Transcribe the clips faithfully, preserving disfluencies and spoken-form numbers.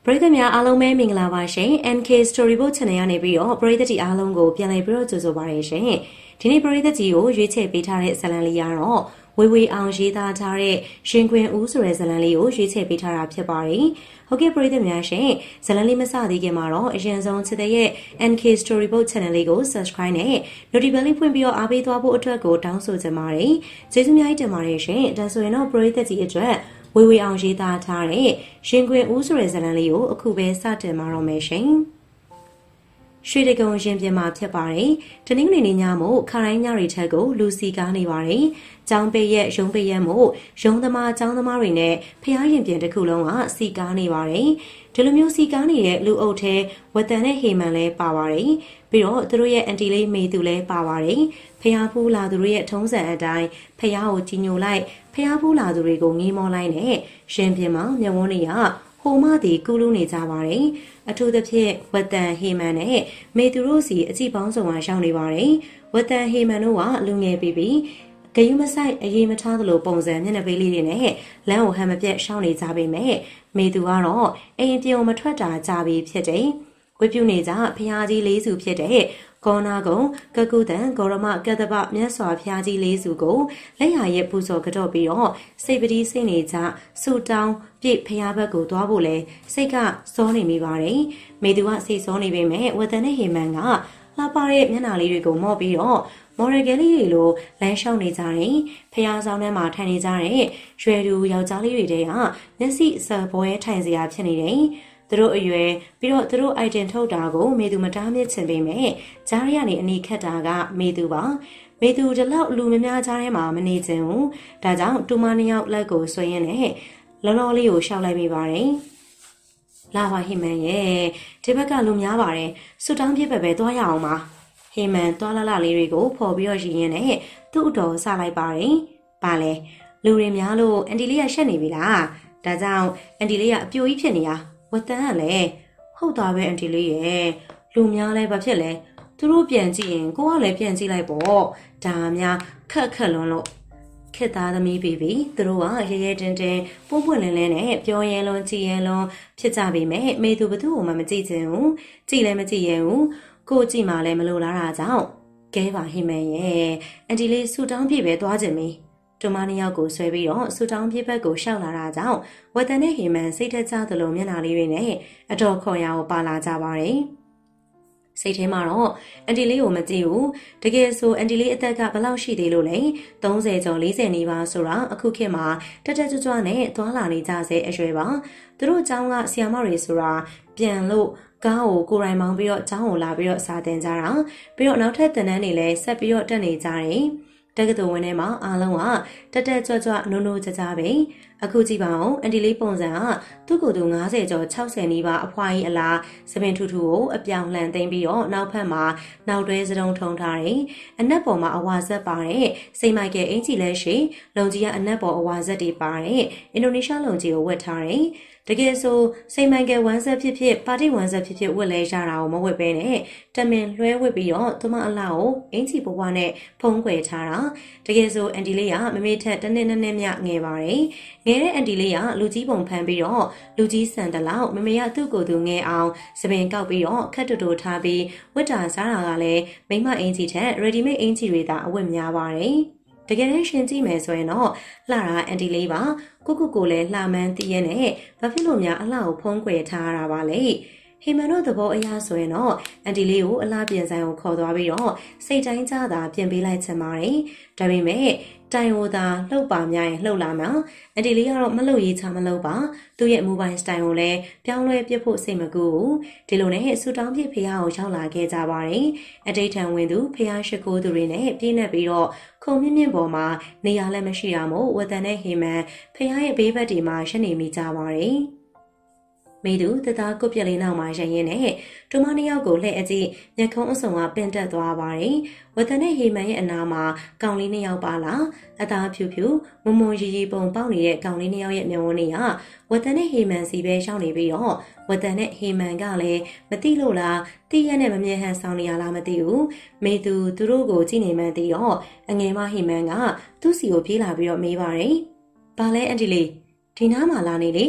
ပရိသတ်များအားလုံးပဲမင်္ဂလာပါရှင် N K Storybook Channel ကနေပြီးတော့ပရိသတ်ကြီးအားလုံးကိုပြန်လည်ပြီးတော့ကြိုဆိုပါရရှင်ဒီနေ့ပရိသတ်ကြီးကိုရွေးချယ်ပေးထားတဲ့ဇာတ်လမ်းလေးကတော့ဝေဝေအောင်ရေးသားထားတဲ့ရှင်ခွင်ဦးဆိုတဲ့ဇာတ်လမ်းလေးကိုရွေးချယ်ပေးထားတာဖြစ်ပါတယ်ဟုတ်ကဲ့ပရိသတ်များရှင်ဇာတ်လမ်းလေးမစသေးခင်မှာတော့အရင်ဆုံးချစ်တဲ့ရဲ့ N K Storybook Channel လေးကို Subscribe နဲ့ Notification လေးဖွင့်ပြီးတော့အားပေးသွားဖို့အတွက်ကိုတောင်းဆိုချင်ပါတယ်ကျေးဇူးများတင်ပါတယ်ရှင်ဒါဆိုရင်တော့ပရိသတ်ကြီးအတွက်ဝေဝေအောင်ရေးသားထားတဲ့ရှင်ခွင်ဦးဆိုတဲ့ဇာတ်လမ်းလေးကိုအခုပဲစတင်မှာတော့မယ်ရှင်။ရွှေတကုံရင်ပြင်မှာဖြစ်ပါတယ်။တနင်္ဂနွေနေ့ညမို့ခါတိုင်းညတွေထက်ကိုလူစီကားနေပါတယ်။ကျောင်းပိတ်ရက်ရုံးပိတ်ရက်မို့ရုံးသမားကျောင်းသမားတွေနဲ့ဖျားရင်ပြင်တစ်ခုလုံးကစီကားနေပါတယ်။ဒီလိုမျိုးစီကားနေတဲ့လူအုပ်ထဲဝတန်နဲ့ဟေမန်လည်းပါပါတယ်။ပြီးတော့သူတို့ရဲ့အန်တီလေးမေသူလည်းပါပါတယ်။ဖျားဖူးလာသူတို့ရဲ့ထုံးစံအတိုင်းဖျားကိုကြီးညိုလိုက်ဖျားဖူးလာသူတွေကိုငေးမောလိုက်နဲ့ရှင်ပြင်မှာမျက်ဝန်းတွေကဟိုမသည်ကူးလူးနေကြပါတယ်အထူးသဖြင့်ဝတန်ဟေမန်နဲ့မေသူတို့စီအကြည့်ပေါင်းစုံအားရောက်နေပါတယ်ဝတန်ဟေမန်တို့ကလူငယ်ပြီးပြီးဂယုမဆိုင်အေးမထားသလိုပုံစံမျက်နှာပေးလေးတွေနဲ့လမ်းကိုဟန်မပြတ်ရှောင်းနေကြပေမဲ့မေသူကတော့အိမ်ပြုံမထွက်တာကြပြီဖြစ်တယ်ဝိပြုနေကြဖျားကြီးလေးစုဖြစ်တဲ့ကောနာကုံကကုတန်ဂေါရမကတ္တပမြတ်စွာဘုရားကြီးလေးစုကိုလက်ရရဲ့ပူဇော်ကြော့ပြီးတော့စိတ်ပတိစိတ်နေကြဆူတောင်းပြည့်ဘုရားဘက်ကိုသွားဖို့လဲစိတ်ကစောနေမိပါတယ်မေသူကစိတ်စောနေပေမဲ့ဝတန်နဲ့ဟေမန်ကလှပတဲ့မျက်နှာလေးတွေကိုမော့ပြီးတော့မော်ရဂယ်လေးတွေလိုလမ်းလျှောက်နေကြတယ်ဖျားဆောင်ထဲမှာထိုင်နေကြတဲ့ရွယ်သူယောက်ျားလေးတွေတည်းကမျက်စိစပွဲထိုင်စရာဖြစ်နေတယ်သူတို့အရွယ်ပြီးတော့သူတို့ item ထုတ်တာကိုမေသူမတားမြစ်ချင်ပေမဲ့ကြားရကနေအနီခတ်တာကမေသူပါမေသူဒီလောက်လူမများကြားထဲမှာမနေချင်ဘူးဒါကြောင့်တူမနှစ်ယောက်လက်ကိုဆွဲရင်းနဲ့လောလောလေးကိုရှောက်လိုက်မိပါတယ်လာပါဟိမန်ရဲ့ဒီဘက်ကလူများပါတယ်ဆူတောင်းပြစ်ပဲပဲသွားရအောင်ပါဟိမန်သွားလာလာလေးတွေကိုဖော်ပြီးတော့ရင်းနဲ့သူ့အတော်စလိုက်ပါတယ်ပါလေလူတွေများလို့အန်တီလေးကရှက်နေပြီလားဒါကြောင့်အန်တီလေးကအပြိုကြီးဖြစ်နေတာဝတန်ကလည်းဟုတ်သားပဲအန်တီလေးရဲ့လူများလဲဘာဖြစ်လဲသူတို့ပြန်ကြည့်ရင်ကိုကလည်းပြန်ကြည့်လိုက်ပေါ့ဒါများခက်ခက်လွန်းလို့ခက်သားသမီးပြီပြီသူတို့ကရဲရဲတင်းတင်းပွပွလင်းလင်းနဲ့ပြောရဲလွန်ကြည်ရဲလွန်ဖြစ်ကြပြီမဲ့မေသူဘသူ့ကိုမှမကြည့်ချင်ဘူးကြည့်လည်းမကြည့်ရဲဘူးကိုကြည့်မှလည်းမလိုလားတာကြောင့်ကဲပါဟိမန်ရဲ့အန်တီလေးဆူတောင်းပြည့်ပဲသွားကြပြီတူမနှစ်ယောက်ကိုဆွဲပြီးတော့ဆူတောင်းပြစ်ဘက်ကိုရှောက်လာတာကြောင့်ဝတန်နဲ့ဟေမန်စိတ်ထက်ကြသလိုမျက်နှာလေးတွေနဲ့အတော်ခေါ်ရအောင်ပါလာကြပါတယ်စိတ်ထဲမှာတော့အန်တီလေးကိုမကြည့်ဘူးတကယ်ဆိုအန်တီလေးအသက်ကဘယ်လောက်ရှိသေးလို့လဲသုံးဆယ်ကျော်လေးဆယ်နီးပါးဆိုတာအခုခေတ်မှာတက်တက်ကြွကြွနဲ့သွားလာနေကြဆဲအရွယ်ပါသူတို့အကြောင်းကဆီယာမတွေဆိုတာပြန်လို့ကားကိုကိုရိုင်းမောင်းပြီးတော့အကြောင်းကိုလာပြီးတော့စာတင်ကြတာပြီးတော့နောက်ထပ်တန်းတန်းတွေလည်းဆက်ပြီးတော့တက်နေကြတယ်တက္ကသိုလ်ဝင်ထဲမှာအားလုံးကတက်တက်ကြွကြွနိုးနိုးကြကြပဲအခုကြည့်ပါဦးအန်တီလေးပုံစံကသူ့ကိုယ်သူငါးဆယ်ကျော်ခြောက်ဆယ်နီးပါးအဖွားကြီးအလားစပင်ထူထူကိုအပြောင်လှန်သိမ်းပြီးတော့နောက်ဖက်မှာနောက်တွဲစတုံးထုံထားတယ်အနက်ပေါ်မှာအဝါဇက်ပါတဲ့စိတ်မိုက်ကဲအင်ကြီးလဲရှိလုံကြီးကအနက်ပေါ်အဝါဇက်တွေပါတဲ့အင်ဒိုနီးရှားလုံကြီးကိုဝတ်ထားတယ်တကယ်ဆိုစိတ်မိုက်ကဲဝမ်းဆက်ဖြစ်ဖြစ်ပါတီဝမ်းဆက်ဖြစ်ဖြစ်ဝတ်လဲရတာကိုမဝတ်ပဲနဲ့တမင်လွှဲဝတ်ပြီးတော့သူမအလားကိုအင်ကြီးဘဝနဲ့ဖုံးကွယ်ထားတာတကယ်ဆိုအန်တီလေးကမမေထက်တနည်းနည်းနဲ့မြငယ်ပါတယ်ငယ်တဲ့အန်တီလေးကလူကြီးပုံဖမ်းပြီးတော့လူကြီးဆန်တလောက်မမေကသူ့ကိုယ်သူငယ်အောင်စပင်ကောက်ပြီးတော့ခက်တူတူထားပြီးဝတ်တာစားတာကလည်းမိမအင်ကြီးထက် ready made အင်ကြီးတွေသာအဝတ်များပါတယ်တကယ်တမ်းရှင်ကြည့်မယ်ဆိုရင်တော့လှတာအန်တီလေးပါကိုကိုကိုလည်းလှမှန်းသိရနဲ့ဘာဖြစ်လို့များအလှကိုဖုံးကွယ်ထားရတာပါလဲဟေမန်တို့သဘောအရဆိုရင်တော့အန်တီလေးကိုအလှပြင်ဆိုင်ကိုခေါ်သွားပြီးတော့စိတ်တိုင်းကြတာပြင်ပေးလိုက်ချင်ပါတယ်ဒါပေမဲ့တိုင်ဝသာလှုပ်ပါများရင်လှုပ်လာမှာအန်တီလေးကတော့မလှုပ်ရေးချမလှုပ်ပါသူ့ရဲ့မူပိုင်စတိုင်ကိုလည်းပြောင်းလဲပြဖို့စိတ်မကူဘူးဒီလိုနဲ့ဆူတောင်းပြဖះကိုရောက်လာခဲ့ကြပါတယ်အတိတ်ထံဝင်သူဖះရှိခိုးသူတွေနဲ့ပြည့်နေပြီးတော့ခုံမြင့်မြင့်ပေါ်မှာနေရာလည်းမရှိတာမို့ဝတန်နဲ့ဟေမန်ဖះရဲ့ဘေးဘက်တွေမှာရှနေမိကြပါတယ်မေသူတသားကုတ်ပြက်လေးနောက်မှာရရင်နဲ့တူမနှစ်ယောက်ကိုလှည့်အကြည့်မျက်ခုံးအစုံကပင်တက်သွားပါတယ်ဝတန်နဲ့ဟေမန်ရဲ့အနာမှာကောင်လေးနှစ်ယောက်ပါလာအသားဖြူဖြူမုံမုံရီရီပုံပေါက်နေတဲ့ကောင်လေးနှစ်ယောက်ရဲ့မျက်ဝန်းတွေကဝတန်နဲ့ဟေမန်စီပဲရှောင်းနေပြီးတော့ဝတန်နဲ့ဟေမန်ကလည်းမသိလို့လားတိရက်နဲ့မမြဲဟန်ဆောင်နေရလားမသိဘူးမေသူသူတို့ကိုကြည့်နေမှန်းသိတော့အငယ်မဟေမန်ကသူ့စီကိုပြေးလာပြီးတော့မေးပါတယ်ဘာလဲအန်တီလေးဒီနားမှာလာနေလေ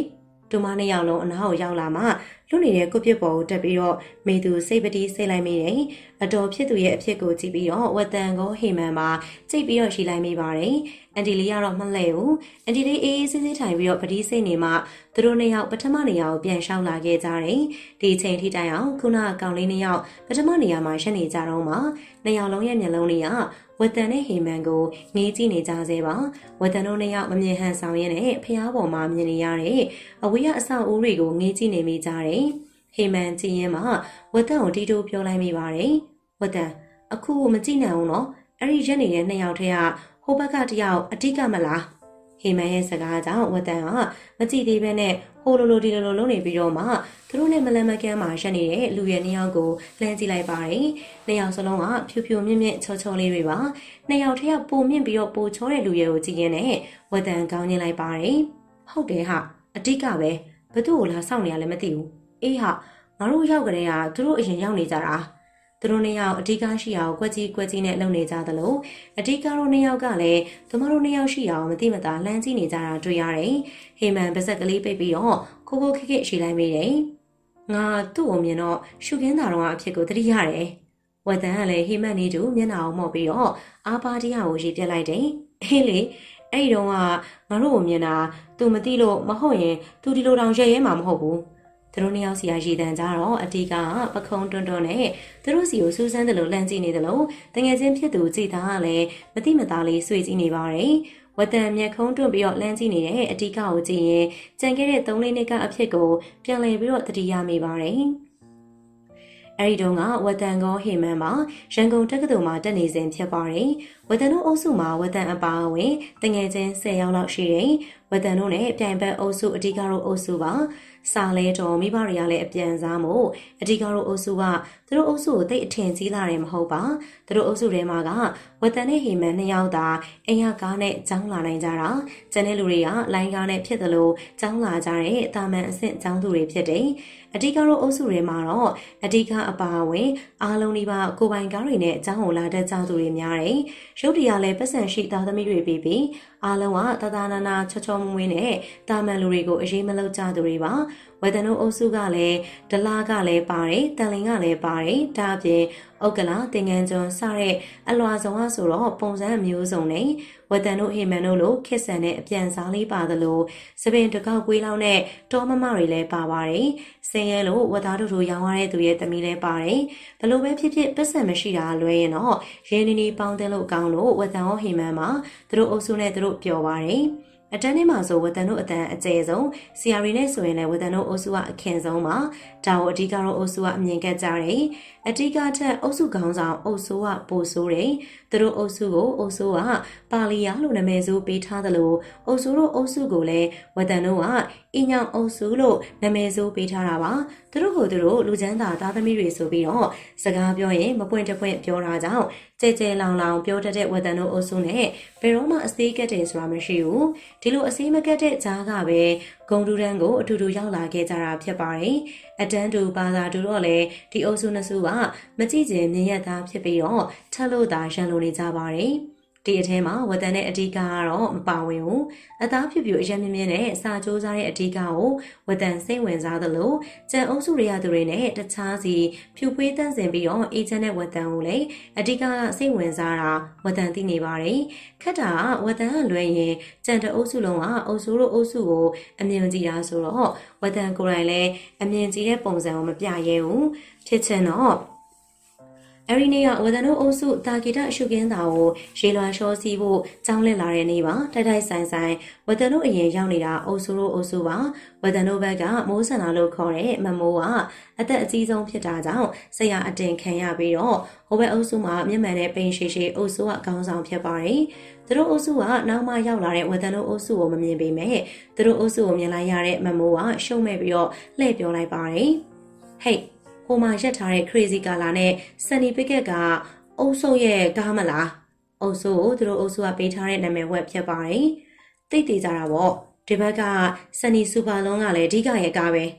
တူမနှစ်ယောက်လုံးအနားကိုရောက်လာမှလွတ်နေတဲ့ကိုပြစ်ပေါ်ကိုတက်ပြီးတော့မေသူစိတ်ပတိစိတ်လိုက်မိတယ်အတော်ဖြစ်သူရဲ့အဖြစ်ကိုကြည့်ပြီးတော့ဝတန်ကိုဟေမန်မှာကြိတ်ပြီးတော့ရှိလိုက်မိပါတယ်အန်တီလေးကတော့မလဲဘူးအန်တီလေးအေးအေးဆေးဆေးထိုင်ပြီးတော့ပတိစိတ်နေမှသူတို့နှစ်ယောက်ပထမနေရာကိုပြန်ရှောင်းလာခဲ့ကြတယ်ဒီချိန်ထိတိုင်အောင်ခုနကကောင်လေးနှစ်ယောက်ပထမနေရာမှာရှက်နေကြတော့မှနှစ်ယောက်လုံးရဲ့မျက်လုံးတွေကဝတန်နဲ့ဟေမန်ကိုငေးကြည့်နေကြစေပါဝတန်တို့နှစ်ယောက်မမြင်ဟန်ဆောင်ရင်းနဲ့ဖျားပေါ်မှာမြင်နေရတဲ့အဝေးကအဆောက်အဦတွေကိုငေးကြည့်နေမိကြတယ်ဟေမန်ကြည့်ရင်မှဝတန်ကိုတီးတိုးပြောလိုက်မိပါတယ်ဝတန်အခုမကြည့်နိုင်ဘူးနော်အဲ့ဒီရက်နေတဲ့နှစ်ယောက်ထဲကဟိုဘက်ကတယောက်အတိကမလားဟေမန်ရဲ့စကားကြောင့်ဝတန်ကမကြည့်သေးဘဲနဲ့ဟိုလိုလိုဒီလိုလိုလုံးနေပြီးတော့မှသူတို့နဲ့မလန်မကန်းမှာရက်နေတဲ့လူရဲ့နှစ်ယောက်ကိုလှမ်းကြည့်လိုက်ပါတယ်နှစ်ယောက်စလုံးကဖြူဖြူမြင့်မြင့်ချောချောလေးတွေပါနှစ်ယောက်ထဲကပိုမြင့်ပြီးတော့ပိုချောတဲ့လူရဲ့ကိုကြည့်ရင်းနဲ့ဝတန်ကောင်းညင်လိုက်ပါတယ်ဟုတ်တယ်ဟာအတိကပဲဘသူ့ကိုလာစောင့်နေရလဲမသိဘူးအေးဟာငါတို့ရောက်ကြတဲ့ကသူတို့အရင်ရောက်နေကြတာသူတို့နှစ်ယောက်အဓိကရှိအောင်ကွက်ကြီးကွက်ကြီးနဲ့လုံနေကြသလိုအဓိကတို့နှစ်ယောက်ကလည်းသူမတို့နှစ်ယောက်ရှိအောင်မသိမသာလှမ်းကြည့်နေကြတာတွေ့ရတယ်ဟေမန်ပါဇက်ကလေးပိတ်ပြီးတော့ခိုးခိုးခက်ခက်ရှိလိုက်မိတယ်ငါသူ့ကိုမြင်တော့ရှုခင်းတာတော့အဖြစ်ကိုသတိရတယ်ဝတန်ကလည်းဟေမန်နေတူမျက်နှာအောင်မော့ပြီးတော့အာပါတရားကိုရေးပြလိုက်တယ်အေးလေအဲ့ဒီတော့ကငါတို့ကိုမြင်တာ तू မသိလို့မဟုတ်ရင် तू ဒီလိုတောင်ရဲရဲမှာမဟုတ်ဘူးသူတို့နှစ်ယောက်စီရရည်တန်ကြတော့အတီးကပခုံးတွန်းတွန်းနဲ့သူတို့စီကိုစူးစမ်းတယ်လို့လန့်ကြည့်နေတယ်လို့တငယ်ချင်းဖြစ်သူကြည်သားကလည်းမတိမသားလေးဆွေကြည့်နေပါတယ်ဝတန်မျက်ခုံးတွန်းပြီးတော့လန့်ကြည့်နေတဲ့အတီးကကိုကြည့်ရင်ကြံခဲ့တဲ့သုံးလေးနှစ်ကအဖြစ်ကိုပြန်လည်ပြီးတော့တတိယမိပါတယ်အဲ့ဒီတုန်းကဝတန်ကောဟေမန်မှာရန်ကုန်တက္ကသိုလ်မှာတက်နေစဉ်ဖြစ်ပါတယ်ဝတန်တို့အုပ်စုမှာဝတန်အပါအဝင်တငယ်ချင်း၁၀ယောက်လောက်ရှိတယ်ဝတန်တို့နဲ့ပြိုင်ဘက်အုပ်စုအဓိကတို့အုပ်စုပါစာလဲတော်မိဘတွေကလည်းအပြန်စားမို့အဓိကတို့အုပ်စုကသူတို့အုပ်စုကိုတိတ်အထင်ကြီးလာတယ်မဟုတ်ပါသူတို့အုပ်စုထဲမှာကဝတန်နဲ့ဟေမန်နှစ်ယောက်သာအိမ်ရကားနဲ့ကျောင်းလာနိုင်ကြတာကျန်တဲ့လူတွေကလိုင်းကားနဲ့ဖြစ်တယ်လို့ကျောင်းလာကြတဲ့တာမန်အဆင့်ကျောင်းသူတွေဖြစ်တယ်အဓိကတို့အုပ်စုတွေမှာတော့အဓိကအပါအဝင်အားလုံးဒီပါကိုပိုင်ကားတွေနဲ့အကျောင်းကိုလာတဲ့ကျောင်းသူတွေများတယ်ရုပ်တရားလည်းပတ်စံရှိသားသမီးတွေပြီးပြီးအားလုံးကတသားနာနာချောချောမွေးမွေးနဲ့တာမန်လူတွေကိုအရေးမလောက်ကြသူတွေပါဝတန်တို့အုပ်စုကလည်းဒလာကလည်းပါတယ်တန်လင်ကလည်းပါတယ်ဒါအပြင်ဥက္ကလာတင်ငန်းကျွန်းစတဲ့အလွာဆောင်အဆိုတော့ပုံစံမျိုးစုံနဲ့ဝတန်တို့ဟေမန်တို့လိုခက်ဆန်တဲ့အပြန်စားလေးပါသလိုစပင်တကောက်ကွေးလောက်နဲ့တောမမတွေလည်းပါပါတယ်စင်ရဲလို့ဝသားတို့တို့ရောင်းရတဲ့သူရဲ့သမီးလည်းပါတယ်ဘလို့ပဲဖြစ်ဖြစ်ပတ်စံမရှိတာလွဲရင်တော့ရင်းနီနီပေါင်းတဲ့လို့ကောင်းလို့ဝတန်ဟေမန်မှာသူတို့အုပ်စုနဲ့သူတို့ပျော်ပါတယ်အတန်းထဲမှာဆိုဝတန်တို့အတန်းအကျယ်ဆုံးစီယာရီနဲ့ဆိုရင်လည်းဝတန်တို့အုပ်စုကအခင်ဆုံးပါဒါကိုအဓိကတော့အုပ်စုကအမြင်ကက်ကြတယ်အဓိကထက်အုပ်စုခေါင်းဆောင်အုပ်စုကပိုဆိုးတယ်သူတို့အုပ်စုကိုအုပ်စုကပါလီယာလို့နာမည်ဆိုပေးထားသလိုအုပ်စုတို့အုပ်စုကိုလည်းဝတန်တို့ကအင်းညောင်အုပ်စုလို့နာမည်ဆိုပေးထားတာပါသူတို့ကိုသူတို့လူချမ်းသာသားသမီးတွေဆိုပြီးတော့စကားပြောရင်မပွင့်တပွင့်ပြောတာကြောင့်ကြဲကြဲလောင်လောင်ပြောတတ်တဲ့ဝတန်တို့အုပ်စုနဲ့ဘယ်တော့မှအသေးကက်တယ်ဆိုတာမရှိဘူးဒီလိုအသေးမကက်တဲ့ကြားကပဲဂုံတူတန်းကိုအထူတူရောက်လာခဲ့ကြတာဖြစ်ပါတယ်အတန်းတူဘာသာတူတော့လေဒီအုပ်စုနှစ်စုကမကြည့်ချင်မြင်ရသားဖြစ်ပြီးတော့ထပ်လို့သာရန်လိုနေကြပါတယ်ဒီအထဲမှာဝတန်တဲ့အဓိကကတော့မပါဝင်ဘူးအသားဖြူဖြူအရင်မြင်းမြင်းနဲ့စာကြိုးစားတဲ့အဓိကကိုဝတန်စိတ်ဝင်စားသလိုကြံအုပ်စုရရသူတွေနဲ့တခြားစီဖြူဖွေးတန့်စင်ပြီးတော့အေဂျင့်တဲ့ဝတန်ကိုလည်းအဓိကကစိတ်ဝင်စားတာဝတန်သိနေပါတယ်ခက်တာဝတန်ကလွဲရင်ကြံတဲ့အုပ်စုလုံးကအုပ်စုတို့အုပ်စုကိုအမြင်ကြည့်တာဆိုတော့ဝတန်ကိုယ်တိုင်လည်းအမြင်ကြည့်တဲ့ပုံစံကိုမပြရဲဘူးဖြစ်ချင်တော့အဲ့ဒီနေ့ကဝတန်တို့အုပ်စုတာဂီတအရှုကင်းတာကိုရေလွှာရှောစီးဖို့ကြောင်းလည်လာတဲ့နေ့ပါတိုက်တိုက်ဆိုင်ဆိုင်ဝတန်တို့အရင်ရောက်နေတာအုပ်စုတို့အုပ်စုပါဝတန်တို့ဘက်ကမိုးဆန္ဒလို့ခေါ်တဲ့မမိုးကအသက်အကြီးဆုံးဖြစ်တာကြောင့်ဆရာအတင်ခံရပြီးတော့ဟိုဘက်အုပ်စုမှာမျက်မှန်တဲ့ပိန်ရှိရှိအုပ်စုကခေါင်းဆောင်ဖြစ်ပါတယ်သူတို့အုပ်စုကနောက်မှရောက်လာတဲ့ဝတန်တို့အုပ်စုကိုမမြင်ပေမဲ့သူတို့အုပ်စုကိုမြင်လိုက်ရတဲ့မမိုးကရှုံးမဲ့ပြီးတော့လှည့်ပြောလိုက်ပါတယ်ဟေးဟိုမှာရက်ထားတဲ့ crazy color နဲ့ Sunny Picket ကအုပ်စုရဲ့ကားမလားအုပ်စုကိုသူတို့အုပ်စုကပေးထားတဲ့နာမည်ဝက်ဖြစ်ပါတယ်တိတ်သေးကြတာပေါ့ဒီဘက်က Sunny Super လုံးကလည်းအဓိကရဲ့ကားပဲ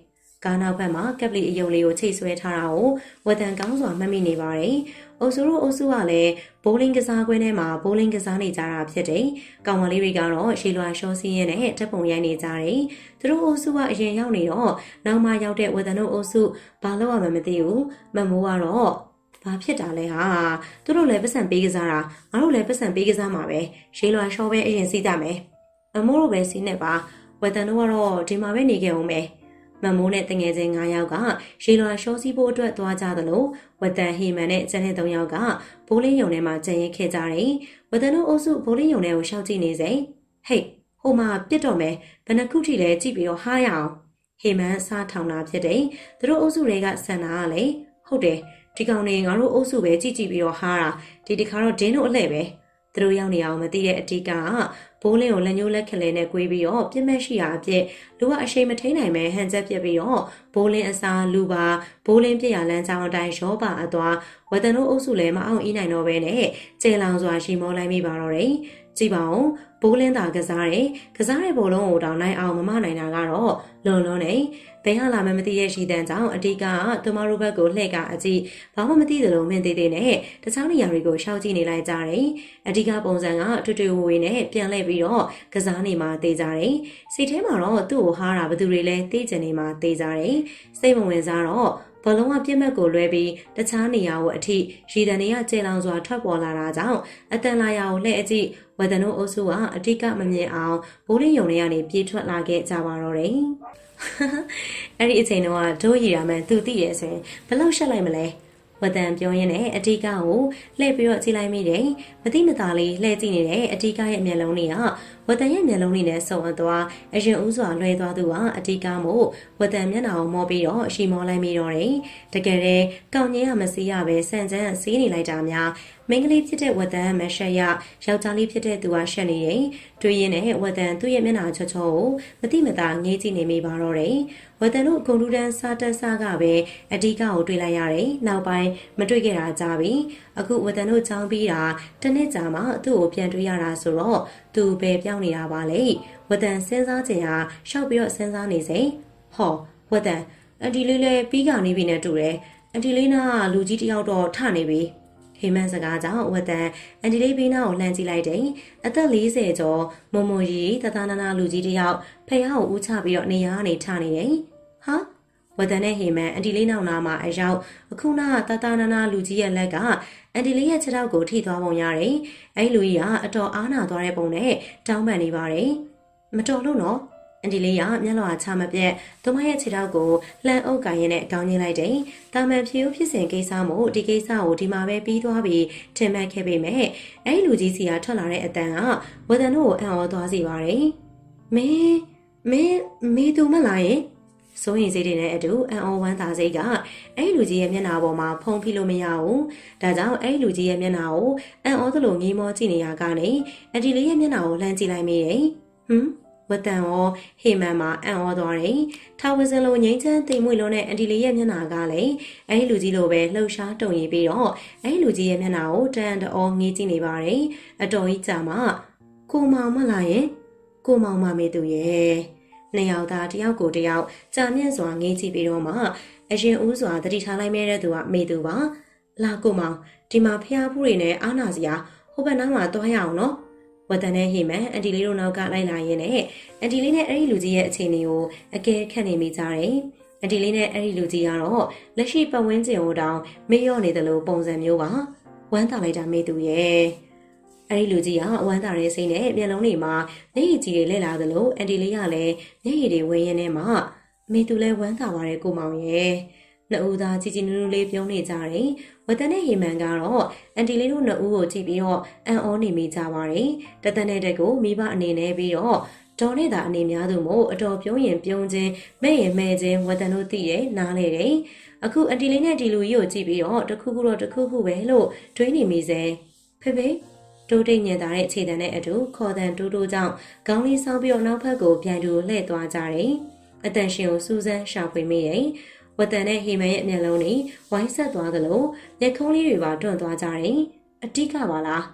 ကားနောက်ဘက်မှာကပ်ပလီအယုံလေးကိုချိတ်ဆွဲထားတာကိုဝတန်ကောင်းစွာမှတ်မိနေပါတယ်။အုပ်စုတို့အုပ်စုကလည်းဘိုးလင်းကစားကွင်းထဲမှာဘိုးလင်းကစားနေကြတာဖြစ်တယ်။ကောင်မလေးတွေကတော့ရှေလွာရှောစီးရဲနဲ့တပ်ပုံရိုက်နေကြတယ်။သူတို့အုပ်စုကအရင်ရောက်နေတော့နောက်မှရောက်တဲ့ဝတန်တို့အုပ်စုဘာလို့မှမသိဘူး။မမိုးကတော့ဘာဖြစ်တာလဲဟာသူတို့လည်းပတ်စံပေးကစားတာငါတို့လည်းပတ်စံပေးကစားမှာပဲရှေလွာရှောပဲအရင်စီးတတ်မယ်။မမိုးတို့ပဲစီးနေပါဝတန်တို့ကတော့ဒီမှာပဲနေခဲ့အောင်ပဲ။မမိုးနဲ့တငယ်ချင်း၅ယောက်ကရှေလွာရှောစီးဖို့အတွက်သွားကြသလိုဝတန်ဟီမန်နဲ့ကျန်တဲ့၃ယောက်ကဘိုးလင်းယုံထဲမှာကျန်ရစ်ခဲ့ကြတယ်။ဝတန်တို့အုပ်စုဘိုးလင်းယုံထဲကိုရှောက်ကြည့်နေစေ။ဟေးဟိုမှာပြစ်တော့မယ်ဘယ်နှခုထိလဲကြည့်ပြီးတော့ဟားရအောင်။ဟီမန်စားထောင်တာဖြစ်တယ်။သူတို့အုပ်စုတွေကဆန်တာကလေဟုတ်တယ်ဒီကောင်တွေငါတို့အုပ်စုပဲကြည့်ကြည့်ပြီးတော့ဟားတာဒီတခါတော့ဒင်းတို့အလှဲ့ပဲသူတို့ရောက်နေအောင်မသိတဲ့အတီးကဘိုးလင်းကိုလက်ညှိုးလက်ခလဲနဲ့ကွေးပြီးတော့ပြစ်မဲ့ရှိရာအပြစ်လူကအရှိန်မထိန်နိုင်ပဲဟန်ချက်ပြစ်ပြီးတော့ဘိုးလင်းအစာလူပါဘိုးလင်းပြစ်ရလန်းချောင်းအတိုင်းရောပါအသွားဝတန်တို့အုပ်စုလည်းမအောင်အီးနိုင်တော့ပဲနဲ့ကျေလောင်စွာရှီမောလိုက်မိပါတော့တယ်ကြည့်ပါဦးဘိုးလင်းသာကစားတယ်ကစားတဲ့ဘောလုံးကိုတောင်နိုင်အောင်မမနိုင်တာကတော့လွန်လွန်းနေဘယ်ဟာလာမှမသိရဲ့ရှိတဲ့ကြောင့်အတိကသူမတို့ဘက်ကိုလှည့်ကအကြည့်ဘာမှမသိသလိုမင်းသေးသေးနဲ့တခြားနေရာတွေကိုရှောက်ကြည့်နေလိုက်ကြတယ်အတိကပုံစံကထွတ်ထွေဝေဝေနဲ့ပြန်လှည့်ပြီးတော့ကစားနေမှသေးကြတယ်စိတ်ထဲမှာတော့သူ့ကိုဟားတာဘသူတွေလဲသိကျင်နေမှသေးကြတယ်စိတ်မဝင်စားတော့ဘလုံးကပြစ်မှတ်ကိုလွဲပြီးတခြားနေရာကိုအထိရီတန်တွေကကျေလောင်စွာထွက်ပေါ်လာတာကြောင့်အတန်လာရာကိုလှည့်အကြည့်ဝတန်တို့အုပ်စုကအတိကမမြင်အောင်ဘိုးလင်းယုံတွေကနေပြေးထွက်လာခဲ့ကြပါတော့တယ်အဲ့ဒီအချိန်တော့ဒိုးရီရာမန်သူသိရဲဆိုရင်ဘယ်လောက်ရှက်လိုက်မလဲဝတန်ပြောရင်းနဲ့အတိကကိုလှည့်ပြီးတော့ကြည့်လိုက်မိတယ်မသိမသာလေးလှည့်ကြည့်နေတဲ့အတိကရဲ့မျက်လုံးတွေကဝတန်ရဲ့မျက်လုံးလေးနဲ့စုံအပ်သွားအရင်ဦးစွာလွှဲသွားသူကအတိကမို့ဝတန်မျက်နှာကိုမောပြီးတော့အရှိမောလိုက်မိတော့တယ်တကယ်တည်းကောင်းကြီးကမစီးရပဲစံချမ်းစီးနေလိုက်တာများမင်းကလေးဖြစ်တဲ့ဝတန်မရှက်ရယောက်ျားလေးဖြစ်တဲ့သူကရှက်နေတယ်တွေ့ရင်နဲ့ဝတန်သူ့ရဲ့မျက်နှာချောချောကိုမတိမတာငေးကြည့်နေမိပါတော့တယ်ဝတန်တို့ဂုံတူတန်းစားတက်စားကပဲအတိကကိုတွေ့လိုက်ရတယ်နောက်ပိုင်းမတွေ့ခဲ့တာကြာပြီအခုဝတန်တို့ချောင်းပြီးတာတစ်နှစ်ကြာမှသူ့ကိုပြန်တွေ့ရတာဆိုတော့သူပဲပြောင်းနေတာပါလေဝတန်စဉ်းစားခြင်းဟာရှောက်ပြီးတော့စဉ်းစားနေစိဟောဝတန်အန်တီလေးလည်းပြီးကနေပြီနဲ့တူတယ်အန်တီလေးနာကလူကြီးတယောက်တော့ထနေပြီဟေမန်စကားကြောင့်ဝတန်အန်တီလေးဘေးနာကိုလှမ်းကြည့်လိုက်တယ်အသက်၄၀ကျော်မုံမုံရီတသားနာနာလူကြီးတယောက်ဖះကိုဦးချပြီးတော့နေရာကနေထနေတယ်ဟာဝတန်နဲ့ဟေမန်အန်တီလေးနောက်နာမှာအရောက်အခုနာတသားနာနာလူကြီးရဲ့လက်ကအန်တီလေးရဲ့ခြေထောက်ကိုထိသွားပုံရတယ်အဲ့လူကြီးကအတော်အားနာသွားတဲ့ပုံနဲ့တောင်းပန်နေပါတယ်မတော်လို့နော်အန်တီလေးကမျက်လွှာချမပြတ်သူမရဲ့ခြေထောက်ကိုလှမ်းအုပ်ကိုင်ရင်းနဲ့ကောင်းချင်းလိုက်တယ်။တာမန်ဖြူဖြစ်စဉ်ကိစ္စမို့ဒီကိစ္စကိုဒီမှာပဲပြီးသွားပြီးထင်မှတ်ခဲ့ပေမဲ့အဲ့လူကြီးစီကထွက်လာတဲ့အတန်ကဝတန်တို့ကိုအံ့ဩသွားစေပါတယ်။မင်းမင်းမေသူမလားယင်စိုးရင်စိတ်တွေနဲ့အတူအံ့ဩဝမ်းသာစိတ်ကအဲ့လူကြီးရဲ့မျက်နှာပေါ်မှာဖုံးဖိလို့မရဘူး။ဒါကြောင့်အဲ့လူကြီးရဲ့မျက်နှာကိုအံ့ဩသလိုငေးမောကြည့်နေရကနေအန်တီလေးရဲ့မျက်နှာကိုလှမ်းကြည့်လိုက်မိတယ်။ဟမ်ဝတန်ရောဟေမန်မှာအံ့ဩသွားတယ်။ထာဝစင်လိုငိမ့်ချမ်းတိမ်မွေ့လုံးနဲ့အန်တီလေးရဲ့မျက်နှာကလည်းအဲ့လူကြီးလိုပဲလှုပ်ရှားတုံရည်ပြီးတော့အဲ့လူကြီးရဲ့မျက်နှာကိုတန်တော်ငေးကြည့်နေပါတယ်။အတော်ကြီးကြာမှကိုမောင်မလာရင်ကိုမောင်မမေသူရဲ့နှစ်ယောက်သားတယောက်ကိုတယောက်ကြာမြင့်စွာငေးကြည့်ပြီးတော့မှအရင်ဦးစွာတတိထားလိုက်မဲ့တဲ့သူကမေသူပါ။လာကိုမောင်ဒီမှာဖျားဖူးတွေနဲ့အားနာစရာဟိုဘက်နားမှာတွားရအောင်နော်။ဝတန်နဲ့ဟိမန်အန်တီလေးတို့နောက်ကလိုက်လာရင်းနဲ့အန်တီလေးနဲ့အဲ့ဒီလူကြီးရဲ့အခြေအနေကိုအကဲခတ်နေမိကြတယ်။အန်တီလေးနဲ့အဲ့ဒီလူကြီးကတော့လက်ရှိပတ်ဝန်းကျင်ကိုတောင်မေ့လျော့နေတယ်လို့ပုံစံမျိုးပါ။ဝမ်းသာလိုက်တာမေသူရဲ့။အဲ့ဒီလူကြီးကဝမ်းသာတဲ့စိတ်နဲ့မျက်လုံးတွေမှာမျက်ရည်ကြီးတွေလဲလာတယ်လို့အန်တီလေးကလည်းမျက်ရည်တွေဝဲရင်းနဲ့မှမေသူလည်းဝမ်းသာပါတယ်ကိုမောင်ရဲ့။နှစ်ဦးသားကြီးကြီးနူးနူးလေးပြုံးနေကြတယ်။ဝတန်နဲ့ဟေမန်ကတော့အန်တီလေးတို့နှစ်ဦးကိုကြည့်ပြီးတော့အံ့ဩနေမိကြပါတယ်။တသက်နဲ့တက်ကိုမိဘအနေနဲ့ပြီးတော့ဒေါ်နဲ့သာအနေများသူမို့အတော်ပြုံးရင်ပြုံးခြင်းမဲ့ရင်မဲ့ခြင်းဝတန်တို့သိရနားလေတယ်။အခုအန်တီလေးနဲ့ဒီလူကြီးကိုကြည့်ပြီးတော့တခုခုတော့တခုခုပဲလို့တွေးနေမိစေ။ဖေဖေတိုးတိတ်ညံတာတဲ့ခြေတံနဲ့အတူခေါ်တန်တိုးတိုးကြောင့်ခေါင်းလေးဆောင်းပြီးတော့နောက်ဘက်ကိုပြန်တူလှည့်သွားကြတယ်။အတန်ရှင်ကိုစူးစမ်းရှာဖွေမိတယ်။ဝတန်နဲ့ဟေမန်ရဲ့မျက်လုံးတွေဝိုင်းဆက်သွားသလိုမျက်ခုံးလေးတွေပါတွန့်သွားကြတယ်။အတိကပါလား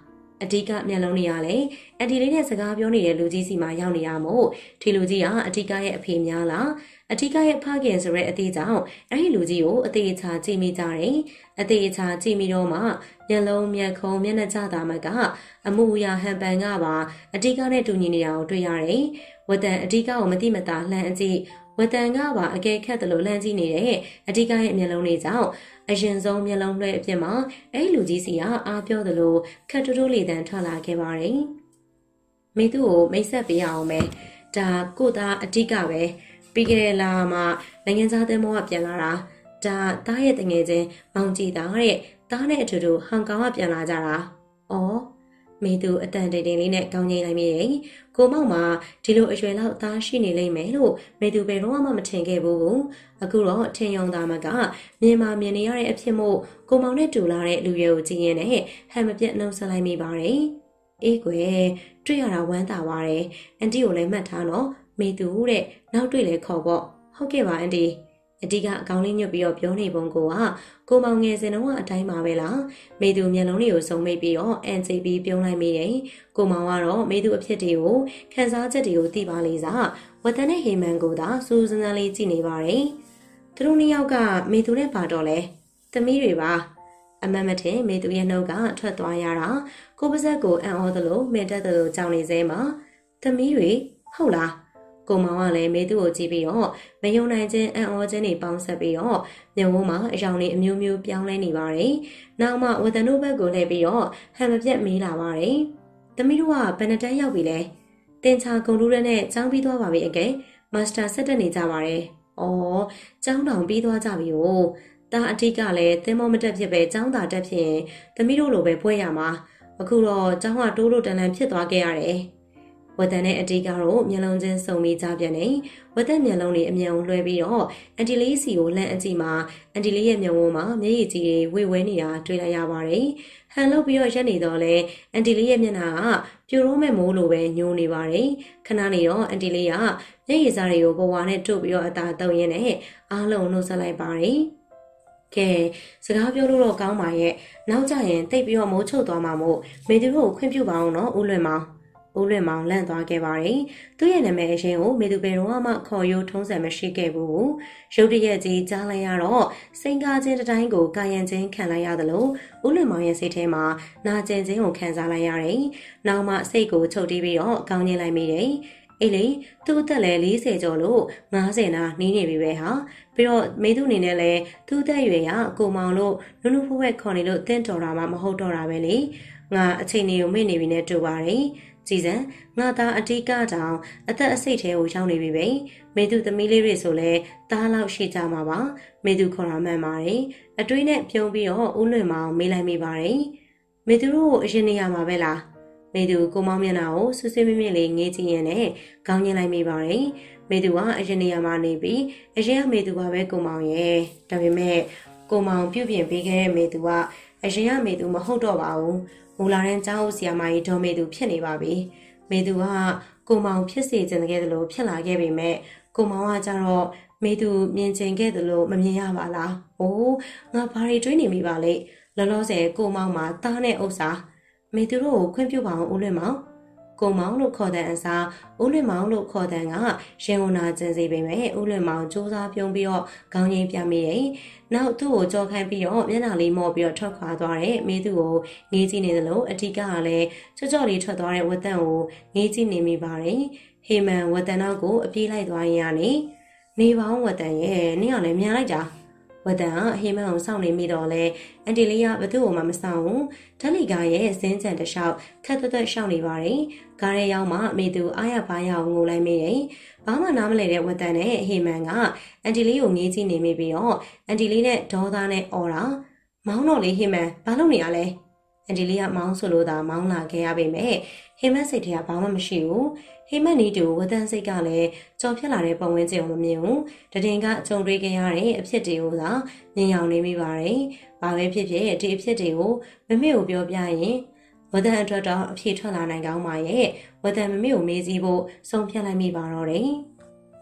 အဓိကမျက်လုံးတွေကလည်းအန်တီလေးနဲ့စကားပြောနေတဲ့လူကြီးစီမှာရောက်နေရမို့ဒီလူကြီးကအဓိကရဲ့အဖေများလားအဓိကရဲ့ဖခင်ဆိုတဲ့အသေးကြောင့်အဲ့ဒီလူကြီးကိုအသေးအချာကြည့်မိကြတယ်အသေးအချာကြည့်မိတော့မှမျက်လုံးမျက်ခုံးမျက်နှာကြတာမှကအမှုအရာဟန်ပန်ကပါအဓိကနဲ့တူညီနေတာကိုတွေ့ရတယ်ဝတန်အဓိကကိုမတိမတာလှမ်းအကြည့်ဝတန်ကပါအကဲခတ်တယ်လို့လှမ်းကြည့်နေတဲ့အဓိကရဲ့မျက်လုံးတွေကြောင့်အရင်ဆုံးမျက်လုံးလွှဲအဖြစ်မှာအဲ့လူကြီးစီကအားပြောတယ်လို့ခက်တူတူလေးတန်းထွက်လာခဲ့ပါတယ်။မိသူ့ကိုမိတ်ဆက်ပေးအောင်မယ်။ဒါကိုသားအဓိကပဲပြီးကြတဲ့လာမှာနိုင်ငံသားသင်းမောကပြန်လာတာဒါသားရဲ့တငယ်ချင်းမောင်ကြည်သားတဲ့သားနဲ့အတူတူဟောင်ကောင်ကပြန်လာကြတာ။အော်မိသူအတန်တိတ်တိတ်လေးနဲ့ကောင်းငိမ့်လိုက်မိတယ်။ကိုမောင်မှာဒီလိုအရွယ်လောက်သားရှိနေလိမ့်မယ်လို့မိသူဘယ်တော့မှမထင်ခဲ့ဘူး။အခုတော့ထင်ယုံသားမကမြင်မာမြင်နေရတဲ့အဖြစ်မို့ကိုမောင်နဲ့တူလာတဲ့လူရွယ်ကိုကြည့်ရင်လည်းဟန်မပြတ်နှုတ်ဆက်လိုက်မိပါတယ်။အေးကွယ်တွေ့ရတာဝမ်းသာပါတယ်။အန်တီကိုလည်းမှတ်ထားနော်မိသူတဲ့နောက်တွေ့လဲခေါ်ပေါ့ဟုတ်ကဲ့ပါအန်တီအဓိကအကောင်းလေးညွတ်ပြီးတော့ပြောနေပုံကိုကကိုမောင်ငယ်စင်တော့အတိုင်းပါပဲလားမိသူမျက်လုံးတွေကိုစုံမိတ်ပြီးတော့အန်စီပြီးပြုံးလိုက်မိတယ်ကိုမောင်ကတော့မိသူအဖြစ်တွေကိုခန်းစားချက်တွေကိုသိပါလိမ့်စားဝတန်နဲ့ဟေမန်ကိုသာစူးစမ်းစမ်းလေးကြည့်နေပါတယ်သူတို့နှစ်ယောက်ကမိသူနဲ့ပါတော့လဲသမီးတွေပါအမတ်မထင်မိသူရဲ့နှုတ်ကထွက်သွားရတာကိုပါဇက်ကိုအံ့ဩသလိုမင်တက်သလိုကြောင်နေစဲမှာသမီးတွေဟုတ်လားကိုမောင်ကလည်းမေသူ့ကိုကြည့်ပြီးတော့မယုံနိုင်ခြင်းအံ့ဩခြင်းတွေပေါင်းဆက်ပြီးတော့မျက်ဝန်းမှာအယောင်လေးအမျိုးမျိုးပြောင်းလဲနေပါတယ်။နောက်မှဝတန်တို့ဘက်ကိုလှည့်ပြီးတော့ဟန်မပြတ်မေးလာပါတယ်။သမီးတို့ကဘယ်နှတန်းရောက်ပြီလဲ။တင်ချာကုန်လူရဲနဲ့ကျောင်းပြီးသွားပါပြီအကဲ။မာစတာဆက်တက်နေကြပါတယ်။အော်ကျောင်းတောင်ပြီးသွားကြပြီ哦။ဒါအထက်ကလည်းသင်္ဘောမတက်ဖြစ်ပဲကျောင်းသာတက်ဖြစ်ရင်သမီးတို့လိုပဲပွဲရမှာ။အခုတော့ကျောင်းကတိုးလို့တန်လန်ဖြစ်သွားခဲ့ရတယ်။ဝတန်နဲ့အတီးကတော့မျက်လုံးချင်းစုံမိကြပြန်နေဝတန်မျက်လုံးတွေအမြန်လွှဲပြီးတော့အန်တီလေးစီကိုလှမ်းအကြည့်မှာအန်တီလေးရဲ့မျက်ဝန်းမှာမျက်ရည်ကြီးတွေဝေဝဲနေတာတွေ့လိုက်ရပါတယ်ဟန်လို့ပြီးတော့ရက်နေတော့လဲအန်တီလေးရဲ့မျက်နှာကပြိုတော့မဲ့မိုးလိုပဲညိုနေပါတယ်ခဏနေတော့အန်တီလေးကမျက်ရည်စားတွေကိုဘဝနဲ့ထုတ်ပြီးတော့အသာတုံရင်းနဲ့အားလုံးနှုတ်ဆက်လိုက်ပါတယ်ကဲစကားပြောလို့တော့ကောင်းပါရဲ့နောက်ကြရင်တိတ်ပြီးတော့မိုးချုပ်သွားမှာမို့မေသူတို့ကိုခွင့်ပြုပါအောင်နော်ဦးလွင်မောင်ဦးလွင်မောင်လန့်သွားခဲ့ပါတယ်။သူ့ရဲ့နာမည်အရင်ကိုမေသူဘယ်တော့မှခေါ်ရိုးထုံးစံမရှိခဲ့ဘူး။ရုတ်တရက်ကြီးကြားလိုက်ရတော့စိန်ကားခြင်းတစ်တိုင်းကိုကာယံခြင်းခံလိုက်ရတယ်လို့ဦးလွင်မောင်ရဲ့စိတ်ထဲမှာနာကျင်ခြင်းကိုခံစားလိုက်ရတယ်။နောက်မှစိတ်ကိုချုပ်တီးပြီးတော့ကောင်းကျင်လိုက်မိတယ်။အေးလေသူ့အသက်လည်း၄၀ကျော်လို့၅၀နာနီးနေပြီပဲဟာ။ပြီးတော့မေသူအနေနဲ့လည်းသူ့အသက်အရွယ်ကကိုမောင်လို့နုနုဖွယ်ဖွယ်ခေါ်နေလို့တင့်တော်တာမှမဟုတ်တော့တာပဲလေ။ငါအချိန်တွေကိုမေ့နေပြီနဲ့တူပါတယ်။ကြည်စံငါသားအတိကတောင်အသက်အစိတ်ထဲကိုရောက်နေပြီပဲမေသူသမီးလေးတွေဆိုလဲသားလောက်ရှိကြမှာပါမေသူခေါ်တာမှန်ပါတယ်အတွေးနဲ့ပြုံးပြီးတော့ဦးလွင်မောင်မေးလိုက်မိပါတယ်မေသူတို့အရင်နေရမှာပဲလားမေသူကိုမောင်မျက်နှာကိုဆူဆူမြင့်မြင့်လေးငေးကြည့်ရင်လည်းခေါင်းညှိလိုက်မိပါတယ်မေသူကအရင်နေရမှာနေပြီးအရင်ကမေသူပါပဲကိုမောင်ရဲ့ဒါပေမဲ့ကိုမောင်ပြုတ်ပြင်ပေးခဲ့တဲ့မေသူကအရင်ကမေသူမဟုတ်တော့ပါဘူးမူလာတဲ့ကျောင်းဆီယာမကြီးဒေါ်မေသူဖြစ်နေပါပြီမေသူကကိုမောင်ဖြစ်စေချင်တဲ့ကလေးဖြစ်လာခဲ့ပေမဲ့ကိုမောင်ကကြတော့မေသူမြင်ချင်ခဲ့တယ်လို့မမြင်ရပါလား။အိုးငါဘာတွေတွေးနေမိပါလဲ။လောလောဆယ်ကိုမောင်မှာတားတဲ့ဥစ္စာမေသူတို့ကိုခွင့်ပြုပါအောင်ဦးလွင်မောင်ကိုမောင်လို့ခေါ်တဲ့အစားဦးလွင်မောင်လို့ခေါ်တဲ့ကရင်ဝနာကျင်စေပေမဲ့ဦးလွင်မောင်စူးစမ်းပြုံးပြီးတော့ခေါင်းရင်းပြမိတယ်။နောက်သူ့ကိုကြော်ခိုင်းပြီးတော့မျက်နှာလေးမော့ပြီးတော့ထွက်ခွာသွားတယ်။မေသူကိုငေးကြည့်နေတယ်လို့အထီးကလည်းချော့ချော့လေးထွက်သွားတဲ့ဝတ်တန်ကိုငေးကြည့်နေမိပါတယ်။ဟေမန်ဝတ်တန်နောက်ကိုအပြေးလိုက်သွားရင်ကနေနေပေါင်းဝတ်တန်ရဲ့နင်းကလည်းမြန်လိုက်တာဝတ်တန်ကဟေမန်ကိုစောင့်နေမိတော့လဲအန်တီလေးကဘသူ့ကိုမှမဆောင်ဘူးဓာလီကာရဲ့စင်းကြံတစ်လျှောက်ခက်သွက်ရှောက်နေပါတယ်ကားရဲရောက်မှမေသူအားရပါးရအောင်ငိုလိုက်မိတယ်ဘာမှနားမလည်တဲ့ဝတ်တန်နဲ့ဟေမန်ကအန်တီလေးကိုငေးကြည့်နေမိပြီးတော့အန်တီလေးနဲ့ဒေါသနဲ့အော်တာမောင်းတော့လေဟေမန်ဘာလုပ်နေရလဲအန်တီလေးကမောင်းဆိုလို့သာမောင်းလာခဲ့ရပေမဲ့ဟေမန်စိတ်ထဲကဘာမှမရှိဘူးဟေမန်နီတူဝတ်တန်စိတ်ကလည်းကြော်ဖြတ်လာတဲ့ပုံဝန်းကျင်ကိုမမြင်ဘူးတတင်ကကြုံတွေ့ခဲ့ရတဲ့အဖြစ်တွေကိုသာမြင်ရောက်နေမိပါတယ်ဘာပဲဖြစ်ဖြစ်ဒီအဖြစ်တွေကိုမမေကိုပြောပြရင်ဝတ်တန်အတွက်တော့အဖြစ်ထွက်လာနိုင်ကောင်းပါရဲ့ဝတ်တန်မမေကိုမေးစီဖို့ဆုံးဖြတ်လိုက်မိပါတော့တယ်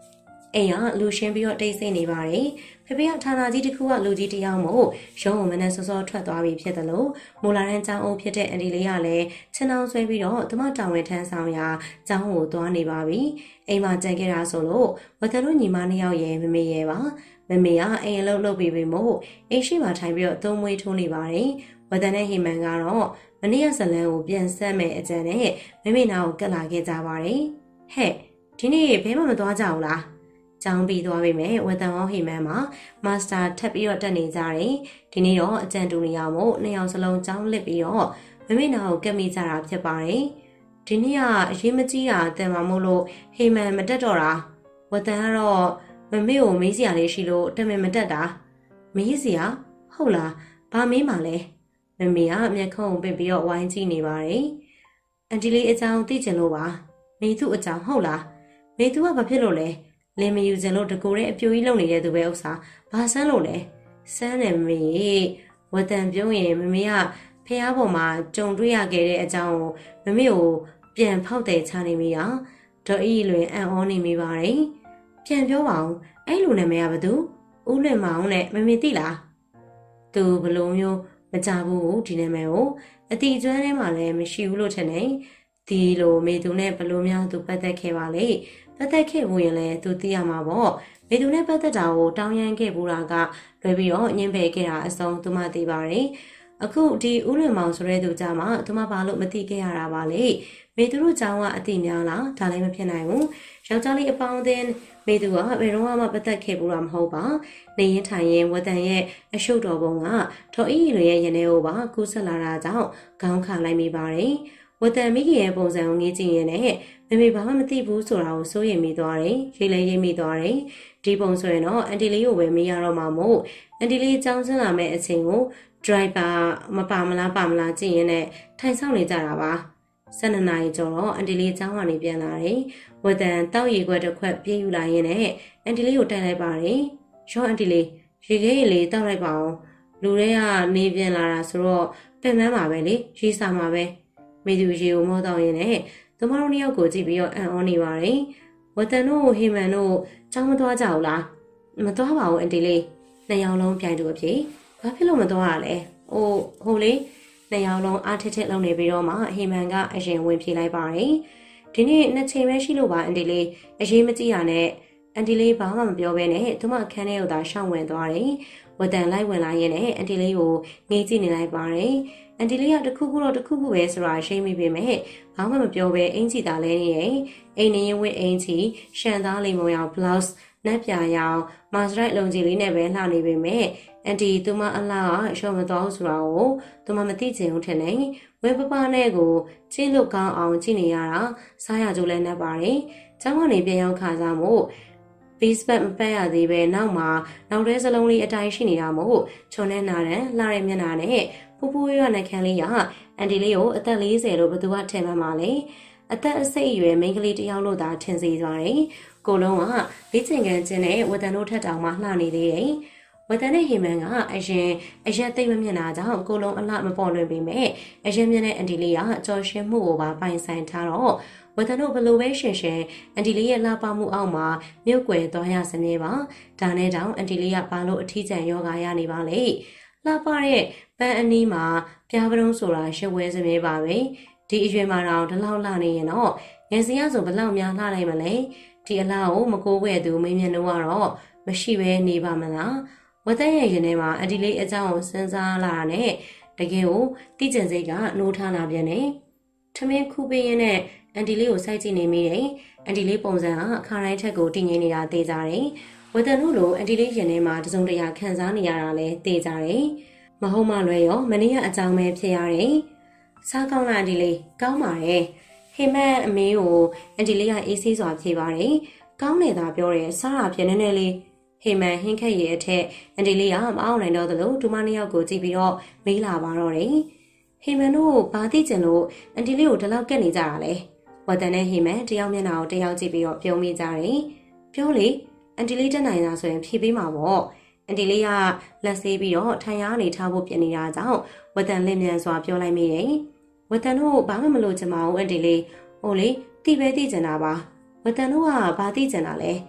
အိမ်ကလူရှင်းပြီးတော့တိတ်ဆိတ်နေပါတယ်ဖေဖေကဌာနကြီးတစ်ခုကလူကြီးတယောက်မို့ရုံးုံမနဲ့စောစောထွက်သွားပြီဖြစ်တယ်လို့မိုလာရန်ကျောင်းအုပ်ဖြစ်တဲ့အန်ဒီလေးကလည်းချင်းအောင်ဆွဲပြီးတော့သူမတောင်ဝင်ထမ်းဆောင်ရာကျောင်းကိုသွားနေပါပြီအိမ်မှာကြံခဲ့တာဆိုလို့ဝတတို့ညီမနှစ်ယောက်ရဲ့မမေရဲ့ပါမမေကအိမ်အလုပ်လုပ်ပြီးပြီမို့အိမ်ရှိမှထိုင်ပြီးတော့သုံးမွေးထိုးနေပါတယ်ဝတနဲ့ဟိမန်ကတော့မနေ့ကဇလန်ကိုပြန်ဆက်မဲ့အကြံနဲ့မမေနာကိုကတ်လာခဲ့ကြပါတယ်ဟဲ့ဒီနေ့ဘဲမှမသွားကြဘူးလားကျောင်းပြီးသွားပြီမဲ့ဝတန်အောင်ဟိမန်မှာမာစတာထပ်ပြီးတော့တက်နေကြတယ်ဒီနေ့တော့အကြံတူနေရမို့နှစ်ယောက်စလုံးကျောင်းလစ်ပြီးတော့မမေနာကိုကတ်မိကြတာဖြစ်ပါတယ်ဒီနေ့ကအရေးမကြီးတာတန်မှာမို့လို့ဟိမန်မတက်တော့တာဝတန်ကတော့မမေကိုမေးစရာလေးရှိလို့တမင်မတက်တာမေးစရာဟုတ်လားဘာမေးမှလဲမမေကမျက်ခုံးပင့်ပြီးတော့ဝိုင်းကြည့်နေပါတယ်အန်တီလေးအကြောင်းသိချင်လို့ပါမေသူ့အကြောင်းဟုတ်လားမေသူကဘာဖြစ်လို့လဲလင်မယူချင်လို့တကူတဲ့အပြိုကြီးလုံနေတဲ့သူပဲဥစ္စာဘာဆန်းလို့လဲဆန်းတယ်မေဝတန်ပြုံးရင်မမေကဖះပေါ်မှာကြုံတွေ့ရခဲ့တဲ့အကြောင်းကိုမမေကိုပြန်ဖောက်တယ်ချနေမိတာဒေါ်အီလွင်အံ့ဩနေမိပါတယ်ပြန်ပြောပါဦးအဲ့လူနာမည်ကဘာသူဦးလွင်မောင်နဲ့မမေသိလားသူဘလို့မျိုးမကြဘူးဒီနာမည်ကိုအတိအကျွမ်းထဲမှာလည်းမရှိဘူးလို့ထင်တယ်ဒီလိုမေသူနဲ့ဘလို့များသူပတ်သက်ခဲ့ပါလေပတ်သက်ခဲ့ဘူးရင်လည်းသူသိရမှာပေါ့မေသူနဲ့ပတ်သက်တာကိုတောင်းရမ်းခဲ့ဘူးတာကလွယ်ပြီးတော့ညှင်းပယ်ခဲ့တာအဆုံးသူမသိပါတယ်အခုဒီဦးလွင်မောင်ဆိုတဲ့သူကြမှာသူမဘာလို့မသိခဲ့ရတာပါလေမေသူတို့ကျောင်းကအတိများလားဒါလည်းမဖြစ်နိုင်ဘူးယောက်ျားလေးအပေါင်းအသင်းမေသူကဘယ်တော့မှပတ်သက်ခဲ့ဘူးတာမဟုတ်ပါနေရင်ထိုင်ရင်ဝတန်ရဲ့အရှုပ်တော်ပုံကထော်အီလိုရဲ့ရင်ထဲကိုပါကူးဆက်လာတာကြောင့်ခေါင်းခါလိုက်မိပါတယ်ဝတန်မိခင်ရဲ့ပုံစံကိုငေးကြည့်ရင်လည်းမမေဘာမှမသိဘူးဆိုတာကိုစိုးရိမ်မိသွားတယ်ရိတ်လဲရိပ်မိသွားတယ်ဒီပုံဆိုရင်တော့အန်တီလေးကိုပဲမေးရတော့မှာမို့အန်တီလေးကျောင်းဆင်းလာမယ့်အချိန်ကို driver မပါမလားပါမလားကြည့်ရင်လည်းထိုင်ဆောင်နေကြတာပါဆယ်နှစ်နာရီကျော်တော့အန်တီလေးကျောင်းကနေပြန်လာတယ်ဝတန်တောက်ရီခွက်တစ်ခွက်ပြေးယူလာရင်းနဲ့အန်တီလေးကိုတိုက်လိုက်ပါတယ်ရောအန်တီလေးရေခဲရေလေးတောက်လိုက်ပါအောင်လူတွေကနေပြန်လာတာဆိုတော့ပင်ပန်းပါပဲလေရေစာမှာပဲမေသူရေကိုမောတော့ရင်းနဲ့သူမတို့နှစ်ယောက်ကိုကြည့်ပြီးတော့အံ့ဩနေပါတယ်ဝတန်တို့ဟိမန်တို့ကျောင်းမသွားကြဘူးလားမသွားပါဘူးအန်တီလေးနှစ်ယောက်လုံးပြိုင်တူအဖြစ်ဘာဖြစ်လို့မသွားရလဲဟိုဟိုလေနှစ်ယောက်လုံးအားထစ်ထစ်လုံနေပြီးတော့မှဟိမန်ကအရင်ဝင်ပြေးလိုက်ပါတယ်ဒီနေ့နှစ်ချိန်ပဲရှိလို့ပါအန်တီလေးအရေးမကြီးရနဲ့အန်တီလေးဘာမှမပြောဘဲနဲ့သူမအခန်းထဲကိုသာရှောင်ဝင်သွားတယ်ဝတန်လိုက်ဝင်လာရင်လည်းအန်တီလေးကိုငေးကြည့်နေလိုက်ပါတယ်အန်တီလေးကတခုခုတော့တခုခုပဲဆိုတာရှိမိပေမဲ့ဘာမှမပြောဘဲအင်ချီသားလဲနေရင်အိမ်နေရင်ဝတ်အင်ချီရှန်သားလိမ်မုံရောင် blouse နက်ပြာရောင်မာစရိုက်လုံကြီးလေးနဲ့ပဲလှနေပေမဲ့အန်တီသူမအလားကရှော့မသွားဘူးဆိုတာကိုသူမမသိချင်ဘူးထင်တယ်ဝဲပပနဲ့ကိုကျင်းလုတ်ကောင်းအောင်ကြည့်နေရတာစားရကြိုးလဲနေပါတယ်ကျောင်းကနေပြန်ရောက်ခါစားမို့Base back မပတ်ရသေးပဲနောက်မှာနောက်တဲ့စလုံးလေးအတိုင်းရှိနေတာမို့ချွန်နဲ့နာတဲ့လှတဲ့မျက်နှာနဲ့ပူပူရွရွနှက်ခမ်းလေးကအန်တီလေးကိုအသက်၄၀လို့ဘသူကထင်မှန်းပါလေအသက်အစိတ်အရွယ်မိန်းကလေးတစ်ယောက်လို့သာထင်စေသွားတယ်ကိုလုံးကလေးချင်ကန်ချင်းနဲ့ဝတန်တို့ထက်တောင်မှလှနေသေးတယ်ဝတန်နဲ့ဟိမန်ကအရင်အရက်သိမ့်မမျက်နှာကြောင့်ကိုလုံးအလှမပေါ်လွင်ပေမဲ့အရင်မျက်နှာအန်တီလေးကကြော်ရှင်းမှုကိုပါပိုင်ဆိုင်ထားတော့ဝတန်တို့ဘလို့ပဲရှင်ရှင်အန်တီလေးရဲ့လှပမှုအောက်မှာမြုပ်ကွယ်သွားရစမြဲပါဒါနဲ့တောင်အန်တီလေးကဘာလို့အထီးကျန်ယောဂါရနေပါလဲလှပတဲ့ပန်းအနီးမှာပြားပရုံးဆိုတာရှက်ဝဲစမြဲပါပဲဒီအရွယ်မှာတော့ဒီလောက်လှနေရင်တော့ငယ်စရဆိုဘလောက်များလှနိုင်မလဲဒီအလှကိုမကိုးဝဲသူမင်းမြတ်တို့ကတော့မရှိပဲနေပါမလားဝတန်ရဲ့ရင်ထဲမှာအန်တီလေးအကြောင်းကိုစဉ်းစားလာတာနဲ့တကယ်ကိုတိကျင်စိတ်ကနှိုးထားလာပြန်တယ်ထမင်းခူးပေးရင်းနဲ့အန်တီလေးကိုစိုက်ကြည့်နေမိတယ်အန်တီလေးပုံစံကအခါတိုင်းထက်ကိုတည်ငြိမ်နေတာသိကြတယ်ဝတန်တို့လိုအန်တီလေးရင်ထဲမှာတစုံတရာခံစားနေရတာလည်းသိကြတယ်မဟုတ်မှလွယ်ရောမနေ့ကအကြောင်းပဲဖြစ်ရတယ်စားကောင်းလားအန်တီလေးကောင်းပါတယ်ဟိမန်အမေကိုအန်တီလေးကအေးဆေးစွာဖြေပါတယ်ကောင်းနေတာပြောတယ်စားတာဖြစ်နေနေလေးဟိမန်ဟင်းခက်ရဲ့အထက်အန်တီလေးကမအောင်နိုင်တော့သလိုဒူမနှစ်ယောက်ကိုကြည့်ပြီးတော့မေးလာပါတော့တယ်ဟိမန်တို့ဘာသိကျင်လို့အန်တီလေးကိုဒီလောက်ကက်နေကြတာလဲဝတန်နဲ့ဟိမန်တယောက်မျက်နှာကိုတယောက်ကြည့်ပြီးတော့ပြုံးမိကြတယ်ပြောလေအန်တီလေးတက်နိုင်တာဆိုရင်ဖြေပေးမှာပေါ့အန်တီလေးကလက်ဆေးပြီးတော့ထိုင်ရနေထားဖို့ပြင်နေတာကြောင့်ဝတန်လင့်မြန်စွာပြောလိုက်မိတယ်ဝတန်တို့ဘာမှမလို့ချင်ပါဘူးအန်တီလေးဟိုလေတိပဲတိကျင်တာပါဝတန်တို့ကဘာတိကျင်တာလဲ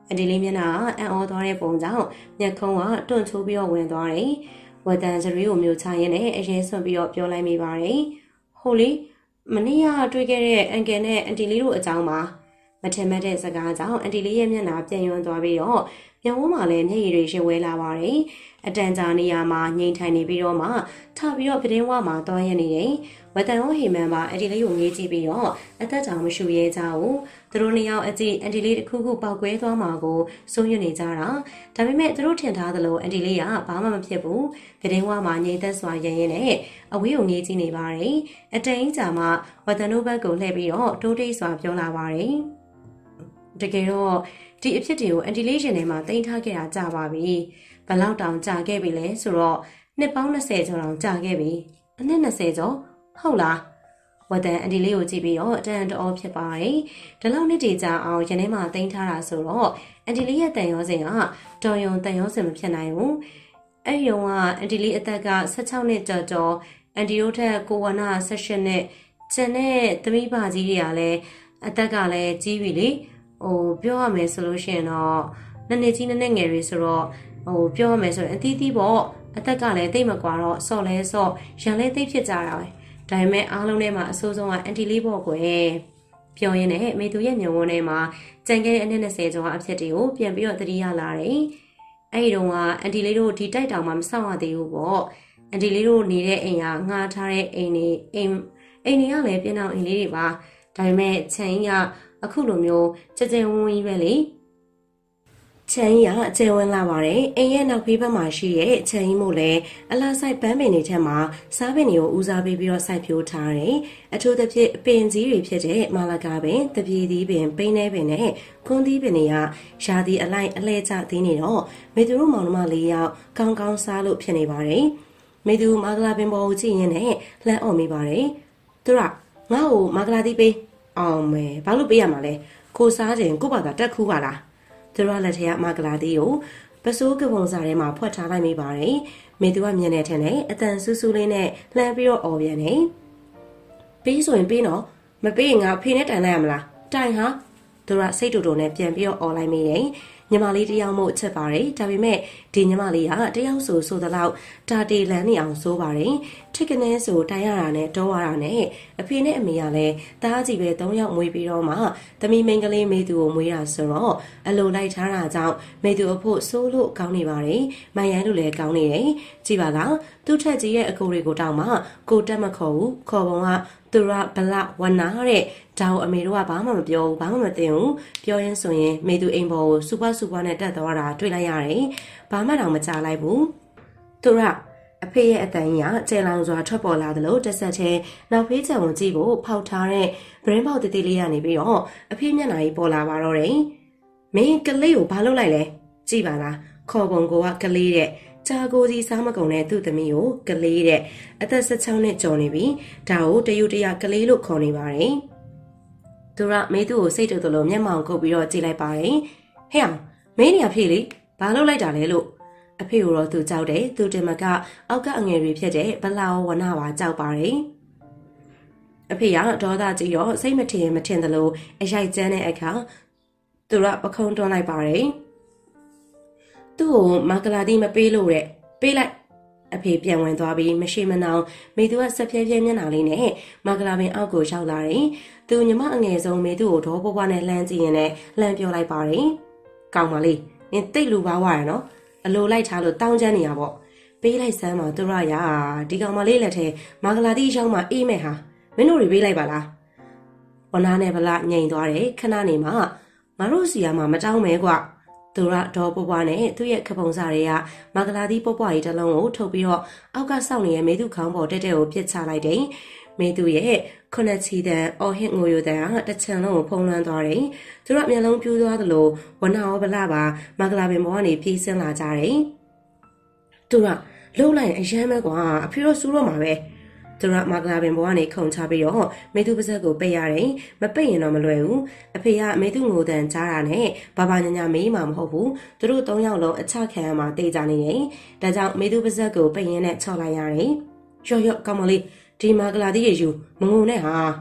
အန်တီလေးမျက်နှာအံ့ဩသွားတဲ့ပုံကြောင့်မျက်ခုံးကတွန့်ချိုးပြီးတော့ဝင်သွားတယ်ဝတန်စရီကိုမျိုးချရင်းနဲ့အရင်ဆွန့်ပြီးတော့ပြောလိုက်မိပါတယ်ဟိုလေမနေ့ကတွေ့ခဲ့တဲ့အန်ကယ်နဲ့အန်တီလေးတို့အကြောင်းပါမထင်မှတ်တဲ့စကားကြောင့်အန်တီလေးရဲ့မျက်နှာပြန်ယွန်းသွားပြီးတော့မျက်ဝန်းမှာလည်းမျက်ရည်တွေရှင်ဝဲလာပါတယ်အတန်ကြာနေရာမှာငိမ့်ထိုင်နေပြီးတော့မှထပြီးတော့ပတင်းဝါမှာသွားရနေတယ်ဝတန်ရောဟေမန်ပါအန်တီလေးကိုငေးကြည့်ပြီးတော့အသက်ကြောင်မရှူရဲကြဘူးသူတို့နှစ်ယောက်အကြည့်အန်တီလေးတစ်ခုခုပေါက်ကွဲသွားမှာကိုစိုးရွံ့နေကြတာဒါပေမဲ့သူတို့ထင်ထားသလိုအန်တီလေးကဘာမှမဖြစ်ဘူးပတင်းဝါမှာငိမ့်သက်စွာရရင်နဲ့အဝေးကိုငေးကြည့်နေပါတယ်အတန်ကြီးကြာမှဝတန်တို့ဘက်ကိုလှည့်ပြီးတော့တိုးတိတ်စွာပြောလာပါတယ်တကယ်တော့ဒီအဖြစ်တွေကိုအန်တီလေးရှင်ထဲမှာတင်ထားခဲ့တာကြာပါပြီဘလောက်တောင်ကြာခဲ့ပြီလဲဆိုတော့နှစ်ပေါင်း၂၀ကျော်တောင်ကြာခဲ့ပြီအနှစ်၂၀ကျော်ဟုတ်လားဝတန်အန်တီလေးကိုကြည့်ပြီးတော့အတန်တော်ဖြစ်ပါတယ်ဒီလောက်နှစ်တည်ကြာအောင်ရင်းထဲမှာတင်ထားတာဆိုတော့အန်တီလေးရဲ့တန်ရောစင်ကတော်ရုံတန်ရောစင်မဖြစ်နိုင်ဘူးအဲ့ရုံကအန်တီလေးအသက်က၁၆နှစ်ကျော်ကျော်အန်တီတို့ထက်ကိုဝနာ၁၈နှစ်ကျန်တဲ့သမီးပါကြီးတွေကလည်းအသက်ကလည်းကြီးပြီလေဟိုပြောရမယ်ဆိုလို့ရှိရင်တော့နည်းနည်းကြီးနည်းနည်းငယ်တွေဆိုတော့ဟိုပြောရမယ်ဆိုရင်အသီးသီးပေါ့အသက်ကလည်းတိတ်မကွာတော့စော့လဲစော့ရန်လဲတိတ်ဖြစ်ကြတာပဲဒါပေမဲ့အားလုံးထဲမှာအဆိုးဆုံးကအန်တီလေးပေါ့ကွယ်ပြောရင်းနဲ့မေသူရဲ့မျက်ဝန်းထဲမှာကြံခဲ့တဲ့အနှစ်၂၀ကျော်အဖြစ်တွေကိုပြန်ပြီးတော့သတိရလာတယ်အဲ့ဒီတော့ကအန်တီလေးတို့ဒီတိုက်တောင်မှမဆောင်ရသေးဘူးပေါ့အန်တီလေးတို့နေတဲ့အိမ်ကငှားထားတဲ့အိမ်နေအိမ်အိမ်တွေကလည်းပြင်အောင်အိမ်လေးတွေပါဒါပေမဲ့ချန်ကြီးကအခုလိုမျိုးကြကြဝန်းဝန်းကြီးပဲလေချန်ကြီးကအကျယ်ဝန်းလာပါတယ်အိမ်ရဲ့နောက်ဖေးဘက်မှာရှိတဲ့ချန်ကြီးမို့လဲအလားဆိုင်ပန်းပင်တွေထက်မှာစားပင်တွေကိုဦးစားပေးပြီးတော့စိုက်ပျိုးထားတယ်အထူးသဖြင့်ပင်ကြီးတွေဖြစ်တဲ့မာလာကာပင်တပြေသီးပင်ပိန်းနှဲပင်နဲ့ခွန်းသီးပင်တွေကရာသီအလိုက်အလဲကျသေးနေတော့မေသူတို့မောင်နှမလေးယောက်ကောင်းကောင်းစားလို့ဖြစ်နေပါတယ်မေသူမာဂလာပင်ပေါ်ကိုကြည့်ရင်းနဲ့လှမ်းអော်မိပါတယ်သူကငါ့ကိုမာဂလာသီးပေးအောင်မယ်ဘာလို့ပေးရမှာလဲကိုစားခြင်းကိုဘာသာတက်ခူးပါလားသူတို့လက်ထက်ကမာဂလာသီးကိုပစိုးကပုံစားထဲမှာဖွက်ထားလိုက်မိပါတယ်မေသူကမြင်နေတယ်နဲ့အတန်ဆူးဆူးလေးနဲ့လှမ်းပြီးတော့អော်ပြန်တယ်ပေးဆိုရင်ပေးတော့မပေးရင်ငါဖေနဲ့တိုင်လိုက်ရမလားတိုင်ဟာသူကစိတ်တူတူနဲ့ပြန်ပြီးတော့អော်လိုက်မိတယ်ညီမလေးတယောက်မို့ချက်ပါတယ်ဒါပေမဲ့ဒီညီမလေးကတယောက်ဆိုဆိုသလောက်တာတီလန်းနေအောင်ဆိုပါတယ်ထစ်ကနေဆိုတိုင်ရတာနဲ့တောရတာနဲ့အဖေနဲ့အမေကလည်းတားကြည့်ပဲ၃ယောက်မွေးပြီးတော့မှသမီးမိန်းကလေးမေသူကိုမွေးတာဆိုတော့အလိုလိုက်ထားတာကြောင့်မေသူအဖို့ဆိုးလို့ကောင်းနေပါတယ်မိုင်ရန်တို့လည်းကောင်းနေတယ်ကြည်ပါလားသူ့ထက်ကြီးရဲ့အကိုတွေကိုတောင်းမှကိုတက်မခေါ်ဘူးခေါ်ပုံကသူရဘလဝနာတဲ့ဒါကိုအမေတို့ကဘာမှမပြောဘူးဘာမှမသိဘူးပြောရင်းဆိုရင်မေသူအိမ်ပေါ်ကိုစူပါစူပါနဲ့တက်သွားတာတွေ့လိုက်ရတယ်ဘာမှတော့မကြားလိုက်ဘူးသူရအဖေရဲ့အတန်ကြီးကကျဲလောင်စွာထွက်ပေါ်လာသလိုတက်ဆက်တဲ့နောက်ဖေးချံကိုကြည့်ဖို့ဖောက်ထားတဲ့ဗရင်ပေါက်တတိလေးကနေပြီးတော့အဖေမျက်နှာကြီးပေါ်လာပါတော့တယ်မင်းကလေးကိုဘာလုပ်လိုက်လဲကြည့်ပါလားခေါ်ပုံကကလေးတဲ့ဂျာကိုကြီးစားမကုန်တဲ့သူ့သမီးကိုကလေးတဲ့အသက်၁၆နှစ်ကျော်နေပြီဒါကိုတယူတရကလေးလို့ခေါ်နေပါတယ်သူကမေသူ့ကိုစိတ်တူတူလို့မျက်မှောင်ကုပ်ပြီးတော့ကြည့်လိုက်ပါတယ်ဟဲ့အောင်မင်းနေရဖြစ်လေဘာလုပ်လိုက်တာလဲလို့အဖေကတော့သူကြောက်တယ်သူတင်မကအောက်ကအငယ်တွေဖြစ်တဲ့ဘလာဝနာပါကြောက်ပါတယ်အဖေကဒေါသကြီးတော့စိတ်မထင်မထင်သလိုအရိုက်ကျန်းတဲ့အခါသူကပခုံးတွန်းလိုက်ပါတယ်သူ့ကိုမာဂလာတီမပေးလို့တဲ့ပေးလိုက်အဖေပြန်ဝင်သွားပြီးမရှိမနှောင်မေသူကဆက်ဖြဲဖြဲမျက်နှာလေးနဲ့မာဂလာပင်အောက်ကိုရောက်လာတယ်သူညီမအငယ်ဆုံးမေသူ့ကိုဒေါ်ပွားပွားနဲ့လှမ်းကြည့်ရင်လည်းလှမ်းပြောလိုက်ပါတယ်ကောင်းပါလေနင်တိတ်လူပါဝါရနော်အလိုလိုက်ထားလို့တောင်းချမ်းနေရပေါ့ပေးလိုက်စမ်းပါသူရရဒီကောင်မလေးလက်ထဲမာဂလာတီရောက်မှအေးမဲ့ဟာမင်းတို့တွေပေးလိုက်ပါလားဝနာနဲ့ဗလာငိန်သွားတယ်ခဏနေမှငါတို့စီယာမှာမတောင်းမဲကွာသူရဒေါ်ပွားပွားနဲ့သူ့ရဲ့ခပုံစားတွေကမာဂလာတီပွားပွားကြီးတစ်လုံးကိုထုတ်ပြီးတော့အောက်ကစောင့်နေတဲ့မေသူခေါင်းပေါ်တက်တက်ကိုပြစ်ချလိုက်တယ်မေသူရဲ့ခုနှစ်ချီတန်အော်ဟစ်ငိုယိုတန်ကတစ်ချံလုံးကိုဖုံးလွှမ်းသွားတယ်သူတို့မျက်လုံးပြူးသွားသလိုဝနာရောဗလာပါမာဂလာပင်ပေါ်ကနေပြေးဆင်းလာကြတယ်သူကလှုပ်လိုက်အရမ်းပဲကွာအဖေတို့စူးတော့မှာပဲသူကမာဂလာပင်ပေါ်ကနေခုန်ချပြီးတော့မေသူပါဇက်ကိုပိတ်ရတယ်မပိတ်ရင်တော့မလွယ်ဘူးအဖေကမေသူငိုတန်ကြားတာနဲ့ဘာဘာညာညာမေးမှမဟုတ်ဘူးသူတို့သုံးယောက်လုံးအချခံရမှာတေးကြနေတယ်ဒါကြောင့်မေသူပါဇက်ကိုပိတ်ရင်းနဲ့ချော့လိုက်ရတယ်ရော့ရော့ကောင်းမလေးဒီမာဂလာတီးရယူမငုံနဲ့ဟာသူ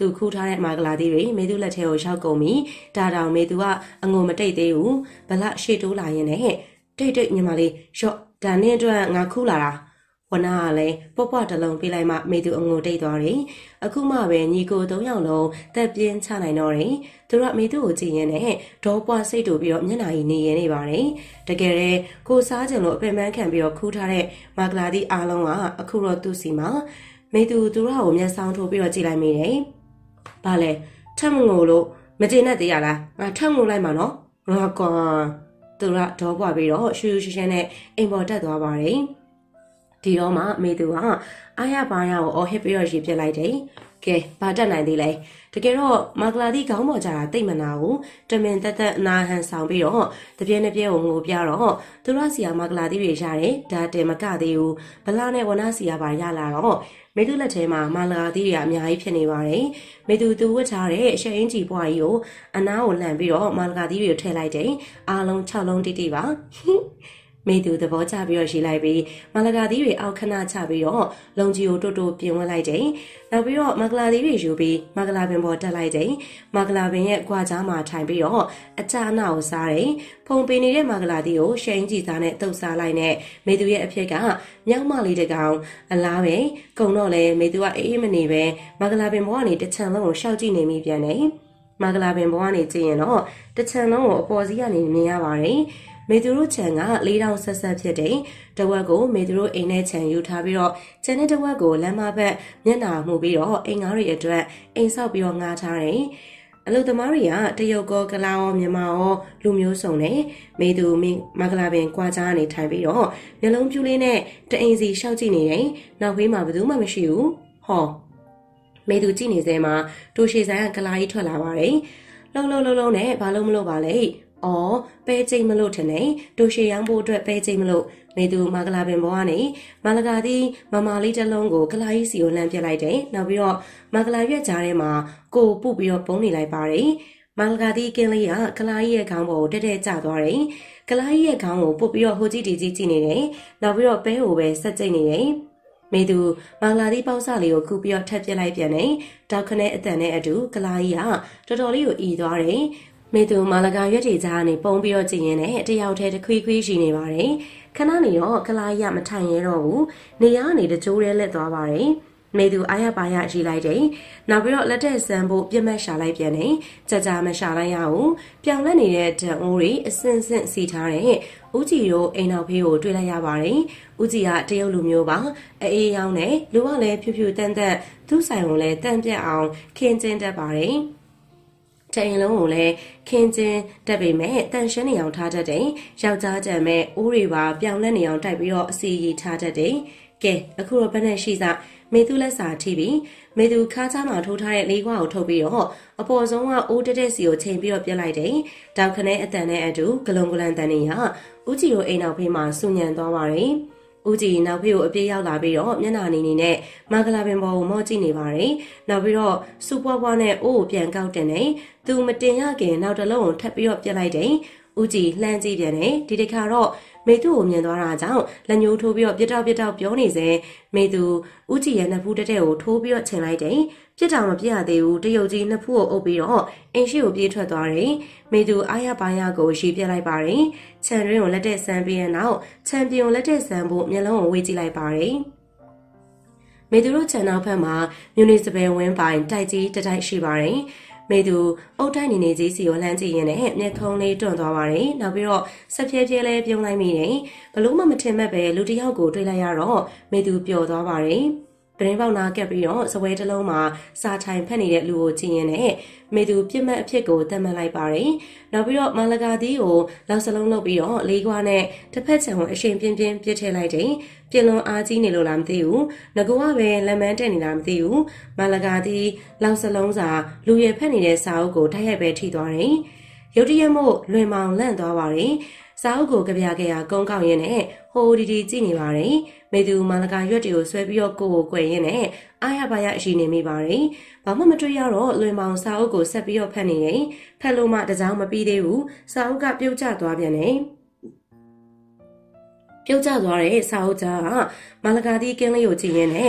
သူခူးထားတဲ့မာဂလာသီးတွေမေသူလက်ထဲကိုရောက်ကုန်ပြီဒါတောင်မေသူကအငုံမတိတ်သေးဘူးဗလရှေ့တိုးလာရင်လည်းတိတ်တိတ်ညီမလေးရော့ဒါနဲ့အတွက်ငါခူးလာတာဝနာကလည်းပေါ့ပေါ့တလုံးပေးလိုက်မှမေသူအငုံတိတ်သွားတယ်အခုမှပဲညီကိုသုံးယောက်လုံးတက်ပြင်းချနိုင်တော့တယ်သူကမေသူကိုကြည့်ရင်လည်းဒေါပွားစိတ်တူပြီးတော့မျက်နှာကြီးနေရနေပါတယ်တကယ်လည်းကိုစားကြင်လို့အပင်ပန်းခံပြီးတော့ခူးထားတဲ့မာဂလာသီးအားလုံးကအခုတော့သူ့စီမှာမေသူသူရကိုမျက်စောင်းထိုးပြီးတော့ကြည့်လိုက်မိတယ်။ဘာလဲထက်မငိုလို့မကျေနပ်သေးရလား။ငါထက်ငိုလိုက်မှာနော်။ငါကွာသူရဒေါပွားပြီးတော့ရှူရှူရှင်းရှင်းနဲ့အိမ်ပေါ်တက်သွားပါတယ်။ဒီတော့မှမေသူကအာရပါရကိုအော်ဟစ်ပြီးတော့ရေပြစ်လိုက်တယ်။ကဲဘာတက်နိုင်သေးလဲ။တကယ်တော့မာဂလာသီးခေါင်းပေါ်ကြတာတိတ်မနာဘူး။တမင်တက်တက်နာဟန်ဆောင်ပြီးတော့တပြင်းတစ်ပြင်းကိုငိုပြတော့သူရစီယာမာဂလာသီးတွေရတယ်။ဒါတင်မကသေးဘူး။ဗလာနဲ့ဝနာစီယာပါရလာတော့မေသူလက်ထဲမှာမာလာသီးတွေအများကြီးဖြစ်နေပါတယ်။မေသူသူဝတ်ထားတဲ့ရှယ်အင်ဂျီပွားကြီးကိုအနားကိုလှန်ပြီးတော့မာလာသီးတွေကိုထည့်လိုက်တယ်။အားလုံး၆လုံးတိတိပါ။မေသူသဘောကျပြီးတော့ရှိလိုက်ပြီးမာလာသီးတွေအောက်ခဏချပြီးတော့လုံကြီးကိုတိုးတိုးပြင်ဝတ်လိုက်တယ်။နောက်ပြီးတော့မာလာသီးတွေယူပြီးမာလာပင်ပေါ်တက်လိုက်တယ်။မာလာပင်ရဲ့အကွာကြားမှာထိုင်ပြီးတော့အချာအနာကိုစားတယ်။ဖုံပင်နေတဲ့မာလာသီးကိုရှယ်အင်ဂျီသားနဲ့တုပ်စားလိုက်နဲ့မေသူရဲ့အဖြစ်ကမြောက်မလေးတကောင်အလားပဲကုံတော့လေမေသူကအေးအေးမနေပဲမာဂလာပင်ဘောကနေတချံလုံးကိုရှောက်ကြည့်နေမိပြန်တယ်မာဂလာပင်ဘောကနေကြည့်ရင်တော့တချံလုံးကိုအပေါ်စီးကနေမြင်ရပါတယ်မေသူတို့ခြံကလေးတောင်ဆက်ဆက်ဖြစ်တယ်တဝက်ကိုမေသူတို့အိမ်နဲ့ခြံယူထားပြီးတော့ခြံနဲ့တဝက်ကိုလမ်းမဘက်မျက်နှာမှုပြီးတော့အိမ်ငါးတွေအတွက်အိမ်ဆောက်ပြီးတော့ငားထားတယ်အလုသမားတွေကတရုတ်ကောကလာရောမြန်မာရောလူမျိုးစုံနဲ့မေသူမဂလာပင်ကွာကြားကနေထိုင်ပြီးတော့မျက်လုံးပြူးလေးနဲ့တအိမ်စီရှောက်ကြည့်နေတယ်နောက်ဘေးမှာဘယ်သူမှမရှိဘူးဟောမေသူကြည့်နေစဲမှာတိုရှေဆိုင်ကကလာကြီးထွက်လာပါတယ်လုံလုံလုံလုံနဲ့ဘာလို့မလို့ပါလဲအော်ပဲကျိတ်မလို့ထင်တယ်တိုရှေရောင်းဖို့အတွက်ပဲကျိတ်မလို့မေသူမာဂလာပင်ဘောကနေမာလကာသီးမမလေးတစ်လုံးကိုကလာကြီးစီကိုလှမ်းပြလိုက်တယ်နောက်ပြီးတော့မာဂလာရွက်ကြားထဲမှာကိုပုတ်ပြီးတော့ပုံနေလိုက်ပါတယ်မာလကာသီးကင်းလေးကကလာကြီးရဲ့ခေါင်းပေါ်ကိုတက်တက်ကျသွားတယ်ကလာကြီးရဲ့ခေါင်းကိုပုတ်ပြီးတော့ဟိုကြည့်တီကြည့်ကြည့်နေတယ်နောက်ပြီးတော့ပဲကိုပဲဆက်ကြိတ်နေတယ်မေသူမာလာသီးပေါက်စလေးကိုခုပြီးတော့ထပ်ပြစ်လိုက်ပြန်တယ်တောက်ခနဲ့အတန်နဲ့အတူကလာကြီးကတော်တော်လေးကိုအီသွားတယ်မေသူမာလကာရွက်တီကြားကနေပုံပြီးတော့ကြည့်ရင်လည်းတယောက်တည်းတခွေးခွေးရှိနေပါတယ်ခဏနေတော့ကလာကြီးကမထိုင်ရတော့ဘူးနေရကနေတကြိုးရဲလက်သွားပါတယ်မေသူအားရပါရရှိလိုက်တယ်နောက်ပြီးတော့လက်ထက်ဆန်းဖို့ပြတ်မှတ်ရှာလိုက်ပြန်တယ်ကြကြမရှာလိုက်ရဘူးပြောင်လက်နေတဲ့ဓာတ်အိုးတွေအစင်စင်စီထားတဲ့ဦးကြီးတို့အိမ်နောက်ဖေးကိုတွေ့လိုက်ရပါတယ်ဦးကြီးကတရုတ်လူမျိုးပါအေးရောင်းနဲ့လူကလည်းဖြူဖြူတန်းတန်းသူ့ဆိုင်ကိုလည်းတန့်ပြတ်အောင်ခင်းကျင်းတတ်ပါတယ်တိုင်လုံးကိုလည်းခင်းကျင်းတက်ပေမဲ့တန်ရှင်းနေအောင်ထားတတ်တယ်ယောက်ျားကြံမဲ့အိုးတွေပါပြောင်လက်နေအောင်တိုက်ပြီးတော့အစီရီထားတတ်တယ်ကဲအခုတော့ဘယ်နဲ့ရှိစားမေသူလက်စာထိပြီးမေသူခါးချားမှာထိုးထားတဲ့လေးခွားကိုထုတ်ပြီးတော့အပေါ်ဆုံးကအိုးတက်တက်စီကိုချိန်ပြီးတော့ပြစ်လိုက်တယ်တောက်ခနဲ့အတန်နဲ့အတူဂလုံးဂလန်တန်နေရဦးကြီးကိုအိမ်နောက်ဖေးမှာစူညံသွားပါတယ်ဦးကြီးနောက်ဖေးကိုအပြေးရောက်လာပြီးတော့မျက်နှာနေနေနဲ့မာဂလာပင်ပေါ်ကိုမော့ကြည့်နေပါတယ်နောက်ပြီးတော့စူပွားပွားနဲ့အိုးကိုပြန်ကောက်တင်နေသူမတင်ရခင်နောက်တစ်လုံးကိုထပ်ပြီးတော့ပြစ်လိုက်တယ်ဦးကြီးလှမ်းကြည့်ပြန်တယ်ဒီတစ်ခါတော့မေသူကိုမြင်သွားတာကြောင့်လက်ညှိုးထိုးပြီးတော့ပြစ်တောက်ပြစ်တောက်ပြောနေစေမေသူဦးကြီးရဲ့နှစ်ဖူးတက်တဲ့ကိုထိုးပြီးတော့ချိန်လိုက်တယ်ပြစ်တောင်မပြရသေးဘူးတရုတ်ကြီးနှစ်ဖူးကိုအုပ်ပြီးတော့အင်းရှိကိုပြေးထွက်သွားတယ်မေသူအားရပါရကိုရှီပြလိုက်ပါတယ်ခြံတွင်းကိုလက်တဲ့ဆန်းပြီးတဲ့နောက်ချန်ပီယံလက်တဲ့ဆန်းဖို့မျက်လုံးကိုဝေးကြည့်လိုက်ပါတယ်မေသူတို့ခြံနောက်ဖက်မှာမြူနီစပယ်ဝင်းပိုင်တိုက်ကြီးတတိုက်ရှိပါတယ်မေသူအုတ်တိုင်းနေနေကြီးစီကိုလှမ်းကြည့်ရင်လည်းမျက်ခုံးလေးတွန့်သွားပါတယ်နောက်ပြီးတော့ဆက်ဖြဲဖြဲလေးပြုံးလိုက်မိတယ်ဘလို့မှမထင်မဲ့ပဲလူတစ်ယောက်ကိုတွေ့လိုက်ရတော့မေသူပျော်သွားပါတယ်ပရင်းပေါက်နာကပ်ပြီးတော့စပွဲတစ်လုံးမှာစာထိုင်ဖက်နေတဲ့လူကိုကြည့်ရင်လည်းမေသူပြစ်မဲ့အဖြစ်ကိုတတ်မှတ်လိုက်ပါတယ်နောက်ပြီးတော့မာလကာသီးကိုလောက်စလုံးလုပ်ပြီးတော့လေးခွားနဲ့တစ်ဖက်ချံကိုအရှင်ပြင်းပြင်းပြစ်ထည့်လိုက်တယ်ပြင်းလွန်အားကြီးနေလို့လားမသိဘူးငကူကပဲလက်မန်းတက်နေလားမသိဘူးမာလကာသီးလောက်စလုံးစာလူရဖက်နေတဲ့စာအုပ်ကိုတိုက်ရိုက်ပဲထိသွားတယ်ရုတ်တရက်မို့လွင်မောင်လန့်သွားပါတယ်စာအုပ်ကိုကြပြခဲ့ရကုန်းကောက်ရင်းနဲ့ဟိုဒီဒီကြည့်နေပါတယ်မေသူမာလကာရွက်တွေကိုဆွဲပြီးတော့ကိုကိုကွယ်ရင်းနဲ့အားရပါရအရှိနေမိပါတယ်ဘာမှမတွေ့ရတော့လွင်မောင်စာအုပ်ကိုဆက်ပြီးတော့ဖတ်နေတယ်ဖတ်လို့မှတစောင်းမပြီးသေးဘူးစာအုပ်ကပြုတ်ကျသွားပြန်တယ်ပြုတ်ကျသွားတဲ့စာအုပ်ကြားကမာလကာသီးကင်းလေးကိုကြည့်ရင်းနဲ့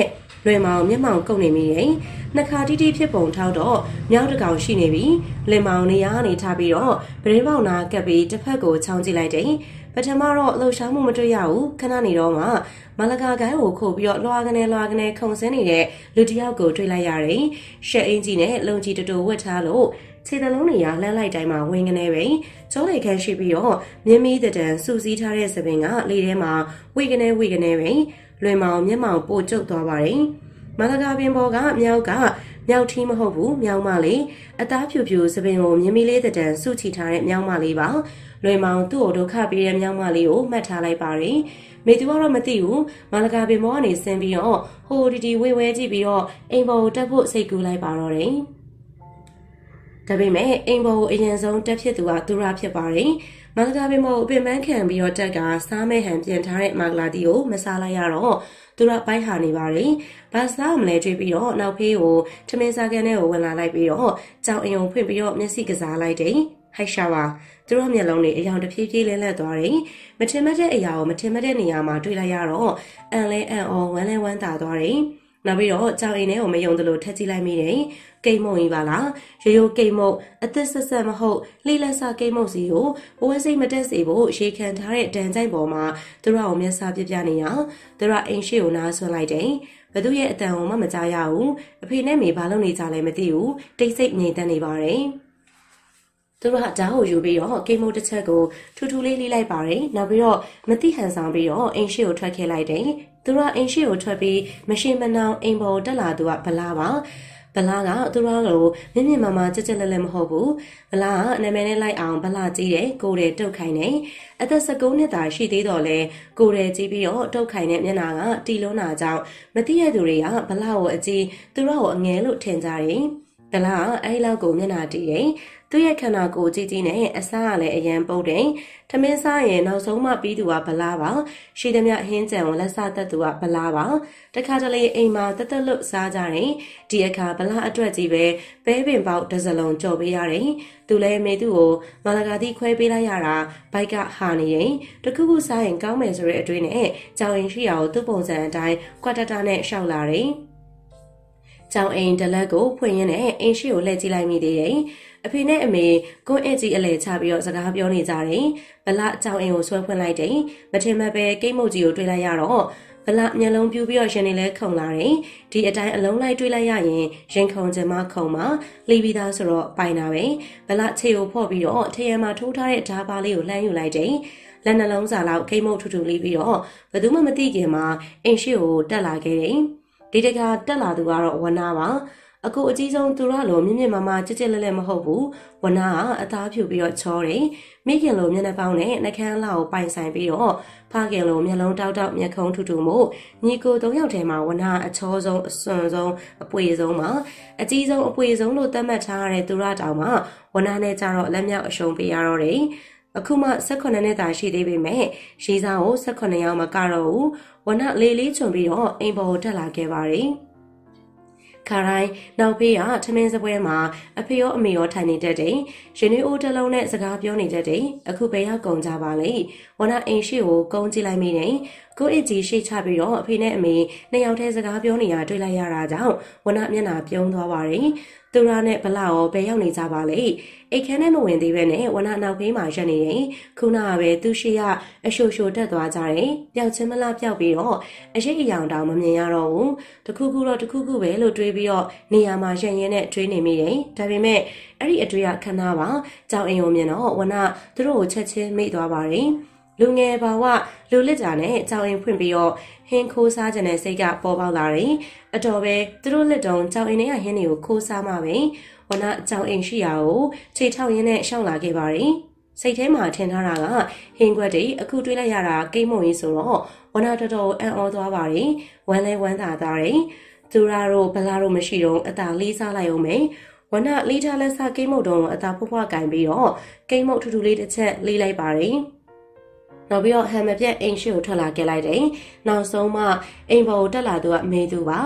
လွယ်မောင်မျက်မှောင်ကုတ်နေမိတယ်နှစ်ခါတိတိဖြစ်ပုံထောက်တော့မြောက်တကောင်ရှိနေပြီလွယ်မောင်နေရာကနေထားပြီးတော့ပရင်းပေါင်နာကပ်ပြီးတစ်ဖက်ကိုချောင်းကြည့်လိုက်တယ်ပထမတော့လှုပ်ရှားမှုမတွေ့ရဘူးခဏနေတော့မှမလကာကိုင်းကိုခုတ်ပြီးတော့လွှာကနေလွှာကနေခုံဆင်းနေတဲ့လူတစ်ယောက်ကိုတွေ့လိုက်ရတယ်ရှက်အင်းကြီးနဲ့လုံကြီးတူတူဝတ်ထားလို့ခြေသလုံးတွေရလှမ်းလိုက်တိုင်းမှာဝင်ကနေပဲကျောလိုက်ခန်းရှိပြီးတော့မြင်းမီးတံစူစီးထားတဲ့သပင်ကလေထဲမှာဝိကနေဝိကနေပဲလွင်မောင်မျက်မှောင်ပို့ကျုပ်သွားပါတယ်မလကာပင်ပေါ်ကမြောက်ကမြောက်ထီးမဟုတ်ဘူးမြောက်မလေးအသားဖြူဖြူသပင်ကိုမြင်းမီးလေးတံစုချီထားတဲ့မြောက်မလေးပါလွင်မောင်သူ့ကိုဒုက္ခပေးတဲ့မြောက်မလေးကိုမှတ်ထားလိုက်ပါတယ်မေသူကတော့မသိဘူးမလကာပင်ပေါ်ကနေဆင်းပြီးတော့ဟိုဒီဒီဝေဝဲကြည့်ပြီးတော့အိမ်ပေါ်ကိုတက်ဖို့စိတ်ကူးလိုက်ပါတော့တယ်ဒါပေမဲ့အိမ်ပေါ်ကိုအရင်ဆုံးတက်ဖြစ်သူကသူရဖြစ်ပါတယ်မလကာပင်ပေါ်ကိုအပင်ပန်းခံပြီးတော့တက်ကစားမဲဟန်ပြင်ထားတဲ့မဂလာတီကိုမစားလိုက်ရတော့သူရပိုက်ဟာနေပါတယ်ဘာစားမလဲကြွေးပြီးတော့နောက်ဖေးကိုထမင်းစားကန်ထဲကိုဝင်လာလိုက်ပြီးတော့ကြောင်အိမ်ုံဖွင့်ပြီးတော့မျက်စိကစားလိုက်တယ်ဟိုက်ရှာပါသူတို့မျက်လုံးတွေအယောင်တစ်ဖြည်းဖြည်းလဲလက်သွားတယ်မထင်မှတ်တဲ့အရာကိုမထင်မှတ်တဲ့နေရာမှာတွေ့လိုက်ရတော့အန်လဲအန်အော်ဝမ်းလဲဝမ်းသာသွားတယ်နောက်ပြီးတော့ကြောင်အိမ်ထဲကိုမယုံသလိုထက်ကြည့်လိုက်မိတယ်ကိတ်မုံကြီးပါလားရိုးရိုးကိတ်မုံအသက်ဆက်ဆက်မဟုတ်လိလက်စာကိတ်မုံစီကိုဘဝစိတ်မတက်စေဖို့ရေခံထားတဲ့ဒဏ်ကြိုက်ပေါ်မှာသူတို့အောင်မျက်စာပြပြနေရသူတို့အိမ်ရှိကိုနားဆွလိုက်တယ်ဘသူရဲ့အတန်ကိုမှမကြားရဘူးအဖေနဲ့မေဘာလုပ်နေကြလဲမသိဘူးတိတ်ဆိတ်ငြိမ်သက်နေပါတယ်သူတို့ကဓာတ်ကိုယူပြီးတော့ကိတ်မုံတစ်ချက်ကိုထူထူလေးလေးလိုက်ပါတယ်နောက်ပြီးတော့မတိဟန်ဆောင်ပြီးတော့အိမ်ရှိကိုထွက်ခဲ့လိုက်တယ်သူတို့အိမ်ရှိကိုထွက်ပြီးမရှင်မနှောင်အိမ်ပေါ်တက်လာသူကဗလာပါဗလာကသူတို့ကိုမြင့်မြင့်မာမာကြက်ကြက်လက်လက်မဟုတ်ဘူးဗလာကနာမည်နဲ့လိုက်အောင်ဗလာကြီးတယ်ကိုယ်တယ်တုတ်ခိုင်နေအသက်၁၉နှစ်သာရှိသေးတော့လဲကိုယ်တယ်ကြီးပြီးတော့တုတ်ခိုင်တဲ့မျက်နှာကတီလုံးနာကြောင့်မသိရသူတွေကဗလာကိုအကြီးသူတို့ကိုအငဲလို့ထင်ကြတယ်ဗလာကအဲ့လောက်ကိုမျက်နှာတီးတယ်သူ့ရဲ့ခန္ဓာကိုယ်ကြီးကြီးနဲ့အစားကလည်းအရန်ပုတ်တယ်ထမင်းစားရင်နောက်ဆုံးမှပြီးသူကဗလာပါရှိသမျှဟင်းကြံကိုလက်စားသက်သူကဗလာပါတခါတလေအိမ်မှာတက်တက်လွတ်စားကြတယ်ဒီအခါဗလာအတွက်ကြီးပဲပဲပင်ပေါက်တစ်စလုံးကြော်ပေးရတယ်သူလည်းမေသူ့ကိုမလကာတိခွဲပေးလိုက်ရတာဘိုက်ကဟာနေရင်တခုခုစားရင်ကောင်းမယ်ဆိုတဲ့အတွေးနဲ့ကြောင်ရင်ရှိရာကိုသူ့ပုံစံအတိုင်းကွက်တတာနဲ့ရှောက်လာတယ်ကြောင်အိမ်တလက်ကိုဖွင့်ရင်းနဲ့အိမ်ရှိကိုလှည့်ကြည့်လိုက်မိသေးတယ်အဖေနဲ့အမေကွန်းအကြီးအလဲချပြီးတော့စကားပြောနေကြတယ်ဗလာအကြောင်အိမ်ကိုဆွဲဖွင့်လိုက်တယ်မထင်မှတ်ပဲကိတ်မုတ်ကြီးကိုတွေ့လိုက်ရတော့ဗလာမျက်လုံးပြူပြီးတော့ရှင်နေလဲခုန်လာတယ်ဒီအတိုင်းအလုံးလိုက်တွေ့လိုက်ရရင်ရင်ခုန်ချင်မှခုန်မှလီပြီးသားဆိုတော့ပိုင်တာပဲဗလာခြေကိုဖော့ပြီးတော့ထရံမှာထိုးထားတဲ့ဓာပါလေးကိုလှမ်းယူလိုက်တယ်လက်နှလုံးစာလောက်ကိတ်မုတ်ထူထူလေးပြီးတော့ဘယ်သူမှမသိခင်မှာအိမ်ရှိကိုတက်လာခဲ့တယ်ဒီတခါတက်လာသူကတော့ဝနာပါအကူအကြီးဆုံးသူရလိုမြင့်မြင့်မာမာကြက်ကြက်လဲလဲမဟုတ်ဘူးဝနာကအသားဖြူပြီးတော့ချောတယ်မိခင်လိုမျက်နှာပေါင်းနဲ့နှကန်းလှကိုပိုင်ဆိုင်ပြီးတော့ဖခင်လိုမျက်လုံးတောက်တောက်မျက်ခုံးထူထူမို့ညီကိုသုံးယောက်ထဲမှာဝနာအချောဆုံးအစွန်ဆုံးအပွေဆုံးမှာအကြီးဆုံးအပွေဆုံးလို့သတ်မှတ်ထားရတဲ့သူရတောင်မှာဝနာနဲ့ကြတော့လက်မြောက်အရှုံးပေးရတော့တယ်အခုမှ၁၈နှစ်သာရှိသေးပေမဲ့ရေးစားကို၁၈ယောက်မကတော့ဘူးဝနာလေးလေးချွန်ပြီးတော့အိမ်ပေါ်တက်လာခဲ့ပါတယ်ခါတိုင်းနောက်ဖေးကထမင်းစပွဲမှာအဖေရောအမေရောထိုင်နေတတ်တယ်။ရင်နွေးအိုးတစ်လုံးနဲ့စကားပြောနေတတ်တယ်။အခုဘယ်ရောက်ကုန်ကြပါလဲ။ဝနာအိမ်ရှိကိုကုန်းကြည့်လိုက်မိတယ်။ကိုအစ်ကြီးရှိချပြီးတော့အဖေနဲ့အမေနှစ်ယောက်တည်းစကားပြောနေတာတွေ့လိုက်ရတာကြောင့်ဝနာမျက်နှာပြုံးသွားပါတယ်။သူရနဲ့ဗလာရောဘယ်ရောက်နေကြပါလဲ။အိတ်ခမ်းနဲ့မဝင်သေးပဲနဲ့ဝနာနောက်ဖေးမှာရက်နေတယ်။ခုနကပဲသူရှိကအရှိုရှိုတက်သွားကြတယ်။ပျောက်ချင်းမလားပျောက်ပြီးတော့အရှိအယောင်တောင်မမြင်ရတော့ဘူး။တခုခုတော့တခုခုပဲလို့တွေးပြီးတော့နေရာမှာရက်ရင်းနဲ့တွေးနေမိတယ်။ဒါပေမဲ့အဲ့ဒီအတွေ့အခဏပါကြောင်အိမ်ကိုမြင်တော့ဝနာသူတို့ကိုချက်ချင်းမိသွားပါတယ်။လူငယ်ဘာဝလူလစ်တာနဲ့ကြောင်အိမ်ဖွင့်ပြီးတော့ဟင်းခိုးစားကြတဲ့စိတ်ကပေါ်ပေါက်လာတယ်။အတော်ပဲသူတို့လက်တုံကြောင်အိမ်ထဲကဟင်းတွေကိုခိုးစားမှပဲဝနာကြောင်အိမ်ရှိရာကိုခြေထောက်ရင်းနဲ့ရှောင်လာခဲ့ပါတယ်။စိတ်ထဲမှာထင်ထားတာကဟင်းခွက်တွေအခုတွေးလိုက်ရတာကိတ်မုံကြီးဆိုတော့ဝနာတော်တော်အံ့ဩသွားပါတယ်။ဝမ်းလဲဝမ်းသာသွားတယ်။သူရာတို့ဗလာတို့မရှိတော့အသာလေးစားလိုက်အောင်မယ်။ဝနာလေးထားလက်စားကိတ်မုံတုံးအသာဖွားဖွားကင်ပြီးတော့ကိတ်မုံထူထူလေးတစ်ချက်လေးလိုက်ပါတယ်။နောက်ပြီးတော့ဟမ်မပြက်အိမ်ရှိကိုထွက်လာခဲ့လိုက်တယ်။နောက်ဆုံးမှအိမ်ပေါ်ကိုတက်လာသူကမေသူပါ။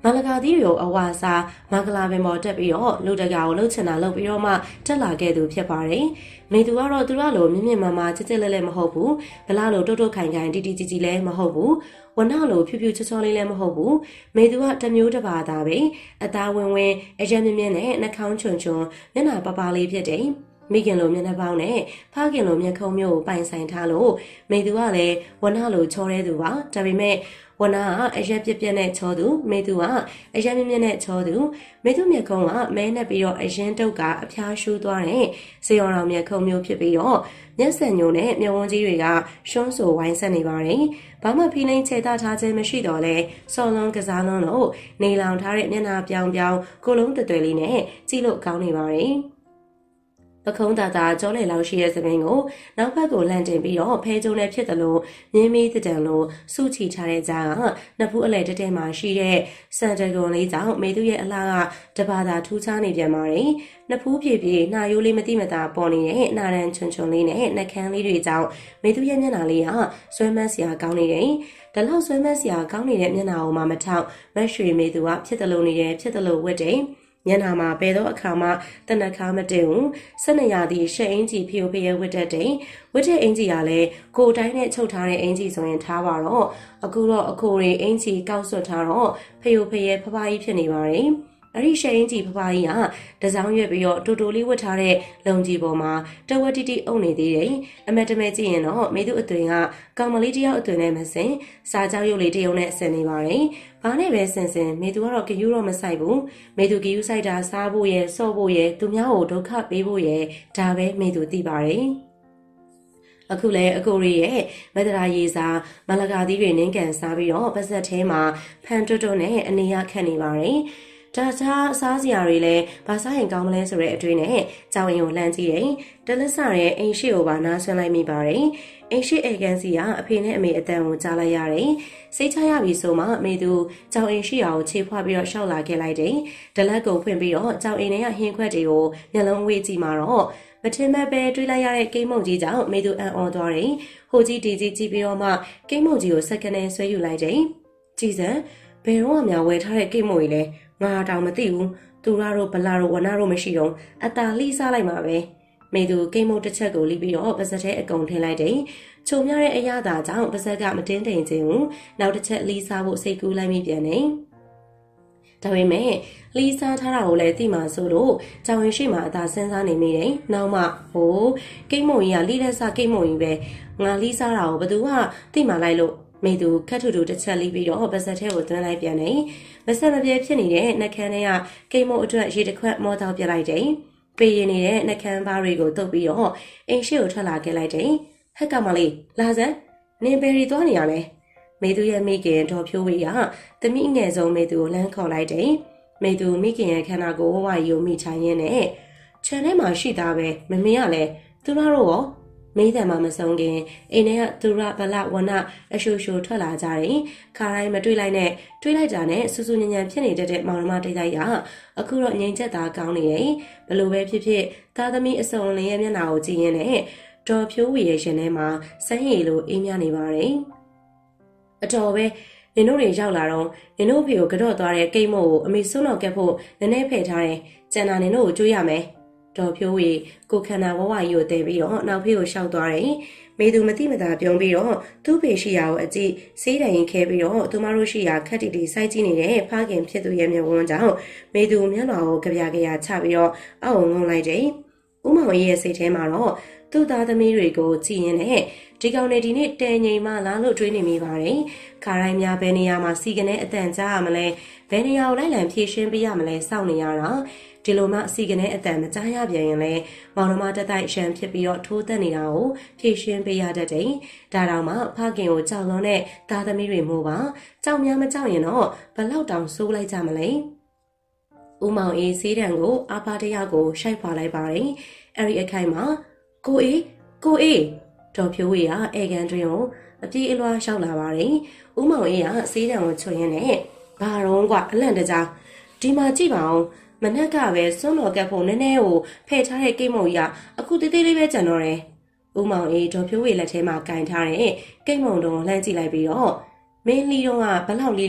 မာလကာသီးတွေကိုအဝါစားမာကလာပင်ပေါ်တက်ပြီးတော့လူတကာကိုလှုပ်ချင်တာလှုပ်ပြီးတော့မှတက်လာခဲ့သူဖြစ်ပါတယ်။မေသူကတော့သူရလိုမြင့်မြင့်မာမာချစ်ချစ်လဲလဲမဟုတ်ဘူး။ဘလားလိုတုတ်တုတ်ခိုင်ခိုင်တီတီကြီးကြီးလဲမဟုတ်ဘူး။ဝနလိုဖြူဖြူချောချောလေးလဲမဟုတ်ဘူး။မေသူကတမျိုးတစ်ပါးသားပဲ။အသားဝင်ဝင်အရက်မြင့်မြင့်နဲ့နှာခေါင်းချွန်ချွန်မျက်နှာပပလေးဖြစ်တယ်။မိခင်လိုမျက်နှာပေါင်းနဲ့ဖခင်လိုမျက်ခုံးမျိုးကိုပိုင်ဆိုင်ထားလို့မေသူကလည်းဝနလိုချောတဲ့သူပါ။ဒါပေမဲ့ဝနာကအရက်ပြက်ပြက်နဲ့ချောသူမေသူကအရက်မြင့်မြင့်နဲ့ချောသူမေသူမျက်ခုံးကမဲနဲ့ပြီးတော့အရင်တုတ်ကအဖျားရှူးသွားတဲ့စေရောင်တော်မျက်ခုံးမျိုးဖြစ်ပြီးတော့မျက်စံညိုနဲ့မျက်ဝန်းကြီးတွေကရှုံးဆိုဝိုင်းဆက်နေပါတယ်။ဘာမှဖိနှိမ်ချေတာထားခြင်းမရှိတော့လဲစော်လုံးကစားလုံးလို့နေလောင်ထားတဲ့မျက်နှာပြောင်ပြောင်ကိုလုံးတွယ်တွယ်လေးနဲ့ကြည့်လို့ကောင်းနေပါတယ်။ပခုံးတာတာကြောလေလောက်ရှိတဲ့သပင်ကိုနောက်ဘက်ကိုလှန်တင်ပြီးတော့ဖဲကျုံနဲ့ဖြစ်တယ်လို့မြင်းမီးတံလို့စုချီထားတဲ့ကြားကနှစ်ဖူးအလဲတက်တက်မှာရှိတဲ့စန်တဂွန်လေးကြောင့်မေသူရဲ့အလားကတပါတာထူးခြားနေပြန်ပါတယ်။နှစ်ဖူးပြေပြေနှာရိုးလေးမတိမတာပေါ်နေတဲ့နာရန်ချွန်ချွန်လေးနဲ့နှကန်းလေးတွေကြောင့်မေသူရဲ့မျက်နှာလေးကဆွဲမစရာကောင်းနေတယ်။ဒါလောက်ဆွဲမစရာကောင်းနေတဲ့မျက်နှာကိုမှမထောက်မက်ရွှေမေသူကဖြစ်တယ်လို့နေတယ်ဖြစ်တယ်လို့ဝတ်တယ်။ညနာမှာဘယ်တော့အခါမှတနခါမတင်ဘူးဆက်နေရသည့်ရှက်အင်ကြီးဖျို့ဖျဲဝတ်တတ်တယ်ဝတ်တဲ့အင်ကြီးကလည်းကိုယ်တိုင်းနဲ့ချုပ်ထားတဲ့အင်ကြီးဆိုရင်ထားပါတော့အခုတော့အခိုတွေအင်ကြီးကောက်ဆွတ်ထားတော့ဖျို့ဖျဲဖဖကြီးဖြစ်နေပါတယ်အဲ့ဒီရှက်အင်ကြီးဖဖကြီးကတစောင်းရွက်ပြီးတော့တူတူလေးဝတ်ထားတဲ့လုံကြီးပေါ်မှာတဝက်တီတီအုပ်နေသေးတယ်အမက်တမဲကြည့်ရင်တော့မေသူအသွင်ကကောင်မလေးတယောက်အသွင်နဲ့မစင်စားကြောက်ရုပ်လေးတယုံနဲ့ဆင်နေပါတယ်ဘာနဲ့ပဲဆင်ဆင်မေသူကတော့ဂယူတော့မဆိုင်ဘူးမေသူဂယူဆိုင်တာစားဖို့ရဲ့စော့ဖို့ရဲ့သူများကိုဒုက္ခပေးဖို့ရဲ့ဒါပဲမေသူသိပါတယ်အခုလဲအကိုရီရဲ့မဒရာရေစာမလကာသီးတွေနင်းကန်စားပြီးတော့ပါဇက်ထဲမှာဖန်တွတ်တွတ်နဲ့အနေရခတ်နေပါတယ်ဒါစားစားစရာတွေလည်းဘာစားရင်ကောင်းမလဲဆိုတဲ့အတွေ့နဲ့ကြောင်ရင်ကိုလှမ်းကြည့်တယ်တလက်စရဲ့အိမ်ရှိကိုပါနားဆွမ်းလိုက်မိပါတယ်အိမ်ရှိအေကန်စီကအဖေနဲ့အမေအတန်ကိုကြားလိုက်ရတယ်စိတ်ချရပြီဆိုမှအမေသူကြောင်အိမ်ရှိအောင်ခြေဖွားပြီးတော့ရှောက်လာခဲ့လိုက်တယ်ဒလက်ကုံဖွင့်ပြီးတော့ကြောင်အိမ်ထဲကဟင်းခွက်တွေကိုမျက်လုံးဝေးကြည့်မှာတော့မထင်မဲ့ပဲတွေးလိုက်ရတဲ့ကိမ်းမုံကြီးကြောင့်မေသူအံ့ဩသွားတယ်။ဟိုကြီးဒီကြီးကြည့်ပြီးတော့မှကိမ်းမုံကြီးကိုစက္ကနဲ့ဆွဲယူလိုက်တယ်။ကြည်စံဘယ်တော့မှဝယ်ထားတဲ့ကိမ်းမုံကြီးလဲငါတောင်မသိဘူး။သူရတို့ဗလာတို့ဝနာတို့မရှိတော့အတာလှိစားလိုက်မှာပဲ။မေသူကိမ်းမုံတစ်ချက်ကိုလိပြီးတော့ပါစက်ထဲအကုန်ထင်းလိုက်တယ်။ချုံမြတဲ့အရာသာကြောင့်ပါစက်ကမတင်းတိမ်ခြင်းဘူး။နောက်တစ်ချက်လှိစားဖို့စိတ်ကူးလိုက်မိပြန်တယ်။ဒါပေမဲ့လီစားထားတာကိုလည်းသိမှဆိုလို့ကြောင်ရင်ရှိမှအသာစဉ်းစားနေမိတယ်။နောက်မှဟိုကိတ်မုံကြီးကလိလက်စကိတ်မုံကြီးပဲငါလီစားတာကိုဘသူကသိမှလိုက်လို့မေသူခက်ထူထူတစ်ချက်လိပြီးတော့ပါစက်ထဲကိုသွင်းလိုက်ပြန်တယ်။မဆက်မပြဲဖြစ်နေတဲ့နှကန်းထဲကကိတ်မုံအတွက်ရေတစ်ခွက်မောတော့ပြလိုက်တယ်။ပေးရင်နေတဲ့နှကန်းဘားတွေကိုတုပ်ပြီးတော့အိမ်ရှိကိုထွက်လာခဲ့လိုက်တယ်။ဟက်ကမလေးလာစမ်းနင်ဘယ်ရီသွားနေရလဲ။မေသူရဲ့မိခင်ဒေါ်ဖြိုးဝေကတမိငယ်ဆုံးမေသူကိုလမ်းခေါ်လိုက်တယ်။မေသူမိခင်ရဲ့ခန္ဓာကိုယ်ဝဝယုံမိချိုင်းရင်းနဲ့ခြံထဲမှာရှိသားပဲမမင်းကလည်းသူတို့ရောမိတဲ့မှာမဆုံးခင်အိမ်ထဲကသူရဗလဝနအရှူရှူထွက်လာကြတယ်။ခါတိုင်းမတွေ့လိုက်နဲ့တွေ့လိုက်တာနဲ့စူးစူးညံညံဖြစ်နေတတ်တဲ့မောင်နှမတိတ်တိုက်ရအခုတော့ငြိမ်ချက်သားကောင်းနေတယ်။ဘလို့ပဲဖြစ်ဖြစ်သားသမီးအစုံလင်းရဲ့မျက်နှာကိုကြည့်ရင်းနဲ့ဒေါ်ဖြိုးဝေရဲ့ရှင်ထဲမှာစမ်းရည်လိုအေးမြနေပါတယ်။အတော်ပဲနင်တို့တွေရောက်လာတော့နင်တို့ဖေကိုကြော့သွားတဲ့ကိတ်မို့ကိုအမေစွန်းတော်ကက်ဖို့နည်းနည်းဖယ်ထားတယ်။ကျန်တာနင်တို့ကိုကြွေးရမယ်။ဒေါ်ဖြိုးဝေကိုခန္ဓာဝဝကြီးကိုတဲပြီးတော့နောက်ဖေကိုရှောက်သွားတယ်။မေသူမတိမတာပြုံးပြီးတော့သူ့ဖေရှိရာကိုအကြည့်စေးတိုင်ရင်ခဲပြီးတော့သူမတို့ရှိရာခက်တီတီစိုက်ကြည့်နေတဲ့ဖခင်ဖြစ်သူရဲ့မျက်ဝန်းကြောင့်မေသူမျက်နှာကိုကြပြကြရချပြီးတော့အောက်ငုံလိုက်တယ်။ဦးမောင်ကြီးရဲ့စိတ်ထဲမှာတော့သူ့သားသမီးတွေကိုကြည်ရင်နဲ့ဒီကောင်တွေဒီနေ့တဲငိမ်မှလားလို့တွေးနေမိပါတယ်။ခါတိုင်းများဘယ်နေရာမှာစီကနေအတန်ကြားရမလဲဘယ်နေရာကိုလိုက်လံဖြည့်ရှင်းပေးရမလဲစောင့်နေရတာဒီလိုမှစီကနေအတန်မကြားရပြန်ရင်လဲမောင်နှမတက်တိုက်ရှမ်းဖြစ်ပြီးတော့ထိုးတက်နေတာကိုဖြည့်ရှင်းပေးရတတ်တယ်။ဒါတောင်မှဖခင်ကိုကြောက်လွန်းတဲ့သားသမီးတွေမို့ပါကြောက်များမကြောက်ရင်တော့ဘလောက်တောင်စိုးလိုက်ကြမလဲ။ဦးမောင်အေးစေးတံကိုအာဖာတရကိုရှိုက်ဖွာလိုက်ပါတယ်။အဲ့ဒီအခိုင်မှာကိုအေးကိုအေးဒေါ်ဖြိုးဝေကအေကန်တွင်ကိုအပြေးအလွှားလျှောက်လာပါတယ်။ဦးမောင်အေးကစေးတံကိုချွတ်ရင်းနဲ့ဘာတော့ကွာအလန့်တကြားဒီမှာကြည့်ပါအောင်မနက်ကပဲစွန်းတော်ကပ်ဖို့နည်းနည်းကိုဖယ်ထားတဲ့ကိတ်မုံကြီးကအခုတေးသေးလေးပဲကျန်တော့တယ်။ဦးမောင်အေးဒေါ်ဖြိုးဝေလက်ထဲမှာကင်ထားတဲ့ကိတ်မုံတုံးလှမ်းကြည့်လိုက်ပြီးတော့မင်းလီတော့ကဘလောက်လေးလဲ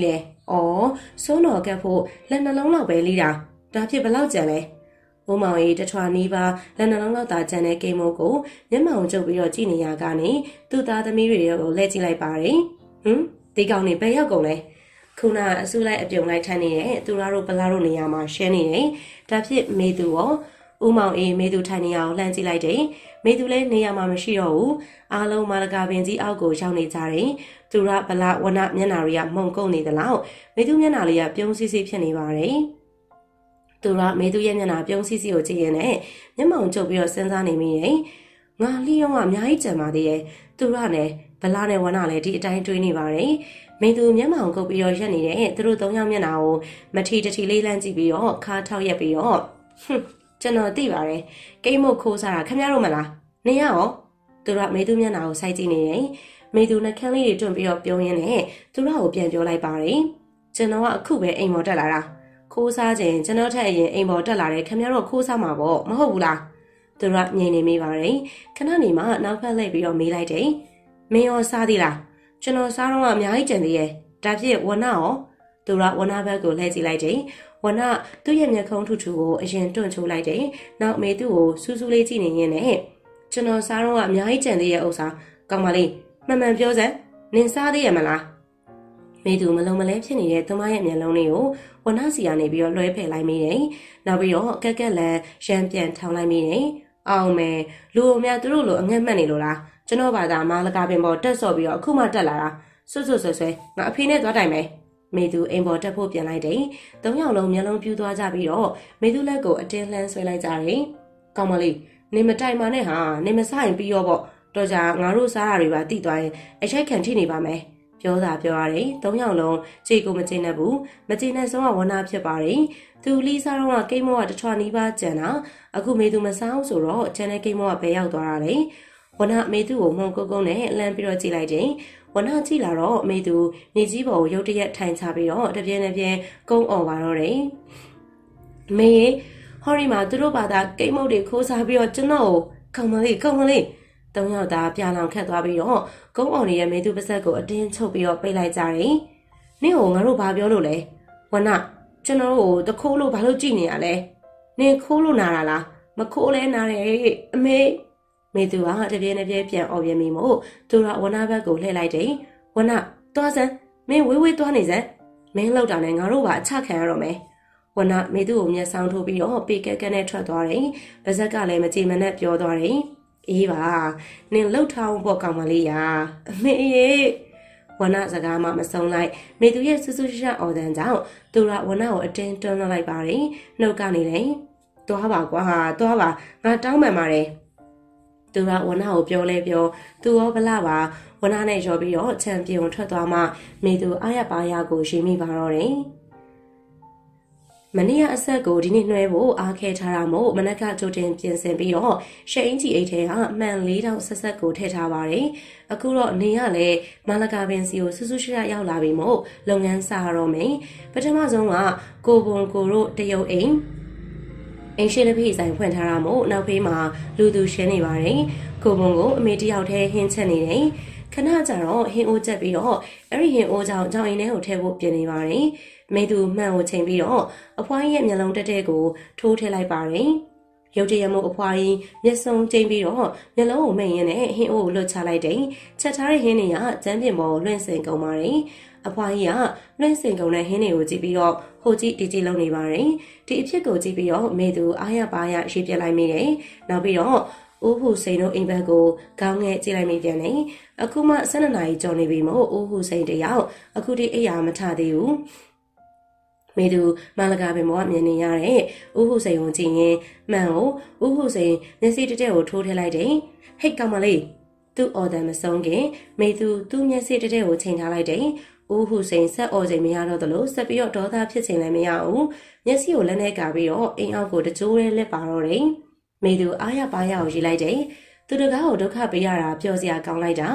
အော်စိုးတော်ကပ်ဖို့လက်နှလုံးလောက်ပဲလီးတာဒါဖြစ်ဘလောက်ကြံလဲဦးမောင်ရီတထွာနီးပါလက်နှလုံးလောက်သာကြံတဲ့ကိမိုးကိုမျက်မှောင်ကျုပ်ပြီးတော့ကြည့်နေရကနေသူ့သားသမီးတွေကိုလှည့်ကြည့်လိုက်ပါတယ်ဟမ်ဒီကောင်နေဘယ်ရောက်ကုန်လဲခုနအစုလိုက်အပြုံလိုက်ထိုင်နေတဲ့သူတို့ဘလာတို့နေရာမှာရှင်းနေတယ်ဒါဖြစ်မေသူရောဦးမောင်အေးမေသူထိုင်နေရအောင်လှမ်းကြည့်လိုက်တယ်မေသူလည်းနေရာမှာမရှိတော့ဘူးအားလုံးမာလကာပင်ကြီးအောက်ကိုရောက်နေကြတယ်သူရဗလာဝနမျက်နာတွေကမှုန်ကုန်နေသလောက်မေသူမျက်နာလေးကပြုံးစီးစီးဖြစ်နေပါတယ်သူရမေသူရဲ့မျက်နာပြုံးစီးစီးကိုကြည့်ရင်လည်းမျက်မှောင်ကျုပ်ပြီးတော့စဉ်းစားနေမိတယ်ငါလီယောကအများကြီးကြံပါသေးရဲ့သူရနဲ့ဗလာနဲ့ဝနလည်းဒီအတိုင်းတွေးနေပါတယ်မေသူမျက်မှောင်ကုပ်ပြီးတော့ရက်နေတဲ့သူတို့သုံးယောက်မျက်နှာကိုမထီတထီလေးလန့်ကြည့်ပြီးတော့ခါထောက်ရက်ပြီးတော့ဟွန်းကျွန်တော်သိပါတယ်ကိမ့်မို့ခိုးစားတာခင်ဗျားတို့မလားနေရရောသူတို့မေသူမျက်နှာကိုစိုက်ကြည့်နေတယ်မေသူနှကန်းလေးတွေတွန့်ပြီးတော့ပြုံးရင်းနဲ့သူတို့ကိုပြန်ပြောလိုက်ပါတယ်ကျွန်တော်ကအခုပဲအိမ်ပေါ်တက်လာတာခိုးစားခြင်းကျွန်တော်ထက်အရင်အိမ်ပေါ်တက်လာတယ်ခင်ဗျားတို့ခိုးစားမှာပေါ့မဟုတ်ဘူးလားသူတို့ငြိမ်နေမိပါတယ်ခဏနေမှနောက်ဖက်လိုက်ပြီးတော့မေးလိုက်တယ်မင်းရောစားသေးလားကျွန်တော်စားတော့အများကြီးကြံသေးရဲ့ဒါဖြစ်ဝနရောသူကဝနဘက်ကိုလှည့်ကြည့်လိုက်တယ်ဝနသူ့ရဲ့မျက်ခုံးထူထူကိုအရင်တွန့်ချိုးလိုက်တယ်နောက်မေသူ့ကိုစူးစူးလေးကြည့်နေရင်းနဲ့ကျွန်တော်စားတော့အများကြီးကြံသေးရဲ့ဥစ္စာကောင်းပါလေမှန်မှန်ပြောစမ်းနင်စားသေးရဲ့မလားမေသူမလုံးမလဲဖြစ်နေတဲ့သူမရဲ့မျက်လုံးလေးကိုဝနစီကနေပြီးတော့လွှဲဖယ်လိုက်မိတယ်နောက်ပြီးတော့ကက်ကက်လန်ရမ်းပြန်ထောင်းလိုက်မိတယ်အောင်မယ်လူအများသူတို့လိုအငတ်မှတ်နေလို့လားကျွန်တော်ဘာသာမာလကာပင်ပေါ်တက်ဆော့ပြီးတော့အခုမှတက်လာတာဆွတ်ဆွတ်ဆွဲဆွဲငါအဖေနဲ့သွားတိုင်မယ်မေသူအိမ်ပေါ်တက်ဖို့ပြန်လိုက်တယ်သုံးယောက်လုံးမျက်လုံးပြူးသွားကြပြီးတော့မေသူလက်ကိုအတင်းလှမ်းဆွဲလိုက်ကြတယ်ကောင်းမလေးနေမတိုင်ပါနဲ့ဟာနေမစားရင်ပြီးရောပေါ့တော့ကြာငါတို့စားတာတွေပါတိသွားရင်အချိုက်ခံထိနေပါမယ်ပြောတာပြောရတယ်သုံးယောက်လုံးခြေကိုမကျင်းနဲ့ဘူးမကျင်းနဲ့ဆုံးကဝနာဖြစ်ပါတယ်သူလီစားတော့ကကိမောကတထွာနီးပါးကျန်တာအခုမေသူမစားဘူးဆိုတော့ကျန်တဲ့ကိမောကဘယ်ရောက်သွားတာလဲဝနမေသူကိုမှုန်ကုတ်ကုန်းနဲ့လမ်းပြီးတော့ကြည့်လိုက်တယ်ဝနကြည့်လာတော့မေသူနေကြီးပေါ်ကိုရုတ်တရက်ထိုင်ချပြီးတော့တပြင်းတပြင်းကုန်းអော်ပါတော့တယ်မေဟော်ရီမှာသူတို့ဘာသာကိမုတ်တွေခိုးစားပြီးတော့ကျွန်တော်ကိုကောင်းမလေးကောင်းမလေးသုံးယောက်သားပြာလောင်ခတ်သွားပြီးတော့ကုန်းအောင်ရဲ့မေသူပါဇက်ကိုအတင်းချုပ်ပြီးတော့ပိတ်လိုက်ကြတယ်နင့်ကိုငါတို့ဘာပြောလို့လဲဝနကျွန်တော်တို့တခိုးလို့ဘာလို့ကြည့်နေရလဲနင်ခိုးလို့နာတာလားမခိုးလဲနာတယ်အမေမေသူကတပြင်းတပြင်းပြန်អော်ပြမိမို့သူကဝနဘက်ကိုလှည့်လိုက်တယ်ဝနသွားစမ်းမင်းဝေးဝေးသွားနေစမ်းမင်းလောက်တာနဲ့ငါတို့ပါအချခံရတော့မယ်ဝနမေသူကိုမျက်စောင်းထိုးပြီးတော့ပေကက်ကက်နဲ့ထွက်သွားတယ်ပါဇက်ကလည်းမကြည်မနဲ့ပြောသွားတယ်အေးပါနင်လှုပ်ထောင်းပေါ့ကောင်မလေးရာအမေရေဝနစကားမှမဆုံးလိုက်မေသူရဲ့ဆူဆူရှက်အော်တန်ကြောင့်သူကဝနကိုအတင်းတွန်းလိုက်ပါတယ်နှုတ်ကနေတယ်သွားပါကွာသွားပါငါတောင်းပန်ပါတယ်သူကဝနကိုပြောလဲပြောသူရောဗလာပါဝနနဲ့ရောပြီးတော့ချန်ပီယံထွက်သွားမှမေသူအားရပါရကိုရှိမိပါတော့တယ်မနေ့ကအဆက်ကိုဒီနေ့နှွဲဖို့အားခဲထားတာမို့မနက်ကကြိုတင်ပြင်ဆင်ပြီးတော့ရှယ်အင်ဂျီအိတ်ထဲကအမှန်လေးတောင်ဆက်ဆက်ကိုထည့်ထားပါတယ်အခုတော့နေရလဲမာလကာပင်စီကိုဆူဆူရှရရောက်လာပြီမို့လုပ်ငန်းစရတော့မယ်ပထမဆုံးကကိုဘုံကိုတို့တရုတ်အိမ်အင်းရှိလက်ဖိဆိုင်ဖွင့်ထားတာမို့နောက်ဖေးမှာလူသူရှင်းနေပါတယ်ကိုဘုံကိုအမေတယောက်တည်းဟင်းချက်နေတယ်ခဏကြာတော့ဟင်းအိုးချက်ပြီးတော့အဲ့ဒီဟင်းအိုးကြောင့်ကြောင်အိမ်ထဲကိုထည့်ဖို့ပြင်နေပါတယ်မေသူမှန်ကိုချိန်ပြီးတော့အဖွားကြီးရဲ့မျက်လုံးတက်တဲ့ကိုထိုးထည့်လိုက်ပါတယ်ရုတ်တရက်မို့အဖွားကြီးမျက်စုံချိန်ပြီးတော့မျက်လုံးကိုမိတ်ရင်းနဲ့ဟင်းအိုးကိုလွတ်ချလိုက်တယ်ချက်ထားတဲ့ဟင်းတွေကကျန်းပြင်ပေါ်လွင့်စင်ကုန်ပါတယ်အဖွားကြီးကလွင့်စင်ကုန်တဲ့ဟင်းတွေကိုကြည့်ပြီးတော့ဟိုကြည့်တီတီလုံးနေပါတယ်ဒီအဖြစ်ကိုကြည့်ပြီးတော့မေသူအားရပါရရေးပြလိုက်မိတယ်နောက်ပြီးတော့ဦးဟုစိန်တို့အိမ်ဘက်ကိုခေါင်းငယ်ကြည့်လိုက်မိပြန်တယ်အခုမှဆယ်နှစ်နာရီကျော်နေပြီမို့ဦးဟုစိန်တယောက်အခုဒီအိယာမထသေးဘူးမေသူမာလကာပင်ပေါ်ကမြင်နေရတဲ့ဦးဟုစိန်ကိုကြည့်ရင်မှန်ကိုဦးဟုစိန်မျက်စိတစ်တဲ့ကိုထိုးထည့်လိုက်တယ်ဟိတ်ကောင်မလေးသူ့အော်တန်မဆုံးခင်မေသူသူ့မျက်စိတစ်တဲ့ကိုချိန်ထားလိုက်တယ်ဦးဟုစိန်ဆက်အော်ချိန်မရတော့သလိုဆက်ပြီးတော့ဒေါသဖြစ်ချိန်လည်းမရဘူးမျက်စိကိုလက်နဲ့ကာပြီးတော့အိမ်အောက်ကိုတကြိုးရဲလက်ပါတော့တယ်မေသူအားရပါရကိုရေးလိုက်တယ်သူတကားကိုဒုက္ခပေးရတာပျော်စရာကောင်းလိုက်တာ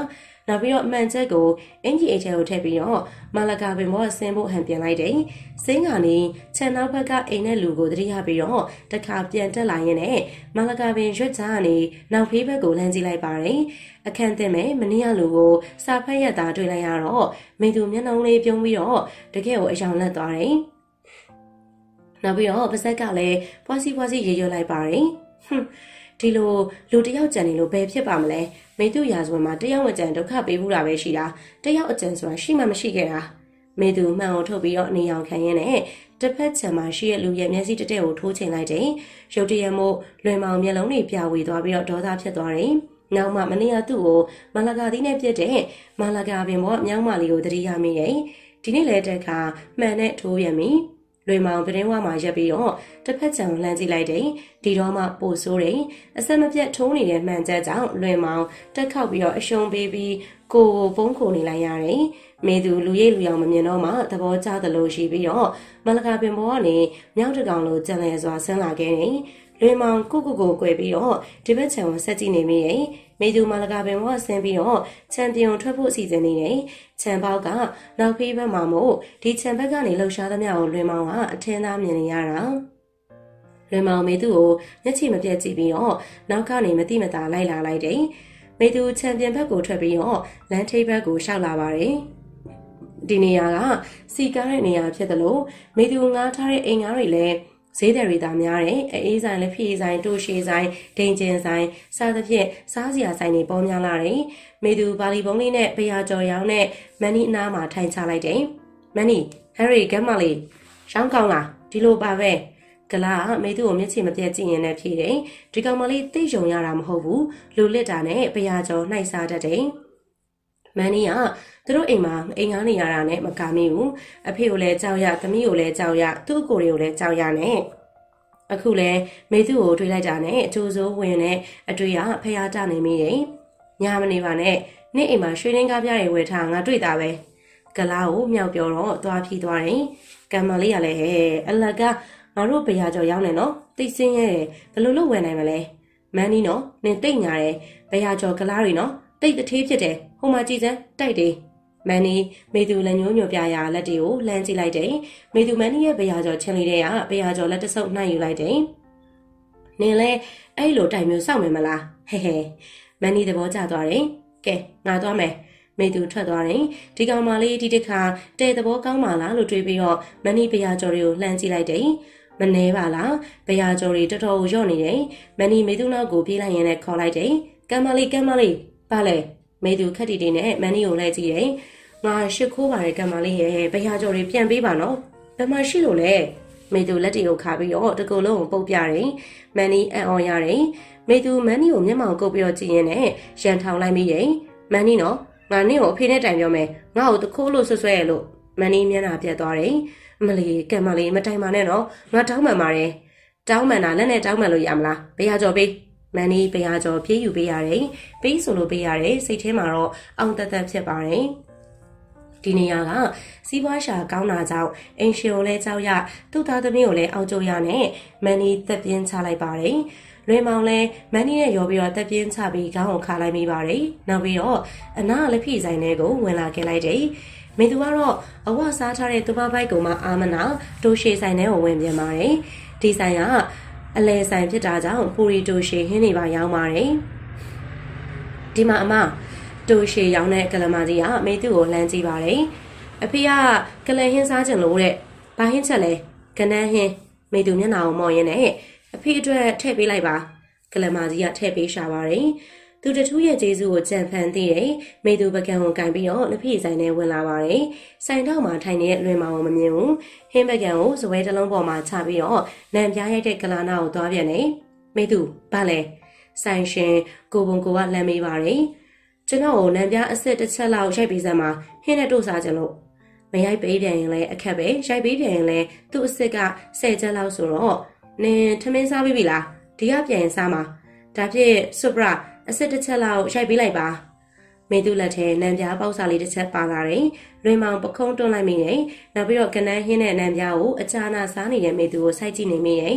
နောက်ပြီးတော့မှန်ချက်ကိုအင်ဂျီအိတ်ထဲကိုထည့်ပြီးတော့မာလကာပင်ပေါ်ဆင်းဖို့ဟန်ပြန်လိုက်တယ်။စင်းကနေခြံနောက်ဘက်ကအိမ်နဲ့လူကိုတတိယပြီးတော့တခါပြန်တက်လာရင်းနဲ့မာလကာပင်ရွက်ချာကနေနောက်ဖေးဘက်ကိုလမ်းကြည့်လိုက်ပါတယ်။အခန့်တင်မဲ့မနီးရလူကိုစာဖက်ရက်သားတွေ့လိုက်ရတော့မိသူမျက်နှာလေးပြုံးပြီးတော့တကယ်ကိုအယောင်လက်သွားတယ်။နောက်ပြီးတော့ပါဇက်ကလည်းပွားစီပွားစီရေရွလိုက်ပါတယ်။ဟွန်းဒီလိုလူတယောက်ကြံနေလို့ဘယ်ဖြစ်ပါမလဲမိသူရာဇဝင်မှာတယောက်အကြံဒုက္ခပေးမှုတာပဲရှိတာတယောက်အကြံဆိုတာရှိမှမရှိခဲ့တာမိသူမှန်အောင်ထုတ်ပြီးတော့နေအောင်ခံရင်းနဲ့တစ်ဖက်ခြံမှာရှိတဲ့လူရဲ့မျက်စိတတဲ့ကိုထိုးချိန်လိုက်တယ်ရုတ်တရက်မို့လွင်မောင်မျက်လုံးတွေပြဝေသွားပြီးတော့ဒေါသဖြစ်သွားတယ်နောက်မှမနေ့ကသူ့ကိုမလာကာသီးနဲ့ပြစ်တဲ့မလာကာပင်ပေါ်မြောင်းမလေးကိုတတိယမိတယ်ဒီနေ့လဲတဲ့ခါမှန်နဲ့ထိုးရမီလွင်မောင်ပြင်းဝါမှာရက်ပြီးတော့တစ်ဖက်ခြံလှမ်းကြည့်လိုက်တယ်ဒီတော့မှပို့ဆိုးတယ်အဆက်မပြတ်ထုံးနေတဲ့မှန်ချက်ကြောင့်လွင်မောင်တက်ခောက်ပြီးတော့အရှုံးပေးပြီးကိုကိုပုံးခိုနေလိုက်ရတယ်မေသူလူရိပ်လူရောင်မမြင်တော့မှသဘောကျသလိုရှိပြီးတော့မလကာပင်ပေါ်ကနေမြောက်တကောင်လိုကြံလဲစွာဆင်းလာခဲ့တယ်လွင်မောင်ကိုကိုကိုကွယ်ပြီးတော့ဒီဘက်ခြံကိုဆက်ကြည့်နေမိတယ်မေသူမလကာပင်ပေါ်ဆင်းပြီးတော့ချန်ပီယံထွက်ဖို့အစီအစဉ်နေတယ်ချန်ပေါက်ကနောက်ဖေးဘက်မှာမို့ဒီချန်ဘက်ကနေလှုပ်ရှားသမျှကိုလွင်မောင်ကအထင်းသားမြင်နေရတာလွင်မောင်မေသူကိုမျက်ခြေမပြတ်ကြည့်ပြီးတော့နောက်ကနေမတိမတာလိုက်လာလိုက်တယ်မေသူချန်ပီယံဘက်ကိုထွက်ပြီးတော့လမ်းထိပ်ဘက်ကိုရှောက်လာပါတယ်ဒီနေရာကစီကားတဲ့နေရာဖြစ်သလိုမေသူငားထားတဲ့အိမ်ငားတွေလည်းဈေးတယ်တွေသာများတယ်အေးဆိုင်လည်းဖြည့်ဆိုင်တိုးရှည်ဆိုင်ဒိန်ကျင်ဆိုင်စားသဖြင့်စားစရာဆိုင်တွေပေါများလာတယ်မေသူပါလီပုံးလေးနဲ့ပရာကျော်ရောင်းနဲ့မန်နီအနားမှာထိုင်ချလိုက်တယ်မန်နီဟယ်ရီကမ်မလေးရောင်းကောင်းလားဒီလိုပါပဲကလာမေသူကိုမျက်ခြေမပြတ်ကြည့်ရင်လည်းဖြေတယ်ဒီကောင်မလေးသိယုံရတာမဟုတ်ဘူးလူလစ်တာနဲ့ပရာကျော်နှိုက်စားတတ်တယ်မန်နီကသူတို့အိမ်မှာအိမ်ငားနေရတာနဲ့မကာမိဘူးအဖေကိုလည်းကြောက်ရသမီးကိုလည်းကြောက်ရသူ့အကိုတွေကိုလည်းကြောက်ရနဲ့အခုလဲမေသူကိုတွေ့လိုက်တာနဲ့အကျိုးစိုးဝင်နဲ့အတွေ့ရဖျားတနေမိတယ်ညာမနေပါနဲ့နေ့အိမ်မှာရွှေရင်းကားပြားတွေဝယ်ထားငါတွေ့တာပဲကလာကိုမြောက်ပြောတော့သွားဖြီးသွားတယ်ကံမလေးကလည်းဟဲ့အလကငါတို့ဘရာကျော်ရောက်နေနော်သိစင်းရဲ့ဘယ်လိုလုပ်ဝယ်နိုင်မလဲမန်းနီနော်နင်တိတ်ညာတယ်ဘရာကျော်ကလားတွေနော်တိတ်တထေးဖြစ်တယ်ဟိုမှာကြည်စမ်းတိုက်တယ်မန်နီမေသူလက်ညှိုးညွတ်ပြရာလက်တွေကိုလှမ်းကြည့်လိုက်တယ်မေသူမန်နီရဲ့ဘရာကျော်ချင်းလေးတွေကဘရာကျော်လက်တဆုပ်နှိုက်ယူလိုက်တယ်နင်လဲအဲ့လိုတိုင်မျိုးစောင့်မယ်မလားဟဲဟဲမန်နီသဘောကျသွားတယ်ကဲငါသွားမယ်မေသူထွက်သွားတယ်ဒီကောင်မလေးဒီတစ်ခါတဲသဘောကောင်းပါလားလို့တွေးပြီးတော့မန်နီဘရာကျော်တွေကိုလှမ်းကြည့်လိုက်တယ်မနှဲပါလားဘရာကျော်တွေတော်တော်ကိုရော့နေတယ်မန်နီမေသူနောက်ကိုပြေးလိုက်ရင်လည်းခေါ်လိုက်တယ်ကမ်မလေးကမ်မလေးပါလေမေသူခက်တီတီနဲ့မန်နီကိုလဲကြည့်တယ်ငါရှစ်ခိုးပါတယ်ကမ်မလေးရဲ့ဘရာကျော်တွေပြန်ပေးပါနော်ဘယ်မှာရှိလို့လဲမေသူလက်တွေကိုခါပြီးတော့တကူလုံးကိုပုတ်ပြတယ်မန်နီအံ့ဩရတယ်မေသူမန်နီကိုမျက်မှောင်ကုပ်ပြီးတော့ကြည့်ရင်လည်းရန်ထောင်လိုက်မိတယ်မန်နီနော်ငါနင့်ကိုအဖေနဲ့တိုင်ပြောမယ်ငါ့ကိုတခိုးလို့ဆွဆွဲရလို့မန်နီမျက်နှာပြတ်သွားတယ်မလီကမ်မလေးမတိုင်ပါနဲ့နော်ငါတောင်းပန်ပါတယ်တောင်းပန်တာလက်နဲ့တောင်းပန်လို့ရမလားဘရာကျော်ပေးမန်နီဘရာကျော်ပြေးယူပေးရတယ်ပေးဆိုလို့ပေးရတယ်စိတ်ထဲမှာတော့အောင်တသက်ဖြစ်ပါတယ်ဒီနေရာကစီးပွားရှာကောင်းတာကြောင့်အင်ရှင်ကိုလည်းကြောက်ရသူ့သားသမီးကိုလည်းအောက်ကျရနဲ့မန်နီသက်ပြင်းချလိုက်ပါတယ်လွင်မောင်လည်းမန်နီနဲ့ရောပြီးတော့သက်ပြင်းချပြီးခေါင်းကိုခါလိုက်မိပါတယ်နောက်ပြီးတော့အနာလက်ဖြည့်ဆိုင်တွေကိုဝင်လာခဲ့လိုက်တယ်မေသူကတော့အဝစားထားတဲ့သူမဘိုက်ကောင်မအာမနာတိုးရှည်ဆိုင်ထဲကိုဝင်ပြန်ပါတယ်ဒီဆိုင်ကအလဲဆိုင်ဖြစ်တာကြောင့်ပူရီတိုရှည်ဟင်းနေပါရောင်းပါတယ်ဒီမှာအမတိုရှည်ရောင်းတဲ့ကလမကြီးကမေသူကိုလှမ်းကြည့်ပါတယ်အဖေကကလဟင်းစားကြလို့တဲ့ဘာဟင်းချက်လဲကနန်းဟင်းမေသူမျက်နှာကိုမော်ရင်းနဲ့အဖေအတွက်ထည့်ပေးလိုက်ပါကလမကြီးကထည့်ပေးရှာပါတယ်သူတထူးရဲ့ကျေးဇူးကိုကြံဖန်သိတယ်မေသူပကံကိုကင်ပြီးတော့လက်ဖီဆိုင်ထဲဝင်လာပါတယ်ဆိုင်တော့မှာထိုင်နေတဲ့လွင်မောင်ကိုမမြင်ဘူးဟင်းပကံကိုဇွဲတစ်လုံးပေါ်မှာချပြီးတော့နံပြားရိုက်တဲ့ကလာနာကိုသွားပြန်နေမေသူဘာလဲဆိုင်ရှင်ကိုဘုံကိုကလမ်းမေးပါတယ်ကျွန်တော်ကိုနံပြားအစ်စ်တစ်ချက်လောက်ရိုက်ပေးစမ်းပါဟင်းနဲ့တို့စားကြလို့မရိုက်ပေးပြန်ရင်လည်းအခက်ပဲရိုက်ပေးပြန်ရင်လည်းသူ့အစ်စ်ကဆယ်ချက်လောက်ဆိုတော့နင်ထမင်းစားပြီးပြီလားဒီကပြန်ရင်စားမှာဒါဖြစ်ဆွပရာအစ်စ်တစ်ချက်လောက်ရိုက်ပေးလိုက်ပါမေသူလက်ထဲနံပြားပေါက်စာလေးတစ်ချက်ပါလာတယ်လွင်မောင်ပခုံးတွန်းလိုက်မိတယ်နောက်ပြီးတော့ကနန်းဟင်းနဲ့နံပြားကိုအချာနာစားနေတဲ့မေသူကိုစိုက်ကြည့်နေမိတယ်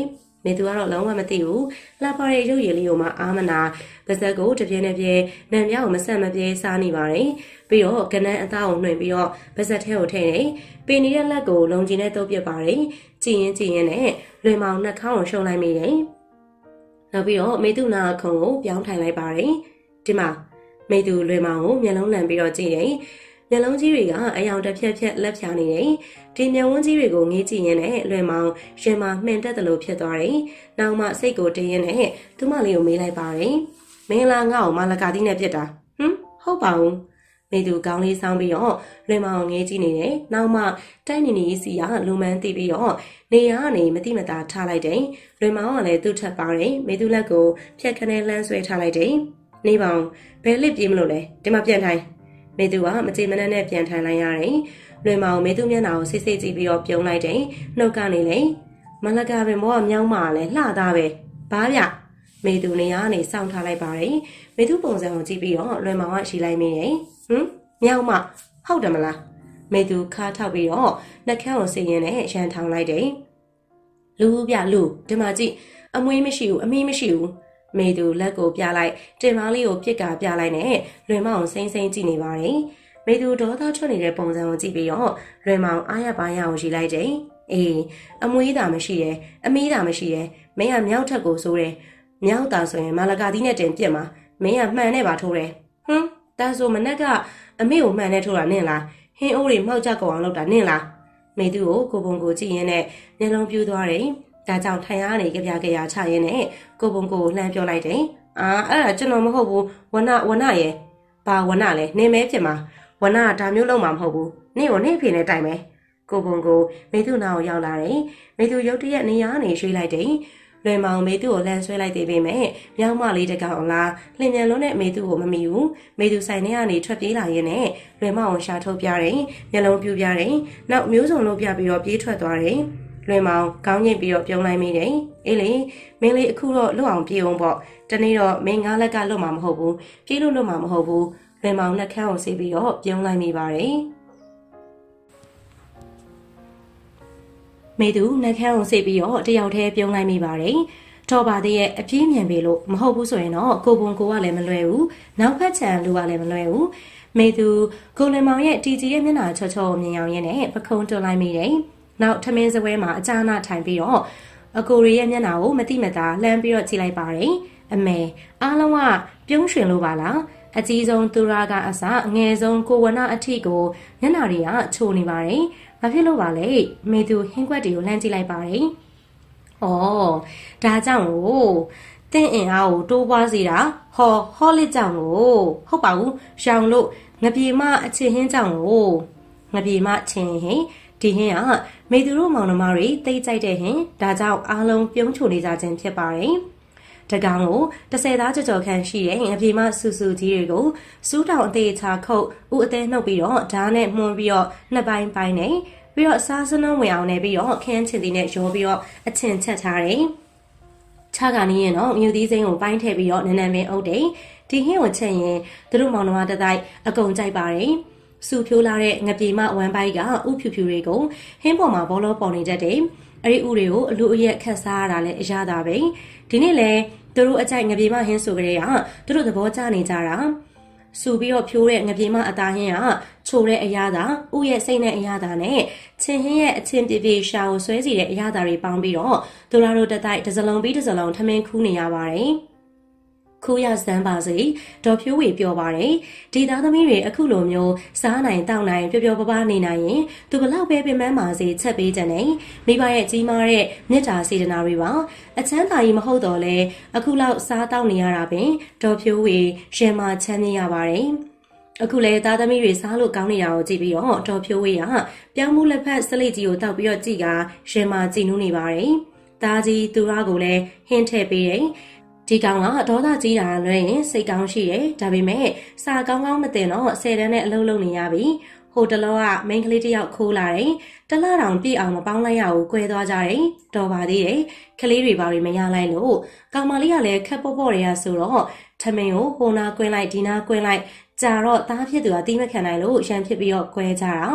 မေသူကတော့လုံးဝမသိဘူးလှပတဲ့ရုပ်ရည်လေးကိုမှအာမနာပါဇက်ကိုတပြင်းနဲ့ပြင်းနံပြားကိုမဆက်မပြေးစားနေပါတယ်ပြီးတော့ကနန်းအသားကိုနှွှင်ပြီးတော့ပါဇက်ထဲကိုထည့်နေပင်နေတဲ့လက်ကိုလုံကျင်နဲ့တုပ်ပစ်ပါတယ်ကြည်ရင်ကြည်ရင်နဲ့လွင်မောင်နှက်ခေါင်းကိုရှုံလိုက်မိတယ်နောက်ပြီးတော့မေသူနာခုံကိုပြောင်းထိုင်လိုက်ပါတယ်ဒီမှာမေသူလွင်မောင်ကိုမျက်လုံးလန်ပြီးတော့ကြည့်တယ်မျက်လုံးကြီးတွေကအယောင်တစ်ဖြက်ဖြက်လက်ဖြာနေတယ်ဒီမျက်ဝန်းကြီးတွေကိုငေးကြည့်ရင်းနဲ့လွင်မောင်ရင်မှာမှင်တက်တယ်လို့ဖြစ်သွားတယ်နောက်မှစိတ်ကိုတင်းရင်းနဲ့သူမလေးကိုမေးလိုက်ပါတယ်မင်းလားငါ့ကိုမလကာတိနဲ့ပြစ်တာဟမ်ဟုတ်ပါဘူးမေသူကောင်းလေးဆောင်းပြီးတော့လွင်မောင်ငေးကြည့်နေတယ်နောက်မှတိုက်နေနေစီကလူမန်းတီးပြီးတော့နေရကနေမတိမတာထားလိုက်တယ်လွင်မောင်ကလည်းသူ့ထက်ပါတယ်မေသူလက်ကိုဖြက်ခနဲလှမ်းဆွဲထားလိုက်တယ်နေပေါင်ဘယ်လစ်ပြေးမလို့လဲဒီမှာပြန်ထိုင်မေသူကမကြည်မနှက်နဲ့ပြန်ထိုင်လိုက်ရတယ်လွင်မောင်မေသူမျက်နှာကိုစိတ်စိတ်ကြည့်ပြီးတော့ပြုံးလိုက်တယ်နှုတ်ကနေလေမလကာပင်မောကမြောင်းမာလဲလှသားပဲဘာဗျမေသူနေရာကနေစောင့်ထားလိုက်ပါတယ်မေသူပုံစံကိုကြည့်ပြီးတော့လွင်မောင်ကရှိလိုက်မိတယ်ဟမ်မြောင်းမဟုတ်တယ်မလားမေသူခါထောက်ပြီးတော့နှက်ခမ်းကိုစီရင်နဲ့ရန်ထောင်လိုက်တယ်လူဗျလူဒီမှာကြည့်အမွေးမရှိဘူးအမီးမရှိဘူးမေသူလက်ကိုပြလိုက်တင်မောင်းလေးကိုပြစ်ကာပြလိုက်နဲ့လွင်မောင်စိမ့်စိမ့်ကြည့်နေပါတယ်မေသူဒေါသထွက်နေတဲ့ပုံစံကိုကြည့်ပြီးတော့လွင်မောင်အားရပါရအောင်ရှိလိုက်တယ်အေးအမွေးသာမရှိတယ်အမီးသာမရှိတယ်မင်းကမြောက်ထက်ကိုဆိုးတယ်မြောက်သာဆိုရင်မာလကာသီးနဲ့တင်ပြစ်မှာမင်းကမှန်နဲ့ပါထိုးတယ်ဟွန်းတန်းဆိုမနက်ကအမေကိုမှန်နဲ့ထိုးတာနင့်လားဟင်းအိုးတွေမှောက်ကြကုန်အောင်လုပ်တာနင့်လားမေသူကိုကိုပုံကိုကြည့်ရင်းနဲ့မျက်လုံးပြူးသွားတယ်ဒါကြောင့်ထိုင်ရနေကြပြကြရချရင်းနဲ့ကိုပုံကိုလှမ်းပြောလိုက်တယ်အာအဲ့ဒါကျွန်တော်မဟုတ်ဘူးဝနဝနရဲ့ဘာဝနလဲနေမဲဖြစ်မှာဝနကဒါမျိုးလုံးမှာမဟုတ်ဘူးနေ့ကိုနေ့ဖေနဲ့တိုင်မယ်ကိုပုံကိုမေသူနာကိုရောက်လာတယ်မေသူရုတ်တရက်နေရနေရွှေ့လိုက်တယ်လွင်မောင်မေသူကိုလှမ်းဆွဲလိုက်သေးပေမဲ့မြောင်းမလေးတကောင်လားလင်မြန်လုံးနဲ့မေသူကိုမမီဘူးမေသူဆိုင်ထဲကနေထွက်ပြေးလာရင်းနဲ့လွင်မောင်ကိုရှာထုတ်ပြတယ်မျက်လုံးပြူပြတယ်နောက်မျိုးစုံလုံးပြပြီးတော့ပြေးထွက်သွားတယ်လွင်မောင်ကောင်းညစ်ပြီးတော့ပြုံးလိုက်မိတယ်အေးလေမင်းလေးအခုတော့လွတ်အောင်ပြေးအောင်ပေါ့တနေ့တော့မင်းငါးလက်ကလွတ်မှာမဟုတ်ဘူးပြေးလို့လွတ်မှာမဟုတ်ဘူးလွင်မောင်နှက်ခမ်းကိုဆေးပြီးတော့ပြုံးလိုက်မိပါတယ်မေသူနှက်ခမ်းကိုဆေးပြီးတော့တယောက်တည်းပြုံးလိုက်မိပါတယ်တော်ပါသေးရဲ့အပြေးမြန်ပြီလို့မဟုတ်ဘူးဆိုရင်တော့ကိုပုံကိုကလည်းမလွယ်ဘူးနောက်ဖက်ချန်လူကလည်းမလွယ်ဘူးမေသူကိုလင်မောင်ရဲ့တီကြီးရဲ့မျက်နှာချောချောမြင်အောင်ရင်းနဲ့ပခုံးတွန်းလိုက်မိတယ်နောက်ထမင်းစပွဲမှာအကြာနာထိုင်ပြီးတော့အကိုရီရဲ့မျက်နှာကိုမတိမတာလှမ်းပြီးတော့ကြည့်လိုက်ပါတယ်အမေအားလုံးကပြုံးရွှင်လို့ပါလားအကြီးဆုံးသူရာကအစအငယ်ဆုံးကိုဝနာအထိကိုမျက်နှာတွေကချိုနေပါတယ်ဘာဖြစ်လို့ပါလဲမေသူဟင်းခွက်တွေကိုလှမ်းကြည့်လိုက်ပါတယ်ဩဒါကြောင့်ကိုတင်းအင်အားကိုတိုးပွားစေတာဟောဟောလစ်ကြောင့်ကိုဟုတ်ပါဘူးရောင်လို့ငပြေမအချင်ဟင်းကြောင့်ကိုငပြေမချင်ဟင်းဒီဟင်းကမေသူတို့မောင်နှမတွေတိတ်ကြိုက်တဲ့ဟင်းဒါကြောင့်အားလုံးပြုံးချိုနေကြခြင်းဖြစ်ပါတယ်တကောင်ကိုတစ်ဆယ်သားကြော်ကြော်ခန့်ရှိတဲ့ငပြေမဆူဆူကြီးတွေကိုစူးတောင်အသေးချာခုတ်ဥအသေးနှုတ်ပြီးတော့ဓာတ်နဲ့မှုန်းပြီးတော့နှစ်ပိုင်းပိုင်းနဲ့ပြီးတော့စားစနှုံးဝင်အောင်နဲ့ပြီးတော့ခင်းချင်သေးနဲ့ရောပြီးတော့အချင်ချက်ထားတယ်ခြားကနေရင်တော့မြူသီးစိမ်းကိုပိုင်းထည့်ပြီးတော့နန်းနန်းပင်အုပ်တယ်ဒီဟင်းကိုချက်ရင်သူတို့မောင်နှမတတိုက်အကုန်ကြိုက်ပါတယ်စူဖြိုးလာတဲ့ငပြေမဝမ်းပိုက်ကဥဖြူဖြူတွေကိုဟင်းပေါ်မှာဘောလုံးပေါ်နေတတ်တယ်။အဲ့ဒီဥတွေကိုအလူအရက်ခတ်စားရတာလည်းအရသာပဲ။ဒီနေ့လည်းသူတို့အကြိုက်ငပြေမဟင်းဆိုကြတဲ့ကသူတို့သဘောကျနေကြတာ။စူပြီးတော့ဖြိုးတဲ့ငပြေမအသားဟင်းကချိုတဲ့အရသာဥရဲ့စိတ်နဲ့အရသာနဲ့ချင်းဟင်းရဲ့အချင်းပြပြရှာကိုဆွဲစီတဲ့အရသာတွေပေါင်းပြီးတော့သူတို့တတိုက်တစ်စလုံးပြီးတစ်စလုံးထမင်းခူးနေရပါတယ်။ခူးရစမ်းပါစေဒေါ်ဖြိုးဝေပြောပါတယ်ဒီသားသမီးတွေအခုလိုမျိုးစားနိုင်တောက်နိုင်ပျော်ပျော်ပါးပါးနေနိုင်ရင်သူဘလောက်ပဲပင်ပန်းပါစေချက်ပေးကြတယ်မိဘရဲ့ကြီးမားတဲ့မေတ္တာစေတနာတွေပါအချမ်းသာကြီးမဟုတ်တော့လဲအခုလောက်စားတောက်နေရတာပင်ဒေါ်ဖြိုးဝေရင်မာချမ်းမြေ့ရပါတယ်အခုလေသားသမီးတွေစားလို့ကောင်းနေတာကိုကြည့်ပြီးတော့ဒေါ်ဖြိုးဝေကပြောင်းမှုလက်ဖက်စလိတ်ကြီးကိုတောက်ပြီးတော့ကြည့်ကရင်မာကြည်နူးနေပါတယ်သားကြီးသူရကိုလည်းဟင်းထည့်ပေးတယ်ဒီကောင်ကဒေါသကြီးတာလွဲရင်စိတ်ကောင်းရှိတယ်ဒါပေမဲ့စာကောင်းကောင်းမတင်တော့ဆယ်တန်းနဲ့အလုပ်လုပ်နေရပြီဟိုတလောကမိန်းကလေးတယောက်ခိုးလာတယ်တလတောင်ပြည့်အောင်မပေါင်းလိုက်ရဘူးကွဲသွားကြတယ်တော်ပါသေးတယ်ကလေးတွေပါတွေမရလိုက်လို့ကောင်မလေးကလည်းခက်ပေါ့ပေါ့တွေကဆိုတော့ထမင်းကိုဟိုနာကွင်းလိုက်ဒီနာကွင်းလိုက်ကြာတော့သားဖြစ်သူကတီးမခံနိုင်လို့ရန်ဖြစ်ပြီးတော့ကွဲကြတာ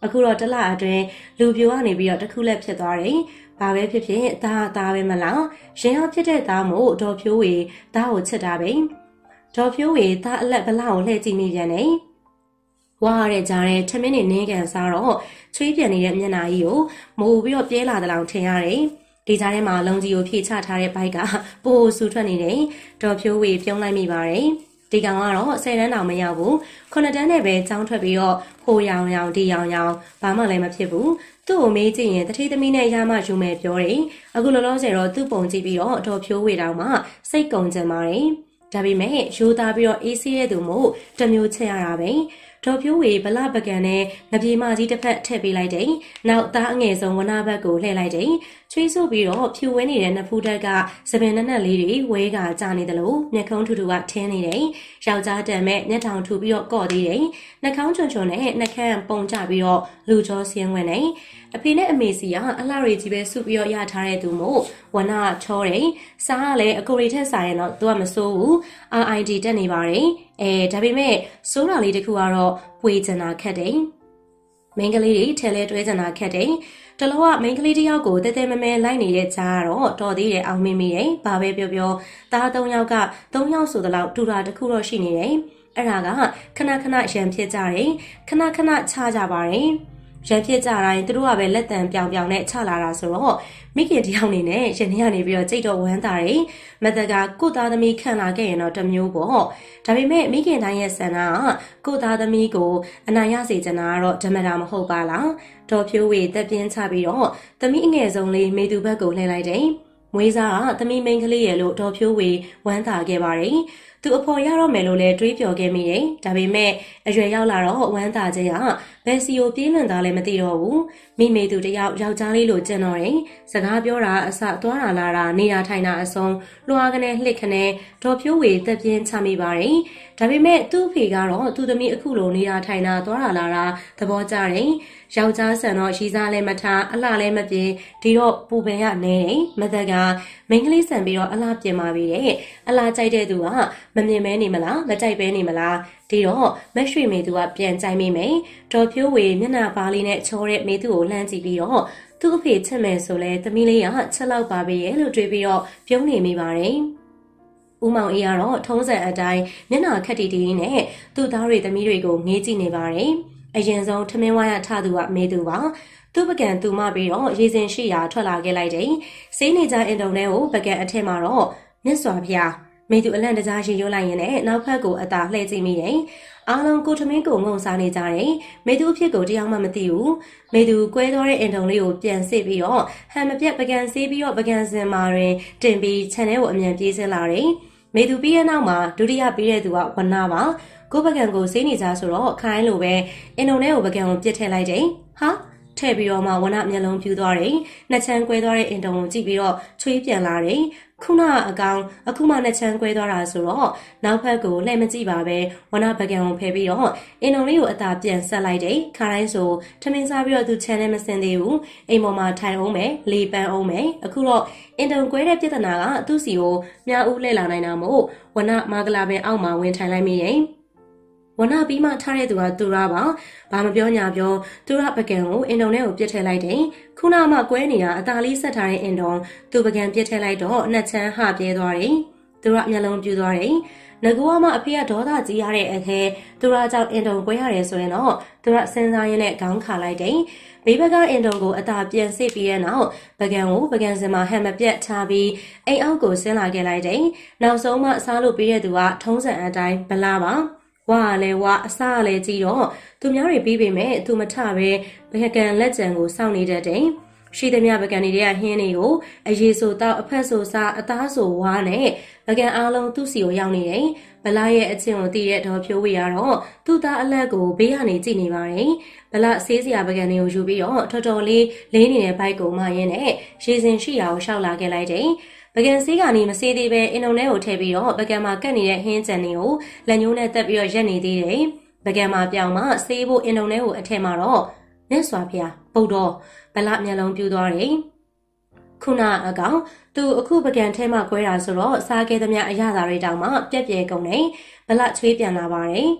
အခုတော့တလအတွင်းလူပြိုကနေပြီးတော့တစ်ခုလက်ဖြစ်သွားတယ်ဘာပဲဖြစ်ဖြစ်သားသားပဲမလားရင်အောင်ဖြစ်တဲ့သားမို့ဒေါ်ဖြိုးဝေသားကိုချစ်တာပဲဒေါ်ဖြိုးဝေသားအလက်ဗလာကိုလှည့်ကြည့်မိပြန်တယ်ဝါရတဲ့ကြားတဲ့ထမင်းနေနင်းကန်စားတော့ချွေးပြန်နေတဲ့မျက်နှာကြီးကိုမိုးပြီးတော့ပြဲလာတဲ့လောက်ထင်ရတယ်ဒီကြားထဲမှာလုံကြီးကိုဖြည့်ချထားတဲ့ဘိုက်ကပိုဆူထွက်နေတယ်ဒေါ်ဖြိုးဝေပြုံးလိုက်မိပါတယ်ဒီကောင်ကတော့ဆယ်တန်းတောင်မရောက်ဘူးခုနှစ်တန်းနဲ့ပဲကျောင်းထွက်ပြီးတော့ဟိုရောင်ရောင်ဒီရောင်ရောင်ဘာမှလည်းမဖြစ်ဘူးသူ့ကိုမေးကြည့်ရင်တတိသမီးနဲ့ရမယူမယ်ပြောတယ်အခုလောလောဆယ်တော့သူ့ပုံကြည့်ပြီးတော့ဒေါ်ဖြိုးဝေတောင်မှစိတ်ကုန်ကြပါတယ်ဒါပေမဲ့ရိုးသားပြီးတော့အေးဆေးတဲ့သူမို့တမျိုးချက်ရတာပဲဒေါ်ဖြိုးဝေဗလပကံနဲ့ငပြေမကြီးတစ်ဖက်ထည့်ပေးလိုက်တယ်နောက်သားအငယ်ဆုံးဝနာဘက်ကိုလှည့်လိုက်တယ်ချွေးဆို့ပြီးတော့ဖြူဝဲနေတဲ့နဖူးတက်ကစပင်နက်နက်လေးတွေဝဲကကြာနေတယ်လို့မျက်ခုံးထူထူကထင်းနေတယ်ယောက်ျားတန်မဲ့မျက်ထောင်ထူပြီးတော့ကော့သေးတယ်နှာခေါင်းချွန်ချွန်နဲ့နှာခမ်းပုံကျပြီးတော့လူကြောဆင်းဝင်တယ်အဖေနဲ့အမေစီကအလှရီကြီးပဲစုပြီးတော့ရထားတဲ့သူမို့ဝနာချောတယ်စားကလည်းအကိုရီထက်စားရင်တော့သူကမစိုးဘူး အာ အိုင် ဒီ တက်နေပါတယ်အဲဒါပေမဲ့စိုးတာလေးတစ်ခုကတော့ပွေချင်တာခက်တယ်မိန်းကလေးတွေထဲလဲတွဲချင်တာခက်တယ်တလောကမိန်းကလေးတယောက်ကိုတဲတဲမဲမဲလိုက်နေတဲ့ကြားကတော့တော်သေးတယ်အောင်မင်းမိတယ်ဘာပဲပြောပြောသားသုံးယောက်ကသုံးယောက်ဆိုတဲ့လောက်တူတာတစ်ခုတော့ရှိနေတယ်အဲ့ဒါကခဏခဏရံဖြစ်ကြတယ်ခဏခဏချကြပါတယ်ရံဖြစ်ကြတိုင်းသူတို့ကပဲလက်တံပြောင်ပြောင်နဲ့ချလာတာဆိုတော့မိခင်တယောက်နေနဲ့ရန်နေရနေပြီးတော့ကြိတ်တော့ဝမ်းတာတယ်မတကကိုသားသမီးခံလာခဲ့ရင်တော့တမျိုးပေါ့ဒါပေမဲ့မိခင်တိုင်းရဲ့ဆန္ဒကကိုသားသမီးကိုအနိုင်ရစေချင်တာကတော့ဓမ္မတာမဟုတ်ပါလားဒေါ်ဖြိုးဝေတက်ပြင်းချပြီးတော့သမီးအငယ်ဆုံးလေးမေသူဘက်ကိုလှည့်လိုက်တယ်မွေးစားကသမီးမိန်းကလေးရဲ့လို့ဒေါ်ဖြိုးဝေဝမ်းသာခဲ့ပါတယ်သူအဖော်ရတော့မယ်လို့လည်းတွေးပျော်ခဲ့မိတယ်ဒါပေမဲ့အရွယ်ရောက်လာတော့ဝမ်းသာခြင်းကဘယ်စီကိုပြေးလွန်သားလည်းမသိတော့ဘူးမိမေသူတယောက်ယောက်ျားလေးလိုကျင်တော့တယ်စကားပြောတာအစသွားတာလာတာနေတာထိုင်တာအဆုံးလွှာကနေလှစ်ခနဲ့ဒေါ်ဖြိုးဝေတက်ပြင်းချမိပါတယ်ဒါပေမဲ့သူ့ဖေကတော့သူ့သမီးအခုလိုနေတာထိုင်တာသွားတာလာတာသဘောကျတယ်ယောက်ျားဆန်တော့ရီစားလည်းမထားအလှလည်းမပြင်းဒီတော့ပူပင်ရနေတယ်မသက်ကမိန်းကလေးဆန်ပြီးတော့အလှပြင်ပါပြီတဲ့အလှကြိုက်တဲ့သူကမမြင်မဲနေမလားမကြိုက်ပဲနေမလားဒီတော့မက်ရွှေမေသူကပြန်ကြိုက်မိမယ်ဒေါ်ဖြိုးဝေမျက်နှာပါလေးနဲ့ချောတဲ့မေသူကိုလှမ်းကြည့်ပြီးတော့သူ့အဖေချစ်မယ်ဆိုလဲသမီးလေးကချက်လောက်ပါပဲရဲ့လို့တွေးပြီးတော့ပြုံးနေမိပါတယ်ဦးမောင်အေးကတော့ထုံးစံအတိုင်းမျက်နှာခက်တီတီနဲ့သူ့သားတွေသမီးတွေကိုငေးကြည့်နေပါတယ်အရင်ဆုံးထမင်းဝါရထသူကမေသူပါသူ့ပကံသူမပြီးတော့ရေစင်ရှိရာထွက်လာခဲ့လိုက်တယ်စေးနေကြအင်တုံထဲကိုပကံအထက်မှာတော့မြတ်စွာဘုရားမေသူအလန့်တကြားရေရွလိုက်ရင်လည်းနောက်ဖက်ကိုအသာလှည့်ကြည့်မိတယ်အားလုံးကိုထမင်းကိုငုံစားနေကြတယ်မေသူအဖြစ်ကိုတရားမှမသိဘူးမေသူကွဲသွားတဲ့အင်တုံလေးကိုပြန်စစ်ပြီးတော့ဟန်မပြတ်ပကံစေးပြီးတော့ပကံစင်မာတွင်တင်ပြီးခြံထဲကိုအမြန်ပြေးဆင်းလာတယ်မေသူပြီးရဲ့နောက်မှာဒုတိယပြီးတဲ့သူကဝနာပါကိုပကံကိုစေးနေကြဆိုတော့ခိုင်းလိုပဲအင်တုံထဲကိုပကံကိုပြစ်ထည့်လိုက်တယ်ဟာထည့်ပြီးတော့မှဝနမျက်လုံးပြူသွားတယ်နှစ်ချမ်းကွဲသွားတဲ့အင်တုံကိုကြည့်ပြီးတော့ချွေးပြန်လာတယ်ခုနအကောင်အခုမှနှစ်ချမ်းကွဲသွားတာဆိုတော့နောက်ဖက်ကိုလှည့်မကြည့်ပါပဲဝနပကံကိုဖယ်ပြီးတော့အင်တုံလေးကိုအသာပြန်ဆက်လိုက်တယ်ခါတိုင်းဆိုထမင်းစားပြီးတော့သူချမ်းနဲ့မစင်သေးဘူးအိမ်ပေါ်မှာထိုင်အောင်မယ်လေပန်းအောင်မယ်အခုတော့အင်တုံကွဲတဲ့ပြဿနာကသူ့စီကိုမြားဦးလှည့်လာနိုင်တာမို့ဝနမာကလာပင်အောက်မှာဝင်ထိုင်လိုက်မိတယ်ဝနာပြီးမှထားတဲ့သူကသူရပါဘာမပြောညာပြောသူရပကံကိုအင်တုံထဲကိုပြစ်ထည့်လိုက်တယ်ခုနမှကွဲနေတာအသာလေးဆက်ထားတဲ့အင်တုံသူပကံပြစ်ထည့်လိုက်တော့နှစ်ချမ်းဟပြဲသွားတယ်သူရမျက်လုံးပြူသွားတယ်ငကူကမှအဖေကဒေါသကြီးရတဲ့အခဲသူရကြောင့်အင်တုံကွဲရတယ်ဆိုရင်တော့သူရစဉ်းစားရင်းနဲ့ခေါင်းခါလိုက်တယ်ဘေးဘက်ကအင်တုံကိုအသာပြန်စစ်ပြီးတဲ့နောက်ပကံကိုပကံစင်မှာဟန်မပြတ်ထားပြီးအိမ်အောက်ကိုဆင်းလာခဲ့လိုက်တယ်နောက်ဆုံးမှစားလို့ပြီးတဲ့သူကထုံးစံအတိုင်းဗလာပါဝါလဲဝါအစားလဲကြည့်တော့သူများတွေပြီးပေမဲ့သူမထပဲဘကံလက်ကြံကိုစောင့်နေတတ်တယ်ရှိသမျှပကံတွေကဟင်းတွေကိုအရေးဆိုတော့အဖက်ဆိုစားအသားဆိုဝါနဲ့ပကံအားလုံးသူ့စီကိုရောက်နေတယ်ဗလာရဲ့အချင်းကိုတည်တဲ့ဒေါ်ဖြိုးဝေကတော့သူ့သားအလက်ကိုဘေးကနေကြည့်နေပါတယ်ဗလာဆေးစရာပကံတွေကိုယူပြီးတော့တော်တော်လေးလေးနေတဲ့ဘိုက်ကိုမှရင်းနဲ့ရေစင်ရှိရာကိုရှောက်လာခဲ့လိုက်တယ်ပကံစေးကနေမစေးသေးပဲအင်တုံထဲကိုထည့်ပြီးတော့ပကံမှာကတ်နေတဲ့ဟင်းကြံတွေကိုလက်ညှိုးနဲ့တက်ပြီးတော့ရက်နေသေးတယ်ပကံမှာပြောင်းမှစေးဖို့အင်တုံထဲကိုအထက်မှာတော့မြတ်စွာဘုရားပုတ်တော်ဗလာမျက်လုံးပြူသွားတယ်ခုနအကောင်သူအခုပကံထဲမှာကွဲတာဆိုတော့စားခဲ့သမျှအရသာတွေတောင်မှပြက်ပြဲကုန်တယ်ဗလာချွေးပြန်လာပါတယ်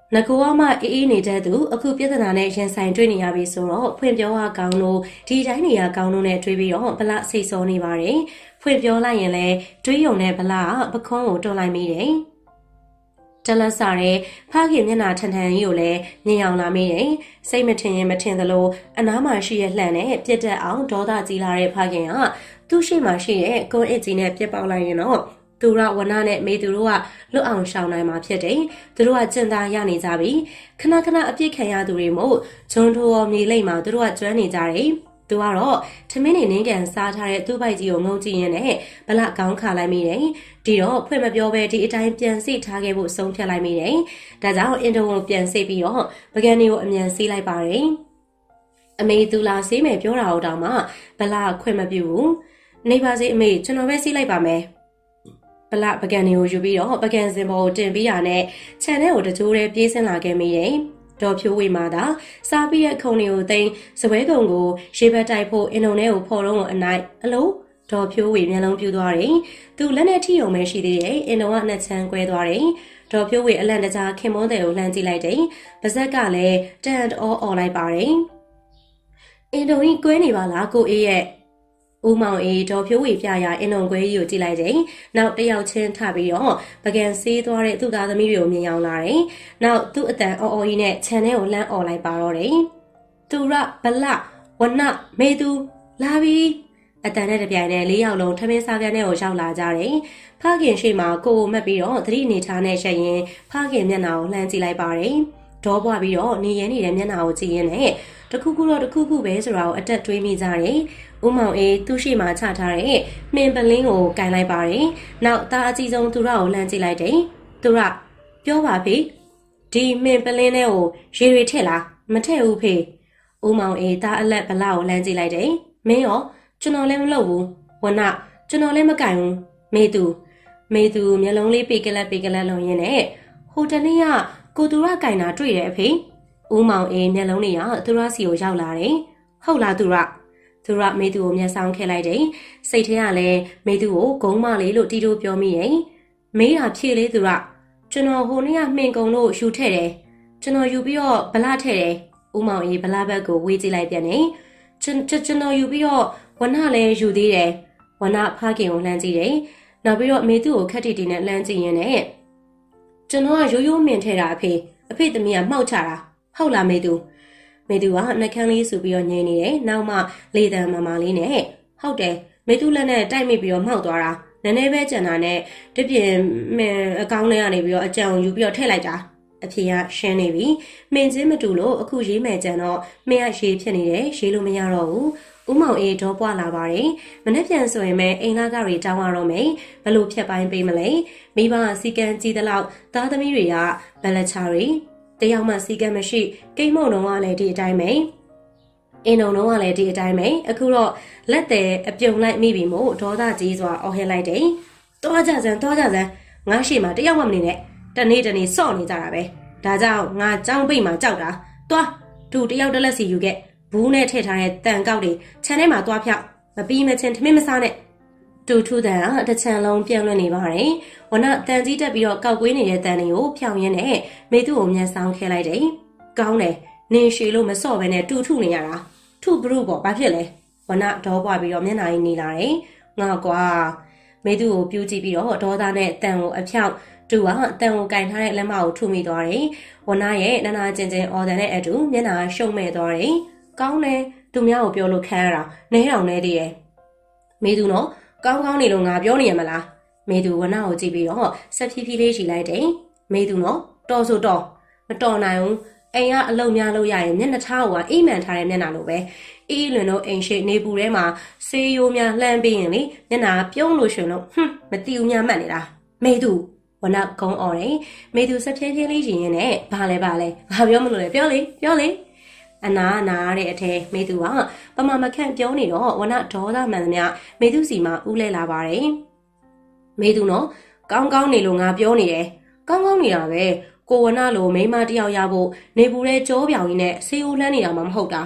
ငကူအမအေးအေးနေတဲ့သူအခုပြဿနာနဲ့ရင်ဆိုင်တွေ့နေရပြီဆိုတော့ဖွင့်ပြောရကောင်းလို့ဒီတိုင်းနေရကောင်းလို့နဲ့တွေးပြီးတော့ဗလစိတ်ဆောနေပါတယ်ဖွင့်ပြောလိုက်ရင်လည်းတွေးယုံတဲ့ဗလကပခွန်းကိုတွန်းလိုက်မိတယ်တလဆာရဲဖခင်မျက်နှာထန်ထန်ကြီးကိုလည်းမြင်အောင်လာမိတယ်စိတ်မထင်ရင်မထင်သလိုအနားမှာရှိရဲ့လှန်နဲ့ပြက်တက်အောင်ဒေါသကြီးလာတဲ့ဖခင်ကသူ့ရှိမှရှိရဲ့ကွန်အစ်ကြီးနဲ့ပြက်ပေါက်လိုက်ရင်တော့သူရဝနာနဲ့မေသူတို့ကလွတ်အောင်ရှောင်နိုင်မှာဖြစ်တယ်သူတို့ကကျင်သားရနေကြပြီခဏခဏအပြစ်ခံရသူတွေမို့ဂျွန်ထိုမြေလိမ့်မှာသူတို့ကကျွမ်းနေကြတယ်သူကတော့ထမင်းနေနှင်းကန်စားထားတဲ့သူ့ပိုက်ကြီးကိုငုံကြည့်ရင်းနဲ့ဗလကောင်းခါလိုက်မိတယ်ဒီတော့ဖွင့်မပြောပဲဒီအတိုင်းပြန်စိတ်ထားခဲ့ဖို့ဆုံးဖြတ်လိုက်မိတယ်ဒါကြောင့်အင်တိုကိုပြန်စိတ်ပြီးတော့ပကံတွေကိုအမြန်ဆေးလိုက်ပါတယ်အမေသူလာဆေးမယ်ပြောတာတော့မှဗလခွင့်မပြုဘူးနေပါစေအမေကျွန်တော်ပဲဆေးလိုက်ပါမယ်ဗလပကံတွေကိုယူပြီးတော့ပကံစင်ပေါ်ကိုတင်ပြီးရနဲ့ခြံထဲကိုတကြိုးတည်းပြေးဆင်းလာခဲ့မိတယ်ဒေါ်ဖြိုးဝေမာသာစားပြီးတဲ့ခုံတွေကိုသိမ်းစပွဲကုံကိုရေဘက်တိုက်ဖို့အင်ုံထဲကိုဖော်လုံးကိုအနိုင်အလုံးဒေါ်ဖြိုးဝေမျက်လုံးပြူသွားတယ်။သူလက်နဲ့ထိုံပဲရှိသေးတယ်။အင်ုံကနှစ်ချမ်းကွဲသွားတယ်။ဒေါ်ဖြိုးဝေအလန့်တကြားခင်မွန်းတဲ့ကိုလှမ်းကြည့်လိုက်တယ်။ပါဇက်ကလည်းတန်အော်အော်လိုက်ပါတယ်။အင်ုံကြီးကွဲနေပါလားကိုအေးရဲ့ဦးမောင်အေးဒေါ်ဖြိုးဝေပြရာအင်ုံကွဲကြီးကိုကြည့်လိုက်တယ်။နောက်တယောက်ချင်းထပြီးတော့ပကံဆေးသွားတဲ့သူ့သားသမီးတွေကိုမြင်အောင်လာတယ်။နောက်သူ့အတန်အော်အော်ကြီးနဲ့ခြံထဲကိုလှမ်းអော်လိုက်ပါတော့တယ်။သူရဗလဝနမေသူလာပြီအတန်နဲ့တပြိုင်နက်လေးယောက်လုံးထမင်းစားကန်ထဲကိုရောက်လာကြတယ်။ဖခင်ရှိမှကိုကိုမက်ပြီးတော့သတိအနေထားနဲ့ရှက်ရင်ဖခင်မျက်နှာကိုလှမ်းကြည့်လိုက်ပါတယ်။ဒေါ်ပွားပြီးတော့နေရနေတဲ့မျက်နှာကိုကြည့်ရင်းနဲ့တခုခုတော့တခုခုပဲဆိုတာကိုအတက်တွေးမိကြတယ်။ဦးမောင်အေးသူ့ရှိမှချထားတဲ့မှင်ပလင်းကိုကင်လိုက်ပါတယ်။နောက်သားအကြီးဆုံးသူရကိုလှမ်းကြည့်လိုက်တယ်။သူရပြောပါဖေဒီမှင်ပလင်းထဲကိုရေတွေထည့်လားမထည့်ဘူးဖေ။ဦးမောင်အေးသားအလက်ဗလာကိုလှမ်းကြည့်လိုက်တယ်။မင်းရောကျွန်တော်လည်းမလုပ်ဘူး။ဝနကျွန်တော်လည်းမကင်ဘူး။မေသူမေသူမျက်လုံးလေးပေကလက်ပေကလက်လုံရင်းနဲ့ဟိုတနေ့ကကိုသူရကင်တာတွေ့တယ်အဖေ။ဦးမောင်အေးမျက်လုံးလေးကသူရစီကိုရောက်လာတယ်။ဟုတ်လားသူရသူရမေသူကိုမျက်စောင်းခဲလိုက်တယ်။စိတ်ထဲကလည်းမေသူကိုဂုံးမလေးလို့တီတိုပြောမိတယ်။မေးတာဖြေလေးသူရကျွန်တော်ဟိုနေ့ကမှင်ကုံလို့ယူထည့်တယ်။ကျွန်တော်ယူပြီးတော့ဗလာထည့်တယ်။ဦးမောင်အေးဗလာဘက်ကိုဝေးကြည့်လိုက်ပြန်တယ်။ကျွန်ကျွန်တော်ယူပြီးတော့ဝနလည်းယူသေးတယ်။ဝနဖခင်ကိုလှမ်းကြည့်တယ်။နောက်ပြီးတော့မေသူကိုခက်တီတီနဲ့လှမ်းကြည့်ရင်းနဲ့ကျွန်တော်ကရိုးရိုးမြင်ထည့်တာအဖေအဖေသမီးကမှောက်ချတာဟုတ်လားမေသူမေသူကနှကန်းလေးဆူပြီးတော့ညင်နေတယ်နောက်မှလေတံမမလေးနဲ့ဟုတ်တယ်မေသူလက်နဲ့တိုက်မိပြီးတော့မှောက်သွားတာနည်းနည်းပဲကြံတာနဲ့တပြင်းအကောင်းထဲကနေပြီးတော့အကြံယူပြီးတော့ထည့်လိုက်တာအဖေကရှင်းနေပြီမင်းချင်းမတူလို့အခုရေးမယ်ကြံတော့မင်းကရေးဖြစ်နေတယ်ရေးလို့မရတော့ဘူးဦးမောင်အေးတော့ပွားလာပါတယ်မနေ့ပြန်ဆိုရင်ပဲအိမ်သားကတွေတောင်းရတော့မယ်ဘလို့ဖြတ်ပိုင်းပေးမလဲမိဘစီကံကြီးတဲ့လောက်သားသမီးတွေကဘယ်လက်ချတွေတယောက်မှစီကံမရှိကိမ့်မုံတော့ကလည်းဒီအတိုင်းပဲအင်းုံတော့ကလည်းဒီအတိုင်းပဲအခုတော့လက်တယ်အပြုံလိုက်မိပြီမို့ဒေါသကြီးစွာအော်ဟစ်လိုက်တယ်တွားကြစမ်းတွားကြစမ်းငါရှိမှတယောက်မှမနေနဲ့တနေ့တနေ့စော့နေကြတာပဲဒါကြောင့်ငါကြောင်းပိတ်မှကြောက်တာတွားသူတယောက်တစ်လက်စီယူခဲ့ဘူးနဲ့ထည့်ထားတဲ့တန်ကောက်တွေခြံထဲမှာတွားဖြောက်မပြီးမချင်းထမင်းမစားနဲ့တူထူတန်ကတစ်ချံလုံးပြန့်လွင့်နေပါတယ်ဝနတန်ကြီးတက်ပြီးတော့ကောက်ကွေးနေတဲ့တန်တွေကိုဖြောင်ရင်းနဲ့မေသူ့ကိုမျက်စောင်းခဲလိုက်တယ်ကောင်းတယ်နင်းရှည်လို့မစော့ဘဲနဲ့တူထုနေရတာထုဘရုပေါ့ဘာဖြစ်လဲဝနဒေါပွားပြီးတော့မျက်နှာကြီးနေလာတယ်ငါကွာမေသူ့ကိုပြူးကြည့်ပြီးတော့ဒေါသနဲ့တန်ကိုအဖြောက်သူကတန်ကိုကင်ထားတဲ့လက်မကိုထုမိသွားတယ်ဝနရဲ့နာနာကျင်ကျင်အော်တန်နဲ့အတူမျက်နှာရှုံမဲ့သွားတယ်ကောင်းတယ်သူများကိုပြောလို့ခံရတာနဲတောင်နဲသေးရဲ့မေသူနော်ကောင်းကောင်းနေလို့ငါပြောနေရမလားမေသူဝနကိုကြည့်ပြီးတော့ဆက်ဖြည်းဖြည်းလေးရှိလိုက်တယ်မေသူနော်တော်ဆိုတော့မတော်နိုင်ဘူးအိမ်ကအလုံများလို့ရရင်မျက်နှာထားကအိမ်မှန်ထားတဲ့မျက်နှာလိုပဲအေးလွင်တော့အိမ်ရှိနေပူထဲမှာဆေးရိုးများလှမ်းပြီးရင်လေမျက်နှာပြုံးလို့ရှင်လို့ဟွန်းမတီဦးများမှတ်နေတာမေသူဝနကုန်းអော်တယ်မေသူဆက်ဖြည်းဖြည်းလေးရှင်ရင်နဲ့ဘာလဲဘာလဲဘာပြောမလို့လဲပြောလေပြောလေအနာနာတဲ့အထဲမေသူကပမာမခန့်ပြောနေတော့ဝနဒေါသမှန်သမျှမေသူစီမှာဦးလဲလာပါတယ်မေသူနော်ကောင်းကောင်းနေလို့ငါပြောနေတယ်ကောင်းကောင်းနေတာပဲကိုဝနလိုမိမတယောက်ရဖို့နေပူတဲ့ကြောပြောင်ကြီးနဲ့ဆေးဦးလှမ်းနေတာမှမဟုတ်တာ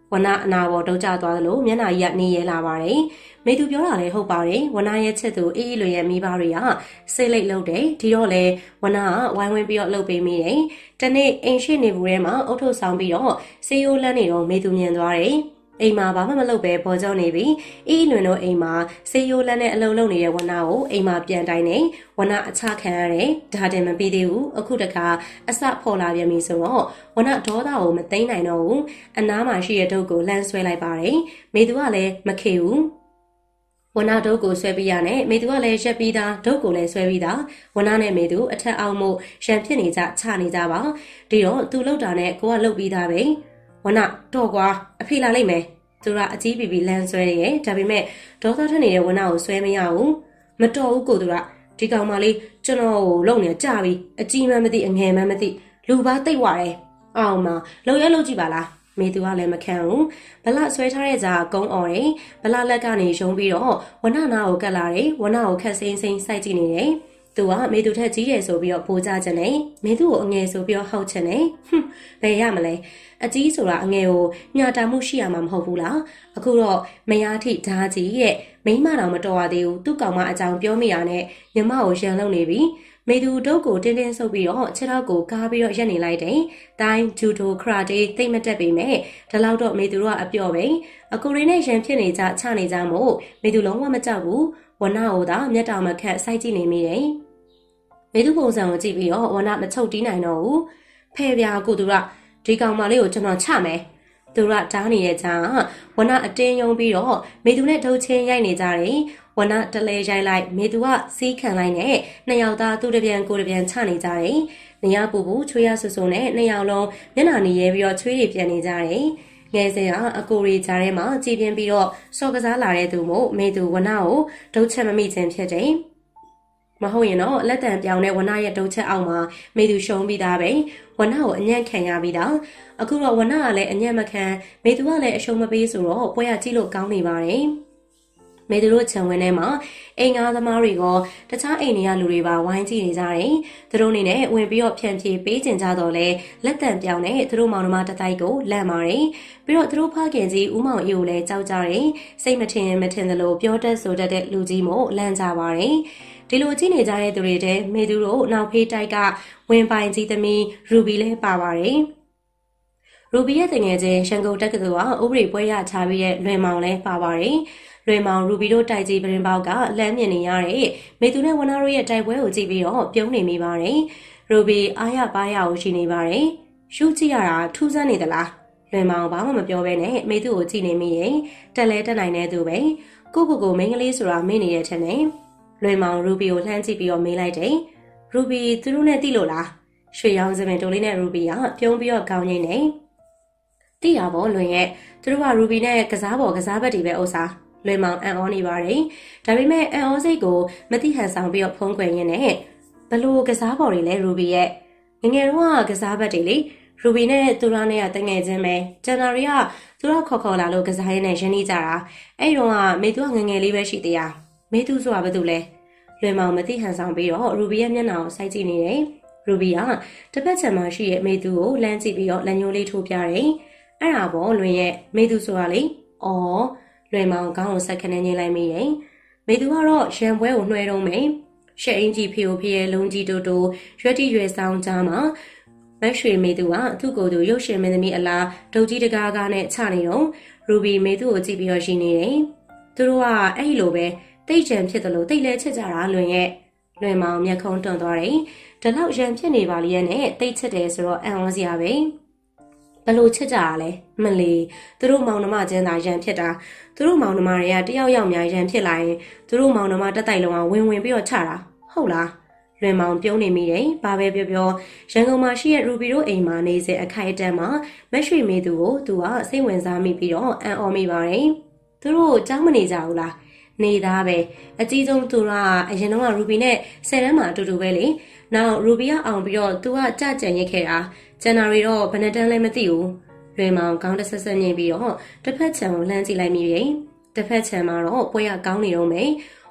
ဝနအနာပေါ်တုတ်ကျသွားသလိုမျက်နှာကြီးကနေရဲလာပါတယ်မေသူပြောတာလည်းဟုတ်ပါတယ်ဝနရဲ့ချစ်သူအေးအေးလွင်ရဲ့မိဘတွေကစိတ်လိတ်လုပ်တယ်ဒီတော့လေဝနကဝိုင်းဝန်းပြီးတော့လှုပ်ပေးမိတယ်တနေ့အိမ်ရှိနေဘူးထဲမှာအုတ်ထုတ်ဆောင်ပြီးတော့စေယိုးလန်းနေတော့မေသူမြင်သွားတယ်အိမ်မှာဘာမှမလုပ်ပဲပေါ်ကျနေပြီအေးလွင်တို့အိမ်မှာစေယိုးလန်းနဲ့အလုံးလုံးနေတဲ့ဝနကိုအိမ်မှာပြန်တိုင်းနေဝနအချခံရတယ်ဒါတင်မပြီးသေးဘူးအခုတခါအစဖော်လာပြန်ပြီဆိုတော့ဝနဒေါသကိုမသိမ်းနိုင်တော့ဘူးအနားမှာရှိတဲ့ဒုတ်ကိုလှမ်းဆွဲလိုက်ပါတယ်မေသူကလည်းမခေဘူးဝနဒုတ်ကိုဆွဲပြီးရနဲ့မေသူကလည်းရက်ပြီးသားဒုတ်ကိုလည်းဆွဲပြီးသားဝနနဲ့မေသူအထက်အောက်မှုရံဖြစ်နေကြချနေကြပါဒီတော့သူလှုပ်တာနဲ့ကိုကလှုပ်ပြီးသားပဲဝနတော့ကွာအဖေလာလိုက်မယ်သူကအကြီးပီပီလမ်းဆွဲနေရဲ့ဒါပေမဲ့ဒေါသထွက်နေတဲ့ဝနကိုဆွဲမရဘူးမတော်ဘူးကိုသူကဒီကောင်မလေးကျွန်တော်ကိုလုံနေကြပြီအကြီးမှမသိအငယ်မှမသိလူပါတိတ်ဝတယ်အောင်မလုံရလုံကြည့်ပါလားမေသူကလည်းမခံဘူးဗလဆွဲထားတဲ့ကြားကုန်းអော်တယ်ဗလလက်ကနေရုံးပြီးတော့ဝနနာကိုကတ်လာတယ်ဝနကိုခက်စိမ့်စိမ့်စိုက်ကြည့်နေတယ်သူကမေသူထက်ကြီးတယ်ဆိုပြီးတော့ပိုးကြခြင်းနဲ့မေသူကိုအငယ်ဆိုပြီးတော့ဟောက်ခြင်းနဲ့ဟွန်းဘယ်ရမလဲအကြီးဆိုတာအငယ်ကိုညှာတာမှုရှိရမှာမဟုတ်ဘူးလားအခုတော့မယားထိဓာကြီးရဲ့မိမတော်မတော်ရသေးဘူးသူ့ကောင်မအကြောင်းပြောမိရနဲ့ညမကိုရန်လုံနေပြီမေသူဒုတ်ကိုတင်းတင်းဆုပ်ပြီးတော့ခြေထောက်ကိုကားပြီးတော့ရက်နေလိုက်တယ်။တိုင်းဂျူဒိုခရာတေးသိမ့်မတက်ပေမဲ့ဒါလောက်တော့မေသူတို့ကအပြော့ပဲ။အကူရင်းနဲ့ရန်ဖြစ်နေကြချနေကြမို့မေသူလုံးဝမကြောက်ဘူး။ဝနကိုသာမျက်တောင်မခတ်စိုက်ကြည့်နေမိတယ်။မေသူပုံစံကိုကြည့်ပြီးတော့ဝနမချုပ်တီးနိုင်တော့ဘူး။ဖဲပြာကိုသူကဒီကောင်မလေးကိုကျွန်တော်ချမယ်။သူကတားနေတဲ့ကြားဝနအတင်းယုံပြီးတော့မေသူနဲ့ဒုတ်ချင်းရိုက်နေကြတယ်။ဝနတလဲရိုက်လိုက်မေသူကစီးခံလိုက်နဲ့နှစ်ယောက်သားသူ့တပြန်ကိုယ်တပြန်ချနေကြတယ်။နေရပူပူချွေးရဆူဆူနဲ့နှစ်ယောက်လုံးမျက်နှာနေရဲပြီးတော့ချွေးတွေပြန်နေကြတယ်။ငယ်စဉ်ကအကိုရီကြားထဲမှာကြည်ပြင်းပြီးတော့စော်ကစားလာတဲ့သူမို့မေသူဝနကိုဒုတ်ချက်မမိခြင်းဖြစ်တယ်။မဟုတ်ရင်တော့လက်တံပြောင်တဲ့ဝနရဲ့ဒုတ်ချက်အောက်မှာမေသူရှုံးပြီးသားပဲဝနကိုအညံ့ခံရပြီးသားအခုတော့ဝနကလည်းအညံ့မခံမေသူကလည်းအရှုံးမပေးဆိုတော့ပွဲရကြည့်လို့ကောင်းနေပါတယ်မေသူတို့ခြံဝင်းထဲမှာအိမ်ငါးသမားတွေကတခြားအိမ်တွေကလူတွေပါဝိုင်းကြည့်နေကြတယ်သူတို့အနေနဲ့ဝင်ပြီးတော့ဖြန့်ဖြေပေးကျင်ကြတော့လဲလက်တံပြောင်နဲ့သူတို့မောင်နှမတတိုက်ကိုလန့်ပါတယ်ပြီးတော့သူတို့ဖခင်ကြီးဦးမောင်အေးကိုလည်းကြောက်ကြတယ်စိတ်မထင်မထင်သလိုပြောတတ်ဆိုတတ်တဲ့လူကြီးမို့လန့်ကြပါတယ်ဒီလိုကြည့်နေကြတဲ့သူတွေတဲ့မေသူတို့နောက်ဖေးတိုက်ကဝင်ပိုင်ကြီးသမီးရူဘီလည်းပါပါတယ်ရူဘီရဲ့တငယ်ချင်းရှန်ကုန်တက္ကသိုလ်ကဥပဒေပွဲရချပြီးတဲ့လွင်မောင်လည်းပါပါတယ်လွင်မောင်ရူဘီတို့တိုက်ကြီးပရင်ပေါက်ကလမ်းမြင်နေရတဲ့မေသူနဲ့ဝနာတို့ရဲ့တိုက်ပွဲကိုကြည့်ပြီးတော့ပြုံးနေမိပါတယ်ရူဘီအားရပါရကိုရှိနေပါတယ်ရှုကြည့်ရတာထူးဆန်းနေသလားလွင်မောင်ဘာမှမပြောဘဲနဲ့မေသူကိုကြည့်နေမိရင်တက်လဲတက်နိုင်တဲ့သူပဲကိုကိုကိုမိန်းကလေးဆိုတာမင်းနေတဲ့ထက်နဲ့လွင်မောင်ရူဘီကိုလှမ်းကြည့်ပြီးတော့မေးလိုက်တယ်ရူဘီသူတို့နဲ့တိလို့လားရွှေရောင်စပင်တိုလေးနဲ့ရူဘီကပြုံးပြီးတော့ကောင်းနေတယ်တိရပါလွင်ရဲ့သူတို့ကရူဘီနဲ့ကစားပေါ်ကစားဘက်တွေပဲဥစားလွင်မောင်အံ့ဩနေပါတယ်ဒါပေမဲ့အံ့ဩစိတ်ကိုမတိဟန်ဆောင်ပြီးတော့ဖုံးကွယ်ရင်းနဲ့ဘလို့ကစားပေါ်တွေလဲရူဘီရဲ့ငငယ်တော့ကစားဘက်တွေလေရူဘီနဲ့သူရနဲ့ကတငယ်ချင်းပဲဂျန်နာရီကသူတို့ခေါ်ခေါ်လာလို့ကစားရင်းနဲ့ရင်းနေကြတာအဲ့တော့ကမေသူကငငယ်လေးပဲရှိသေးတာမေသူဆိုတာဘာတူလဲလွင်မောင်မတိဟန်ဆောင်ပြီးတော့ရူဘီရဲ့မျက်နှာကိုစိုက်ကြည့်နေတယ်ရူဘီကတစ်ဖက်ခြမ်းမှာရှိရဲ့မေသူကိုလမ်းကြည့်ပြီးတော့လက်ညှိုးလေးထိုးပြတယ်အဲ့ဒါပေါ့လွင်ရဲ့မေသူဆိုတာလေအော်လွင်မောင်ခေါင်းကိုဆက်ခနဲ့ညှိလိုက်မိတယ်မေသူကတော့ရံပွဲကိုနှွဲတော့မယ်ရှက်အင်ကြီးဖေကိုဖေရဲ့လုံးကြီးတိုးတိုးရွက်တိရွယ်ဆောင်ကြားမှာမက်ရွှေမေသူကသူ့ကိုယ်သူရုပ်ရှင်မင်းသမီးအလားဒုတ်ကြီးတကားကားနဲ့ချနေတော့ရူဘီမေသူကိုကြည့်ပြီးတော့ရှိနေတယ်သူတို့ကအဲ့လိုပဲတိတ်ကြံဖြစ်တယ်လို့တိတ်လဲချစ်ကြတာလွင်ရဲ့လွင်မောင်မျက်ခုံးတွန့်သွားတယ်ဒီလောက်ရံဖြစ်နေပါလေရဲ့နဲ့တိတ်ချစ်တယ်ဆိုတော့အံ့ဩစရာပဲဘလို့ချစ်ကြတာလဲမလီသူတို့မောင်နှမချင်းသာရန်ဖြစ်တာသူတို့မောင်နှမတွေကတယောက်ယောက်များရန်ဖြစ်လာရင်သူတို့မောင်နှမတက်တိုက်လုံးကဝင်ဝင်ပြီးတော့ချတာဟုတ်လားလွင်မောင်ပြုံးနေမိတယ်ဘာပဲပြောပြောရန်ကုန်မှာရှိတဲ့ရူဘီတို့အိမ်မှာနေစဉ်အခိုက်အတန့်မှာမက်ရွှေမေသူကိုသူကစိတ်ဝင်စားမိပြီးတော့အံ့ဩမိပါတယ်သူတို့ကြောင်းမနေကြဘူးလားနေသားပဲအကြီးဆုံးသူကအရင်တော့ရူဘီနဲ့ဆယ်တန်းမှာအတူတူပဲလေနောက်ရူဘီကအောင်ပြီးတော့သူကကြကြံရစ်ခဲ့တာဂျန်နာရီတော့ဘယ်နဲ့တန်းလဲမသိဘူးလွင်မောင်ကောင်းတဆက်ဆက်ညင်ပြီးတော့တစ်ဖက်ခြံကိုလှမ်းကြည့်လိုက်မိပြီတစ်ဖက်ခြံမှာတော့ပွဲရကောင်းနေတော့မယ်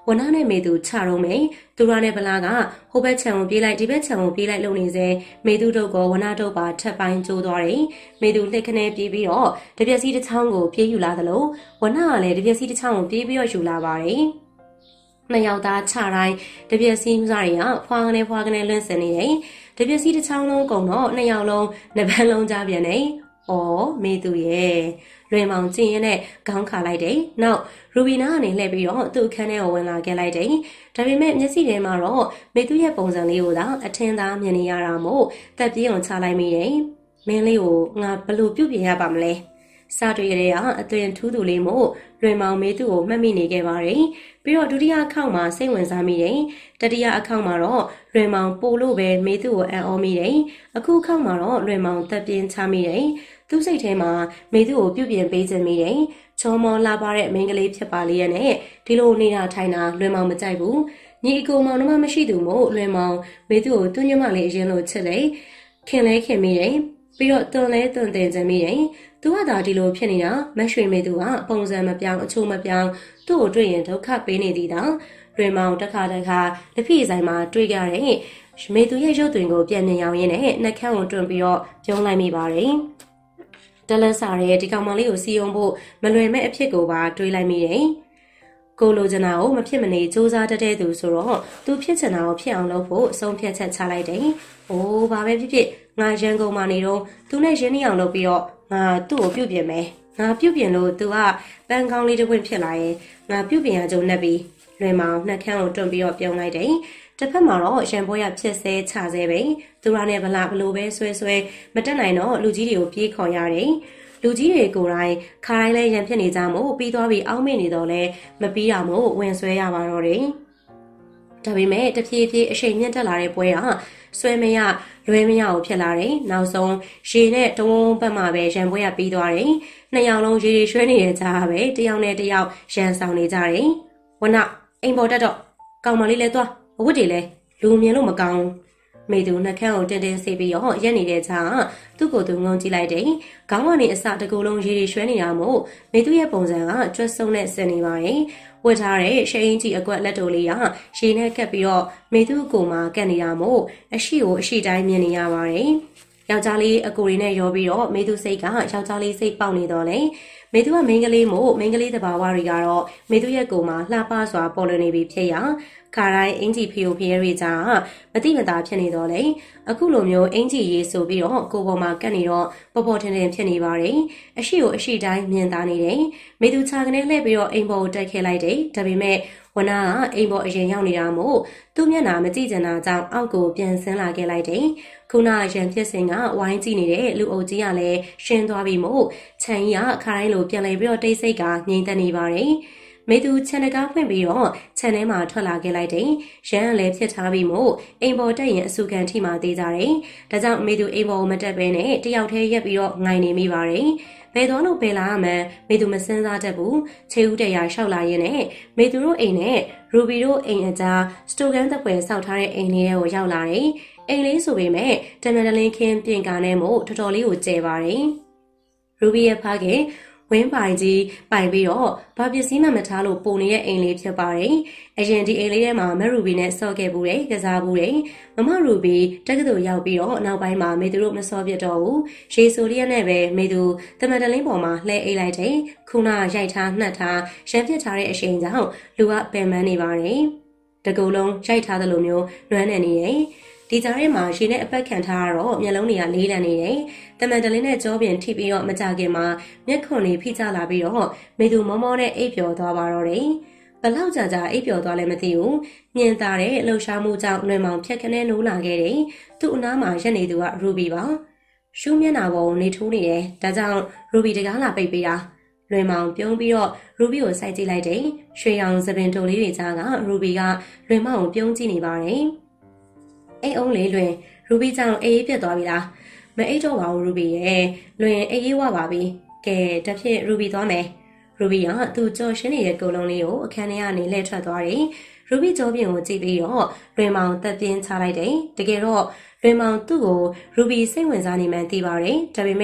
ဝနာနဲ့မေသူချတော့မယ်သူရနဲ့ဗလာကဟိုဘက်ခြံကိုပြေးလိုက်ဒီဘက်ခြံကိုပြေးလိုက်လုံနေစေမေသူတို့ကဝနာတို့ပါထပ်ပိုင်းကျိုးသွားတယ်မေသူလှက်ခနဲပြေးပြီးတော့တပြက်စီတစ်ချောင်းကိုပြေးယူလာသလိုဝနာကလည်းတပြက်စီတစ်ချောင်းကိုပြေးပြီးတော့ယူလာပါတယ်နှစ်ယောက်သားချတိုင်းတပြက်စီးစားတွေကဖွာကနေဖွာကနေလွင့်စင်နေတယ်တပြက်စီတစ်ချောင်းလုံးကုန်တော့နှစ်ယောက်လုံးနှစ်ပန်းလုံးကြားပြန်နေ။အော်မေသူရဲ့လွင်မောင်ကျင်းရင်နဲ့ခေါင်းခါလိုက်တယ်။နောက်ရူဘီနာကနေလှည့်ပြီးတော့သူ့အခန်းထဲကိုဝင်လာခဲ့လိုက်တယ်။ဒါပေမဲ့မျက်စိထဲမှာတော့မေသူရဲ့ပုံစံလေးကိုသာအထင်သာမြင်နေရတာမို့တက်ပြေးအောင်ချလိုက်မိတယ်။မင်းလေးကိုငါဘယ်လိုပြုတ်ပြင်ရပါမလဲ။စားတွေ့ရတဲ့အသွင်ထူးသူလေးမို့လွင်မောင်မေသူကိုမှတ်မိနေခဲ့ပါတယ်။ပြီးတော့ဒုတိယအခေါက်မှာစိတ်ဝင်စားမိတယ်။တတိယအခေါက်မှာတော့လွင်မောင်ပို့လို့ပဲမေသူကိုအံ့ဩမိတယ်။အခုအခေါက်မှာတော့လွင်မောင်တက်ပြင်းချမိတယ်။သူ့စိတ်ထဲမှာမေသူကိုပြုတ်ပြင်ပေးခြင်းမိတယ်။ချောမောလာပါတဲ့မိန်းကလေးဖြစ်ပါလေရဲ့နဲ့ဒီလိုနေတာထိုင်တာလွင်မောင်မကြိုက်ဘူး။ညီအကိုမောင်နှမမရှိသူမို့လွင်မောင်မေသူကိုသူ့ညမလေးအရင်လိုချစ်လေခင်လဲခင်မိတယ်။ပြီးတော့တွန်လဲတွန်တင်ခြင်းမိတယ်။သူကသာဒီလိုဖြစ်နေတာမရွှေမေသူကပုံစံမပြောင်းအချို့မပြောင်းသူ့ကိုတွေ့ရင်ဒုက္ခပေးနေသည်တောင်လွင်မောင်တစ်ခါတစ်ခါလက်ဖိဆိုင်မှာတွေ့ကြတဲ့မေသူရဲ့ရုပ်သွင်းကိုပြန်မြင်အောင်ရင်းနဲ့နှက်ခမ်းကိုတွန်းပြီးတော့ပြုံးလိုက်မိပါတယ်တလန်းစားရဲ့ဒီကောင်မလေးကိုစီယုံဖို့မလွယ်မဲ့အဖြစ်ကိုပါတွေးလိုက်မိတယ်ကိုလိုချင်တာကိုမဖြစ်မနေစူးစမ်းတတ်တဲ့သူဆိုတော့သူဖြစ်ချင်တာကိုဖြစ်အောင်လုပ်ဖို့အဆုံးဖြတ်ချက်ချလိုက်တယ်။အိုးဘာပဲဖြစ်ဖြစ်ငါရန်ကုန်မှာနေတော့သူနဲ့ရင်းနှီးအောင်လုပ်ပြီးတော့ငါသူ့ကိုပြုတ်ပြင်မယ်။ငါပြုတ်ပြင်လို့သူကပန်းကောင်းလေးတစ်ပွင့်ဖြစ်လာရင်ငါပြုတ်ပြင်ရကြုံနဲ့ပြီးလွင်မောင်နှက်ခမ်းကိုတွန်းပြီးတော့ပြုံးလိုက်တယ်။တစ်ဖက်မှာတော့ရန်ပွဲရဖြစ်ဆဲချဆဲပဲသူရနဲ့ဗလာဘလို့ပဲဆွဲဆွဲမတက်နိုင်တော့လူကြီးတွေကိုပြေးခေါ်ရတယ်။လူကြီးတွေကိုယ်တိုင်ခါတိုင်းလဲရန်ဖြစ်နေကြမို့ပြီးသွားပြီးအောင်းမေ့နေတော့လဲမပြီးတာမို့ဝင်ဆွဲရပါတော့တယ်။ဒါပေမဲ့တဖြည်းဖြည်းအရှိန်မြင့်တက်လာတဲ့ပွဲကဆွဲမရလွဲမရအောင်ဖြစ်လာတယ်။နောက်ဆုံးရေနဲ့တုံးပတ်မှပဲရန်ပွဲရပြီးသွားတယ်။နှစ်ယောက်လုံးရေရွှဲနေတဲ့ကြားပဲတယောက်နဲ့တယောက်ရန်ဆောင်နေကြတယ်။ဝနအိမ်ပေါ်တက်တော့ကောင်မလေးလဲသွားအဝတ်တွေလဲလူမြင်လို့မကောင်းမေသူနှက်ခမ်းကိုတင်းတင်းဆေးပြီးတော့ရက်နေတဲ့ကြားသူ့ကိုယ်သူငုံကြည့်လိုက်တယ်။ခေါင်းကနေအစတကူလုံးရေတွေရွှဲနေတာမို့မေသူရဲ့ပုံစံကကြွတ်ဆုံနဲ့ဆင်နေပါတယ်။ဝတ်ထားတဲ့ရှင်းကြီးအကွက်လက်တိုလေးကရေနဲ့ကပ်ပြီးတော့မေသူ့ကိုယ်မှာကပ်နေတာမို့အရှိကိုအရှိတိုင်းမြင်နေရပါတယ်။ယောက်ျားလေးအကိုရီနဲ့ရောပြီးတော့မေသူစိတ်ကယောက်ျားလေးစိတ်ပေါက်နေတော့လေမေသူကမိန်းကလေးမို့မိန်းကလေးတဘာဝတွေကတော့မေသူရဲ့ကိုယ်မှာလှပစွာပေါ်လွင်နေပြီဖြစ်ရာခါတိုင်းအင်ကြီးဖီယိုဖီရဲတွေကြာမတိမတာဖြစ်နေတော့လေအခုလိုမျိုးအင်ကြီးရေးဆိုပြီးတော့ကိုပေါ်မှာကတ်နေတော့ပေါ်ပေါ်ထင်ထင်ဖြစ်နေပါတယ်အရှိကိုအရှိတိုင်းမြင်သားနေတယ်မေသူချာကနေလှည့်ပြီးတော့အိမ်ပေါ်ကိုတက်ခဲ့လိုက်တယ်ဒါပေမဲ့ဝနာကအိမ်ပေါ်အရင်ရောက်နေတာမို့သူ့မျက်နှာမကြည့်ချင်တာကြောင့်အောက်ကိုပြန်ဆင်းလာခဲ့လိုက်တယ်ခုနရန်ဖြစ်စဉ်ကဝိုင်းကြည့်နေတဲ့လူအုပ်ကြီးကလည်းရှင်းသွားပြီမို့ခြံကြီးကခါတိုင်းလိုပြန်လဲပြီးတော့တိတ်ဆိတ်ကငြိမ်သက်နေပါတယ်မေသူခြံတကားဖွင့်ပြီးတော့ခြံထဲမှာထွက်လာခဲ့လိုက်တယ်။ရန်ကလည်းဖြစ်ထားပြီးမို့အိမ်ပေါ်တက်ရင်အဆူခံထိမှသေးကြတယ်။ဒါကြောင့်မေသူအိမ်ပေါ်မတက်ဘဲနဲ့တယောက်တည်းရက်ပြီးတော့ငိုင်နေမိပါတယ်။ဘယ်သွားလို့ဘယ်လာမှန်းမေသူမစင်းစားတတ်ဘူး။ခြေဦးတရာလျှောက်လာရင်းနဲ့မေသူတို့အိမ်နဲ့ရူဘီတို့အိမ်အကြားစတိုကန်သက်ပွဲစောက်ထားတဲ့အိမ်လေးကိုရောက်လာတယ်။အိမ်လေးဆိုပေမဲ့တမန်တလင်းခင်းပြင်ကာနဲ့မို့တော်တော်လေးကိုကျဲပါတယ်။ရူဘီရဲ့ဖခင်ဝင်းပိုင်ကြီးပိုင်ပြီးတော့ဘာပစ္စည်းမှမထားလို့ပုံနေတဲ့အိမ်လေးဖြစ်ပါတယ်။အရင်ဒီအိမ်လေးထဲမှာမရူဘီနဲ့ဆော့ခဲ့ဘူးတယ်၊ကစားဘူးတယ်။မမရူဘီတက္ကသိုလ်ရောက်ပြီးတော့နောက်ပိုင်းမှာမေသူတို့မဆော့ပြတော့ဘူး။ရေဆိုလီယက်နဲ့ပဲမေသူတမန်တလင်းပေါ်မှာလှဲအိတ်လိုက်တယ်။ခုနရိုက်ထားနှက်ထားရမ်းပစ်ထားတဲ့အချိန်ကြောင့်လူကပင်ပန်းနေပါတယ်။တကူလုံးရိုက်ထားသလိုမျိုးနွမ်းနေနေတယ်။ဒီကြားထဲမှာရေနဲ့အပတ်ခံထားတော့မျက်လုံးတွေကလေးလံနေတယ်။တမန်တလင်းနဲ့ကြောပြင်ထိပြီးတော့မကြခင်မှာမျက်ခွန်လေးဖိကျလာပြီးတော့မေသူမောမောနဲ့အိပ်ပျော်သွားပါတော့တယ်။ဘလောက်ကြာကြာအိပ်ပျော်သွားလဲမသိဘူး။မြင်သာတဲ့လှုပ်ရှားမှုကြောင့်လွင်မောင်ဖြက်ခနဲနိုးလာခဲ့တယ်။သူ့အနားမှာရက်နေသူကရူဘီပါ။ရှူးမျက်နှာပေါ်နေထိုးနေတယ်။ဒါကြောင့်ရူဘီတကားလာပိတ်ပေးတာ။လွင်မောင်ပြုံးပြီးတော့ရူဘီကိုစိုက်ကြည့်လိုက်တယ်။ရွှေရောင်သပင်တုံလေးတွေကြားကရူဘီကလွင်မောင်ကိုပြုံးကြည့်နေပါတယ်။အိမ်အောင်လေးလွင်ရူဘီကြောင့်အေးအေးပြတ်သွားပြီလားမအိတ်တော့ပါဘူးရူဘီရဲ့လွင်အေးအေးဝပါပြီကဲတဖြစ်ရူဘီသွားမယ်ရူဘီကသူ့ကြော်ရှင်းနေတဲ့ကိုလုံးလေးကိုအခန်းထဲကနေလှည့်ထွက်သွားတယ်ရူဘီကြောပြင်ကိုကြည့်ပြီးတော့လွင်မောင်တက်ပြင်းချလိုက်တယ်တကယ်တော့လွင်မောင်သူ့ကိုရူဘီစိတ်ဝင်စားနေမှန်းသိပါတယ်ဒါပေမဲ့ရ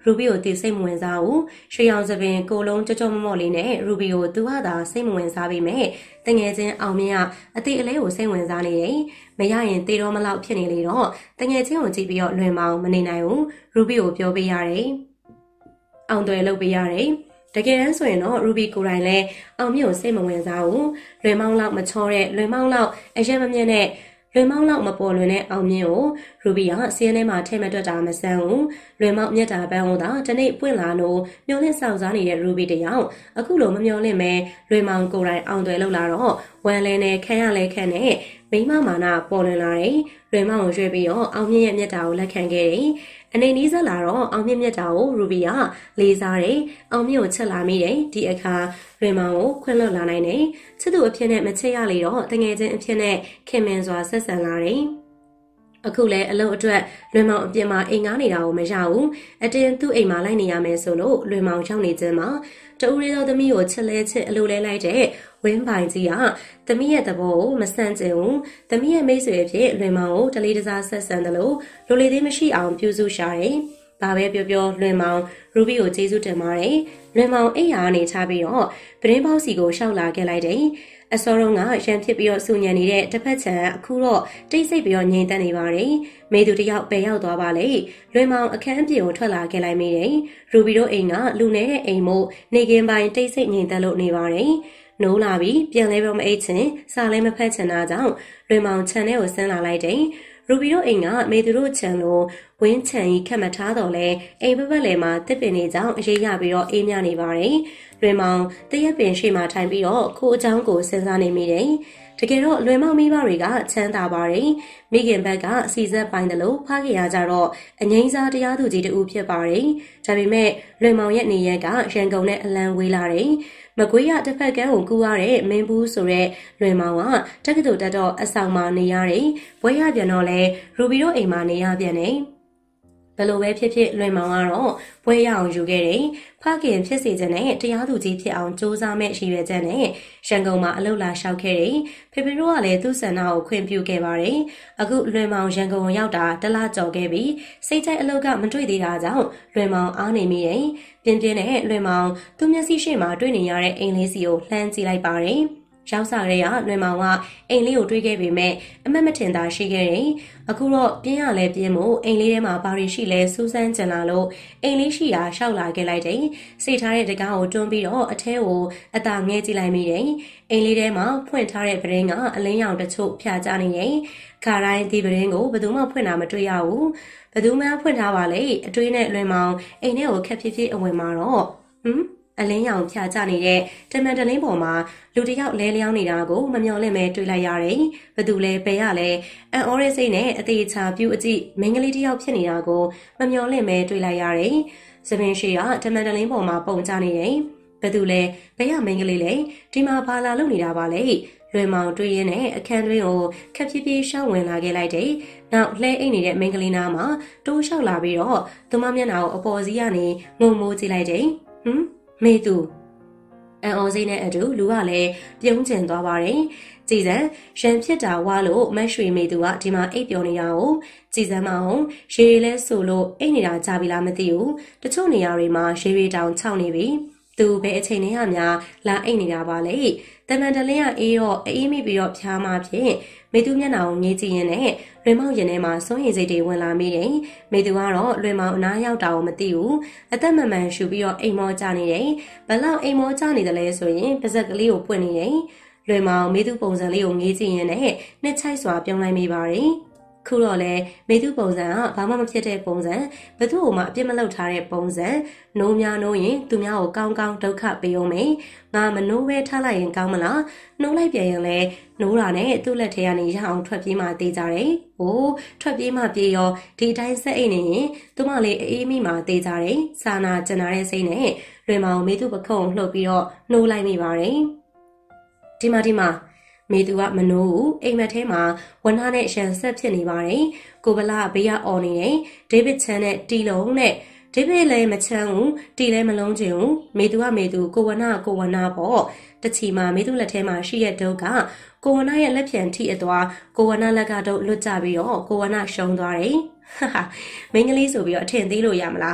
ရူဘီကိုသူစိတ်မဝင်စားဘူးရွှေရောင်စပင်ကိုလုံးကြောကြောမော့မော့လေးနဲ့ရူဘီကိုသူဟာသာစိတ်မဝင်စားပေမဲ့တငယ်ချင်းအောင်မြင့်ကအတိအလဲကိုစိတ်ဝင်စားနေတယ်မရရင်တေတော့မလောက်ဖြစ်နေလေတော့တငယ်ချင်းကိုကြည့်ပြီးတော့လွင်မောင်မနေနိုင်ဘူးရူဘီကိုပြောပေးရတယ်အောင်သွဲလုပ်ပေးရတယ်တကယ်တမ်းဆိုရင်တော့ရူဘီကိုယ်တိုင်လည်းအောင်မြင့်ကိုစိတ်မဝင်စားဘူးလွင်မောင်လောက်မချောတဲ့လွင်မောင်လောက်အရက်မမြင့်တဲ့လွင်မောင်လောက်မပေါ်လွင်တဲ့အောင်မြင့်ကိုရူဘီကစီးရဲထဲမှာထဲ့မတွက်တာမဆန်းဘူးလွင်မောင်မြက်တာပန်းကိုသာတနေ့ပွင့်လာလို့မျောလင့်ဆောင်စားနေတဲ့ရူဘီတယောက်အခုလိုမမျောလင့်မဲလွင်မောင်ကိုယ်တိုင်အောင်သွဲလောက်လာတော့ဝမ်လဲနဲ့ခန်းရလဲခန်းနဲ့မိမမာနာပေါ်လွင်လာတယ်လွင်မောင်ကိုရွှေ့ပြီးတော့အောင်မြင့်ရဲ့မြက်တာကိုလက်ခံခဲ့တယ်အနေနီးစက်လာတော့အောင်မြင့်မြက်တာကိုရူဘီကလေးစားတယ်အောင်မြင့်ကိုချက်လာမိတယ်ဒီအခါလွင်မောင်ကိုခွင့်လွှတ်လာနိုင်တယ်ချစ်သူအဖြစ်နဲ့မချစ်ရလေတော့တငယ်ချင်းအဖြစ်နဲ့ခင်မင်စွာဆက်ဆံလာတယ်အခုလဲအလုံးအတွက်လွင်မောင်အပြင်မှာအိမ်ငားနေတာကိုမရဘူးအတင်းသူ့အိမ်မှာလိုက်နေရမယ်ဆိုလို့လွင်မောင်ရောက်နေခြင်းမှာတူရီတော်သမီးကိုချစ်လဲချစ်အလိုလဲလိုက်တဲ့ဝင်းပိုင်ကြီးကသမီးရဲ့သဘောကိုမဆန့်ကျင်ဘူးသမီးရဲ့မိတ်ဆွေအဖြစ်လွင်မောင်ကိုတလေးတစားဆက်ဆံတယ်လို့လိုလေသေးမရှိအောင်ပြုစုရှာတယ်ဘာပဲပြောပြောလွင်မောင်ရူဘီကိုကျေးဇူးတင်ပါတယ်လွင်မောင်အိမ်ယာကနေချပြီးတော့ပရင်းပေါက်စီကိုရှောက်လာခဲ့လိုက်တယ်အစောတုန်းကရန်ဖြစ်ပြီးတော့စူညံနေတဲ့တစ်ဖက်ချံအခုတော့တိတ်ဆိတ်ပြီးတော့ငြိမ်သက်နေပါတယ်မေသူတယောက်ပယ်ရောက်သွားပါလေလွင်မောင်အခန်းအပြင်ကိုထွက်လာခဲ့လိုက်မိတယ်ရူဘီတို့အိမ်ကလူနေတဲ့အိမ်မို့နေကင်းပိုင်းတိတ်ဆိတ်ငြိမ်သက်လို့နေပါတယ်နိုးလာပြီးပြန်လဲတော့မအိတ်ချင်စားလဲမဖက်ချင်တာကြောင့်လွင်မောင်ခြံထဲကိုဆင်းလာလိုက်တယ်ရူဘီတို့အိမ်ကမေသူတို့ခြံလိုဝင်းခြံကြီးခက်မထားတော့လဲအိမ်ဘက်ဘက်လဲမှာတစ်ပင်နေကြောင်းအရေးရပြီးတော့အေးမြနေပါတယ်လွင်မောင်တရက်ပင်ရှိမှထိုင်ပြီးတော့ခိုးအချောင်းကိုစဉ်းစားနေမိတယ်တကယ်တော့လွင်မောင်မိဘတွေကချမ်းသာပါတယ်မိခင်ဘက်ကစီစက်ပိုင်းတယ်လို့ဖခင်ရကြတော့အငိမ့်စားတရားသူကြီးတူဖြစ်ပါတယ်ဒါပေမဲ့လွင်မောင်ရဲ့နေရက်ကရန်ကုန်နဲ့အလံဝေးလာတယ်မကွေးရတစ်ဖက်ကန်းကိုကူရတဲ့မင်းဘူးဆိုတဲ့လွင်မောင်ကတက္ကသိုလ်တက်တော့အဆောင်မှာနေရတယ်ဘွဲရပြန်တော့လဲရူဘီတို့အိမ်မှာနေရပြန်တယ်ဘယ်လိုပဲဖြစ်ဖြစ်လွင်မောင်ကတော့ဘွဲရအောင်ယူခဲ့တယ်ဖခင်ဖြစ်စေခြင်းနဲ့တရားသူကြီးဖြစ်အောင်စူးစမ်းမဲ့ရှိရွယ်ချက်နဲ့ရန်ကုန်မှာအလုပ်လာလျှောက်ခဲ့တယ်ဖေဖေတို့ကလည်းသူ့ဆန္ဒကိုခွင့်ပြုခဲ့ပါတယ်အခုလွင်မောင်ရန်ကုန်ရောက်တာတလကျော်ခဲ့ပြီစိတ်ကြိုက်အလုပ်ကမတွေ့သေးတာကြောင့်လွင်မောင်အားနေမိတယ်ပြင်းပြင်းနဲ့လွင်မောင်သူ့မျက်စိရှေ့မှာတွေ့နေရတဲ့အိမ်လေးစီကိုလှမ်းကြည့်လိုက်ပါတယ်ရောက်စားရဲကလွင်မောင်ကအိမ်လေးကိုတွေးခဲ့ပေမဲ့အမတ်မထင်သာရှိခဲ့တယ်။အခုတော့ပြင်းရလဲပြင်းမို့အိမ်လေးထဲမှာဘာတွေရှိလဲစူးစမ်းကြလာလို့အိမ်လေးရှိရာရှောက်လာခဲ့လိုက်တယ်။စိတ်ထားတဲ့တကားကိုတွန်းပြီးတော့အထဲကိုအသာငဲကြည့်လိုက်မိတယ်။အိမ်လေးထဲမှာဖွင့်ထားတဲ့ပရင်းကအလင်းရောင်တချို့ဖြာကျနေတယ်။ခါတိုင်းဒီပရင်းကိုဘယ်သူမှဖွင့်တာမတွေ့ရဘူး။ဘယ်သူမှဖွင့်ထားပါလေအတွေးနဲ့လွင်မောင်အိမ်ထဲကိုခက်ဖြည်းဖြည်းအဝင်မှာတော့ဟမ်အလင်းရောင်ဖြာကျနေတဲ့တမန်တလင်းပေါ်မှာလူတယောက်လဲလျောင်းနေတာကိုမမျှော်လင့်မဲတွေ့လိုက်ရတယ်။ဘသူလဲဘယ်ရလဲအန်အော်ရဲစိတ်နဲ့အသေးချာပြူအကြည့်မိန်းကလေးတယောက်ဖြစ်နေတာကိုမမျှော်လင့်မဲတွေ့လိုက်ရတယ်။စပင်ရှိကတမန်တလင်းပေါ်မှာပုံကျနေတယ်။ဘသူလဲဘယ်ရမိန်းကလေးလဲဒီမှာဘာလာလုပ်နေတာပါလဲ။လွင်မောင်တွေ့ရင်းနဲ့အခန်းတွင်းကိုခက်ဖြည်းဖြည်းရှောင်းဝင်လာခဲ့လိုက်တယ်။နောက်လှဲအိတ်နေတဲ့မိန်းကလေးနားမှာတိုးလျှောက်လာပြီးတော့သူမမျက်နှာကိုအပေါ်စီးကနေငုံမိုးကြည့်လိုက်တယ်။ဟမ်မေသူအန်အော်စိနဲ့အတူလူကလည်းပြုံးကျင်သွားပါတယ်ကြည်စံရန်ဖြစ်တာဝါလို့မတ်ရွှေမေသူကဒီမှာအိပ်ပျော်နေတာကိုကြည်စံမအောင်ရေရီလဲဆိုလို့အိပ်နေတာကြာပြီလားမသိဘူးတချို့နေရာတွေမှာရေရီတောင်ခြောက်နေပြီသူဘယ်အချိန်နဲ့ရများလာအိပ်နေတာပါလေတမန်တလင်းကအေးတော့အေးမိပြီးတော့ဖြားမှဖြင့်မေသူမျက်နှာကိုငေးကြည့်ရင်းနဲ့လွင်မောင်ရင်ထဲမှာစိုးရိမ်စိတ်တွေဝင်လာမိတယ်မေသူကတော့လွင်မောင်အနားရောက်တာကိုမသိဘူးအသက်မမှန်ရှူပြီးတော့အိမ်မောကျနေတယ်ဘလောက်အိမ်မောကျနေတယ်လဲဆိုရင်ပါဇက်ကလေးကိုပွင့်နေတယ်လွင်မောင်မေသူပုံစံလေးကိုငေးကြည့်ရင်းနဲ့နှစ်ချိုက်စွာပြုံးလိုက်မိပါတယ်ခုတော့လေမေသူပုံစံကဘာမှမဖြစ်တဲ့ပုံစံဘသူ့ကိုမှအပြစ်မလုပ်ထားတဲ့ပုံစံနိုးများနိုးရင်သူများကိုကောင်းကောင်းဒုက္ခပေးအောင်မေငါမနိုးပဲထားလိုက်ရင်ကောင်းမလားနိုးလိုက်ပြန်ရင်လေနိုးတာနဲ့သူ့လက်ထဲကနေရအောင်ထွက်ပြေးမှတေးကြတယ်ဟိုးထွက်ပြေးမှပြေးရောဒီတိုင်းဆက်အိတ်နေရင်သူမလေးအေးမိမှတေးကြတယ်စာနာကျင်နာတဲ့စိတ်နဲ့လွင်မောင်မေသူပခုံးလှုပ်ပြီးတော့နိုးလိုက်မိပါတယ်ဒီမှာဒီမှာမေသူကမနိုးဘူးအိမ်မက်ထဲမှာဝနာနဲ့ရှန်ဆက်ဖြစ်နေပါတယ်ကိုဗလာဘေးကအော်နေတယ်ဒေးဗစ်ချန်နဲ့တီလုံးနဲ့ဒေးဗစ်လည်းမချမ်းဘူးတီလည်းမလုံးချင်ဘူးမေသူကမေသူကိုဝနာကိုဝနာပေါ့တချီမှာမေသူလက်ထဲမှာရှိတဲ့ဒုတ်ကကိုဝနာရဲ့လက်ပြန်ထိအသွားကိုဝနာလက်ကတော့လွတ်ကြပြီးတော့ကိုဝနာရှုံးသွားတယ်ဟာဟာမင်းကလေးဆိုပြီးတော့အထင်သေးလို့ရမလား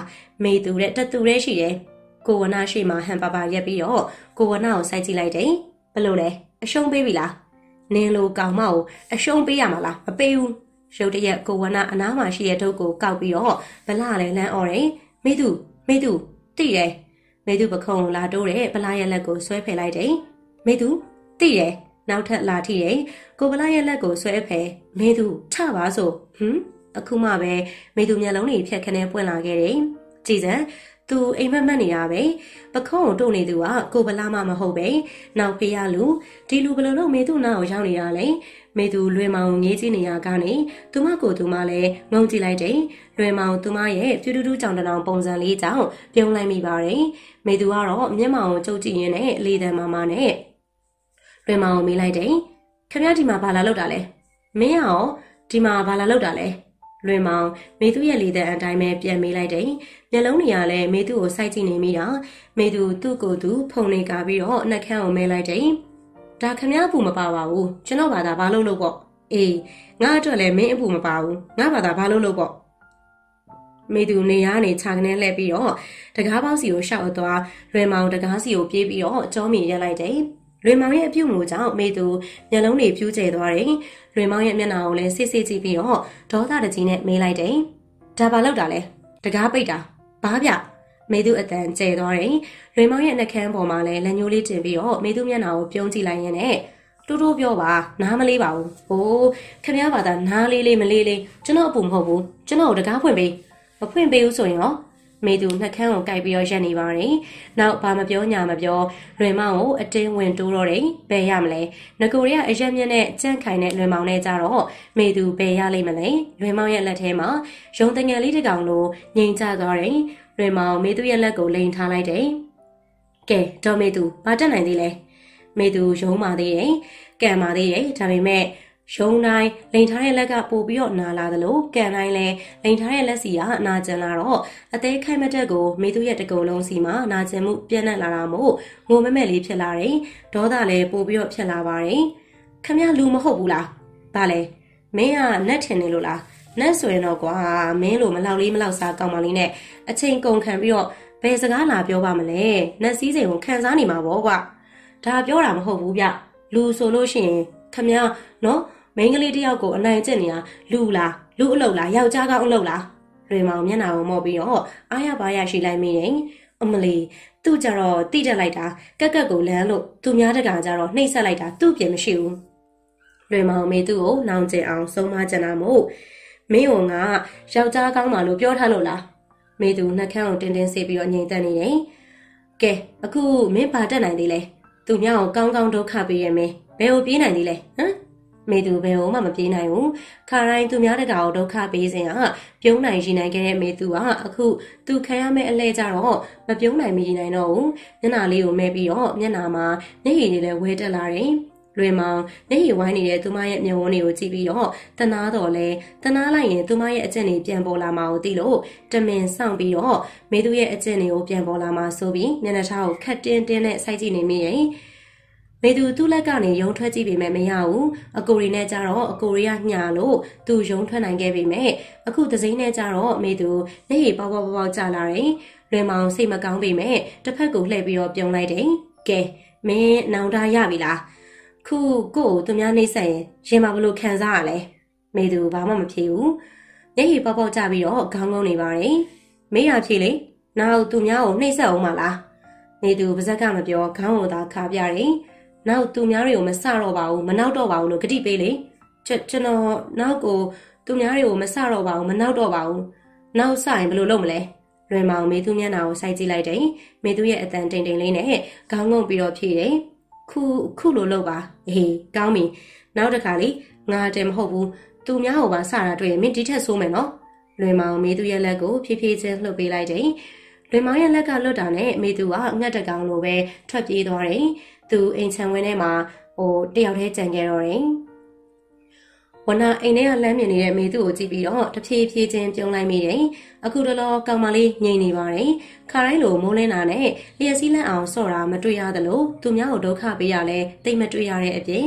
မေသူတဲ့တတူတဲ့ရှိတယ်ကိုဝနာရှိမှဟန်ပါပါရက်ပြီးတော့ကိုဝနာကိုစိုက်ကြည့်လိုက်တယ်ဘလို့လဲအရှုံးပေးပြီလားနင်းလိုကောင်မကိုအရှုံးပေးရမှာလားမပေးဘူးရုတ်တရက်ကိုဝနာအနားမှာရှိတဲ့ဒုတ်ကိုကောက်ပြီးတော့ဗလာလည်းလမ်းအော်တယ်မေသူမေသူတိတယ်မေသူပခုံးလာတိုးတဲ့ဗလာရဲ့လက်ကိုဆွဲဖယ်လိုက်တယ်မေသူတိတယ်နောက်ထပ်လာထိတယ်ကိုဗလာရဲ့လက်ကိုဆွဲဖယ်မေသူထပါဆိုဟမ်အခုမှပဲမေသူမျက်လုံးတွေဖြတ်ခနဲပွင့်လာခဲ့တယ်ကြည်စံသူအိမ်မက်မက်နေတာပဲပခုံးကိုတို့နေသူကကိုဗလာမှမဟုတ်ပဲနောက်ဖေးရလူဒီလူဘယ်လိုလုပ်မေသူနာကိုရောက်နေတာလဲမေသူလွေမောင်ငေးကြည့်နေရကနေသူမကိုသူမလည်းငုံကြည့်လိုက်တယ်လွေမောင်သူမရဲ့ပြူတူတူကြောင်တောင်ပုံစံလေးကြောင့်ပြုံးလိုက်မိပါတယ်မေသူကတော့မျက်မှောင်ကိုကြုတ်ကြည့်ရင်းနဲ့လေတံမာမာနဲ့လွေမောင်ကိုမေးလိုက်တယ်ခင်ဗျားဒီမှာဘာလာလောက်တာလဲမင်းရောဒီမှာဘာလာလောက်တာလဲလွင်မောင်မေသူရဲ့လေတံအတိုင်းပဲပြန်မေးလိုက်တယ်မျက်လုံးတွေကလည်းမေသူကိုစိုက်ကြည့်နေမိတာမေသူသူ့ကိုယ်သူဖုန်နေကာပြီးတော့နှက်ခမ်းကိုမဲလိုက်တယ်ဒါခမ ्या အပူမပါပါဘူးကျွန်တော်ဘာသာဘာလို့လို့ပေါ့အေးငါအတွက်လည်းမင်းအပူမပါဘူးငါဘာသာဘာလို့လို့ပေါ့မေသူနေရနေခြာကနေလှည့်ပြီးတော့တကားပေါက်စီကိုရှောက်သွားလွင်မောင်တကားစီကိုပြေးပြီးတော့ကြောမီရက်လိုက်တယ်လွင်မောင်ရဲ့အပြုတ်မှုကြောင့်မေသူမျက်လုံးတွေပြူးကျဲသွားတယ်လွင်မောင်ရဲ့မျက်နှာကိုလည်းစစ်စစ်ကြည့်ပြီးတော့ဒေါသတကြီးနဲ့မေးလိုက်တယ်ဒါဘာလောက်တာလဲတကားပိတ်တာဘာဗျမေသူအတန်ကျဲသွားတယ်လွင်မောင်ရဲ့နှကန်းပေါ်မှာလည်းလက်ညှိုးလေးတင်ပြီးတော့မေသူမျက်နှာကိုပြုံးကြည့်လိုက်ရင်းနဲ့တူတူပြောပါနားမလေးပါဘူးဟိုးခင်ဗျားဘာသာနားလေးလေးမလေးလေးကျွန်တော်အပူမဟုတ်ဘူးကျွန်တော်တကားဖွင့်ပေးမဖွင့်ပေးဘူးဆိုရင်ရောမေသူနှက်ခမ်းကိုကြိုက်ပြီးတော့ရက်နေပါတယ်။နောက်ဘာမပြောညာမပြောလွင်မောင်ကိုအတင်းဝင်တိုးတော့တယ်။ဘယ်ရမလဲ။ငကိုရီကအရက်မြင့်နဲ့ကြန့်ခိုင်တဲ့လွင်မောင်နဲ့ကြတော့မေသူဘယ်ရလိမ့်မလဲ။လွင်မောင်ရဲ့လက်ထဲမှာရုံတငယ်လေးတစ်ကောင်လိုငိန်ကျသွားတယ်။လွင်မောင်မေသူရဲ့လက်ကိုလိန်ထားလိုက်တယ်။ကဲတော့မေသူဘာတက်နိုင်သေးလဲ။မေသူရုံးပါသေးတယ်။ကံပါသေးတယ်။ဒါပေမဲ့ရုံတိုင်းလိန်ထားတဲ့လက်ကပို့ပြီးတော့နာလာသလိုကန်တိုင်းလည်းလိန်ထားတဲ့လက်စီကအနာကျင်လာတော့အသေးခိုင်မတက်ကိုမေသူရဲ့တကုံလုံးစီမှာနာကျင်မှုပြန့်နှံ့လာတာမို့ငိုမဲမဲလေးဖြစ်လာတယ်ဒေါသလည်းပို့ပြီးတော့ဖြစ်လာပါတယ်ခမရလူမဟုတ်ဘူးလားဘာလဲမင်းကနတ်ထင်နေလို့လားနတ်ဆိုရင်တော့ကွာမင်းလိုမလောက်လေးမလောက်စားကောင်းပါလိမ့်နဲ့အချိန်ကုန်ခံပြီးတော့ဘယ်စကားလာပြောပါမလဲနတ်စည်းစိမ်ကိုခံစားနေမှာပေါ့ကွာဒါပြောတာမဟုတ်ဘူးဗျလူဆိုလို့ရှိရင်ခမရနော်မိန်းကလေးတယောက်ကိုအနိုင်ကျင့်နေတာလူလားလူအလုပ်လားယောက်ျားကောင်းအလုပ်လားလွေမောင်မျက်နှာကိုမော့ပြီးတော့အားရပါရရှိလိုက်မိတယ်အမလီသူ့ကြတော့တိတက်လိုက်တာကက်ကက်ကိုလမ်းလို့သူများတကာကြတော့နှိမ့်ဆက်လိုက်တာသူ့ပြင်မရှိဘူးလွေမောင်မေသူ့ကိုနောင်ကျင်အောင်ဆုံးမကြတာမို့မင်းကယောက်ျားကောင်းပါလို့ပြောထားလို့လားမေသူနှက်ခမ်းကိုတင်းတင်းဆေးပြီးတော့ငြိမ်သက်နေတယ်ကဲအခုမင်းဘာတက်နိုင်သေးလဲသူများကိုကောင်းကောင်းဒုက္ခပေးရမယ်ဘယ်ကိုပြေးနိုင်သေးလဲဟမ်မေသူဘယ်ဟိုမှမပြေးနိုင်ဘူးခါတိုင်းသူများတကာကိုဒုက္ခပေးစဉ်ကပြုံးနိုင်ရည်နိုင်ခဲ့တဲ့မေသူကအခုသူခံရမယ့်အလဲကြတော့မပြုံးနိုင်မရည်နိုင်တော့ဘူးမျက်နှာလေးကိုမဲပြီးတော့မျက်နှာမှာမျက်ရည်တွေလည်းဝဲတက်လာတယ်လွေမောင်မျက်ရည်ဝိုင်းနေတဲ့သူမရဲ့မျက်ဝန်းတွေကိုကြည့်ပြီးတော့တနာတော့လဲတနာလိုက်ရင်သူမရဲ့အကျင့်တွေပြန်ပေါ်လာမှာကိုသိလို့တမင်ဆောင်ပြီးတော့မေသူရဲ့အကျင့်တွေကိုပြန်ပေါ်လာမှာဆိုပြီးမျက်နှာထားကိုခက်တင်းတင်းနဲ့စိုက်ကြည့်နေမိရဲ့မေသူသူ့လက်ကနေရုံထွက်ကြည့်ပေမဲ့မရဘူးအကိုရီနဲ့ကြတော့အကိုရီကညာလို့သူရုံထွက်နိုင်ခဲ့ပေမဲ့အခုသစိမ်းနဲ့ကြတော့မေသူမျက်ရည်ပေါက်ပေါက်ပေါက်ကျလာတယ်လွယ်မောင်စိတ်မကောင်းပေမဲ့တစ်ဖက်ကိုလှည့်ပြီးတော့ပြုံးလိုက်တယ်ကဲမင်းနောင်တရပြီလားခုကို့သူများနှိမ့်ဆက်ရင်ရင်မဘလို့ခံစားရလဲမေသူဘာမှမဖြေဘူးမျက်ရည်ပေါက်ပေါက်ကျပြီးတော့ခေါင်းငုံနေပါတယ်မေးရဖြေလေနောက်သူများကိုနှိမ့်ဆက်အောင်မလားမေသူပါဇက်ကမပြောခေါင်းကိုသာခါပြတယ်နောက်သူများတွေကိုမစတော့ပါဘူးမနောက်တော့ပါဘူးလို့ဂတိပေးလေကျွန်တော်နောက်ကိုသူများတွေကိုမစတော့ပါဘူးမနောက်တော့ပါဘူးနောက်စရင်ဘယ်လိုလုပ်မလဲလွယ်မောင်မေသူမျက်နှာကိုစိုက်ကြည့်လိုက်တယ်မေသူရဲ့အတန်တိမ်တိမ်လေးနဲ့ခေါင်းငုံပြီးတော့ဖြေတယ်ခုခုလိုလုပ်ပါအေးကောင်းပြီနောက်တစ်ခါလေငါတည်းမဟုတ်ဘူးသူများကိုပါစတာတွေ့ရင်မင်းဒီထက်ဆိုးမယ်နော်လွယ်မောင်မေသူရဲ့လက်ကိုဖြည်းဖြည်းချင်းလှုပ်ပေးလိုက်တယ်လွယ်မောင်ရဲ့လက်ကလွတ်တာနဲ့မေသူကငှက်တကောင်လိုပဲထွက်ပြေးသွားတယ်သူအိမ်ချံဝင်းထဲမှာဟိုတယောက်တည်းကြံခဲ့တော့တယ်ဝနာအိမ်ထဲကလမ်းမြင်နေတဲ့မေသူကိုကြည့်ပြီးတော့တဖြည်းဖြည်းချင်းပြုံးလိုက်မိတယ်အခုတလောကောင်မလေးငြိမ်နေပါတယ်ခါတိုင်းလိုမိုးလင်းတာနဲ့လျက်စီးလန့်အောင်ဆော့တာမတွေ့ရသလိုသူများကိုဒုက္ခပေးရလဲတိတ်မတွေ့ရတဲ့အပြင်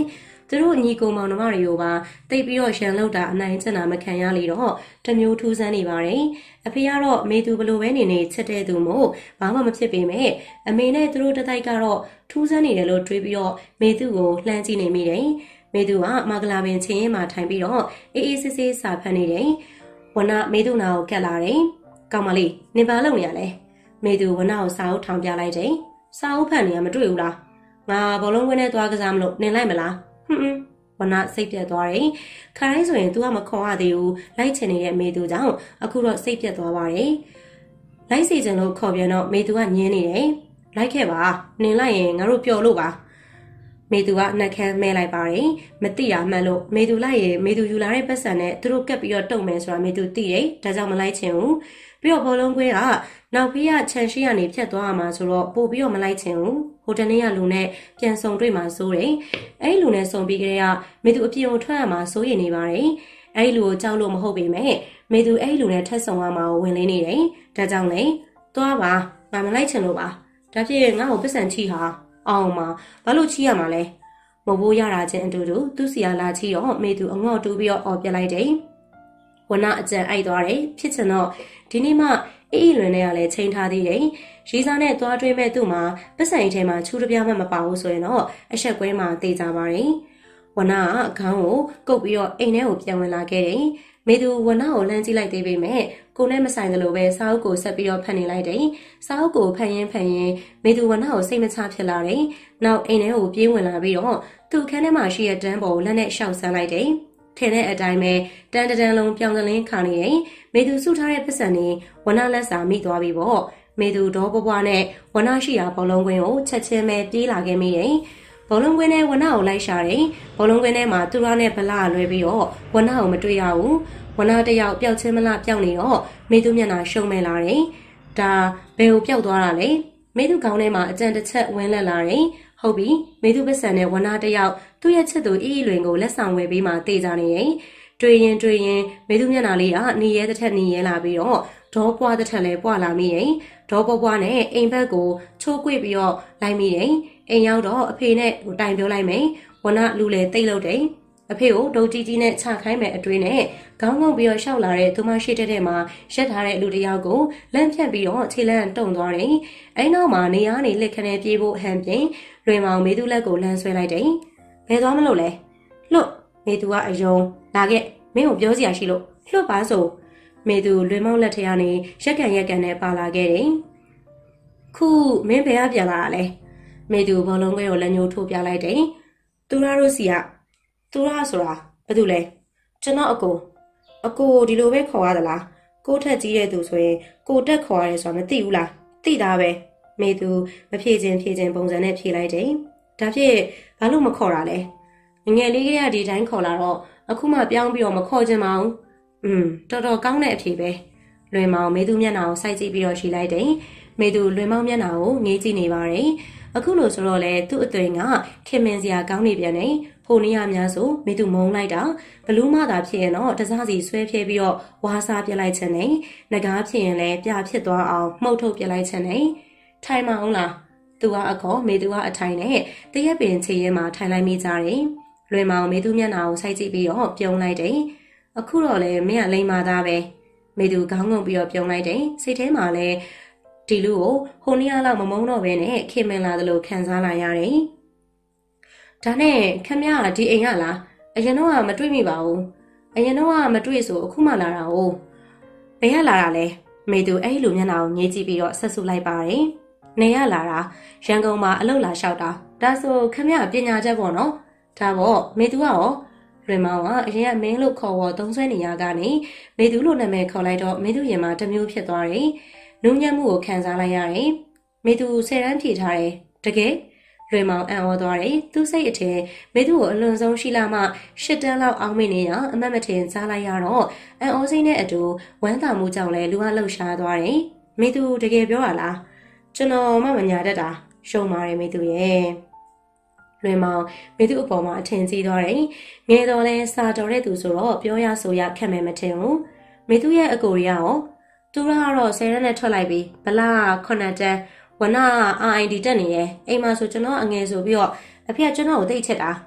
သူတို့ညီကိုမောင်နှမတွေကိုပါတိတ်ပြီးတော့ရန်လောက်တာအနိုင်ကျင့်တာမခံရလေတော့တမျိုးထူးဆန်းနေပါတယ်အဖေကတော့မေသူဘလို့ပဲနေနေချစ်တဲ့သူမို့ဘာမှမဖြစ်ပေမဲ့အမေနဲ့သူတို့တတိုက်ကတော့ထူးဆန်းနေတယ်လို့တွေးပြီးတော့မေသူကိုလှမ်းကြည့်နေမိတယ်မေသူကမဂလာပင်ချင်းရင်မှာထိုင်ပြီးတော့အေးအေးဆေးဆေးစာဖတ်နေတယ်ဝနမေသူနာကိုကက်လာတယ်ကောင်းမလေးနင်ဘာလုပ်နေရလဲမေသူဝနကိုစာအုပ်ထောင်ပြလိုက်တယ်စာအုပ်ဖတ်နေရမတွေ့ဘူးလားငါဘောလုံးကွင်းနဲ့သွားကစားမလို့နင်လိုက်မလားဟွန်းဟွန်းဝနစိတ်ပြတ်သွားတယ်ခါတိုင်းဆိုရင် तू ကမခေါ်ရသေးဘူးလိုက်ချင်နေတဲ့မေသူကြောင့်အခုတော့စိတ်ပြတ်သွားပါတယ်လိုက်စီချင်လို့ခေါ်ပြန်တော့မေသူကညင်းနေတယ်လိုက်ခဲ့ပါနင်လိုက်ရင်ငါတို့ပျော်လို့ပါမေသူကနှက်ခမ်းမဲလိုက်ပါတယ်မသိတာမှန်လို့မေသူလိုက်ရင်မေသူယူလာတဲ့ပတ်စံနဲ့သူတို့ကပ်ပြီးတော့တုံမယ်ဆိုတာမေသူသိတယ်ဒါကြောင့်မလိုက်ချင်ဘူးပြီးတော့ဘောလုံးကွင်းကနောက်ဖေးကခြံရှိရနေဖြတ်သွားရမှာဆိုတော့ပို့ပြီးတော့မလိုက်ချင်ဘူးဟိုတနေ့ကလူနဲ့ပြန်ဆုံတွေ့မှာစိုးတယ်အဲ့လူနဲ့ဆုံပြီးကြတဲ့ကမေသူအပြင်ကိုထွက်ရမှာစိုးရိမ်နေပါတယ်အဲ့လူကိုကြောက်လို့မဟုတ်ပေမဲ့မေသူအဲ့လူနဲ့ထပ်ဆုံရမှာဝင်လင်းနေတယ်ဒါကြောင့်လေသွားပါငါမလိုက်ချင်လို့ပါဒါဖြစ်ငါ့ကိုပစ္စံချီဟာအောင်မှာဘာလို့ချီရမှာလဲမဘိုးရတာချင်းအတူတူသူ့စီယာလာချီတော့မေသူအငေါ့တူးပြီးတော့អော်ပြလိုက်တယ်ဝနအကျန်အိုက်သွားတယ်ဖြစ်ချင်တော့ဒီနေ့မှအေးအေးလွင်နဲ့ကလည်းချိန်ထားသေးတယ်ရီးစားနဲ့သွားတွေးမဲ့သူ့မှာပတ်စံအိတ်ထဲမှာချူတပြားမှမပါဘူးဆိုရင်တော့အဆက်ကွဲမှာတေးကြပါတယ်ဝနကခေါင်းကိုကုတ်ပြီးတော့အိမ်ထဲကိုပြန်ဝင်လာခဲ့တယ်မေသူဝနကိုလှမ်းကြည့်လိုက်သေးပေမဲ့ကိုနဲ့မဆိုင်သလိုပဲစာအုပ်ကိုဆက်ပြီးတော့ဖတ်နေလိုက်တယ်စာအုပ်ကိုဖတ်ရင်းဖတ်ရင်းမေသူဝနကိုစိတ်မချဖြစ်လာတယ်နောက်အိမ်ထဲကိုပြေးဝင်လာပြီးတော့သူ့ခန်းထဲမှာရှိတဲ့တန်းပေါ်ကိုလက်နဲ့ရှောက်ဆန်းလိုက်တယ်ထင်တဲ့အတိုင်းပဲတန်းတန်းလုံးပြောင်းတလင်းခါနေတယ်မေသူစုထားတဲ့ပတ်စံနေဝနလက်စာမိသွားပြီပေါ့မေသူဒေါ်ပွားနဲ့ဝနရှိရာဘောလုံးကွင်းကိုချက်ချင်းပဲပြေးလာခဲ့မိတယ်ဘောလုံးကွင်းနဲ့ဝနကိုလိုက်ရှာတယ်ဘောလုံးကွင်းထဲမှာသူရနဲ့ဗလာလွဲပြီးတော့ဝနကိုမတွေ့ရဘူးဝနတယောက်ပျောက်ချင်းမလားပျောက်နေတော့မေသူမျက်နှာရှုံးမဲလာတယ်ဒါဘယ်ကိုပျောက်သွားတာလဲမေသူခေါင်းထဲမှာအကြံတစ်ချက်ဝင်လက်လာတယ်ဟုတ်ပြီမေသူပစံနဲ့ဝနတယောက်သူ့ရဲ့ချစ်သူအီအီလွင်ကိုလက်ဆောင်ဝယ်ပေးမှတေးကြနေတယ်တွေ့ရင်တွေ့ရင်မေသူမျက်နှာလေးကနေရဲတစ်ထက်နေရဲလာပြီးတော့ဒေါ်ပွားတစ်ထက်လည်းပွားလာမိတယ်ဒေါ်ပွားပွားနဲ့အိမ်ဘက်ကိုချိုးကွေ့ပြီးတော့လိုက်မိတယ်အိမ်ရောက်တော့အဖေနဲ့တိုင်ပြောလိုက်မယ်ဝနလူလေတိတ်လို့တယ်အဖေကိုဒုတ်ကြီးကြီးနဲ့ချခိုင်းမယ်အတွေးနဲ့ခေါင်းငုံပြီးတော့ရှောက်လာတဲ့သူမရှိတဲ့တဲ့မှာရက်ထားတဲ့လူတယောက်ကိုလန့်ဖြတ်ပြီးတော့ခြေလန့်တုံသွားတယ်အဲ့နောက်မှာနေရာနေလက်ခနဲ့ပြေးဖို့ဟန်ပြင်လွင်မောင်မေသူလက်ကိုလမ်းဆွဲလိုက်တယ်ဘယ်သွားမလို့လဲလွတ်မေသူကအယုံလာခဲ့မင်းကိုပြောစရာရှိလို့လွတ်ပါဆိုမေသူလွင်မောင်လက်ထရကနေရက်ကန်ရက်ကန်နဲ့ပါလာခဲ့တယ်ခုမင်းဘယ်ကပြန်လာတာလဲမေသူဘောလုံးကွဲကိုလက်ညှိုးထိုးပြလိုက်တယ်သူရတို့စီကသူရဆိုတာဘာတူလဲကျွန်တော်အကိုအကိုဒီလိုပဲခေါ်ရသလားကိုထက်ကြီးတဲ့သူဆိုရင်ကိုတက်ခေါ်ရတယ်ဆိုတာမသိဘူးလားသိတာပဲမေသူမဖြေခြင်းဖြေခြင်းပုံစံနဲ့ဖြေလိုက်တယ်ဒါဖြစ်ဘာလို့မခေါ်တာလဲငယ်လေးကဒီတိုင်းခေါ်လာတော့အခုမှပြောင်းပြီးတော့မခေါ်ခြင်းမအောင်อืมတော်တော်ကောင်းတဲ့အဖြေပဲလွင်မောင်မေသူမျက်နှာကိုစိုက်ကြည့်ပြီးတော့ရှိလိုက်တယ်မေသူလွင်မောင်မျက်နှာကိုငေးကြည့်နေပါတယ်အခုလို့ဆိုတော့လေသူ့အသွင်ကခင်မင်စရာကောင်းနေပြန်တယ်ဟိုနေရများဆိုမေသူမုံလိုက်တာဘလူးမသာဖြစ်ရင်တော့တစားစီဆွဲဖြဲပြီးတော့ဝါစားပြလိုက်ချင်တယ်ငကားဖြစ်ရင်လည်းပြဖြစ်သွားအောင်မှုတ်ထုတ်ပြလိုက်ချင်တယ်ထိုင်မအောင်လားသူကအကောမေသူကအထိုင်နဲ့တရက်ပင်ချေရင်မှာထိုင်လိုက်မိကြတယ်လွင်မောင်မေသူမျက်နှာကိုစိုက်ကြည့်ပြီးတော့ပြုံးလိုက်တယ်အခုတော့လေမင်းကလိမ်မာသားပဲမေသူခေါင်းငုံပြီးတော့ပြုံးလိုက်တယ်စိတ်ထဲမှာလည်းဒီလူကိုဟိုနေရာလောက်မမုန်းတော့ဘဲနဲ့ခင်မင်လာသလိုခံစားလာရတယ်ဒါနဲ့ခမရဒီအိမ်ကလားအရင်တော့မတွေ့မိပါဘူးအရင်တော့မတွေ့ဆိုအခုမှလာတာ哦ဘယ်ကလာတာလဲမေသူအဲ့လိုမျက်နှာကိုငေးကြည့်ပြီးတော့ဆက်ဆူလိုက်ပါတယ်နေရလာတာရန်ကုန်မှာအလုပ်လာလျှောက်တာဒါဆိုခမရပညာချက်ပေါ့နော်ဒါပေါ့မေသူကရောလွင်မောင်ကအရင်ကမင်းလို့ခေါ်ဝေါ်သုံးဆွဲနေရကနေမေသူလို့နာမည်ခေါ်လိုက်တော့မေသူရင်မှာတမျိုးဖြစ်သွားတယ်နုံညံ့မှုကိုခံစားလိုက်ရတယ်မေသူဆယ်တန်းဖြေထားတယ်တကယ်လွင်မောင်အံ့ဩသွားတယ်သူစိတ်အထင်မေသူကိုအလွန်ဆုံးရှိလာမှရှစ်တန်းလောက်အောင်းမိနေရအမတ်မထင်စားလိုက်ရတော့အံ့ဩစိတ်နဲ့အတူဝမ်းသာမှုကြောင့်လည်းလူကလှုပ်ရှားသွားတယ်မေသူတကယ်ပြောရလားကျွန်တော်မှမညာတတ်တာရှုံပါတယ်မေသူရဲ့လွင်မောင်မေသူအပေါ်မှာအထင်ကြီးသွားတယ်ငယ်တော်လဲစာတော်တဲ့သူဆိုတော့ပြောရဆိုရခက်မယ်မထင်ဘူးမေသူရဲ့အကိုရီရောသူရကတော့ဆယ်ရက်နဲ့ထွက်လိုက်ပြီဗလာခုနှစ်တန်းဝနအာအိုင်ဒီတက်နေရဲ့အိမ်မှာဆိုကျွန်တော်အငယ်ဆိုပြီးတော့အဖေကကျွန်တော်ကိုသိချစ်တာကို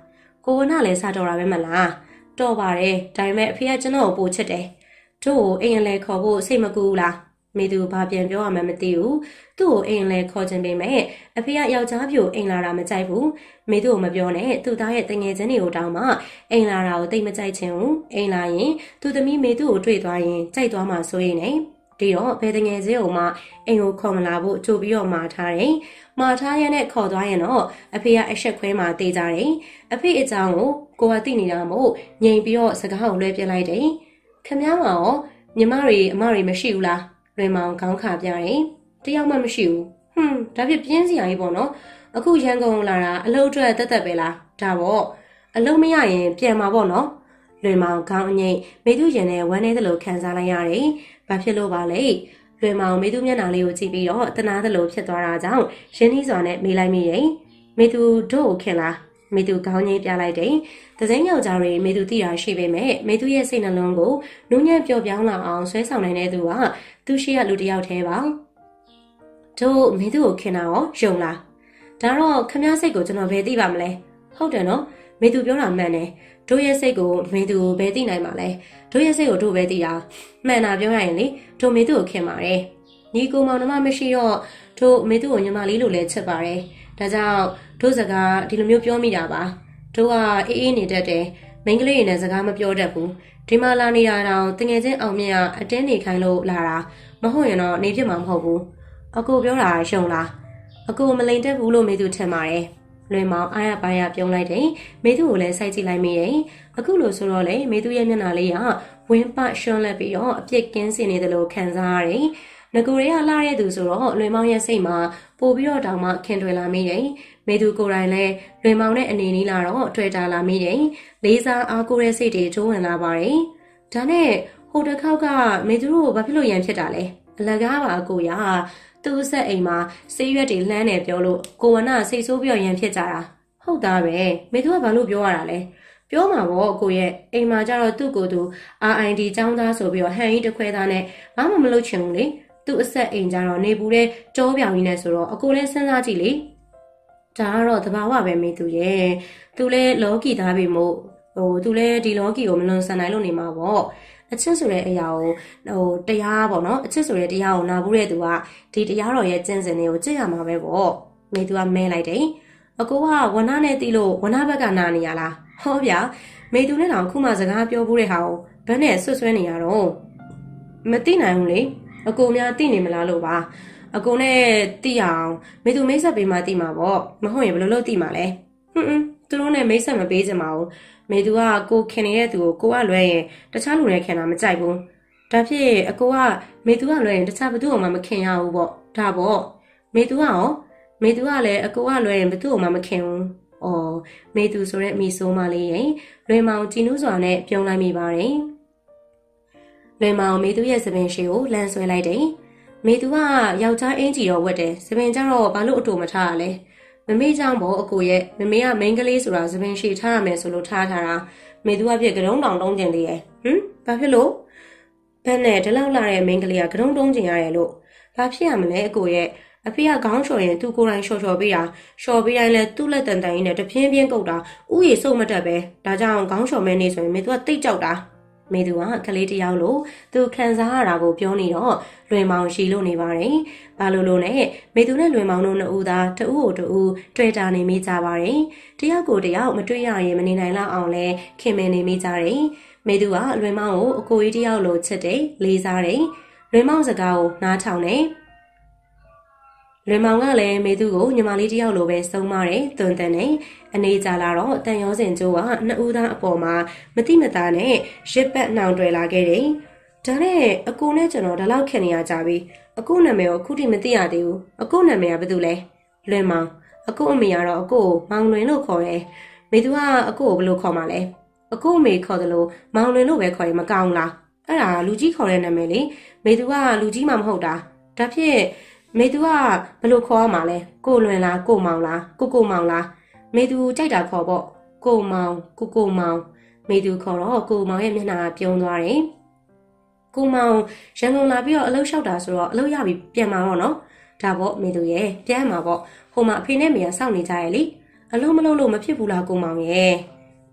ကိုဝနာလည်းစားတော်တာပဲမလားတော်ပါတယ်ဒါပေမဲ့အဖေကကျွန်တော်ကိုပို့ချစ်တယ်တို့ကိုအိမ်လည်းခေါ်ဖို့စိတ်မကူဘူးလားမေသူဘာပြန်ပြောရမှန်းမသိဘူးသူ့ကိုအိမ်လည်းခေါ်ချင်ပေမဲ့အဖေကယောက်ျားပြိုအိမ်လာတာမကြိုက်ဘူးမေသူကိုမပြောနဲ့သူ့သားရဲ့တငယ်ချင်းတွေကိုတောင်းမှအိမ်လာတာကိုတိတ်မကြိုက်ချင်ဘူးအိမ်လာရင်သူ့သမီးမေသူကိုတွေ့သွားရင်ကြိုက်သွားမှဆိုရင်ねဒီတော့ဘယ်တငယ်ချင်းကိုမှအိမ်ကိုခေါ်မလာဖို့ကြိုပြီးတော့မှာထားတယ်မှာထားရတဲ့ခေါ်သွားရင်တော့အဖေကအဆက်ခွဲမှာတေးကြတယ်အဖေအကြောင်းကိုကိုကသိနေတာမို့ငြိမ်ပြီးတော့စကားကိုလွှဲပြလိုက်တယ်ခင်ဗျားမှာရောညီမတွေအမတွေမရှိဘူးလားလွင်မောင်ခေါင်းခါပြတယ်တယောက်မှမရှိဘူးဟွန်းဒါပြပြင်းစရာကြီးပေါ့နော်အခုရန်ကုန်လာတာအလုပ်အတွက်တက်တက်ပဲလားဒါပေါ့အလုပ်မရရင်ပြန်มาပေါ့နော်လွင်မောင်ခေါင်းအငိမ့်မေသူရင်နဲ့ဝမ်းနေသလိုခံစားလိုက်ရတယ်ဘာဖြစ်လို့ပါလဲလွင်မောင်မေသူမျက်နှာလေးကိုကြည့်ပြီးတော့တနာသလိုဖြစ်သွားတာကြောင့်ရင်းနှီးစွာနဲ့မေးလိုက်မိတယ်မေသူတို့ကိုခင်လားမေသူခေါင်းငိမ့်ပြလိုက်တယ်သစိမ်းယောက်ျားတွေမေသူသိတာရှိပေမဲ့မေသူရဲ့စိတ်နှလုံးကိုနူးညံ့ပျော်ပြောင်းလာအောင်ဆွဲဆောင်နိုင်တဲ့သူကသူရှိရလူတစ်ယောက်တည်းပါတို့မေသူကိုခင်တာရောယုံလားဒါတော့ခမည်းစိတ်ကိုကျွန်တော်ဘယ်သိပါမလဲဟုတ်တယ်နော်မေသူပြောတာမှန်တယ်တို့ရဲ့စိတ်ကိုမေသူကိုဘယ်သိနိုင်မှာလဲတို့ရဲ့စိတ်ကိုတို့ပဲသိတာမှန်တာပြောရရင်လေတို့မေသူကိုခင်ပါတယ်ညီကိုမောင်နှမမရှိတော့တို့မေသူကိုညီမလေးလိုလဲချစ်ပါတယ်ဒါကြောင့်တို့စကားဒီလိုမျိုးပြောမိတာပါတို့ကအေးအေးနေတတ်တယ်မိန်းကလေးတွေနဲ့စကားမပြောတတ်ဘူးဒီမှာလာနေတာတော့တငယ်ချင်းအောင်မြတ်ကအတင်းနေခိုင်းလို့လာတာမဟုတ်ရင်တော့နေဖြစ်မှာမဟုတ်ဘူးအကိုပြောတာရှုံလားအကိုမလိန်တတ်ဘူးလို့မေသူထင်ပါတယ်လွင်မောင်အားရပါရပြုံးလိုက်တယ်မေသူကိုလည်းစိုက်ကြည့်လိုက်မိတယ်အခုလိုဆိုတော့လေမေသူရဲ့မျက်နှာလေးကဝင်းပရှွန်းလက်ပြီးတော့အပြစ်ကင်းစင်နေတယ်လို့ခံစားရတယ်ငကိုတွေကလှတဲ့သူဆိုတော့လွင်မောင်ရဲ့စိတ်မှာပို့ပြီးတော့တောင်မှခင်ထွယ်လာမိတယ်မေသူကိုယ်တိုင်လည်းလွင်မောင်နဲ့အနေနီးလာတော့တွေ့တာလာမိတယ်လေးစားအားကိုးတဲ့စိတ်တွေတိုးဝင်လာပါတယ်ဒါနဲ့ဟိုတစ်ခေါက်ကမေသူတို့ဘာဖြစ်လို့ရန်ဖြစ်တာလဲအလကားပါအကိုရသူ့ဆက်အိမ်မှာဆေးရွက်တွေလှမ်းနေပြောလို့ကိုဝနာစိတ်ဆိုးပြီးတော့ရန်ဖြစ်ကြတာဟုတ်သားပဲမေသူကဘာလို့ပြောရတာလဲပြောမှာပေါ့ကိုရဲ့အိမ်မှာကျတော့သူ့ကိုယ်သူ အာ အိုင် ဒီ ចောင်းသားဆိုပြီးတော့ဟန်ကြီးတစ်ခွဲသားနဲ့ဘာမှမလုပ်ချင်ဘူးလေသူ့အဆက်အိမ်ကျတော့နေပူတဲ့ကြောပြောင်ကြီးနဲ့ဆိုတော့အကိုလည်းစဉ်းစားကြည့်လေဒါကတော့သဘာဝပဲမေသူရဲ့သူလည်းလောကီသားပြီမို့ဟိုသူလည်းဒီလောကီကိုမလွန်ဆန်နိုင်လို့နေမှာပေါ့အချစ်ဆိုတဲ့အရာကိုဟိုတရားပေါ့နော်အချစ်ဆိုတဲ့တရားကိုနာဘူးတဲ့သူကဒီတရားတော်ရဲ့ကျင့်စဉ်တွေကိုကြည့်ရမှာပဲပေါ့မေသူကမဲလိုက်တယ်အကိုကဝနာနဲ့တီးလို့ဝနာဘက်ကနာနေရလားဟောဗျာမေသူနဲ့တောင်ခုမှစကားပြောဘူးတဲ့ဟာကိုဘယ်နဲ့ဆွဆွဲနေရတော့မသိနိုင်ဘူးလေအကိုများသိနေမလားလို့ပါအကိုနဲ့သိအောင်မေသူမိတ်ဆက်ပေးမှသိမှာပေါ့မဟုတ်ရင်ဘယ်လိုလုပ်သိမှာလဲဟွန်းဟွန်းသူတို့နဲ့မိတ်ဆက်မပေးချင်ပါဘူးမေသူကကိုခင်နေတဲ့သူကိုကိုကလွဲရင်တခြားလူနဲ့ခင်တာမကြိုက်ဘူးဒါဖြစ်အကိုကမေသူကလွဲရင်တခြားဘသူ့ကိုမှမခင်ရဘူးပေါ့ဒါပေါ့မေသူကရောမေသူကလည်းအကိုကလွဲရင်ဘသူ့ကိုမှမခင်ဘူးအော်မေသူဆိုတဲ့မိဆိုးမလေးရင်လွင်မောင်ကြည်နူးစွာနဲ့ပြုံးလိုက်မိပါတယ်လွင်မောင်မေသူရဲ့သပင်ရှည်ကိုလှမ်းဆွဲလိုက်တယ်မေသူကယောက်ျားအင်ကြီးတော့ဝတ်တယ်သပင်ကျတော့ဘာလို့အတူမထားရလဲမမေကြောင့်ပေါ့အကိုရဲ့မမေကမိန်းကလေးဆိုတာသပင်ရှည်ထားရမယ်ဆိုလို့ထားထားတာမေသူကပြည့်ကရုံးတောင်တုံးကျင်သေးရဲ့ဟမ်ဘာဖြစ်လို့ဘယ်နဲ့ဒီလောက်လာတဲ့မိန်းကလေးကကရုံးတုံးကျင်ရတယ်လို့ဘာဖြစ်ရမလဲအကိုရဲ့အဖေကခေါင်းလျှော်ရင်သူကိုယ်တိုင်လျှော်လျှော်ပေးတာလျှော်ပေးတိုင်းလဲသူ့လက်တန်တန်ကြီးနဲ့တပြင်းပြင်းကုတ်တာဥယျာဉ်စုပ်မတက်ပဲဒါကြောင့်ခေါင်းလျှော်မဲနေဆိုရင်မေသူကတိတ်ကြောက်တာမေသူကကလေးတယောက်လို့သူခံစားရတာကိုပြောနေတော့လွင်မောင်ရှိလို့နေပါတယ်ဘာလို့လို့နဲ့မေသူနဲ့လွင်မောင်တို့နှစ်ဦးသားတဦးကိုတဦးတွေ့တာနေမိကြပါတယ်တယောက်ကိုတယောက်မတွေ့ရရင်မနေနိုင်လောက်အောင်လဲခင်မင်နေမိကြတယ်မေသူကလွင်မောင်ကိုအကိုကြီးတယောက်လိုချစ်တယ်လေးစားတယ်လွင်မောင်စကားကိုနားထောင်တယ်လွင်မောင်ကလည်းမေသူကိုညီမလေးတယောက်လိုပဲစုံမတယ်တွန်တန်တယ်အနေကြလာတော့တန်ရောစင်ကျိုးကနှစ်ဦးသားအပေါ်မှာမတိမသားနဲ့ရစ်ပတ်နှောင်တွယ်လာခဲ့တယ်ဒါနဲ့အကိုနဲ့ကျွန်တော်ဒီလောက်ခင်နေရကြပြီအကိုနာမည်ကိုအခုထိမသိရသေးဘူးအကိုနာမည်ကဘာတူလဲလွင်မောင်အကိုအမေကတော့အကိုကိုမောင်လွင်လို့ခေါ်တယ်မေသူကအကိုကိုဘယ်လိုခေါ်မှာလဲအကိုအမေခေါ်တယ်လို့မောင်လွင်လို့ပဲခေါ်ရင်မကောင်းလားအဲ့ဒါလူကြီးခေါ်တဲ့နာမည်လေမေသူကလူကြီးမှမဟုတ်တာဒါဖြစ်မေသူကဘယ်လိုခေါ်ရမှာလဲကိုလွင်လားကိုမောင်လားကိုကိုမောင်လားမေသူကြိုက်တာခေါ်ပေါ့ကိုမောင်ကိုကိုမောင်မေသူခေါ်တော့ကိုမောင်ရဲ့မျက်နှာပြုံးသွားတယ်ကိုမောင်ရန်ကုန်လာပြီးတော့အလုပ်လျှောက်တာဆိုတော့အလုပ်ရပြီးပြန်มาတော့နော်ဒါပေါ့မေသူရဲ့ပြန်มาပေါ့ဟိုမှာအဖေနဲ့မေကစောင့်နေကြရဲ့လေအလုပ်မလုပ်လို့မဖြစ်ဘူးလားကိုမောင်ရဲ့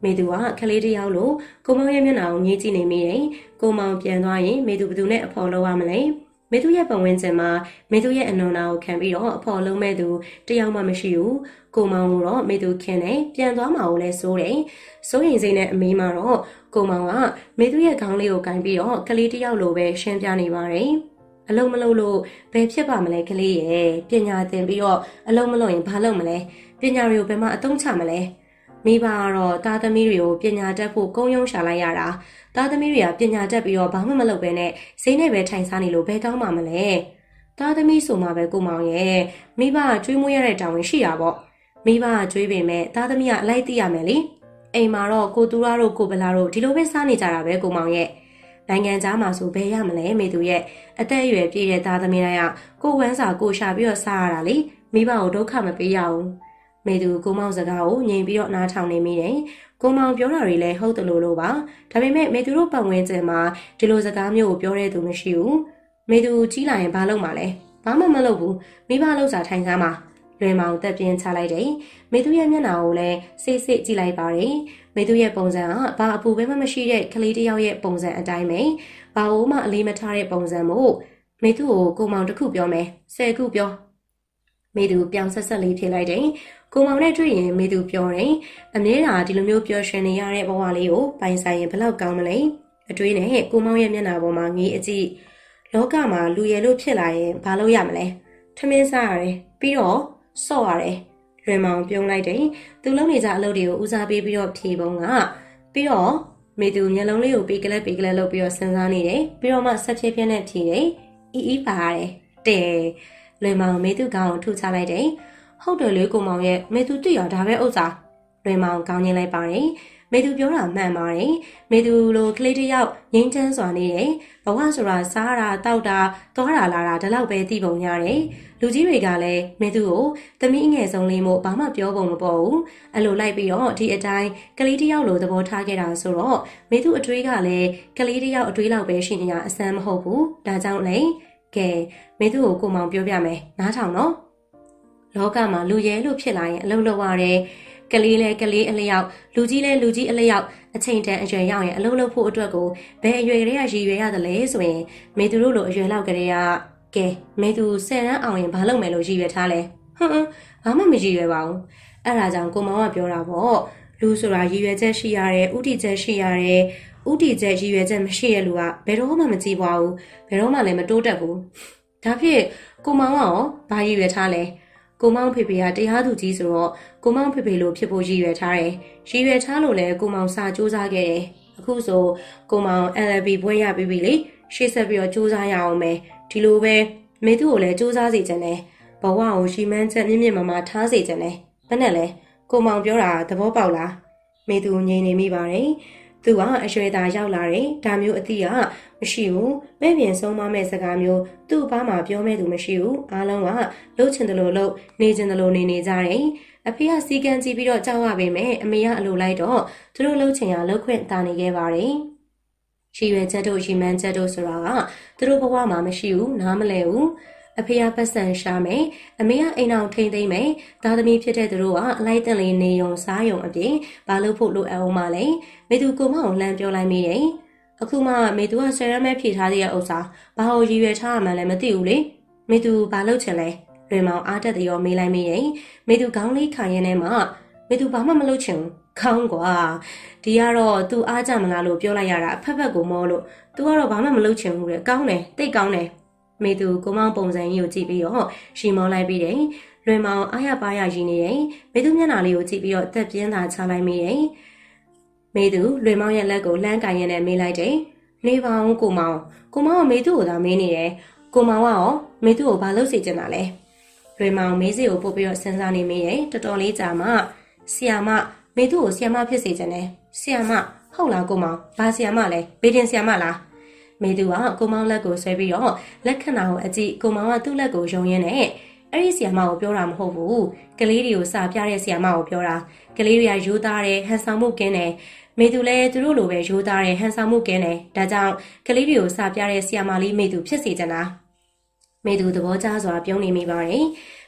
မေသူကခလေးတယောက်လိုကိုမောင်ရဲ့မျက်နှာကိုငေးကြည့်နေမိတယ်ကိုမောင်ပြန်သွားရင်မေသူဘယ်သူနဲ့အဖော်လုပ်ရမလဲမေသူရဲ့ပတ်ဝန်းကျင်မှာမေသူရဲ့အနွန်နာကိုခံပြီးတော့အဖော်လုံးမဲ့သူတယောက်မှမရှိဘူးကိုမောင်ကတော့မေသူခင်နဲ့ပြန်သွားမှာကိုလည်းစိုးတယ်စိုးရင်စိတ်နဲ့အမေးမှာတော့ကိုမောင်ကမေသူရဲ့ခေါင်းလေးကိုကင်ပြီးတော့ကလေးတယောက်လိုပဲရှင်းပြနေပါတယ်အလုံးမလုံးလို့ဘယ်ဖြစ်ပါမလဲကလေးရဲ့ပညာသင်ပြီးတော့အလုံးမလုံးရင်ဘာလုပ်မလဲပညာတွေကိုဘယ်မှာအသုံးချမလဲမိဘကတော့သားသမီးတွေကိုပညာတတ်ဖို့ကုန်းယုံရှာလိုက်ရတာသားသမီးတွေကပညာတတ်ပြီးတော့ဘာမှမလုပ်ဘဲနဲ့စိတ်နဲ့ပဲထိုင်စားနေလို့ဘယ်ကောင်းမှမလဲသားသမီးဆိုမှပဲကိုမောင်ရဲ့မိဘကကျွေးမွေးရတဲ့တောင်းဝင်ရှိတာပေါ့မိဘကကျွေးပေမဲ့သားသမီးကအလိုက်သိရမယ်လေအိမ်မှာတော့ကိုတူရတို့ကိုဗလာတို့ဒီလိုပဲစားနေကြတာပဲကိုမောင်ရဲ့နိုင်ငံသားမှာဆိုဘယ်ရမလဲမေသူရဲ့အသက်အရွယ်ပြည့်တဲ့သားသမီးတိုင်းကကိုဝမ်းစာကိုရှာပြီးတော့စားရတာလေမိဘကိုဒုက္ခမပေးရဘူးမေသူကိုမောင်စကားကိုငြိမ်ပြီးတော့နားထောင်နေမိတယ်ကိုမောင်ပြောတာတွေလည်းဟုတ်တယ်လို့လို့ပါဒါပေမဲ့မေသူတို့ပတ်ဝန်းကျင်မှာဒီလိုစကားမျိုးကိုပြောတဲ့သူမရှိဘူးမေသူကြီးလာရင်ဘာလုပ်မှာလဲဘာမှမလုပ်ဘူးမိဘလောက်စာထိုင်စားမှာလွယ်မောင်တက်ပြင်းချလိုက်တယ်မေသူရဲ့မျက်နှာကိုလည်းစိတ်စိတ်ကြည့်လိုက်ပါတယ်မေသူရဲ့ပုံစံကဘာအပူပဲမရှိတဲ့ကလေးတယောက်ရဲ့ပုံစံအတိုင်းပဲဘာလို့မှအလေးမထားတဲ့ပုံစံမို့မေသူကိုကိုမောင်တစ်ခုပြောမယ်ဆယ်ခုပြောမေသူပြောင်းဆက်ဆက်လေးဖြေလိုက်တယ်ကိုမောင်နဲ့တွေ့ရင်မေသူပြောတယ်အမြဲတမ်းဒီလိုမျိုးပြောရှင်နေရတဲ့ဘဝလေးကိုပိုင်ဆိုင်ရင်ဘယ်လောက်ကောင်းမလဲအတွေးနဲ့ကိုမောင်ရဲ့မျက်နှာပေါ်မှာငေးအကြည့်လောကမှာလူရည်လို့ဖြစ်လာရင်ဘာလုပ်ရမလဲထမင်းစားရတယ်ပြီးတော့ဆော့ရတယ်လွယ်မောင်ပြုံးလိုက်တယ်သူလုံးနေကြအလုပ်တွေကိုဦးစားပေးပြီးတော့ဖြေပုံကပြီးတော့မေသူမျက်လုံးလေးကိုပေးကလေးပေးကလေးလုပ်ပြီးတော့စဉ်းစားနေတယ်ပြီးတော့မှဆက်ဖြည်းဖြည်းနဲ့ဖြေတယ်အီအီပါရတယ်တဲလွယ်မောင်မေသူကောင်းကိုထုတ်ချလိုက်တယ်ဟုတ်တယ်လေကိုမောင်ရဲ့မေသူတွေ့ရဒါပဲဥစ္စာလွယ်မောင်ကောင်းညင်းလိုက်ပါတယ်မေသူပြောတာမှန်ပါတယ်မေသူလိုကလေးတယောက်ငိမ့်ချမ်းစွာနေတယ်ဘဝဆိုတာစားတာတောက်တာသွားတာလာတာဒီလောက်ပဲသိပုံရတယ်လူကြီးတွေကလည်းမေသူကိုသမီးအငယ်ဆုံးလေးမို့ဘာမှပြောပုံမပေါ်ဘူးအဲ့လိုလိုက်ပြီးတော့ဒီအတိုင်းကလေးတယောက်လိုသဘောထားခဲ့တာဆိုတော့မေသူအတွေးကလည်းကလေးတယောက်အတွေးလောက်ပဲရှိနေတာအဆန်းမဟုတ်ဘူးဒါကြောင့်လေကဲမေသူကိုကိုမောင်ပြောပြမယ်နားထောင်နော်လောကမှာလူရဲလို့ဖြစ်လာရင်အလုပ်လုပ်ရတယ်ကလေးလဲကလေးအလျောက်လူကြီးလဲလူကြီးအလျောက်အချိန်တန်အရွယ်ရောက်ရင်အလုပ်လုပ်ဖို့အတွက်ကိုဘယ်အရွယ်ကလေးကရည်ရွယ်ရတယ်လဲဆိုရင်မေသူတို့လိုအရွယ်လောက်ကလေးကကဲမေသူဆယ်တန်းအောင်ရင်ဘာလုပ်မယ်လို့ရည်ရွယ်ထားလဲဟွန်းဘာမှမရည်ရွယ်ပါဘူးအဲ့ဒါကြောင့်ကိုမောင်ကပြောတာပေါ့လူဆိုတာရည်ရွယ်ချက်ရှိရတယ်ဥတီချက်ရှိရတယ်ဥတီချက်ရည်ရွယ်ချက်မရှိတဲ့လူကဘယ်တော့မှမကြည့်ပါဘူးဘယ်တော့မှလည်းမတိုးတက်ဘူးဒါဖြစ်ကိုမောင်ကရောဘာရည်ရွယ်ထားလဲကိုမောင်ဖေဖေကတရားသူကြီးဆိုတော့ကိုမောင်ဖေဖေလိုဖြစ်ဖို့ရည်ရွယ်ထားတယ်ရည်ရွယ်ထားလို့လည်းကိုမောင်စာစူးစမ်းခဲ့တယ်အခုဆိုကိုမောင် L L B ဘွဲရပြီးပြီလေရှေ့ဆက်ပြီးတော့စူးစမ်းရအောင်မယ်ဒီလိုပဲမေသူကိုလည်းစူးစမ်းစေချင်တယ်ဘဝကိုရှီမန်းချက်မြင့်မြင့်မာမာထားစေချင်တယ်ဘယ်နဲ့လဲကိုမောင်ပြောတာသဘောပေါက်လားမေသူငြိမ်နေမိပါတယ်သူကအရွယ်သားရောက်လာတယ်ဒါမျိုးအသည့်ကမရှိဘူးပဲ့ပြင်ဆုံးမမဲ့စကားမျိုးသူ့ဘာမှပြောမဲ့သူမရှိဘူးအားလုံးကလှုပ်ချင်တယ်လို့လှုပ်နေချင်တယ်လို့နေနေကြတယ်အဖေကစီကံကြည့်ပြီးတော့ကြောက်ရပေမဲ့အမေကအလိုလိုက်တော့သူတို့လှုပ်ချင်ရလှုပ်ခွင့်တာနေခဲ့ပါတယ်ရှိရွယ်ချက်တို့ရှိမှန်းချက်တို့ဆိုတာကသူတို့ဘဝမှာမရှိဘူးနားမလဲဘူးအဖေကပတ်စံရှာမယ်အမေကအိမ်အောင်ထိမ့်သိမ့်မယ်သားသမီးဖြစ်တဲ့သူတို့ကအလိုက်တန်လေးနေုံစားယုံအပြင်ဘာလို့ဖို့လိုအပ်အောင်မလဲမေသူကိုမအောင်လှမ်းပြောလိုက်မိတယ်အခုမှမေသူကဆယ်ရမဲဖြေထားတဲ့ဥစ္စာဘာလို့ရည်ရွယ်ထားရမှန်းလည်းမသိဘူးလေမေသူဘာလုပ်ချင်လဲလွင်မောင်အားတက်တယ်ရောမေးလိုက်မိတယ်မေသူခေါင်းလေးခံရင်းနဲ့မှမေသူဘာမှမလုပ်ချင်ဘူးခေါင်းကွာဒီကတော့ तू အားကြမလားလို့ပြောလိုက်ရတာအဖက်ဖက်ကိုမောလို့ तू ကတော့ဘာမှမလုပ်ချင်ဘူးလေကောင်းတယ်တိတ်ကောင်းတယ်မေသူကိုမောင်ပုံစံကြီးကိုကြည့်ပြီးတော့ရှီမောလိုက်ပြီးတယ်လွင်မောင်အားရပါရရည်နေတယ်မေသူမျက်နှာလေးကိုကြည့်ပြီးတော့တက်ပြင်းသာချလိုက်မိတယ်မေသူလွင်မောင်ရဲ့လက်ကိုလှမ်းကင်ရင်းနဲ့မေးလိုက်တယ်နေပါအောင်ကိုမောင်ကိုမောင်ကမေသူ့ကိုသာမေးနေတယ်ကိုမောင်ကရောမေသူ့ကိုဘာလုပ်စေချင်တာလဲလွင်မောင်မေးစီကိုပို့ပြီးတော့စဉ်းစားနေမိတယ်တော်တော်လေးကြာမှဆီယာမမေသူ့ကိုဆီယာမဖြစ်စေချင်တယ်ဆီယာမဟုတ်လားကိုမောင်ဘာဆီယာမလဲဘေးတင်ဆီယာမလားမေသူကကိုမောင်လက်ကိုဆွဲပြီးတော့လက်ခဏကိုအကြည့်ကိုမောင်ကသူ့လက်ကိုယုံရင်းနဲ့အဲ့ဒီဆီယာမကိုပြောတာမဟုတ်ဘူးကလေးတွေကိုစာပြတဲ့ဆီယာမကိုပြောတာကလေးတွေကရိုးသားတယ်ဟန်ဆောင်မှုကင်းတယ်မေသူလည်းသူတို့လိုပဲရိုးသားတယ်ဟန်ဆောင်မှုကင်းတယ်ဒါကြောင့်ကလေးတွေကိုစာပြတဲ့ဆီယာမလေးမေသူဖြစ်စေချင်တာမေသူသဘောကျစွာပြုံးနေမိပါတယ်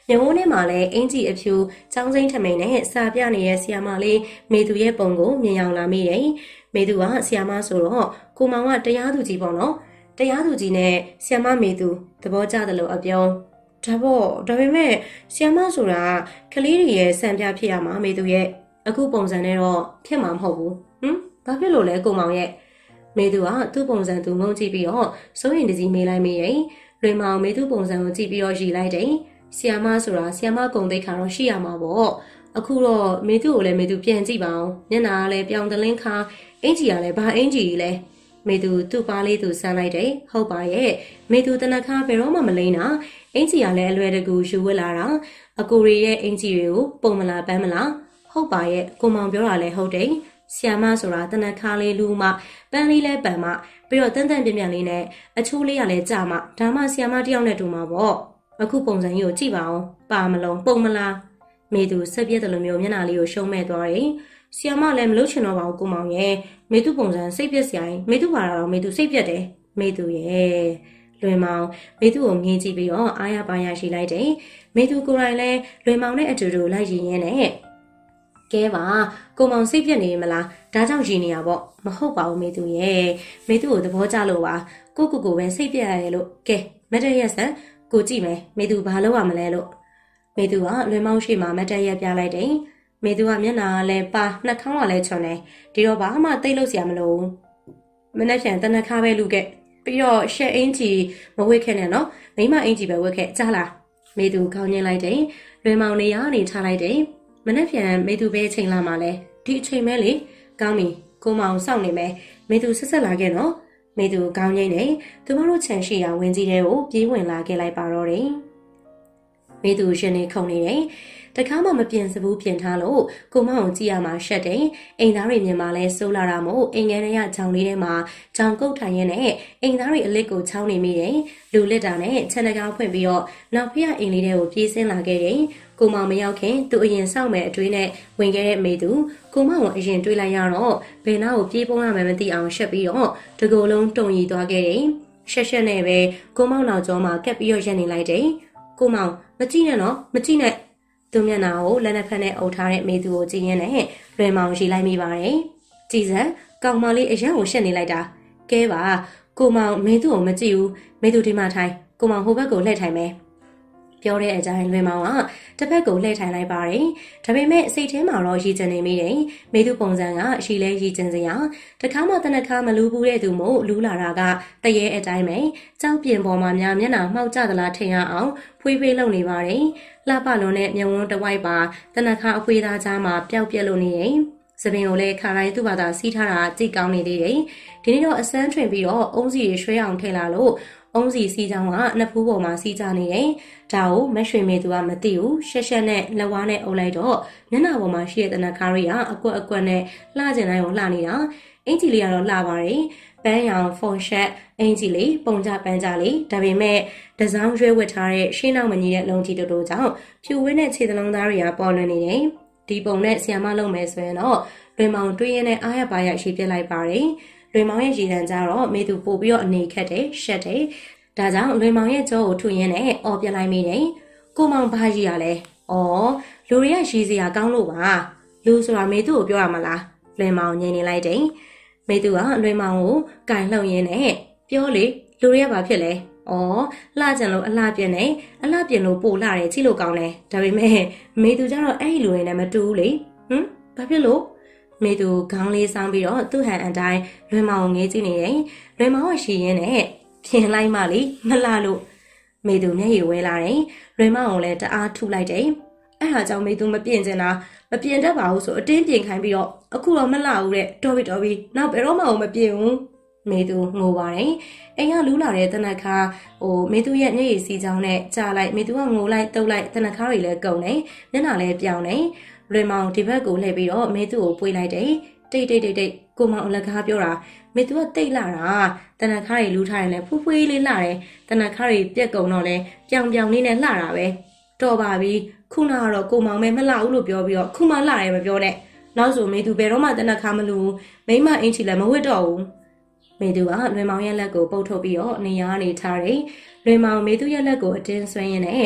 မျက်ဝန်းထဲမှာလည်းအင်ကြီးအဖြူចောင်းစိမ့်ထမိန်နဲ့စာပြနေတဲ့ဆီယာမလေးမေသူရဲ့ပုံကိုမြင်အောင်လာမိတယ်။မေသူကဆီယာမဆိုတော့ကိုမောင်ကတရားသူကြီးပေါ့နော်။တရားသူကြီးနဲ့ဆီယာမမေသူသဘောကျတယ်လို့အပြောဒါပေါ့ဒါပေမဲ့ဆီယာမဆိုတာကလေးတွေရဲ့စံပြဖြစ်ရမှာမေသူရဲ့အခုပုံစံနဲ့တော့ဖြစ်မှာမဟုတ်ဘူး။ဟမ်ဘာဖြစ်လို့လဲကိုမောင်ရဲ့မေသူကသူ့ပုံစံသူငုံကြည့်ပြီးတော့စိုးရင်တကြီးမေးလိုက်မိရဲ့လွင်မောင်မေသူပုံစံကိုကြည့်ပြီးတော့ရည်လိုက်တယ်ဆီယာမဆိုတာဆီယာမကုံသိက္ခါတော့ရှိရမှာပေါ့အခုတော့မေသူကိုလည်းမေသူပြန်ကြည့်ပါအောင်မျက်နှာကလည်းပြောင်တလင်းခါအင်ကြီးကလည်းဘာအင်ကြီးလဲမေသူသူ့ပါလေးသူဆန်းလိုက်တယ်ဟုတ်ပါရဲ့မေသူတနခါဘယ်တော့မှမလိမ့်တာအင်ကြီးကလည်းအလွယ်တကူယူဝစ်လာတာအကိုရီရဲ့အင်ကြီးတွေကိုပုံမလားပန်းမလားဟုတ်ပါရဲ့ကိုမောင်ပြောတာလည်းဟုတ်တယ်ဆီယာမဆိုတာတနခါလေးလူမှပန်းလေးလဲပန်မှပြီးတော့တန်တန်ပြင်းပြင်းလေးနဲ့အချိုးလေးကလည်းကြာမှဒါမှဆီယာမတယောက်နဲ့တူမှာပေါ့အခုပုံစံကြီးကိုကြည့်ပါအောင်ပါမလုံးပုံမလားမေသူဆက်ပြက်တယ်လို့မျိုးမျက်နှာလေးကိုရှုံးမဲ့သွားတယ်ဆီယာမလည်းမလုပ်ချင်တော့ပါဘူးကိုမောင်ရဲ့မေသူပုံစံစိတ်ပြက်စရာရင်မေသူပါတော့မေသူစိတ်ပြက်တယ်မေသူရဲ့လွင်မောင်မေသူကိုငင်းကြည့်ပြီးတော့အားရပါရရှိလိုက်တယ်မေသူကိုယ်တိုင်လည်းလွင်မောင်နဲ့အတူတူလိုက်ရင်ရင်းနဲ့ကဲပါကိုမောင်စိတ်ပြက်နေမလားဒါကြောင့်ရည်နေရပေါ့မဟုတ်ပါဘူးမေသူရဲ့မေသူကိုသဘောကျလို့ပါကိုကိုကိုပဲစိတ်ပြက်ရတယ်လို့ကဲမတ်တရက်ဆန်ကိုကြည့်မယ်မေသူဘာလုပ်ရမလဲလို့မေသူကလွင်မောင်းရှိမှမတ်တရက်ပြလိုက်တယ်မေသူကမျက်နှာကလည်းပါနှာခေါင်းကလည်းချွန်တယ်ဒီတော့ဘာမှသိလို့စရာမလိုမနှက်ဖြန်တနခါပဲလူခဲ့ပြီးတော့ရှက်အင်ကြီးမဝစ်ခဲ့နဲ့နော်မိမအင်ကြီးပဲဝစ်ခဲ့ကြားလားမေသူခေါင်းညှင်းလိုက်တယ်လွင်မောင်းနေရနေထားလိုက်တယ်မနှက်ဖြန်မေသူပဲချိန်လာမှလဲဒီအချိန်မဲလေကောင်းပြီကိုမောင်စောင့်နေမယ်မေသူဆက်ဆက်လာခဲ့နော်မေသူကောင်းငိမ့်နေသူမတို့ခြံရှိရာဝင်းကြီးတဲကိုပြေးဝင်လာခဲ့လိုက်ပါတော့တယ်မေသူရှင်နေခုန်နေတယ်တခါမှမပြင်စဘူးပြင်ထားလို့ကိုမောင်ကြည့်ရမှာရှက်တယ်အိမ်သားတွေမြင်မှလဲစိုးလာတာမို့အိမ်ငယ်တွေကဂျောင်လေးထဲမှာဂျောင်ကုတ်ထိုင်ရင်းနဲ့အိမ်သားတွေအလစ်ကိုချောင်းနေမိတယ်လူလက်တာနဲ့ခြံတကားဖွင့်ပြီးတော့နောက်ဖေးအိမ်လေးထဲကိုပြေးဆင်းလာခဲ့တယ်ကိုမောင်မရောက်ခင်သူအရင်စောင့်မဲ့အတွေးနဲ့ဝင်ခဲ့တဲ့မေသူကိုမောင်ကိုအရင်တွေးလိုက်ရတော့ဘယ်နာကိုပြေးပုံးရမယ်မသိအောင်ရှက်ပြီးတော့တကူလုံးတုံရီသွားခဲ့တယ်ရှက်ရှက်နဲ့ပဲကိုမောင်နောက်ကျောမှာကက်ပြီးတော့ရက်နေလိုက်တယ်ကိုမောင်မကြည့်နဲ့နော်မကြည့်နဲ့သူမျက်နှာကိုလက်နဲ့ဖက်နဲ့အုပ်ထားတဲ့မေသူကိုကြည့်ရင်းနဲ့လွယ်မောင်ရှိလိုက်မိပါတယ်ကြည်စံကောင်မလေးအရန်ကိုရှက်နေလိုက်တာကဲပါကိုမောင်မေသူကိုမကြည့်ဘူးမေသူဒီမှာထိုင်ကိုမောင်ဟိုဘက်ကိုလှည့်ထိုင်မယ်ပြောတဲ့အကြိုင်လွင်မောင်ကတစ်ဖက်ကိုလှည့်ထိုင်လိုက်ပါတယ်ဒါပေမဲ့စိတ်ထဲမှာတော့ရည်ကျင်နေမိတယ်မေသူပုံစံကအရှိလဲရည်ကျင်စရာတခါမှတနခါမလူဘူးတဲ့သူမို့လူလာတာကတရေအတိုင်းပဲကြောက်ပြင်ပေါ်မှာများမျက်နှာမှောက်ကြသလားထင်ရအောင်ဖွေးဖွေးလုံနေပါတယ်လှပလွန်တဲ့မျက်ဝန်းတစ်ဝိုက်ပါတနခါအဖွေးသားကြားမှာပျောက်ပြက်လို့နေတယ်စပင်ကိုလည်းခါတိုင်းသူ့ဘာသာစီးထားတာကြည့်ကောင်းနေသေးတယ်ဒီနေ့တော့အစမ်းထွင်ပြီးတော့အုံးစီရွှဲအောင်ထည့်လာလို့အုံးစီစီးချောင်းကနှစ်ဖူးပေါ်မှာစီးကြနေတယ်။ဒါကိုမရွှေမေသူကမသိဘူး။ရှက်ရှက်နဲ့လက်ဝါးနဲ့အုပ်လိုက်တော့မျက်နှာပေါ်မှာရှိတဲ့တနခါရီကအကွက်အကွက်နဲ့လှကျင်တိုင်းကိုလှနေတာ။အင်ကြီးလေးကတော့လှပါတယ်။ပန်းရောင်ဖုန်ရှက်အင်ကြီးလေးပုံကြပန်းကြလေးဒါပေမဲ့တစောင်းရွှဲဝတ်ထားတဲ့ရှင်းနောက်မကြီးတဲ့လုံကြီးတို့တို့ကြောင့်ဖြူဝင်းတဲ့ခြေသလုံးသားတွေကပေါ်လွင်နေတယ်။ဒီပုံနဲ့ဆီယာမလုပ်မယ်ဆိုရင်တော့လွင်မောင်တွေးရင်းနဲ့အားရပါရရှိပြလိုက်ပါတယ်။လွင်မောင်ရဲ့ရည်တန်းကြတော့မေသူပို့ပြီးတော့အနေခက်တယ်ရှက်တယ်ဒါကြောင့်လွင်မောင်ရဲ့ကြောကိုထွင်ရင်းနဲ့အော်ပြလိုက်မိတယ်ကိုမောင်ဘာကြီးရလဲအော်လူတွေကရည်စရာကောင်းလို့ပါလူဆိုတာမေသူကိုပြောရမလားလွင်မောင်ငြင်းနေလိုက်တယ်မေသူကလွင်မောင်ကိုကင်လှုပ်ရင်းနဲ့ပြောလေလူတွေကဘာဖြစ်လဲအော်လှကြံလို့အလှပြင်းနေအလှပြင်းလို့ပို့လှတယ်ကြည့်လို့ကောင်းတယ်ဒါပေမဲ့မေသူကျတော့အဲ့ဒီလူတွေနဲ့မတူဘူးလေဟမ်ဘာဖြစ်လို့မေသူခေါင်းလေးဆောင်းပြီးတော့သူ့ဟန်အတိုင်းလွင်မောင်ကိုငေးကြည့်နေတယ်လွင်မောင်ကရှည်ရင်းနဲ့ပြင်လိုက်မှလေမလှလို့မေသူမျက်ရည်ဝဲလာတယ်လွင်မောင်ကိုလည်းတအားထုလိုက်တယ်အဲ့ဒါကြောင့်မေသူမပြင်ချင်တာမပြင်တတ်ပါဘူးဆိုအတင်းပြင်ခိုင်းပြီးတော့အခုတော့မလှဘူးတဲ့တော်ပြီတော်ပြီနောက်ဘယ်တော့မှမပြင်ဘူးမေသူငိုပါတယ်အိမ်ကလူးလာတဲ့တနခါဟိုမေသူရဲ့မျက်ရည်စီးချောင်းနဲ့ကြားလိုက်မေသူကငိုလိုက်တုပ်လိုက်တနခါတွေလည်းကုန်တယ်မျက်နှာလည်းပြောင်းတယ်လွင်မောင်ဒီဘက်ကိုလှည့်ပြီးတော့မေသူကိုပွေးလိုက်တယ်တိတ်တိတ်တိတ်တိတ်ကိုမောင်အလကားပြောတာမေသူကတိတ်လာတာတနခါတွေလူးထားရင်လည်းဖူးဖွေးလေးလှတယ်တနခါတွေပြက်ကုန်တော့လဲပြောင်ပြောင်လေးနဲ့လှတာပဲတော်ပါပြီခုနကတော့ကိုမောင်မဲမလှဘူးလို့ပြောပြီးတော့ခုမှလှတယ်မပြောနဲ့နောက်ဆိုမေသူဘယ်တော့မှတနခါမလူမိမအင်ချီလည်းမဝတ်တော့ဘူးမေသူကလွင်မောင်ရဲ့လက်ကိုပုတ်ထုတ်ပြီးတော့နေရာကနေထားတယ်လွင်မောင်မေသူရဲ့လက်ကိုအတင်းဆွဲရင်းနဲ့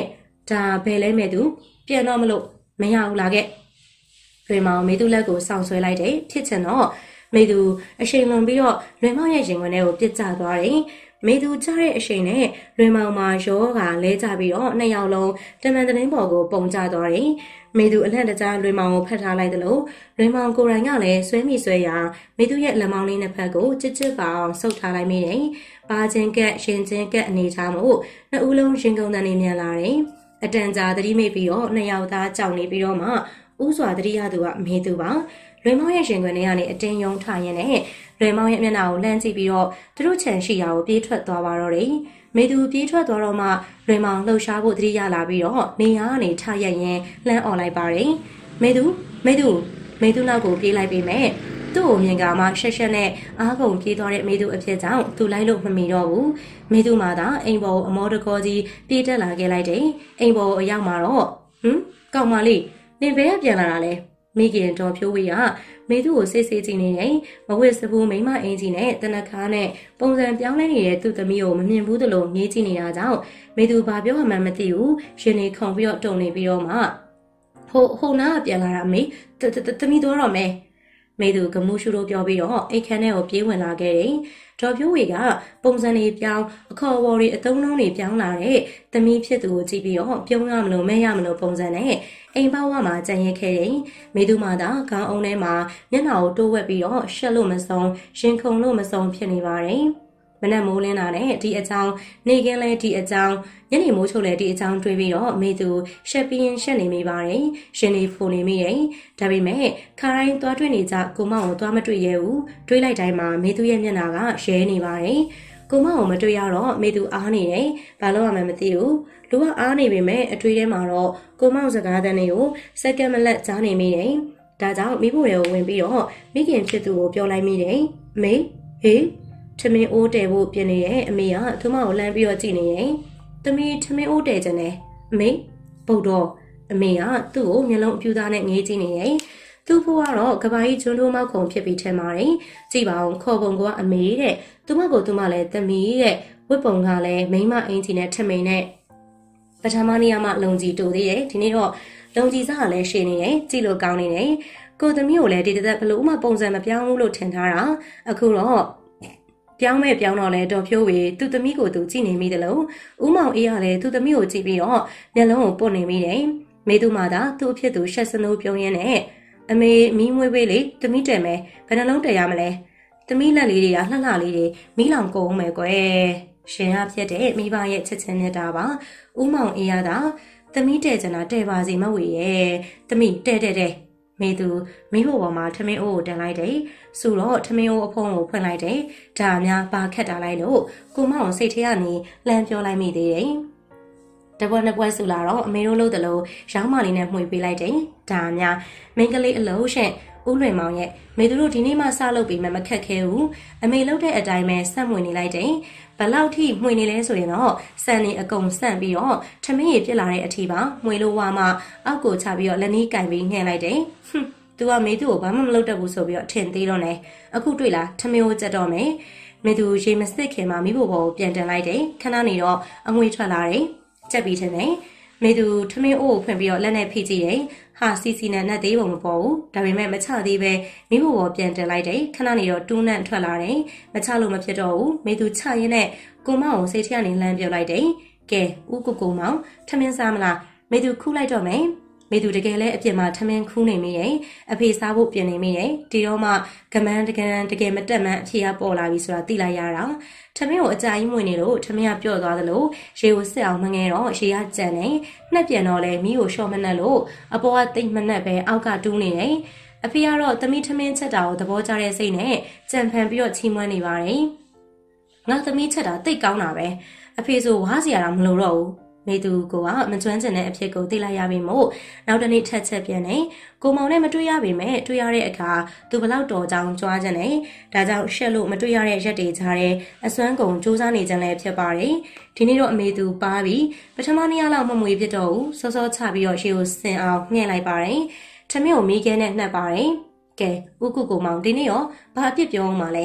ဒါဘယ်လဲမေသူပြန်တော့မလို့မရဘူးလားကဲလွင်မောင်မေသူလက်ကိုစောင့်ဆွဲလိုက်တယ်ဖြစ်ချင်တော့မေသူအရှိန်လွန်ပြီးတော့လွင်မောင်ရဲ့ရင်ခွင်ထဲကိုပြစ်ကျသွားတယ်မေသူကြားတဲ့အရှိန်နဲ့လွင်မောင်မှာရောကလဲကျပြီးတော့နှစ်ယောက်လုံးတမန်တလင်းပေါ်ကိုပုံကျသွားတယ်မေသူအလန့်တကြားလွင်မောင်ကိုဖတ်ထားလိုက်သလိုလွင်မောင်ကိုယ်တိုင်ကလည်းဆွဲမိဆွဲရာမေသူရဲ့လက်မောင်းလေးနှစ်ဖက်ကိုချစ်ချစ်ပါအောင်ဆုပ်ထားလိုက်မိတယ်ပါချင်းကက်ရှင်ချင်းကက်အနေထားမှုနှစ်ဦးလုံးရင်ကုန်တန်နေမြန်လာတယ်အတန်ကြာသတိမိပြီးတော့နှစ်ယောက်သားကြောက်နေပြီးတော့မှဥစွာသတိရသူကမေသူပါလွင်မောင်ရဲ့ရှင်ခွင်ထဲကနေအတင်းယုံထားရင်းနဲ့လွင်မောင်ရဲ့မျက်နှာကိုလှမ်းကြည့်ပြီးတော့သူတို့ခြံရှိရာကိုပြေးထွက်သွားပါတော့တယ်မေသူပြေးထွက်သွားတော့မှလွင်မောင်လှုပ်ရှားဖို့သတိရလာပြီးတော့နေရာကနေထရက်ရင်လှမ်းអော်လိုက်ပါတယ်မေသူမေသူမေသူနောက်ကိုပြေးလိုက်ပြီးမဲ့သူ့ကိုမြင်ကမှရှက်ရှက်နဲ့အားကုန်ပြေးသွားတဲ့မေသူအဖြစ်ကြောင့်သူလိုက်လို့မမီတော့ဘူးမေသူမှသာအိမ်ပေါ်အမောတကောကြီးပြေးတက်လာခဲ့လိုက်တယ်အိမ်ပေါ်အရောက်မှာတော့ဟမ်ကောက်မလေးနင်ဘယ်ကပြန်လာတာလဲမိခင်တော်ဖြိုးဝေကမေသူကိုစိတ်စိတ်ကြည့်နေတယ်မဝစ်စပူးမိမအင်ကြီးနဲ့တနခါနဲ့ပုံစံပြောင်းလဲနေတဲ့သူ့သမီးကိုမမြင်ဘူးသလိုနေကြည့်နေတာကြောင့်မေသူဘာပြောမှမသိဘူးရှင်နေခုန်ပြီးတော့တုန်နေပြီးတော့မှဟိုဟိုနားပြန်လာတာမေသမီးတော်တော့မဲမေသူကမှုရှုလို့ပြောပြီးတော့အိတ်ခမ်းထဲကိုပြေးဝင်လာခဲ့တယ်ဒေါ်ဖြိုးဝေကပုံစံတွေပြောင်းအခေါ်အဝေါ်တွေအသုံးနှုန်းတွေပြောင်းလာတဲ့သမီးဖြစ်သူကိုကြည့်ပြီးတော့ပြုံးရမလို့မဲရမလို့ပုံစံနဲ့အိမ်ပေါဝမှာကြံရက်ခဲ့တယ်မေသူမှသာခေါင်းအုံးထဲမှာမျက်နှာကိုတိုးဝက်ပြီးတော့ရှက်လို့မဆုံးရင်ခုန်လို့မဆုံးဖြစ်နေပါတယ်မနက်မိုးလင်းလာတဲ့ဒီအကြောင်းနေကင်းလဲဒီအကြောင်းညနေမိုးချုပ်လဲဒီအကြောင်းတွေးပြီးတော့မေသူရှက်ပြီးရင်ရှက်နေမိပါတယ်ရှင်နေဖိုနေမိတယ်ဒါပေမဲ့ခါတိုင်းသွားတွေ့နေကြကိုမောင်ကိုသွားမတွေ့ရဘူးတွေးလိုက်တိုင်းမှာမေသူရဲ့မျက်နှာကရဲနေပါတယ်ကိုမောင်ကိုမတွေ့ရတော့မေသူအားနေတယ်ဘာလို့မှမသိဘူးလူကအားနေပေမဲ့အတွေ့ထဲမှာတော့ကိုမောင်စကားတန်းတွေကိုစက္ကန့်မလက်ကြားနေမိတယ်ဒါကြောင့်မိဖို့တွေကိုဝင်ပြီးတော့မိခင်ဖြစ်သူကိုပြောလိုက်မိတယ်မေဟေးထမင်းအိုးတဲဖို့ပြင်နေရဲ့အမေကသူမကိုလှမ်းပြီးတော့ကြည့်နေတယ်။သမီးထမင်းအိုးတဲကြတယ်။အမေပုတ်တော့အမေကသူ့ကိုမျက်လုံးအပြူသားနဲ့ငေးကြည့်နေတယ်။သူ့ဘွားကတော့ကဘာကြီးကျွန်းတိုးမောက်ခုံဖြစ်ပြီးထဲမှာတယ်။ကြည့်ပါအောင်ခေါ်ပုံကအမေတဲ့။သူမကိုသူမလည်းသမီးတဲ့ဝတ်ပုံကလည်းမိမအင်ကြီးနဲ့ထမိန်နဲ့ပထမနေ့ကမှလုံကြီးတူသေးတယ်။ဒီနေ့တော့လုံကြီးစားကလည်းရှည်နေတယ်။ကြည့်လို့ကောင်းနေတယ်။ကိုသမီးကိုလည်းဒီတစ်သက်ဘလို့မှပုံစံမပြောင်းဘူးလို့ထင်ထားတာ။အခုတော့ပြောင်းမဲ့ပြောင်းတော့လဲတော်ဖြိုးဝေသူ့သမီးကိုသူကြည့်နေမိတယ်လို့ဦးမောင်အေးကလည်းသူ့သမီးကိုကြည့်ပြီးတော့မျက်လုံးကိုပုတ်နေမိတယ်မေသူမှသာသူ့အဖြစ်သူရှက်စနိုးပြုံးရင်းနဲ့အမေမီးမွေးပေးလေသမီးတယ်မယ်ဘယ်နှလုံးတည်ရမလဲသမီးလက်လေးတွေကလှလှလေးတွေမီးလောင်ကုန်မယ်ကွယ်ရှင်ရဖြစ်တဲ့မိဘရဲ့ချစ်ချင်းမြတ်တာပါဦးမောင်အေးကသာသမီးတဲ့ကျန်တာတဲ့ပါစီမဝေရဲ့သမီးတဲ့တဲ့တဲ့မေသူမိဖို့ပေါ်မှာထမင်းအိုးကိုတင်လိုက်တယ်။ဆိုတော့ထမင်းအိုးအဖုံးကိုဖွင့်လိုက်တယ်။ဒါအများပါခက်တာလိုက်လို့ကိုမောင်စိတ်ထဲကနေလှမ်းပြောလိုက်မိသေးတယ်။တပွက်နှစ်ပွက်ဆူလာတော့အမေတို့လို့တလို့ရောင်းမလေးနဲ့မှွေပေးလိုက်တယ်။ဒါအများမင်းကလေးအလုံးရှင့်ဦးလွင်မောင်ရဲ့မေသူတို့ဒီနေ့မှစလုပ်ပြီးမှမခက်ခဲဘူး။အမေလုပ်တဲ့အတိုင်းပဲဆက်မှွေနေလိုက်တယ်။ဘလောက်ထိမှွေနေလဲဆိုရင်တော့စံနေအကုန်ဆန့်ပြီးတော့ထမင်းရပြစ်လာတဲ့အထီပါမှွေလို့ဝါမှအောက်ကိုချပြီးတော့လက်နီးကင်ပြီးငှဲ့လိုက်တယ်။ဟွန်းသူကမေသူကိုဘာမှမလုပ်တတ်ဘူးဆိုပြီးတော့ထင်သေးတော့နေအခုတွေ့လားထမင်းကိုကြက်တော့မယ်မေသူရေမစစ်ခင်မှာမိဖို့ပေါ်ကိုပြန်တင်လိုက်တယ်ခဏနေတော့အငွေထွက်လာတယ်ကြက်ပြီးထင်တယ်မေသူထမင်းအိုးကိုဖွင့်ပြီးတော့လက်နဲ့ဖိကြည့်တယ်ဟာစီစီနဲ့နဲ့သေးပုံမပေါ်ဘူးဒါပေမဲ့မချသေးပဲမိဖို့ပေါ်ပြန်တင်လိုက်တယ်ခဏနေတော့တူးနန့်ထွက်လာတယ်မချလို့မဖြစ်တော့ဘူးမေသူချရင်းနဲ့ကိုမောင်ကိုစိတ်ထဲကနေလှမ်းပြောလိုက်တယ်ကဲဦးကိုကိုမောင်ထမင်းစားမလားမေသူခူးလိုက်တော့မယ်မေသူတကယ်လဲအပြစ်မှာထမင်းခူးနေမိရဲ့အဖေစားဖို့ပြင်နေမိရဲ့ဒီတော့မှကမန်းတကန်တကယ်မတက်မှန်းအဖေကပေါ်လာပြီဆိုတာသိလိုက်ရတာထမင်းကိုအကြာကြီးမွေနေလို့ထမင်းကပြော့သွားသလိုရေကိုစစ်အောင်မငဲတော့ရေကကြံနေနှက်ပြန်တော့လဲမီးကိုရှော့မနှက်လို့အပေါ်ကတိတ်မနှက်ပဲအောက်ကတူးနေတယ်အဖေကတော့သမီးထမင်းချက်တာကိုသဘောကျတဲ့စိတ်နဲ့ကြံဖန်ပြီးတော့ချီးမွမ်းနေပါတယ်ငါသမီးချက်တာတိတ်ကောင်းတာပဲအဖေဆိုဝါးစရာတော့မလိုတော့ဘူးမေသူကမကျွမ်းကျင်တဲ့အဖြစ်ကိုသိလိုက်ရပြီမို့နောက်တနေ့ထက်ချက်ပြန်နေကိုမောင်နဲ့မတွေ့ရပေမဲ့တွေ့ရတဲ့အခါသူဘလောက်တော်ကြောင်ကြွားခြင်းနဲ့ဒါကြောင့်ရှက်လို့မတွေ့ရတဲ့ရက်တွေကြားတဲ့အစွမ်းကုန်စူးစမ်းနေခြင်းလည်းဖြစ်ပါတယ်ဒီနေ့တော့အမေသူပါပြီးပထမနေ့ရက်လောက်မမွေဖြစ်တော့ဘူးစောစောချပြီးတော့ရှေ့ကိုဆင်အောင်ညှဲ့လိုက်ပါတယ်ထမင်းကိုမီးခဲနဲ့နှက်ပါတယ်ကဲဥကုကိုမောင်ဒီနေ့ရောဘာအပြစ်ပြောအောင်မလဲမ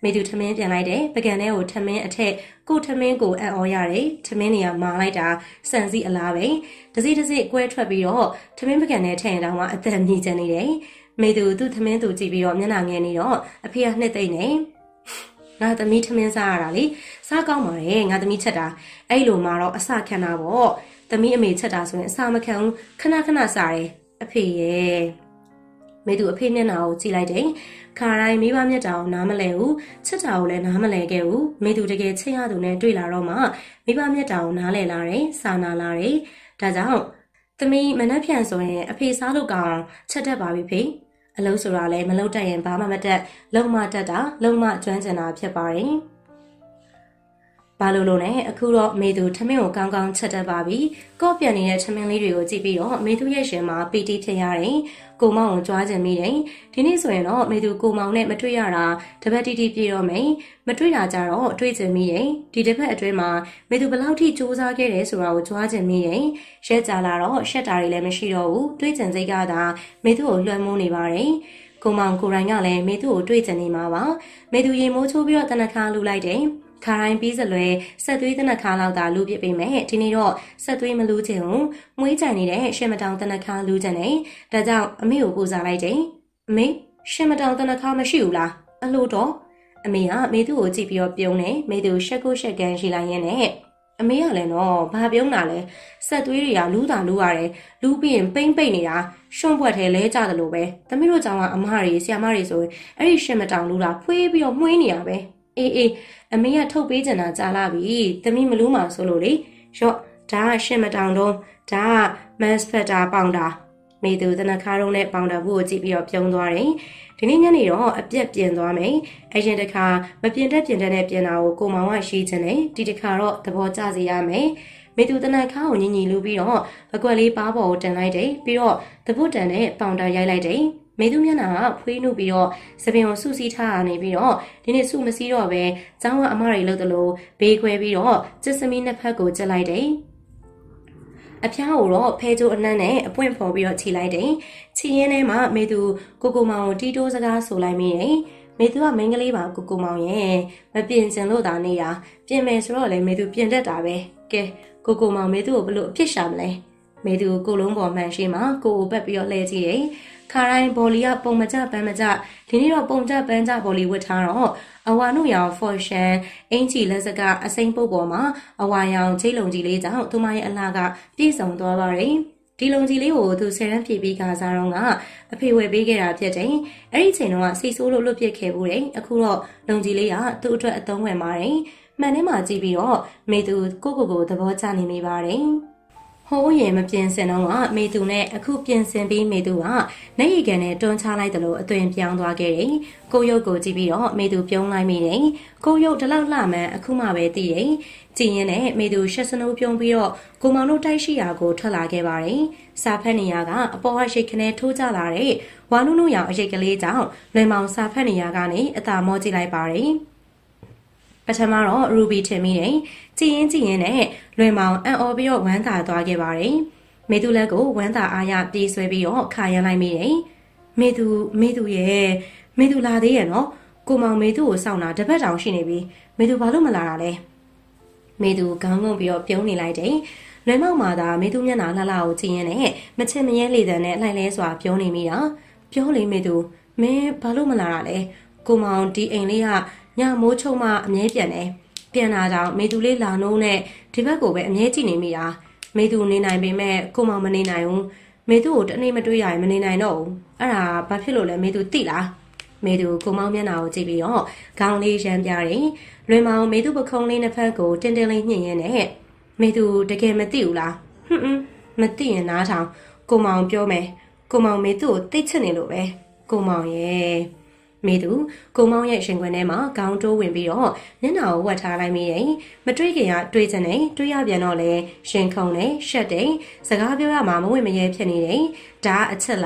မေသူထမင်းပြန်လိုက်တယ်ပကံထဲကိုထမင်းအထက်ကိုထမင်းကိုအံ့ဩရတယ်ထမင်းနေရာမာလိုက်တာစံစည်းအလားပဲတစီတစီကွဲထွက်ပြီးတော့ထမင်းပကံထဲထည့်ရင်တောင်မှအသက်မြည်ကျန်နေတယ်မေသူသူ့ထမင်းသူကြည့်ပြီးတော့မျက်နှာငယ်နေတော့အဖေကနှစ်သိမ့်နေငါသမီးထမင်းစားရတာလေစားကောင်းပါရဲ့ငါသမီးချက်တာအဲ့လိုမှတော့အစခံတာပေါ့သမီးအမေချက်တာဆိုရင်အစမခံဘူးခဏခဏစားတယ်အဖေရဲ့မေသူအဖေမျက်နှာကိုကြည့်လိုက်တယ်ခါတိုင်းမိဘမျက်တာကိုနားမလဲဘူးချက်တာကိုလည်းနားမလဲခဲ့ဘူးမေသူတကယ်ချစ်ရသူနဲ့တွေ့လာတော့မှမိဘမျက်တာကိုနားလဲလာတယ်စာနာလာတယ်ဒါကြောင့်သမီးမနှက်ဖြန်ဆိုရင်အဖေစားလို့ကောင်းချက်တတ်ပါပြီဖေအလုံးဆိုတာလည်းမလုံးတတ်ရင်ဘာမှမတတ်လုံမတတ်တာလုံမကျွမ်းကျင်တာဖြစ်ပါတယ်ဘာလို့လို့လဲအခုတော့မေသူထမင်းကိုကောင်းကောင်းချက်တတ်ပါပြီကော့ပြန်နေတဲ့ထမင်းလေးတွေကိုကြည့်ပြီးတော့မေသူရဲ့ရှင်မှာပီတိဖြစ်ရတယ်ကိုမောင်ကိုကြွားကျင်မိတယ်ဒီနေ့ဆိုရင်တော့မေသူကိုမောင်နဲ့မတွေ့ရတာတပတ်တိတိပြည့်တော့မယ်မတွေ့တာကြတော့တွေ့ကျင်မိတယ်ဒီတစ်ပတ်အတွင်းမှာမေသူဘယ်လောက်ထိစူးစမ်းခဲ့တယ်ဆိုတာကိုကြွားကျင်မိတယ်ရက်ကြလာတော့ရှက်တာတွေလည်းမရှိတော့ဘူးတွေ့ကျင်စိတ်ကသာမေသူကိုလွှမ်းမိုးနေပါတယ်ကိုမောင်ကိုရိုင်းကလည်းမေသူကိုတွေ့ကျင်နေမှာပါမေသူရေမိုးချိုးပြီးတော့တနခါလူလိုက်တယ်ခါတိုင်းပြီးစလွယ်ဆက်သွေးတနခါလောက်သာလူပြစ်ပေးမယ်ဒီနေ့တော့ဆက်သွေးမလူချင်ဘူးမွေးကြံနေတဲ့ရှေမတောင်တနခါလူချင်တယ်ဒါကြောင့်အမေကိုပူစားလိုက်တယ်အမေရှေမတောင်တနခါမရှိဘူးလားအလို့တော့အမေကမေသူ့ကိုကြည့်ပြီးတော့ပြုံးတယ်မေသူရှက်ကိုရှက်ကန်ရှိလိုက်ရင်းနဲ့အမေကလည်းနော်ဘာပြုံးတာလဲဆက်သွေးတွေကလူးတာလူးရတယ်လူးပြီးရင်ပိမ့်ပိတ်နေတာရှွန့်ပွက်ထဲလဲကြတယ်လို့ပဲသမီးတို့ကြောင့်ကအမတွေဆရာမတွေဆိုရင်အဲ့ဒီရှေမတောင်လူးတာဖွေးပြီးတော့မှွေးနေရပဲအေးအေးအမေကထုတ်ပေးကြတာကြားလာပြီသမီးမလူးမှာဆိုလို့လေရော့ဒါကရှင်းမတောင်တော့ဒါကမတ်စဖက်တာပေါင်တာမေသူတနခါတုံးနဲ့ပေါင်တာဘူးကိုကြည့်ပြီးတော့ပြုံးသွားတယ်ဒီနေ့ညနေတော့အပြက်ပြင်သွားမယ်အရင်တစ်ခါမပြင်တဲ့ပြင်တဲ့နဲ့ပြင်တာကိုကိုမောင်ကရှိချင်တယ်ဒီတစ်ခါတော့သဘောကျစေရမယ်မေသူတနခါကိုညီညီလူပြီးတော့အကွက်လေးပါပေါ်ကိုတင်လိုက်တယ်ပြီးတော့သပုတ်တန်နဲ့ပေါင်တာရိုက်လိုက်တယ်မေသူမျက်နှာကဖွေးနှုတ်ပြီးတော့စပင်ကိုဆူစီးထားရနေပြီးတော့ဒီနေ့ဆူမစီးတော့ပဲကျောင်းကအမတွေလှုပ်သလိုဘေးခွဲပြီးတော့ကျစ်စမီနှစ်ဖက်ကိုကျက်လိုက်တယ်အဖျားကိုတော့ဖဲကျိုးအနှမ်းနဲ့အပွင့်ဖော်ပြီးတော့ခြိလိုက်တယ်ခြိရင်းထဲမှာမေသူကိုကိုမောင်ကိုတီးတိုးစကားဆိုလိုက်မိတယ်မေသူကမိန်းကလေးပါကိုကိုမောင်ရဲ့မပြင်ကျင်လို့သာနေတာပြင်မယ်ဆိုတော့လေမေသူပြင်တတ်တာပဲကဲကိုကိုမောင်မေသူကိုဘလို့အဖြစ်ရှာမလဲမေသူကိုလုံးပေါ်မှန်ရှိမှကိုကိုပတ်ပြီးတော့လဲကြည့်တယ်ခါတိုင်းဘော်လီကပုံမကြပန်းမကြဒီနေ့တော့ပုံကြပန်းကြဘော်လီဝတ်ထားတော့အဝါနုရောင်ဖော်ရှန်အင်ချီလက်စကအစိမ့်ပုတ်ပေါ်မှာအဝါရောင်ချိတ်လုံကြီးလေးကြောင့်သူမရဲ့အလားကပြည့်စုံသွားပါတယ်ဒီလုံကြီးလေးကိုသူဆယ်ရန်ဖြည့်ပြီးကစားတော့ကအဖေဝယ်ပေးခဲ့တာဖြစ်တယ်အဲ့ဒီချိန်တော့စိတ်ဆိုးလို့လွတ်ပြစ်ခဲ့ဘူးတယ်အခုတော့လုံကြီးလေးကသူ့အတွက်အသုံးဝင်ပါတယ်မှန်ထဲမှာကြည့်ပြီးတော့မေသူကိုကိုကိုသဘောကျနေမိပါတယ်ဟိုးရင်မပြင်စင်တော့ကမေသူနဲ့အခုပြင်ဆင်ပြီးမေသူကနေရီကန်နဲ့တွန်းချလိုက်တယ်လို့အသွင်ပြောင်းသွားခဲ့တယ်။ကိုရုပ်ကိုကြည့်ပြီးတော့မေသူပြုံးလိုက်မိတယ်။ကိုရုပ်ဒီလောက်လှမှန်အခုမှပဲသိတယ်။ကြည်ရင်နဲ့မေသူရှက်စနိုးပြုံးပြီးတော့ကိုမောင်တို့တိုက်ရှိရာကိုထွက်လာခဲ့ပါတယ်။စာဖက်နေရကအပေါ်ကရှိတ်ခနဲထိုးကျလာတဲ့ဝါနုနုရောင်အရိတ်ကလေးကြောင့်လွယ်မောင်စာဖက်နေရကနေအသာမောကြည့်လိုက်ပါတယ်။ပထမတော့ Ruby ထင်မိတယ်။ကြည်ရင်ကြည်ရင်နဲ့လွယ်မောင်အံ့ဩပြီးတော့ဝမ်းသာသွားခဲ့ပါတယ်။မေသူလက်ကိုဝမ်းသာအားရပြေးဆွဲပြီးတော့ခါရမ်းလိုက်မိတယ်။မေသူမေသူရဲ့မေသူလာသေးရဲ့နော်။ကိုမောင်မေသူကိုစောင့်တာတပတ်တောင်ရှိနေပြီ။မေသူဘာလို့မလာတာလဲ။မေသူခေါင်းငုံပြီးတော့ပြုံးနေလိုက်တယ်။လွယ်မောင်မာသာမေသူမျက်နှာလှလှကိုကြည်ရင်နဲ့မချင်မရဲလေတဲ့နဲ့လှိုက်လဲစွာပြောနေမိတာ။ပြောလေမေသူမင်းဘာလို့မလာတာလဲ။ကိုမောင်ဒီအိမ်လေးကညမိုးချုံမှအမြဲပြန်တယ်ပြန်လာတော့မေသူလေးလာနှုံးနဲ့ဒီဘက်ကိုပဲအမြဲကြည့်နေမိတာမေသူနေနိုင်ပေမဲ့ကိုမောင်မနေနိုင်ဘူးမေသူကိုတနေ့မတွေ့ရရင်မနေနိုင်တော့ဘူးအဲ့ဒါဘာဖြစ်လို့လဲမေသူသိလားမေသူကိုမောင်မျက်နှာကိုကြည့်ပြီးတော့ခေါင်းလေးရမ်းပြတယ်လွင်မောင်မေသူပခုံးလေးနှစ်ဖက်ကိုတင်းတင်းလေးညှင်ရင်းနဲ့မေသူတကယ်မသိဘူးလားဟွန်းဟွန်းမသိရင်နားထောင်ကိုမောင်ပြောမယ်ကိုမောင်မေသူကိုသိချစ်နေလို့ပဲကိုမောင်ရဲ့မေသူကိုမောင်ရဲ့ရှင်ခွင်ထဲမှာခေါင်းတိုးဝင်ပြီးတော့မျက်နှာကိုဝတ်ထားလိုက်မိတယ်မတွေ့ခင်ကတွေ့ချင်တယ်တွေ့ရပြန်တော့လေရှင်ခုံတယ်ရှက်တယ်စကားပြောရမှာမဝင်မရဲဖြစ်နေတယ်ဒါအချက်လား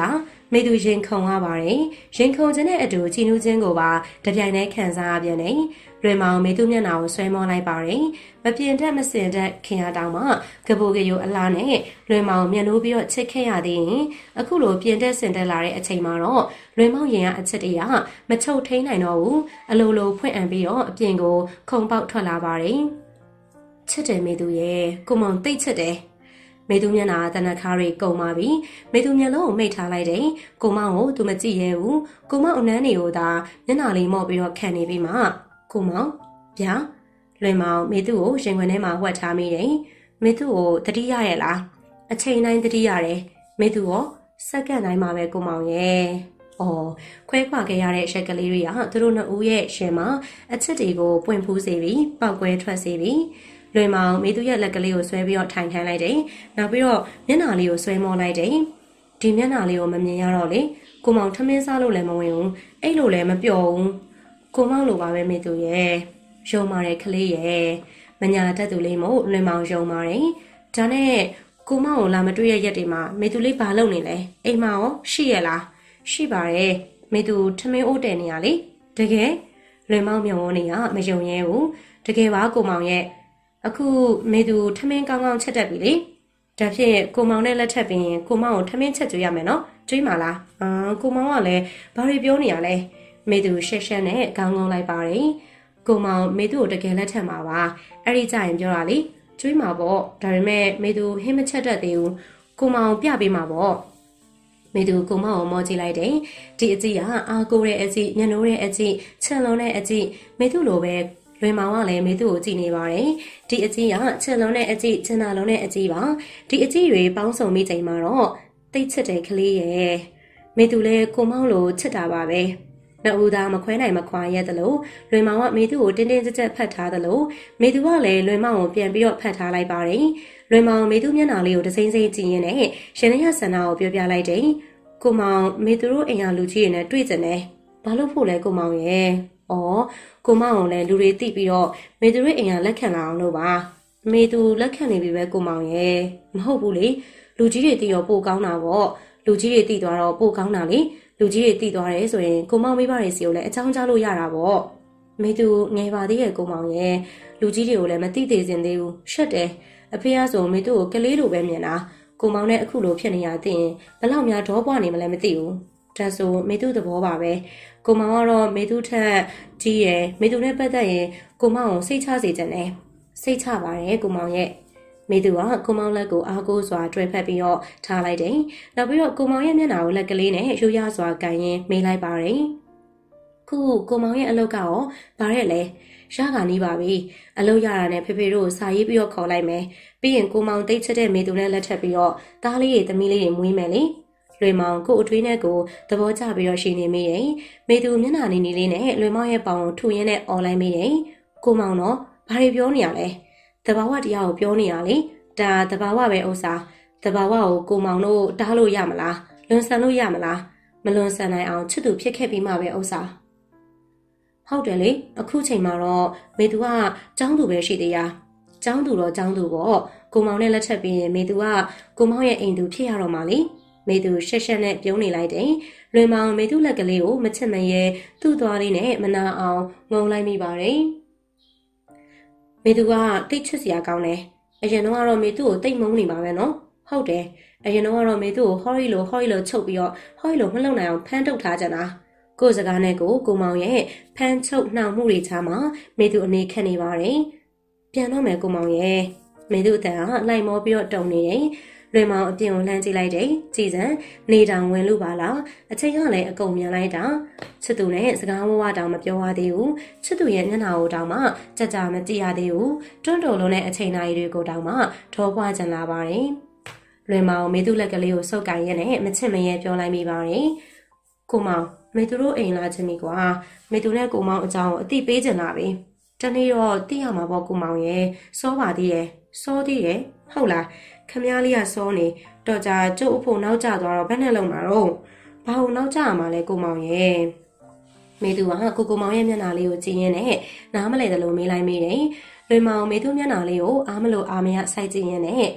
မေသူရင်ခုန်ရပါတယ်ရင်ခုန်ခြင်းနဲ့အတူကြည်နူးခြင်းကိုပါတပြိုင်တည်းခံစားရပြန်တယ်လွင်မောင်မေသူမျက်နှာကိုဆွဲမောလိုက်ပါတယ်မပြင်းတတ်မစင်တတ်ခင်ရတောင်မှကပိုကရိုအလားနဲ့လွင်မောင်မျက်နှိုးပြီးတော့ချစ်ခဲ့ရသေးရင်အခုလိုပြင်းတတ်စင်တက်လာတဲ့အချိန်မှာတော့လွင်မောင်ရင်ကအချစ်တရားမချုပ်ထိန်နိုင်တော့ဘူးအလိုလိုဖွင့်အံပြီးတော့အပြင်ကိုခုန်ပေါက်ထွက်လာပါတယ်ချစ်တယ်မေသူရဲ့ကိုမောင်တိတ်ချစ်တယ်မေသူမျက်နှာတနခါတွေကုန်ပါပြီမေသူမျက်လုံးကိုမိတ်ထားလိုက်တယ်ကိုမောင်ကိုသူမကြည့်ရဲဘူးကိုမောင်အနမ်းတွေကိုသာမျက်နှာလေးမော့ပြီးတော့ခံနေပြီးမှကိုမောင်ဗျာလွင်မောင်မေသူကိုရင်ခွင်ထဲမှာဝှက်ထားမိတယ်မေသူကိုတတိယရဲ့လားအချိန်တိုင်းတတိရတယ်မေသူရောစက္ကန့်တိုင်းမှာပဲကိုမောင်ရဲ့အော်ခွဲခွာခဲ့ရတဲ့ရက်ကလေးတွေကသူတို့နှစ်ဦးရဲ့ရှင်မှာအချစ်တွေကိုပွင့်ဖူးစေပြီးပေါက်ကွဲထွက်စေပြီးလွင်မောင်မေသူရဲ့လက်ကလေးကိုဆွဲပြီးတော့ထိုင်ခိုင်းလိုက်တယ်။နောက်ပြီးတော့မျက်နှာလေးကိုဆွဲမောလိုက်တယ်။ဒီမျက်နှာလေးကိုမမြင်ရတော့လေကိုမောင်ထမင်းစားလို့လည်းမဝင်ဘူး။အဲ့လိုလည်းမပျော်ဘူး။ကိုမောင်လိုပါပဲမေသူရဲ့ယုံမာတဲ့ကလေးရဲ့မညာတတ်သူလေးမို့လွင်မောင်ယုံပါတယ်။ဒါနဲ့ကိုမောင်ကိုလာမတွေ့ရရက်တွေမှာမေသူလေးဘာလုပ်နေလဲ။အိမ်မှာရောရှိရလား။ရှိပါတယ်။မေသူထမင်းအိုးတယ်နေရလေ။တကယ်လွင်မောင်မြုံဝန်းနေရမယုံရဲဘူး။တကယ်ပါကိုမောင်ရဲ့အခုမေသူထမင်းကောင်းကောင်းချက်တတ်ပြီလေဒါဖြင့်ကိုမောင်နဲ့လက်ထပ်ပြီးရင်ကိုမောင်ကိုထမင်းချက်ကြွေးရမယ်နော်ကြွေးမှာလားအာကိုမောင်ကလည်းဘာတွေပြောနေရလဲမေသူရှက်ရှက်နဲ့ကောင်းကောင်းလိုက်ပါတယ်ကိုမောင်မေသူကိုတကယ်လက်ထပ်မှာပါအဲ့ဒီကြရင်ပြောတာလေကြွေးမှာပေါ့ဒါပေမဲ့မေသူဟင်းမချက်တတ်သေးဘူးကိုမောင်ပြပေးမှာပေါ့မေသူကိုမောင်ကိုမောကြည့်လိုက်တယ်ဒီအကြည့်ကအာကိုရဲ့အကြည့်ညနိုးရဲ့အကြည့်ချန်လုံးရဲ့အကြည့်မေသူလိုပဲလွင်မောင်ကလည်းမေသူကိုကြည့်နေပါတယ်ဒီအကြည့်ကချင်လုံးနဲ့အကြည့်ချင်နာလုံးနဲ့အကြည့်ပါဒီအကြည့်တွေပေါင်းစုံမိချိန်မှာတော့တိတ်ချစ်တဲ့ကလေးရဲ့မေသူလည်းကိုမောင်လိုချစ်တာပါပဲနှစ်ဦးသားမခွဲနိုင်မခွာရဲသလိုလွင်မောင်ကမေသူကိုတင်းတင်းကြပ်ကြပ်ဖတ်ထားသလိုမေသူကလည်းလွင်မောင်ကိုပြန်ပြီးတော့ဖတ်ထားလိုက်ပါတယ်လွင်မောင်မေသူမျက်နှာလေးကိုတစိမ့်စိမ့်ကြည့်ရင်းနဲ့ရှင်ရဆန္ဒကိုပြောပြလိုက်တယ်ကိုမောင်မေသူတို့အိမ်ကလူကြီးတွေနဲ့တွေ့ကြတယ်ဘာလို့ဖို့လဲကိုမောင်ရဲ့အော်ကိုမောင်ကိုလည်းလူတွေသိပြီးတော့မေသူရဲ့အိမ်ကလက်ခံလာအောင်လို့ပါမေသူလက်ခံနေပြီပဲကိုမောင်ရဲ့မဟုတ်ဘူးလေလူကြီးတွေသိတော့ပိုကောင်းတာပေါ့လူကြီးတွေသိသွားတော့ပိုကောင်းတာလေလူကြီးတွေသိသွားတယ်ဆိုရင်ကိုမောင်မိဘတွေစီကိုလည်းအချောင်းကြားလို့ရတာပေါ့မေသူငယ်ပါသေးရဲ့ကိုမောင်ရဲ့လူကြီးတွေကိုလည်းမသိသေးစင်သေးဘူးရှက်တယ်အဖေကဆိုမေသူကိုကလေးလိုပဲမြင်တာကိုမောင်နဲ့အခုလိုဖြစ်နေရတဲ့ရင်ဘလောက်များဒေါပွားနေမလဲမသိဘူးဒါဆိုမေသူသဘောပါပဲကိုမောင်ကတော့မေသူထက်ကြီးရယ်မေသူနဲ့ပတ်သက်ရင်ကိုမောင်ကိုစိတ်ချစေချင်တယ်စိတ်ချပါတယ်ကိုမောင်ရဲ့မေသူကကိုမောင်လက်ကိုအားကိုးစွာတွဲဖက်ပြီးတော့ထားလိုက်တယ်နောက်ပြီးတော့ကိုမောင်ရဲ့မျက်နှာကိုလက်ကလေးနဲ့ရိုးရစွာကန်ရင်မေးလိုက်ပါတယ်ခုကိုမောင်ရဲ့အလုပ်ကရောဗါတဲ့လဲရခါနီးပါပြီအလုပ်ရတာနဲ့ဖေဖေတို့စာရေးပြီးတော့ခေါ်လိုက်မယ်ပြီးရင်ကိုမောင်တိတ်ချတဲ့မေသူနဲ့လက်ထပ်ပြီးတော့သားလေးတွေသမီးလေးတွေမွေးမယ်လေလွေမောင်ကိုအထွေးနဲ့ကိုသဘောကျပြီးတော့ရှိနေမိတယ်။မေသူမျက်နှာနေနေလေးနဲ့လွေမောင်ရဲ့ပေါင်ကိုထူရင်းနဲ့អော်လိုက်မိတယ်။ကိုမောင်တော့ဘာတွေပြောနေရလဲ။တဘာဝတရားကိုပြောနေရလေ။ဒါတဘာဝပဲဥစ္စာ။တဘာဝကိုကိုမောင်တို့တားလို့ရမလား။လွန်ဆန်လို့ရမလား။မလွန်ဆန်နိုင်အောင်ချစ်သူဖြစ်ခဲ့ပြီးမှပဲဥစ္စာ။ဟုတ်တယ်လေ။အခုချိန်မှာတော့မေသူကចောင်းသူပဲရှိသေးရ။ចောင်းသူတော့ចောင်းသူပေါ့။ကိုမောင်နဲ့လက်ထပ်ပြီးရင်မေသူကကိုမောင်ရဲ့အိမ်သူဖြစ်ရတော့မှလေ။မေသူရှက်ရှက်နဲ့ပြုံးနေလိုက်တယ်။လွင်မောင်မေသူလက်ကလေးကိုမချစ်မရဲသူ့သွားလေးနဲ့မနာအောင်ငုံလိုက်မိပါတယ်။မေသူကတိတ်ချစ်စရာကောင်းတယ်။အရင်တော့ကတော့မေသူကိုတိတ်မုန်းနေပါပဲနော်။ဟုတ်တယ်။အရင်တော့ကတော့မေသူကိုဟော်ရီလိုဟော်ရီလိုချုပ်ပြီးတော့ဟော်ရီလိုမလုံနိုင်အောင်ဖမ်းထုတ်ထားကြတာ။ကိုယ်စကားနဲ့ကိုကိုမောင်ရဲ့ဖမ်းချုပ်နှောင်မှုတွေချာမှာမေသူအနေခက်နေပါတယ်။ပြန်တော့မယ်ကိုမောင်ရဲ့မေသူအတန်ကလိုက်မောပြီးတော့တုံနေတယ်။လွင်မောင်အပြင်ကိုလှမ်းကြည့်လိုက်တယ်ကြည်စံနေတောင်ဝင်လို့ပါလားအချိန်ကလည်းအကုန်မြန်လိုက်တာချစ်သူနဲ့စကားဝဝတောင်မပြောရသေးဘူးချစ်သူရဲ့မျက်နှာကိုတောင်မှကြကြမကြည့်ရသေးဘူးတွန်းတော်လုံးနဲ့အချိန်နာရီတွေကိုတောင်မှထောပွားကြလာပါတယ်လွင်မောင်မေသူလက်ကလေးကိုစုပ်ကိုင်ရဲနဲ့မချစ်မရဲပြောလိုက်မိပါတယ်ကိုမောင်မေသူတို့အိမ်လာချင်ပြီကွာမေသူနဲ့ကိုမောင်အကြောင်းကိုအတိပေးချင်လာပြီတနေ့တော့သိရမှာပေါ့ကိုမောင်ရဲ့စောပါသေးရဲ့စောသေးရဲ့ဟုတ်လားခမည်းလေးကစောနေတော့ကြာကျုပ်အဖို့နောက်ကျသွားတော့ဘယ်နဲ့လုံမှာတော့ဘာလို့နောက်ကျရမှာလဲကိုမောင်ရဲ့မေသူကကိုကိုမောင်ရဲ့မျက်နှာလေးကိုကြည့်ရင်းနဲ့နားမလဲသလိုမေးလိုက်မိတယ်လွင်မောင်မေသူမျက်နှာလေးကိုအားမလို့အားမရစိုက်ကြည့်ရင်းနဲ့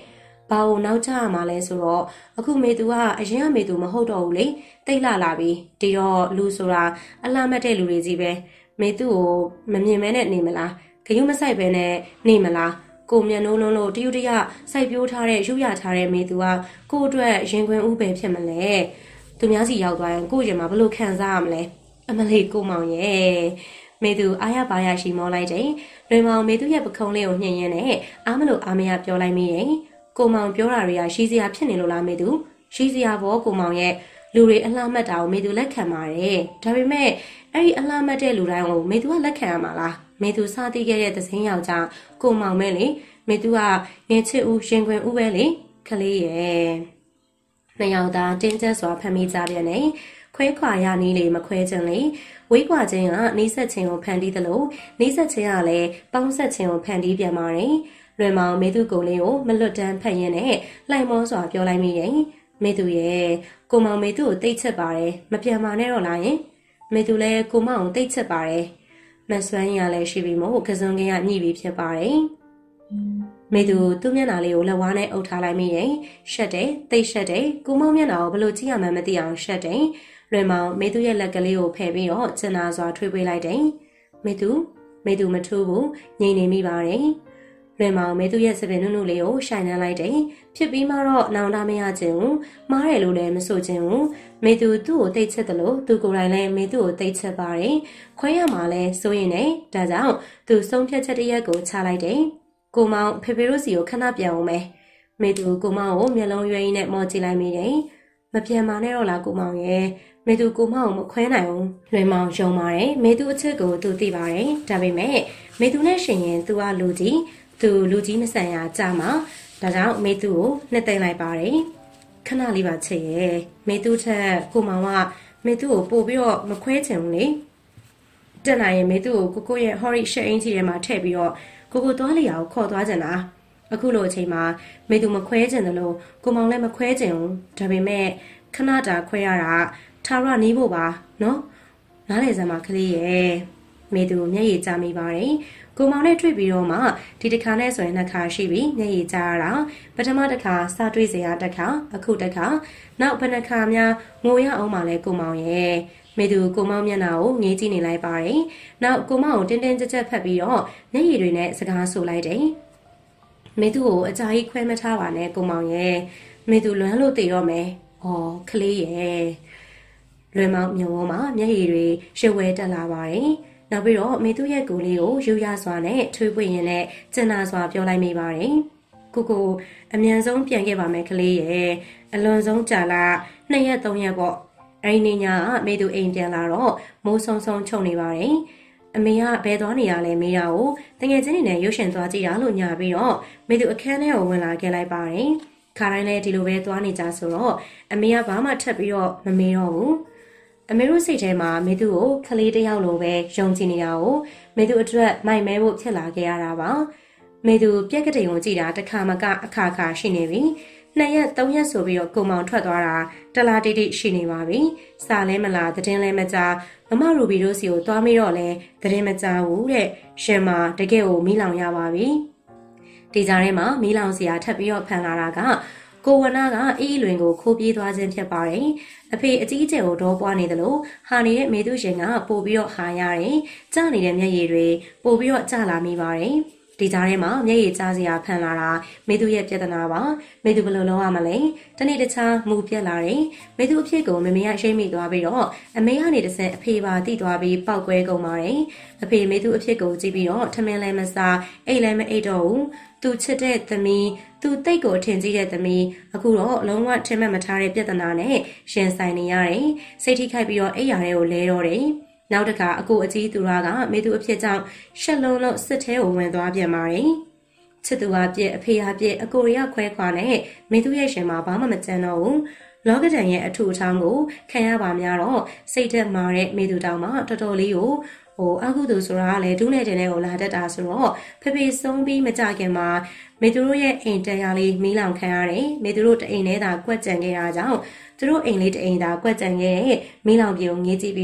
ဘာလို့နောက်ကျရမှာလဲဆိုတော့အခုမေသူကအရင်ကမေသူမဟုတ်တော့ဘူးလေတိတ်လာလာပြီဒီတော့လူဆိုတာအလှမတ်တဲ့လူတွေကြီးပဲမေသူကိုမမြင်မဲနဲ့နေမလားဂယုမဆိုင်ပဲနဲ့နေမလားကိုမျက်နှိုးလုံးလို့တယူတရစိုက်ပြိုးထားတဲ့ရုပ်ရထားတဲ့မေသူကကို့အတွက်ရင်ခွင်ဥပယ်ဖြစ်မလဲသူများစီရောက်သွားရင်ကို့ရင်မှာဘလို့ခံစားရမလဲအမလေးကိုမောင်ရဲ့မေသူအားရပါရရှိမောလိုက်တယ်လွင်မောင်မေသူရဲ့ပခုံးလေးကိုညှင်ရင်းနဲ့အားမလို့အားမရပြောလိုက်မိတယ်ကိုမောင်ပြောတာတွေကရှိစရာဖြစ်နေလို့လားမေသူရှိစရာဘောကိုမောင်ရဲ့လူတွေအလှမှတ်တာကိုမေသူလက်ခံပါတယ်ဒါပေမဲ့အဲ့ဒီအလှမှတ်တဲ့လူတိုင်းကိုမေသူကလက်ခံရမှာလားမေသူစသီးခဲ့တဲ့သစင်းယောက်ျားကိုမောင်မဲလေမေသူကငယ်ချစ်ဦးရှင်ခွင်ဦးပဲလေခလေးရဲ့နှစ်ယောက်သားတင်းကျပ်စွာဖမ်းမိကြပြန်နေခွဲခွာရနည်းလေမခွဲခြင်းလေဝေးကွာခြင်းကနှိစက်ခြင်းကိုဖန်တီးသလိုနှိစက်ခြင်းကလည်းပေါင်းဆက်ခြင်းကိုဖန်တီးပြန်ပါတယ်လွင်မောင်မေသူကိုလေးကိုမလွတ်တမ်းဖတ်ရင်းနဲ့လှိုင်မောစွာပြောလိုက်မိတယ်မေသူရဲ့ကိုမောင်မေသူကိုတိတ်ချက်ပါတယ်မပြန်ပါနဲ့တော့လားယင်မေသူလည်းကိုမောင်ကိုတိတ်ချက်ပါတယ်မဆွမ်းရလည်းရှိပြီမို့ကစွန်ကင်းကညှိပြီးဖြစ်ပါတယ်မေသူသူ့မျက်နှာလေးကိုလက်ဝါးနဲ့အုပ်ထားလိုက်မိတယ်ရှက်တယ်တိတ်ရှက်တယ်ကိုမောင်မျက်နှာကိုဘလို့ကြည့်ရမှန်းမသိအောင်ရှက်တယ်လွင်မောင်မေသူရဲ့လက်ကလေးကိုဖယ်ပြီးတော့ကျင်နာစွာထွေးပေးလိုက်တယ်မေသူမေသူမထူးဘူးငြိမ်နေမိပါတယ်လွင်မောင်မေသူရဲ့စပင်နုနုလေးကိုရှိုင်နှမ်းလိုက်တယ်ဖြစ်ပြီးမှတော့နောင်တမရခြင်းဘူးမားတယ်လို့လည်းမဆိုခြင်းဘူးမေသူသူ့ကိုတိတ်ချက်တယ်လို့သူကိုယ်တိုင်လည်းမေသူ့ကိုတိတ်ချက်ပါတယ်ခွဲရမှာလဲဆိုရင်လည်းဒါကြောင့်သူဆုံးဖြတ်ချက်တစ်ရက်ကိုချလိုက်တယ်ကိုမောင်ဖေဖေတို့စီကိုခဏပြန်အောင်မယ်မေသူကိုမောင်ကိုမျက်လုံးရွှဲရင်းနဲ့မော်ကြည့်လိုက်မိတယ်မပြန်ပါနဲ့တော့လားကိုမောင်ရဲ့မေသူကိုမောင်ကိုမခွဲနိုင်ဘူးလွင်မောင်ယုံပါတယ်မေသူအချက်ကိုသူသိပါတယ်ဒါပေမဲ့မေသူနဲ့ရှင်ရင်သူကလူကြီးသူလူကြီးမဆန်ရကြမှာဒါကြောင့်မေသူကိုနှစ်သိမ့်လိုက်ပါတယ်ခဏလေးပါချစ်ရဲ့မေသူထက်ကိုမောင်ကမေသူကိုပို့ပြီးတော့မခွဲချင်ဘူးလေတက်နိုင်ရင်မေသူကိုကိုကိုရဲ့ဟော်ရီရှက်အင်းကြီးထဲမှာထည့်ပြီးတော့ကိုကိုသွားလျာကိုခေါ်သွားကြတာအခုလိုအချိန်မှာမေသူမခွဲချင်တယ်လို့ကိုမောင်လည်းမခွဲချင်ဘူးဒါပေမဲ့ခဏတာခွဲရတာထာဝရနီးဖို့ပါနော်နားလေစမ်းပါကလေးရဲ့မေသူမျက်ရည်ကျမိပါတယ်ကိုမောင်နဲ့တွေ့ပြီးတော့မှဒီတစ်ခါနဲ့ဆိုရင်နှစ်ခါရှိပြီမျက်ရည်ကျရတာပထမတစ်ခါစတွေ့စရာတစ်ခါအခုတစ်ခါနောက်ဘယ်နှခါများငိုရအောင်ပါလဲကိုမောင်ရဲ့မေသူကိုမောင်မျက်နှာကိုငေးကြည့်နေလိုက်ပါတယ်နောက်ကိုမောင်ကိုတင်းတင်းကြပ်ကြပ်ဖက်ပြီးတော့မျက်ရည်တွေနဲ့စကားဆိုလိုက်တယ်မေသူကိုအကြာကြီးခွဲမထားပါနဲ့ကိုမောင်ရဲ့မေသူလွမ်းလို့တည်တော့မယ်ဟောကလေးရဲ့လွယ်မောင်မြုံဝမှာမျက်ရည်တွေရွှေဝဲတက်လာပါတယ်နောက်ပြီးတော့မေသူရဲ့ကိုလေးကိုယူရစွာနဲ့ထွေးပွင့်ရင်နဲ့ကျင်နာစွာပြောလိုက်မိပါတယ်ကိုကိုအမြန်ဆုံးပြန်ခဲ့ပါမယ်ကလေးရဲ့အလွန်ဆုံးကြာလာနှစ်ရက်သုံးရက်ပေါ့အဲ့ဒီညကမေသူအိမ်ပြန်လာတော့မိုးဆုံဆုံချုံနေပါတယ်အမေကဘယ်သွားနေရလဲမေးတာကိုတငယ်ချင်းတွေနဲ့ရုပ်ရှင်သွားကြည့်တာလို့ညာပြီးတော့မေသူအခန်းထဲကိုဝင်လာခဲ့လိုက်ပါတယ်ခါတိုင်းလည်းဒီလိုပဲသွားနေကြဆိုတော့အမေကဘာမှထပ်ပြီးတော့မမေးတော့ဘူးအမေတို့စိတ်ထဲမှာမေသူကိုခလေးတစ်ယောက်လိုပဲယုံကြည်နေတာကိုမေသူအတွက်မိုက်မဲဖို့ဖြစ်လာခဲ့ရတာပါမေသူပြက်ကတိန်ကိုကြည့်တာတစ်ခါမကအခါခါရှိနေပြီနှစ်ရက်သုံးရက်ဆိုပြီးတော့ကိုမောင်ထွက်သွားတာတလားတိတိရှိနေပါပြီစာလဲမလားသတင်းလဲမကြားမမရူဘီတို့စီကိုသွားမိတော့လဲသတင်းမကြားဘူးတဲ့ရှင်မတကယ်ကိုမီးလောင်ရပါပြီဒီကြားထဲမှာမီးလောင်စရာထပ်ပြီးတော့ဖန်လာတာကကိုဝနာကအေးလွင်ကိုခိုးပြေးသွားခြင်းဖြစ်ပါတယ်အဖေအကြီးအကျယ်ကိုတော့ပွားနေတယ်လို့ဟာနေတဲ့မေသူရှင်ကပို့ပြီးတော့ဟာရတယ်ကျနေတဲ့မျက်ရည်တွေပို့ပြီးတော့ကျလာမိပါတယ်ဒီကြားထဲမှာမျက်ရည်ကျစရာဖန်လာတာမေသူရဲ့ပြဿနာပါမေသူဘယ်လိုလုပ်ရမလဲတနေ့တခြားမူပြက်လာတယ်မေသူအဖြစ်ကိုမမေကရှိမိသွားပြီးတော့အမေကနေတဆင့်အဖေပါတိသွားပြီးပောက်ကွဲကုန်ပါတယ်အဖေမေသူအဖြစ်ကိုကြည့်ပြီးတော့ထမင်းလည်းမစားအိတ်လည်းမအိတ်တော့ဘူးသူချစ်တဲ့သမီးသူတိတ်ကိုထင်ကြီးတဲ့သမီးအခုတော့လုံးဝထင်မှတ်မထားတဲ့ပြဿနာနဲ့ရှင်ဆိုင်နေရတယ်စိတ်ထိခိုက်ပြီးတော့အိယာတွေကိုလဲတော့တယ်နောက်တစ်ခါအကိုအကြီးသူရကမေသူအဖြစ်ကြောင့်ရှက်လုံးလုံးစစ်ထဲကိုဝင်သွားပြန်ပါတယ်ချစ်သူကပြက်အဖေဟာပြက်အကိုရခွဲခွာနဲ့မေသူရဲ့ရှင်မှာဘာမှမကြမ်းတော့ဘူးလောကဒဏ်ရဲ့အထူအထောင်းကိုခံရပါများတော့စိတ်သက်မာတဲ့မေသူတောင်မှတော်တော်လေးကိုဟိုအကုသိုလ်ဆိုတာကလည်းဒုနဲ့တင်တဲ့ကိုလာတတ်တာဆိုတော့ဖေဖေဆုံးပြီးမကြခင်မှာမေသူတို့ရဲ့အိမ်တရားလေးမီးလောင်ခံရတယ်မေသူတို့တအိမ်ထဲသာကွက်ကြံခဲ့တာကြောင့်သူတို့အိမ်လေးတအိမ်သာကွက်ကြံခဲ့တဲ့မီးလောင်ပြေကိုငေးကြည့်ပြီးတော့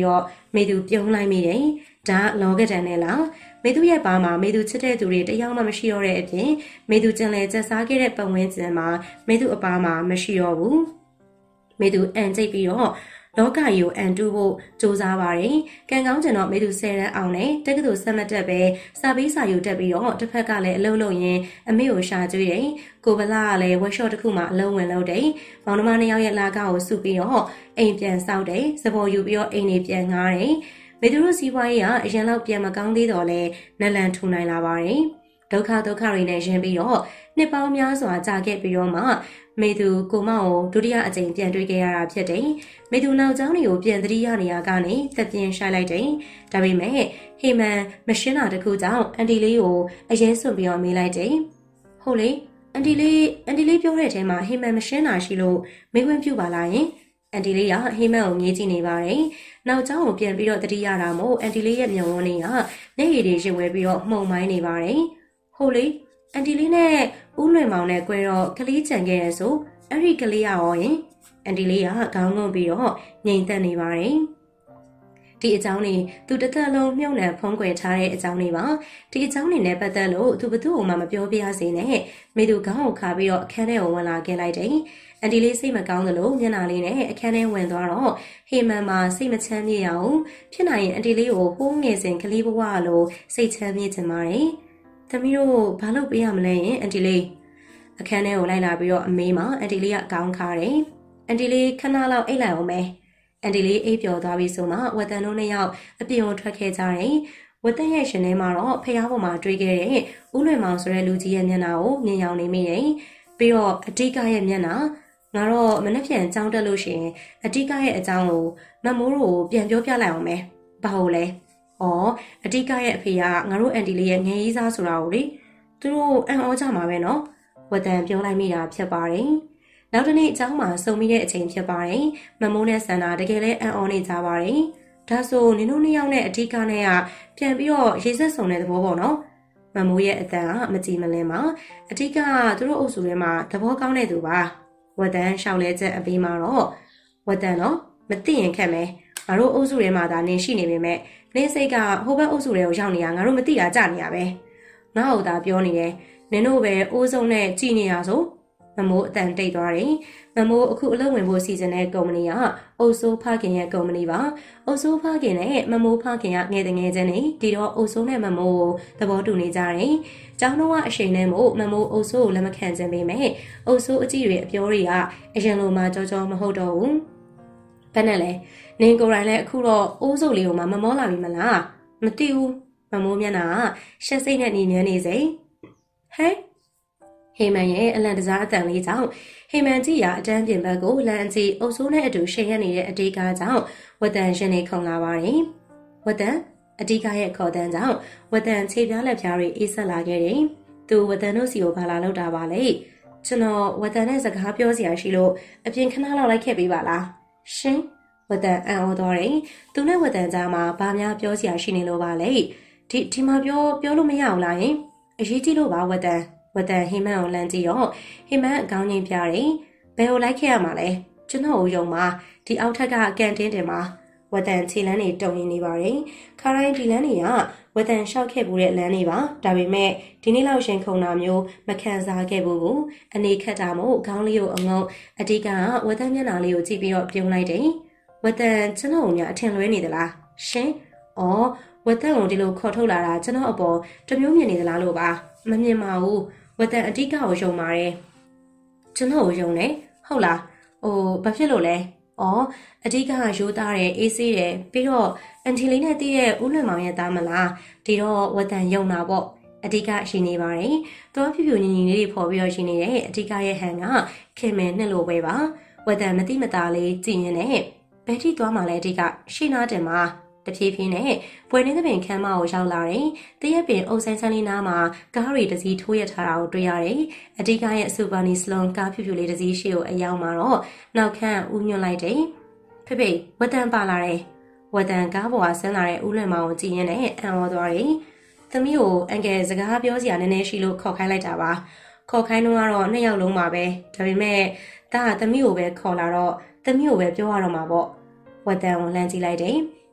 မေသူပြုံးလိုက်မိတယ်ဒါလောကဒဏ်နဲ့လားမေသူရဲ့ဘာမှာမေသူချစ်တဲ့သူတွေတယောက်မှမရှိတော့တဲ့အပြင်မေသူကြံလဲကြက်စားခဲ့တဲ့ပတ်ဝန်းကျင်မှာမေသူအပားမှာမရှိတော့ဘူးမေသူအန်ကျိတ်ပြီးတော့လောကကြီးကိုအန်တူဖို့စူးစမ်းပါတယ်။ကံကောင်းကျင်တော့မေသူဆယ်တန်းအောင်နဲ့တက္ကသိုလ်ဆက်မတက်ပဲစာပေးစာယူတက်ပြီးတော့တစ်ဖက်ကလည်းအလုပ်လုပ်ရင်းအမေကိုရှာကြွေးတယ်။ကိုဗလာကလည်း workshop တစ်ခုမှအလုံးဝင်လုပ်တယ်။မောင်နှမနှစ်ယောက်ရဲ့လာကကိုစုပြီးတော့အိမ်ပြန်ဆောက်တယ်။စပေါ်ယူပြီးတော့အိမ်နေပြန်ငားတယ်။မေသူတို့စီးပွားရေးကအရင်လောက်ပြန်မကောင်းသေးတော့လဲနလန်ထူနိုင်လာပါတယ်။ဒုက္ခဒုက္ခတွေနဲ့ရင်ပြီးတော့နှစ်ပေါင်းများစွာကြာခဲ့ပြီးတော့မှမေသူကိုမောင်ကိုဒုတိယအကြိမ်ပြန်တွေ့ခဲ့ရတာဖြစ်တယ်။မေသူနောက်ကျောင်းတွေကိုပြန်သတိရနေရကနေသက်ပြင်းရှိုက်လိုက်တယ်။ဒါပေမဲ့ဟေမန်မရှင်းတာတခုကြောင့်အန်တီလေးကိုအရင်စွန့်ပြီးတော့မေးလိုက်တယ်။ဟုတ်လေအန်တီလေးအန်တီလေးပြောတဲ့အချိန်မှာဟေမန်မရှင်းတာရှိလို့မေးခွန်းပြုပါလားယင်။အန်တီလေးကဟေမန်ကိုမြေးကြည့်နေပါတယ်။နောက်ကျောင်းကိုပြန်ပြီးတော့သတိရတာမို့အန်တီလေးရဲ့မျက်ဝန်းတွေကမျက်ရည်တွေရင်ဝဲပြီးတော့မှုန်မိုင်းနေပါတယ်။ဟုတ်လေအန်တီလေးနဲ့ဦးလွင်မောင်နဲ့ကွဲတော့ကလေးကြံခဲ့ရဆိုအဲ့ဒီကလေးရောရင်အန်တီလေးကခေါင်းငုံပြီးတော့ငြိမ်သက်နေပါတယ်ဒီအကြောင်းလေးသူတစ်သက်လုံးမြုပ်နှံဖုံးကွယ်ထားတဲ့အကြောင်းလေးပါဒီအကြောင်းလေးနဲ့ပတ်သက်လို့သူဘသူ့မှမပြောပြရစေနဲ့မိသူခေါင်းကိုခါပြီးတော့အခန်းထဲကိုဝင်လာခဲ့လိုက်တယ်အန်တီလေးစိတ်မကောင်းသလိုမျက်နှာလေးနဲ့အခန်းထဲဝင်သွားတော့ဟေမန်မှာစိတ်မချမ်းမြေ့အောင်ဖြစ်နိုင်ရင်အန်တီလေးကိုဟိုးငယ်စဉ်ကလေးဘဝလိုစိတ်ချမ်းမြေ့ချင်ပါတယ်သမီးတို့ဘာလုပ်ပေးရမလဲယင်အန်တီလေးအခန်းထဲကိုလိုက်လာပြီးတော့အမေမှာအန်တီလေးကခေါင်းခါတယ်အန်တီလေးခဏလောက်အိတ်လိုက်အောင်မယ်အန်တီလေးအိပ်ပျော်သွားပြီဆိုမှဝတန်တို့နှစ်ယောက်အပြင်ကိုထွက်ခဲ့ကြတယ်ဝတန်ရဲ့ရှင်ထဲမှာတော့ဖះပေါ်မှာတွေ့ခဲ့တဲ့ဦးလွင်မောင်ဆိုတဲ့လူကြီးရဲ့မျက်နှာကိုမြင်ရောင်နေမိတယ်ပြီးတော့အတိကရဲ့မျက်နှာငါတော့မနှက်ပြန်ကြောင်းတက်လို့ရှိရင်အတိကရဲ့အကြောင်းကိုမမိုးတို့ပြန်ပြောပြလိုက်အောင်မယ်ဘာလို့လဲ။အော်အတိကရဲ့အဖေကငါတို့အန်တီလေးရဲ့ငယ်ရေးစားဆိုတာကိုလေသူတို့အံ့ဩကြမှာပဲနော်။ဝတန်ပြောလိုက်မိတာဖြစ်ပါတယ်။နောက်တစ်နေ့အเจ้าမှာစုံမိတဲ့အချိန်ဖြစ်ပါတယ်။မမိုးနဲ့ဆန္ဒတကယ်လဲအံ့ဩနေကြပါတယ်။ဒါဆိုနင်တို့နှစ်ယောက်နဲ့အတိကနဲ့ကပြန်ပြီးတော့ရေစက်စုံတဲ့သဘောပေါ့နော်။မမိုးရဲ့အတန်ကမကြည်မလင်ပါ။အတိကကသူတို့အုပ်စုထဲမှာသဘောကောင်းတဲ့သူပါ။ဝတန်ရှောက်လဲချက်အပြီးမှာတော့ဝတန်တော့မသိရင်ခက်မယ်။ငါတို့အုပ်စုထဲမှာဒါနေရှိနေပေမဲ့လင်းစိတ်ကဟိုဘက်အုပ်စုတွေကိုရောက်နေတာငါတို့မသိတာကြနေရပဲငါ့ဟုတ်သားပြောနေတယ်နင်တို့ပဲအိုးစုံနဲ့ကြည်နေရဆိုမမိုးအတန်တိတ်သွားတယ်မမိုးအခုအလုပ်ဝင်ဖို့စီစဉ်တဲ့ကုမ္ပဏီကအုပ်စိုးဖခင်ရဲ့ကုမ္ပဏီပါအုပ်စိုးဖခင်နဲ့မမိုးဖခင်ကငယ်တငယ်ချင်းနေဒီတော့အုပ်စိုးနဲ့မမိုးကိုသဘောတူနေကြတယ်ကျောင်းတော်ကအချိန်နဲ့မို့မမိုးအုပ်စိုးကိုလက်မခံခြင်းပေမဲ့အုပ်စိုးအကြည့်တွေအပြောတွေကအရင်လိုမှကြောကြောမဟုတ်တော့ဘူးဘယ်နဲ့လဲနင်ကိုယ်တိုင်လည်းအခုတော့အိုးစုပ်လေးကိုမှမမောလာပြီမလားမသိဘူးမမိုးမျက်နှာရှက်စိတ်နဲ့နေမြန်းနေစိဟဲ့ဟေမန်ရဲ့အလန်တစားအတန်လေးကြောင့်ဟေမန်ကြီးရအတန်းပြင်ဘက်ကိုလမ်းကြီးအုပ်စိုးနဲ့အတူရှိရက်နေတဲ့အတေးကားကြောင့်ဝတန်ရှင်နေခုန်လာပါတယ်ဝတန်အတေးကားရဲ့ခေါ်တန်းကြောင့်ဝတန်ခြေပြားလက်ပြားတွေအေးဆက်လာခဲ့တယ်သူဝတန်တို့စီကိုဘာလာလောက်တာပါလဲကျွန်တော်ဝတန်နဲ့စကားပြောစရာရှိလို့အပြင်ခဏလောက်လိုက်ခဲ့ပေးပါလားရှင်ဝတန်အံ့ဩသွားတယ်။သူနဲ့ဝတန်ကြားမှာဘာများပြောစရာရှိနေလို့ပါလဲ။ဒီဒီမှာပြောပြောလို့မရအောင်လားယင်။အရေးကြီးလို့ပါဝတန်။ဝတန်ဟိမန်ကိုလမ်းကြည့်တော့ဟိမန်အကောင်းကြီးပြတယ်။ဘယ်ကိုလိုက်ခဲ့ရမှာလဲ။ကျွန်တော်ကိုယုံပါဒီအောက်ထက်ကကန်တင်းတင်မှာဝတန်ခြေလန်းနေတုံရင်နေပါတယ်။ခါတိုင်းဒီလန်းတွေကဝတန်လျှောက်ခဲ့ဘူးတဲ့လန်းတွေပါ။ဒါပေမဲ့ဒီနေ့လောက်ရှင်ခုံတာမျိုးမခံစားခဲ့ဘူး။အနေခက်တာမို့ခေါင်းလေးကိုအငုံအတိကဝတန်မျက်နှာလေးကိုကြည့်ပြီးတော့ပြုံးလိုက်တယ်။ဝတန်ကျွန်တော်ညာအထင်လွဲနေသလားရှင်။အော်ဝတန်ကိုဒီလိုခေါ်ထုတ်လာတာကျွန်တော်အပေါ်တမျိုးမြင်နေသလားလို့ပါမမြင်ပါဘူးဝတန်အတိကကိုယုံပါတယ်ကျွန်တော်ကိုယုံနေဟုတ်လားဟိုဘာဖြစ်လို့လဲအော်အတိကကရိုးသားတယ်အေးဆေးတယ်ပြီးတော့အန်တီလေးနဲ့တည်းရဲ့ဦးလွင်မောင်ရဲ့သားမလားဒီတော့ဝတန်ယုံတာပေါ့အတိကရှိနေပါတယ်သွားဖြူဖြူညီညီလေးတွေပေါ်ပြီးတော့ရှိနေတယ်အတိကရဲ့ဟန်ကခင်မဲနှစ်လိုပဲပါဝတန်မတိမတာလေးကြည်ရင်နဲ့ဘယ်ထိသွားမှလဲအတိကရှင်းနာတယ်မှာတဖြည်းဖြည်းနဲ့ဘွယ်နေသပင်ခမ်းမကိုရောက်လာတယ်။တရက်ပင်အုပ်ဆန်းဆန်းလေးနားမှာကားရီတစည်းထိုးရထားတာကိုတွေ့ရတယ်။အတိကရဲ့စူပါနီစလွန်ကားဖြူဖြူလေးတစည်းရှေ့ကိုအရောက်မှာတော့နောက်ခန့်ဦးညွှန်လိုက်တယ်။ဖေဖေဝတန်ပါလာတယ်။ဝတန်ကားပေါ်ကဆင်းလာတဲ့ဦးလွင်မောင်ကိုကြည့်ရင်းနဲ့အံ့ဩသွားတယ်။သမီးကိုအန်ကယ်စကားပြောစရာနည်းနည်းရှိလို့ခေါ်ခိုင်းလိုက်တာပါ။ခေါ်ခိုင်းတော့ကတော့နှစ်ယောက်လုံးပါပဲ။ဒါပေမဲ့ဒါကသမီးကိုပဲခေါ်လာတော့သမီးကိုပဲပြောရတော့မှာပေါ့။ဝတန်ကိုလှမ်းကြည့်လိုက်တယ်။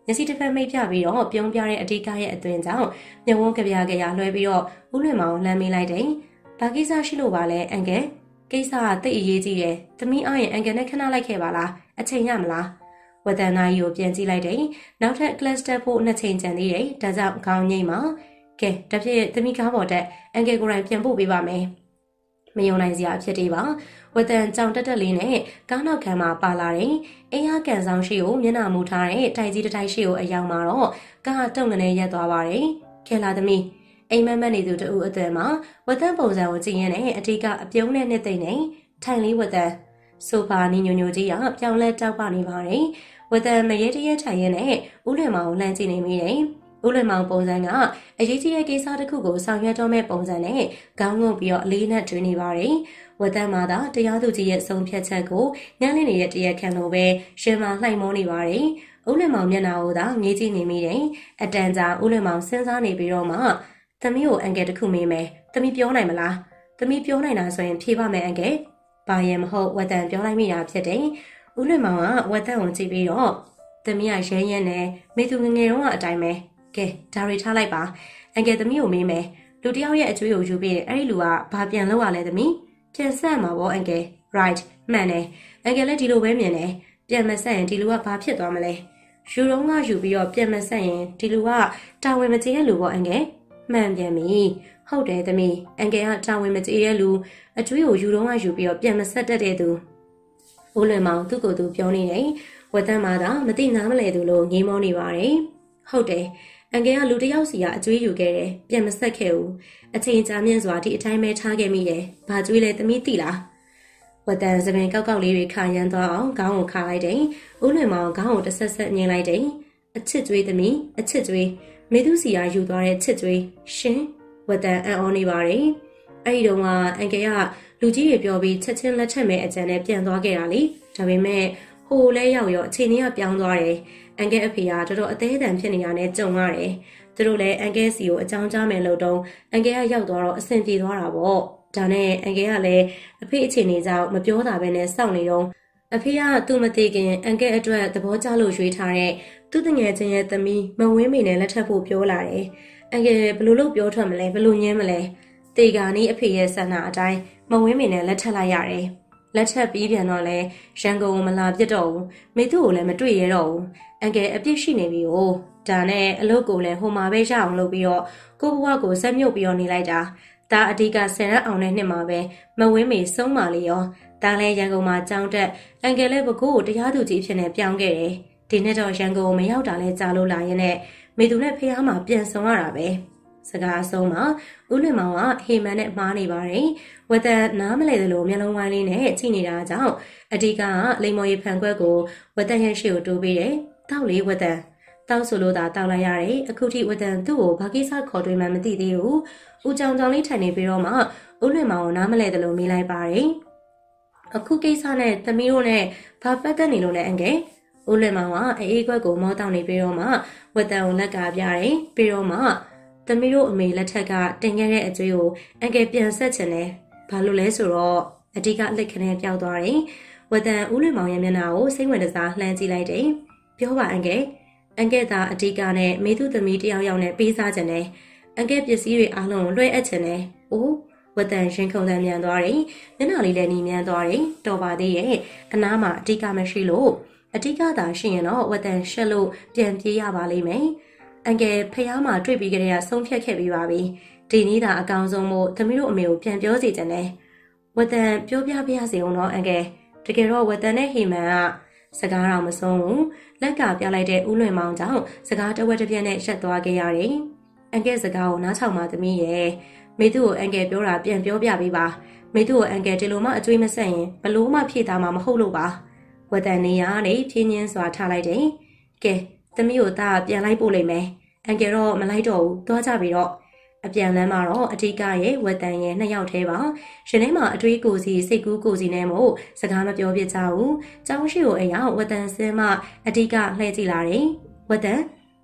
မျက်စိတစ်ဖက်မိတ်ပြပြီးတော့ပြုံးပြတဲ့အတိကရဲ့အသွင်ကြောင့်မျက်ဝန်းကြပြကြရလွှဲပြီးတော့ဦးလွင်မောင်လှမ်းမိလိုက်တယ်။ဘာကိစ္စရှိလို့ပါလဲအန်ကယ်ကိစ္စကတိတ်အရေးကြီးတယ်။သမီးအားရင်အန်ကယ်နဲ့ခဏလိုက်ခဲ့ပါလားအချိန်ရမလားဝတန်နာကြီးကိုပြန်ကြည့်လိုက်တယ်။နောက်ထပ် cluster ဖို့နှစ်ချိန်ကျန်သေးတယ်။ဒါကြောင့်ခေါင်းငိမ့်မှာကဲတပြည့်သမီးကားပေါ်တက်အန်ကယ်ကိုယ်တိုင်ပြန်ပို့ပေးပါမယ်။မယုံနိုင်စရာအဖြစ်တွေပါဝတန်ကြောင်တက်တက်လေးနဲ့ကားနောက်ခံမှာပါလာတယ်။အင်းအားကန်ဆောင်ရှိကိုမျက်နှာမူထားတဲ့တိုက်ကြီးတစ်တိုက်ရှိကိုအယောင်မှာတော့ကားတုံငနေရက်သွားပါတယ်။ခဲလာသမီးအိမ်မက်မက်နေသူတူအသွင်မှာဝတန်ပုံစံကိုကြည့်ရင်းနဲ့အတိကအပြုံးနဲ့နှစ်သိမ့်နေထိုင်လေးဝတန်ဆိုဖာနီညိုညိုကြီးကပြောင်းလဲတောက်ပနေပါတယ်။ဝတန်မရဲတရဲထိုင်ရင်းနဲ့ဦးလွင်မောင်ကိုလှမ်းကြည့်နေမိတယ်။ဦးလွင်မောင်ပုံစံကအရေးကြီးတဲ့ကိစ္စတစ်ခုကိုဆောင်ရွက်တော့မဲ့ပုံစံနဲ့ခေါင်းငုံပြီးတော့အလေးနဲ့တွင်နေပါတယ်။ဝတန်မှာသာတရားသူကြီးရဲ့ဆုံးဖြတ်ချက်ကိုညှိနှိုင်းနေတဲ့တရားခံလိုပဲရှင်မာလှိုက်မောနေပါတယ်။ဦးလွင်မောင်မျက်နှာကိုသာငေးကြည့်နေမိတယ်။အတန်ကြာဦးလွင်မောင်စဉ်းစားနေပြီးတော့မှသမီးကိုအန်ကယ်တခုမေးမယ်။သမီးပြောနိုင်မလား။သမီးပြောနိုင်တာဆိုရင်ဖြေပါမယ်အန်ကယ်။ဘာရင်မဟုတ်ဝတန်ပြောလိုက်မိတာဖြစ်တယ်။ဦးလွင်မောင်ကဝတန်ကိုကြည့်ပြီးတော့သမီးကရဲရဲနဲ့မိသူငငယ်တုန်းကအတိုင်းပဲကဲဒါရီထားလိုက်ပါအန်ကယ်သမီးကိုမေးမယ်လူတယောက်ရဲ့အကျွေးကိုယူပြီးအဲ့ဒီလူကဘာပြန်လုပ်ရလဲသမီးပြန်ဆက်မှာပေါ့အန်ကယ် right မှန်တယ်အန်ကယ်လည်းဒီလိုပဲမြင်တယ်ပြန်မဆက်ရင်ဒီလူကဘာဖြစ်သွားမလဲယူတော့ကယူပြီးတော့ပြန်မဆက်ရင်ဒီလူကတာဝန်မကျေတဲ့လူပေါ့အန်ကယ်မှန်ပြန်ပြီဟုတ်တယ်သမီးအန်ကယ်ကတာဝန်မကျေတဲ့လူအကျွေးကိုယူတော့ကယူပြီးတော့ပြန်မဆက်တတ်တဲ့သူဦးလွင်မောင်သူ့ကိုယ်သူပြောနေတယ်ဝတန်မာသာမသိနားမလဲသူလို့ငေးမောနေပါတယ်ဟုတ်တယ်အန်ကယ်ကလူတယောက်စီကအကျွေးယူခဲ့တယ်ပြန်မဆက်ခဲ့ဘူးအချိန်ကြာမြင့်စွာဒီအတိုင်းပဲထားခဲ့မိတယ်ဘာကျွေးလဲသမီးသိလားဝတန်စပင်ကောက်ကောက်လေးတွေခါရမ်းသွားအောင်ခေါင်းကိုခါလိုက်တယ်ဦးလွင်မောင်ခေါင်းကိုတဆက်ဆက်ညှိလိုက်တယ်အချစ်ကျွေးသမီးအချစ်ကျွေးမေသူစီကယူသွားတဲ့ချစ်ကျွေးရှင်ဝတန်အံ့ဩနေပါတယ်အဲ့ဒီတော့ကအန်ကယ်ကလူကြီးတွေပြောပြီးချက်ချင်းလက်ထက်မဲ့အကြံနဲ့ပြန်သွားခဲ့တာလေဒါပေမဲ့ဟိုလဲရောက်ရောအချိန်ကြီးကပြောင်းသွားတယ်အန်ကယ်အဖေကတော်တော်အသေးအတန်ဖြစ်နေတာနဲ့ကြုံရတယ်သူတို့လည်းအန်ကယ်စီကိုအကြောင်းကြားမယ်လို့တော့အန်ကယ်ကရောက်သွားတော့အဆင်ပြေသွားတာပေါ့ဒါနဲ့အန်ကယ်ကလည်းအဖေအခြေအနေကြောင့်မပြောတာပဲနဲ့စောင့်နေတော့အဖေကသူ့မသိခင်အန်ကယ်အတွက်သဘောကျလို့ရွေးထားတဲ့သူ့တငယ်ချင်းရဲ့သမီးမဝင်းမိနဲ့လက်ထပ်ဖို့ပြောလာတယ်အန်ကယ်ဘယ်လိုလုပ်ပြောထွက်မလဲဘယ်လိုညင်းမလဲတေကာနီးအဖေရဲ့ဆန္ဒအတိုင်းမဝင်းမိနဲ့လက်ထပ်လိုက်ရတယ်လက်ချက်ပြီးပြန်တော့လဲရန်ကုန်မလာပြစ်တော့ဘူးမိသူ့ကိုလည်းမတွေ့ရတော့ဘူးအန်ကယ်အပြစ်ရှိနေပြီဟိုဒါနဲ့အလုပ်ကိုလည်းဟိုမှာပဲရအောင်လုပ်ပြီးတော့ကိုဘွားကိုဆက်မြုပ်ပြီးတော့နေလိုက်တာဒါအဓိကဆယ်ရက်အောင်တဲ့နှစ်မှာပဲမဝင်းမေဆုံးပါလေရောဒါလည်းရန်ကုန်မှာကြောင်းတက်အန်ကယ်လည်းဘကိုကိုတရားသူကြီးဖြစ်နေပြောင်းခဲ့တယ်ဒီနေ့တော့ရန်ကုန်မရောက်တာလဲကြားလို့လာရင်နဲ့မိသူနဲ့ဖះမှာပြန်ဆောင်ရတာပဲစကားအဆုံးမှာဦးလွင်မောင်ကဟေမန်နဲ့မှားနေပါတယ်ဝတန်နားမလဲသလိုမျက်လုံးဝိုင်းလေးနဲ့ကြည့်နေတာကြောင့်အဓိကလိမ္မော်ရီဖန်ခွက်ကိုဝတန်ရဲ့ရှေ့ကိုတိုးပေးတယ်တောက်လေဝတန်တောက်ဆိုလို့သာတောက်လိုက်ရတယ်အခုထိဝတန်သူ့ကိုဘာကိစ္စခေါ်တွေမှမသိသေးဘူးဦးကြောင်ကြောင်လေးထိုင်နေပြီးတော့မှဦးလွင်မောင်ကိုနားမလဲသလိုမေးလိုက်ပါတယ်အခုကိစ္စနဲ့သမီးတို့နဲ့ဘာပတ်သက်နေလို့လဲအန်ကယ်ဦးလွင်မောင်ကအေးခွက်ကိုမောတောက်နေပြီးတော့မှဝတန်ကိုလက်ကပြတယ်ပြီးတော့မှသမီးတို့အမေလက်ထက်ကတင်ခဲ့တဲ့အကျွေးကိုအန်ကယ်ပြန်ဆက်ချင်တယ်။ဘာလို့လဲဆိုတော့အဓိကလက်ခနဲ့ပြောက်သွားတယ်။ဝတန်ဦးလွင်မောင်ရဲ့မျက်နှာကိုစိတ်ဝင်စားလှမ်းကြည့်လိုက်တယ်။ပြောပါအန်ကယ်။အန်ကယ်သာအဓိကနဲ့မေသူသမီးတယောက်ယောက်နဲ့ပေးစားချင်တယ်။အန်ကယ်ပစ္စည်းတွေအားလုံးကိုလွှဲအပ်ချင်တယ်။အိုးဝတန်ရင်ခုန်တန်မြန်သွားတယ်။မျက်နှာလေးလည်းနီမြန်သွားတယ်။တော်ပါသေးရဲ့။အနားမှာအဓိကမရှိလို့အဓိကသာရှိရင်တော့ဝတန်ရှက်လို့ပြန်ပြေးရပါလိမ့်မယ်။အန်ကယ်ဖះမှာတွေ့ပြီးကြတဲ့ကဆုံးဖြတ်ခဲ့ပြီးပါပြီဒီနေ့သာအကောင်ဆုံးမို့သမီးတို့အမေကိုပြန်ပြောစီကြတယ်ဝတန်ပြောပြပြရစီအောင်တော့အန်ကယ်တကယ်တော့ဝတန်နဲ့ဟေမန်ကစကားတော့မဆုံးဘူးလက်ကပြလိုက်တဲ့ဦးလွင်မောင်ကြောင့်စကားတဝက်တစ်ပြက်နဲ့ရက်သွားခဲ့ရတယ်အန်ကယ်စကားကိုနားထောင်ပါသမီးရဲ့မိသူ့ကိုအန်ကယ်ပြောတာပြန်ပြောပြပေးပါမိသူ့ကိုအန်ကယ်ဒီလိုမှအကျွေးမဆက်ရင်ဘလို့မှဖြည့်သားမှာမဟုတ်လို့ပါဝတန်နေရနေဖြင်းချင်းစွာထားလိုက်တယ်ကဲသမီးကိုသားပြန်လိုက်ပို့လိုက်မယ်အန်ကယ်တော့မလိုက်တော့ဘူးသွားကြပြီတော့အပြန်လမ်းမှာတော့အထီးကရဲ့ဝက်တန်ရဲ့နှစ်ယောက်သေးပါရှင်ထဲမှာအတွေးကိုစီစိတ်ကူးကိုစီနဲ့မို့စကားမပြောပြကြဘူးကျောင်းရှိကိုအရာဝက်တန်စင်းမအထီးကလှည့်ကြည့်လာတယ်ဝက်တန်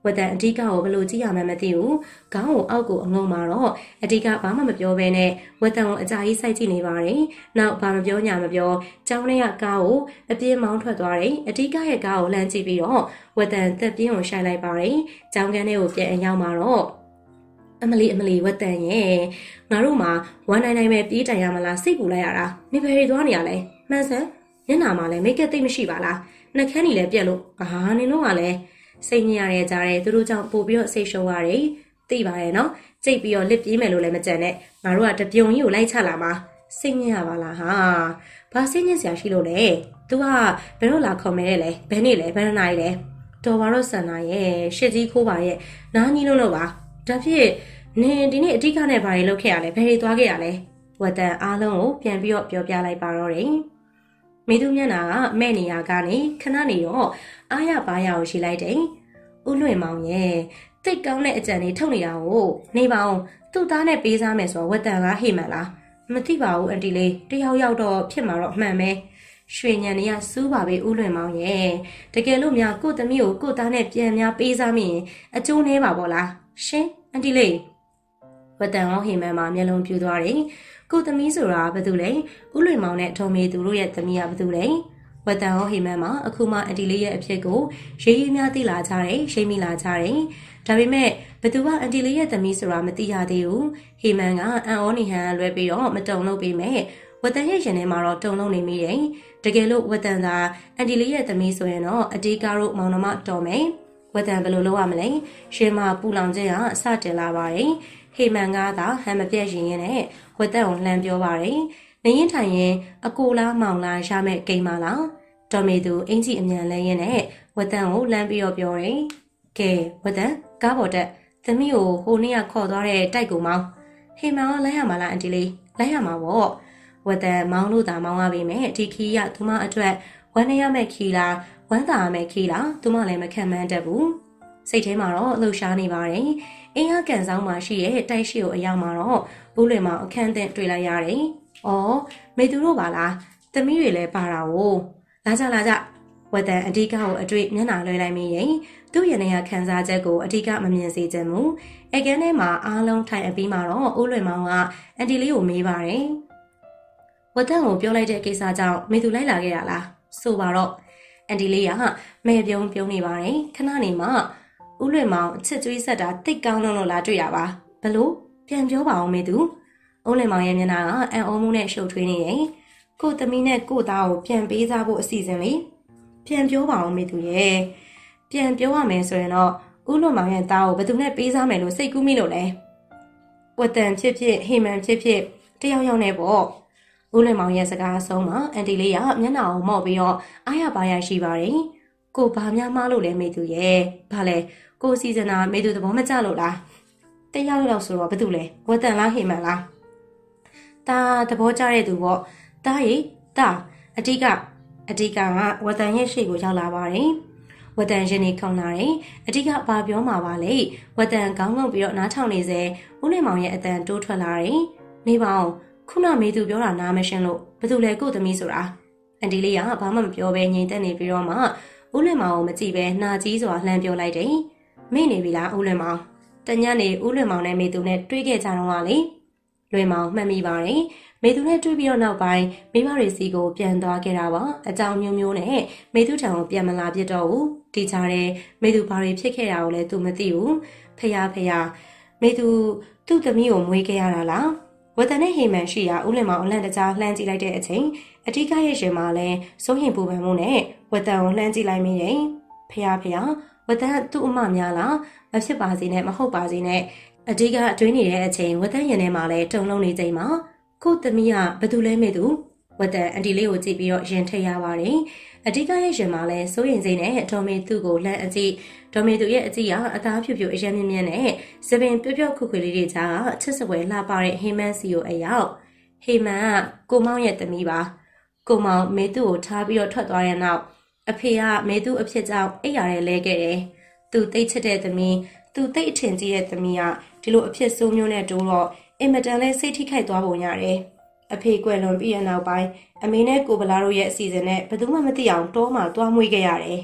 ဝတ်တန်အဓိကကိုဘယ်လိုကြည့်ရမှန်းမသိဘူးခေါင်းကိုအောက်ကိုအငုံမှာတော့အဓိကဘာမှမပြောဘဲနဲ့ဝတ်တန်ကိုအကြာကြီးစိုက်ကြည့်နေပါတယ်နောက်ဘာမပြောညာမပြောကျောင်းထဲကကားကိုအပြင်းမောင်းထွက်သွားတယ်အဓိကရဲ့ကားကိုလှမ်းကြည့်ပြီးတော့ဝတ်တန်သက်ပြင်းကိုရှိုက်လိုက်ပါတယ်ကျောင်းကန်းထဲကိုပြန်အရောက်မှာတော့အမလီအမလီဝတ်တန်ရဲ့ငါတို့မှာဝမ်းနိုင်နိုင်ပဲပြေးတိုင်ရမလားစိတ်ပူလိုက်ရတာနေဘယ်ရီသွားနေရလဲမှန်စမ်းညနာမှာလည်းမိတ်ကသိမရှိပါလားနှက်ခမ်းနေလဲပြက်လို့အာနင်တို့ကလည်းစိတ်ညစ်ရတဲ့ကြားတဲ့သူတို့ကြောင့်ပို့ပြီးတော့စိတ်ရှုံးရတယ်သိပါရဲ့နော်ကြိတ်ပြီးတော့လစ်ပြေးမယ်လို့လည်းမကြံနဲ့ငါတို့ကတပြုံကြီးကိုလိုက်ချလာမှာစိတ်ညစ်ရပါလားဟာဘာစိတ်ညစ်စရာရှိလို့လဲ तू ကဘယ်တော့လာခေါ်မဲလဲဘယ်နေ့လဲဘယ်နှစ်နာရီလဲတော်ပါတော့ဆန္ဒရဲ့ရှစ်ကြီးခိုးပါရဲ့နားကြီးလုံးလို့ပါဒါဖြစ်နင်ဒီနေ့အဓိကနဲ့ဘာတွေလုပ်ခဲ့ရလဲဘယ်တွေသွားခဲ့ရလဲဝတ်တန်အားလုံးကိုပြန်ပြီးတော့ပြောပြလိုက်ပါတော့တယ်မိသူမျက်နှာကမဲ့နေရကနေခဏနေတော့အားရပါရကိုရှိလိုက်တယ်ဥလွင်မောင်ရဲ့တိတ်ကောင်းတဲ့အကြံလေးထုတ်နေတာကိုနေပါအောင်သူ့သားနဲ့ပေးစားမယ်ဆိုတော့ဝတ်တန်ကဟိမှန်လားမသိပါဘူးအန်တီလေးတယောက်ယောက်တော့ဖြစ်မှာတော့အမှန်ပဲရွှေညံနေရစူးပါပဲဥလွင်မောင်ရဲ့တကယ်လို့များကို့သမီးကိုကို့သားနဲ့ပြန်များပေးစားမိရင်အကျိုးနည်းပါပေါ့လားရှင်အန်တီလေးဝတ်တန်ဟောဟိမှန်မှာမျက်လုံးပြူသွားတယ်ကိုသမီးဆိုတာဘာတူလဲဥလွင်မောင်နဲ့ထုံမေသူတို့ရဲ့သမီးကဘာတူလဲဝတ်တန်ဟောဟိမန်မှာအခုမှအန်တီလေးရဲ့အဖြစ်ကိုရေးရေးများသိလာကြတယ်ရှိမိလာကြတယ်ဒါပေမဲ့ဘသူကအန်တီလေးရဲ့သမီးဆိုတာမသိရသေးဘူးဟိမန်ကအန်အောနေဟန်လွဲပြီးတော့မတုံလို့ပေးမယ်ဝတ်တန်ရဲ့ရင်ထဲမှာတော့တုံလို့နေမိတယ်တကယ်လို့ဝတ်တန်သာအန်တီလေးရဲ့သမီးဆိုရင်တော့အတီးကားတို့မောင်နှမတော်မယ်ဝတ်တန်ဘယ်လိုလုပ်ရမလဲရှင်မပူလောင်ခြင်းကအစတင်လာပါတယ်ဟိမန်ကသာဟန်မပြတ်ရင်ရင်နဲ့ဝတ်တန်ကိုလှမ်းပြောပါတယ်နေရင်ထိုင်ရင်အကိုလားမောင်လားရမဲ့ကိန်းမလားတော်မေသူအင်ကြီးအမြန်လဲရင်နဲ့ဝတ်တန်ကိုလှမ်းပြီးတော့ပြောတယ်ကဲဝတ်တန်ကားပေါ်တက်သမီးကိုဟိုနေ့ကခေါ်သွားတဲ့တိုက်ကူမောင်းဟိမန်ကလိုက်ရမှာလားအန်တီလေးလိုက်ရမှာပေါ့ဝတ်တန်မောင်းလို့သာမောင်းရပါမယ်ဒီခီးရသူမအတွက်ဝမ်းနေရမဲ့ခီးလားဝမ်းသာရမဲ့ခီးလားသူမလည်းမခံမှန်းတတ်ဘူးစိတ်ထဲမှာတော့လှုပ်ရှားနေပါတယ်အင်းရကန်ဆောင်မှာရှိတဲ့တိုက်ရှိကိုအရောက်မှာတော့ဦးလွင်မောင်အခန်းအသင့်တွေ့လိုက်ရတယ်။အော်မေသူတို့ပါလား။သမီးတွေလည်းပါတာ哦။လာကြလာကြဝတ်တန်အဓိကကိုအတွေ့မျက်နှာလွှဲလိုက်မိရင်သူ့ရနေရခန်းစားချက်ကိုအဓိကမမြင်စေချင်ဘူး။အကန်းထဲမှာအားလုံးထိုင်အပြီးမှာတော့ဦးလွင်မောင်ကအန်တီလေးကိုမေးပါတယ်။ဝတ်တန်ကိုပြောလိုက်တဲ့ကိစ္စကြောင့်မေသူလိုက်လာခဲ့ရလား။ဆိုပါတော့အန်တီလေးကမဲပြုံးပြုံးနေပါတယ်။ခဏနေမှဦးလွင်မောင်အချစ်ကျွေးဆက်တာတိတ်ကောင်းလုံးလို့လာတွေ့ရပါဘလို့ပြန်ပြောပါအောင်မေသူဦးလွင်မောင်ရဲ့မျက်နှာကအံ့ဩမှုနဲ့ရှုပ်ထွေးနေတယ်ကို့သမီးနဲ့ကို့သားကိုပြန်ပေးစားဖို့အစီအစဉ်လေးပြန်ပြောပါအောင်မေသူရဲ့ပြန်ပြောရမယ်ဆိုရင်တော့ဦးလွင်မောင်ရဲ့သားကိုဘယ်သူနဲ့ပေးစားမယ်လို့စိတ်ကူးမိလို့လဲဝတ်တန်ဖြစ်ဖြစ်ဟိမန်ဖြစ်ဖြစ်တယောက်ယောက်နဲ့ပေါ့ဦးလွင်မောင်ရဲ့စကားအဆုံးမှာအန်တီလေးကမျက်နှာကိုမော့ပြီးတော့အားရပါရရှိပါတယ်ကိုဘာများမားလို့လဲမေသူရဲ့ဘာလဲကိုစီဇနာမေသူသဘောမကျလို့လားတယောက်လောက်ဆိုတော့ဘာတူလဲဝတ်တန်လားဟိမန်လားတာသဘောကျတဲ့သူပေါ့တာရီတာအတိကအတိကကဝတ်တန်ရဲ့ရှေ့ကိုရောက်လာပါတယ်ဝတ်တန်ရင်နေခေါင်းလာတယ်အတိကဘာပြောမှာပါလဲဝတ်တန်ခေါင်းငုံပြီးတော့နားထောင်နေစေဦးလင်မောင်ရဲ့အတန်တိုးထွက်လာတယ်နေပါအောင်ခုနမေသူပြောတာနားမရှင်းလို့ဘာတူလဲကို့သမီးဆိုတာအန်တီလေးကဘာမှမပြောဘဲငြိမ်သက်နေပြီးတော့မှဦးလင်မောင်ကိုမကြည့်ပဲနှာကြီးစွာလှမ်းပြောလိုက်တယ်မိနေပြီလားဦးလွင်မောင်တညနေဦးလွင်မောင်နဲ့မေသူနဲ့တွေ့ခဲ့ကြတော့ကလေလွင်မောင်မှတ်မိပါတယ်မေသူနဲ့တွေ့ပြီးတော့နောက်ပိုင်းမိဘတွေစီကိုပြန်သွားခဲ့တာပါအကြောင်းမျိုးမျိုးနဲ့မေသူထံကိုပြန်မလာဖြစ်တော့ဘူးဒီကြားထဲမေသူဘာတွေဖြစ်ခဲ့တာကိုလည်းသူမသိဘူးဖះဖះမေသူသူ့သမီးကိုမွေးခဲ့ရတာလားဝတ်တန်နဲ့ဟိမန်ရှိရာဦးလွင်မောင်အလန့်တကြားလှမ်းကြည့်လိုက်တဲ့အချိန်အတိကရဲ့ရှင်မှာလည်းစိုးရင်ပူပန်မှုနဲ့ဝတ်တန်ကိုလှမ်းကြည့်လိုက်မိတယ်ဖះဖះဝတ်တန်သူ့အမများလားမဖြစ်ပါစေနဲ့မဟုတ်ပါစေနဲ့အဓိကအတွင်းနေတဲ့အချိန်ဝတ်တန်ရင်ထဲမှာလည်းတုံလုံးနေချိန်မှာကို့သမီးကဘသူလဲမေသူဝတ်တန်အန်တီလေးကိုကြည့်ပြီးတော့ရင်ထိတ်ရပါတယ်အဓိကရဲ့ရှင်မှာလည်းစိုးရင်စိမ့်နဲ့ဒေါ်မေသူကိုလှမ်းအကြည့်ဒေါ်မေသူရဲ့အကြည့်ကအသားဖြူဖြူအယမ်းမြင့်မြင့်နဲ့စပင်ပြော့ပြော့ခွခွလေးတွေကြားကချစ်စပွဲလှပတဲ့ဟိမန်စီကိုအရောက်ဟိမန်ကကိုမောင်ရဲ့သမီးပါကိုမောင်မေသူကိုထားပြီးတော့ထွက်သွားတဲ့နောက်အဖေကမေသူအဖြစ်ကြောင့်အိပ်ရာနဲ့လဲခဲ့တယ်သူတိတ်ချစ်တဲ့သမီးသူတိတ်အထင်ကြီးတဲ့သမီးကဒီလိုအဖြစ်ဆိုးမျိုးနဲ့တိုးတော့အင်မတန်လဲစိတ်ထိခိုက်သွားပုံရတယ်အဖေကွယ်လွန်ပြီးတဲ့နောက်ပိုင်းအမေနဲ့ကိုဗလာတို့ရဲ့အစီအစဉ်နဲ့ဘယ်သူမှမသိအောင်တောမှာတွားမွေးခဲ့ရတယ်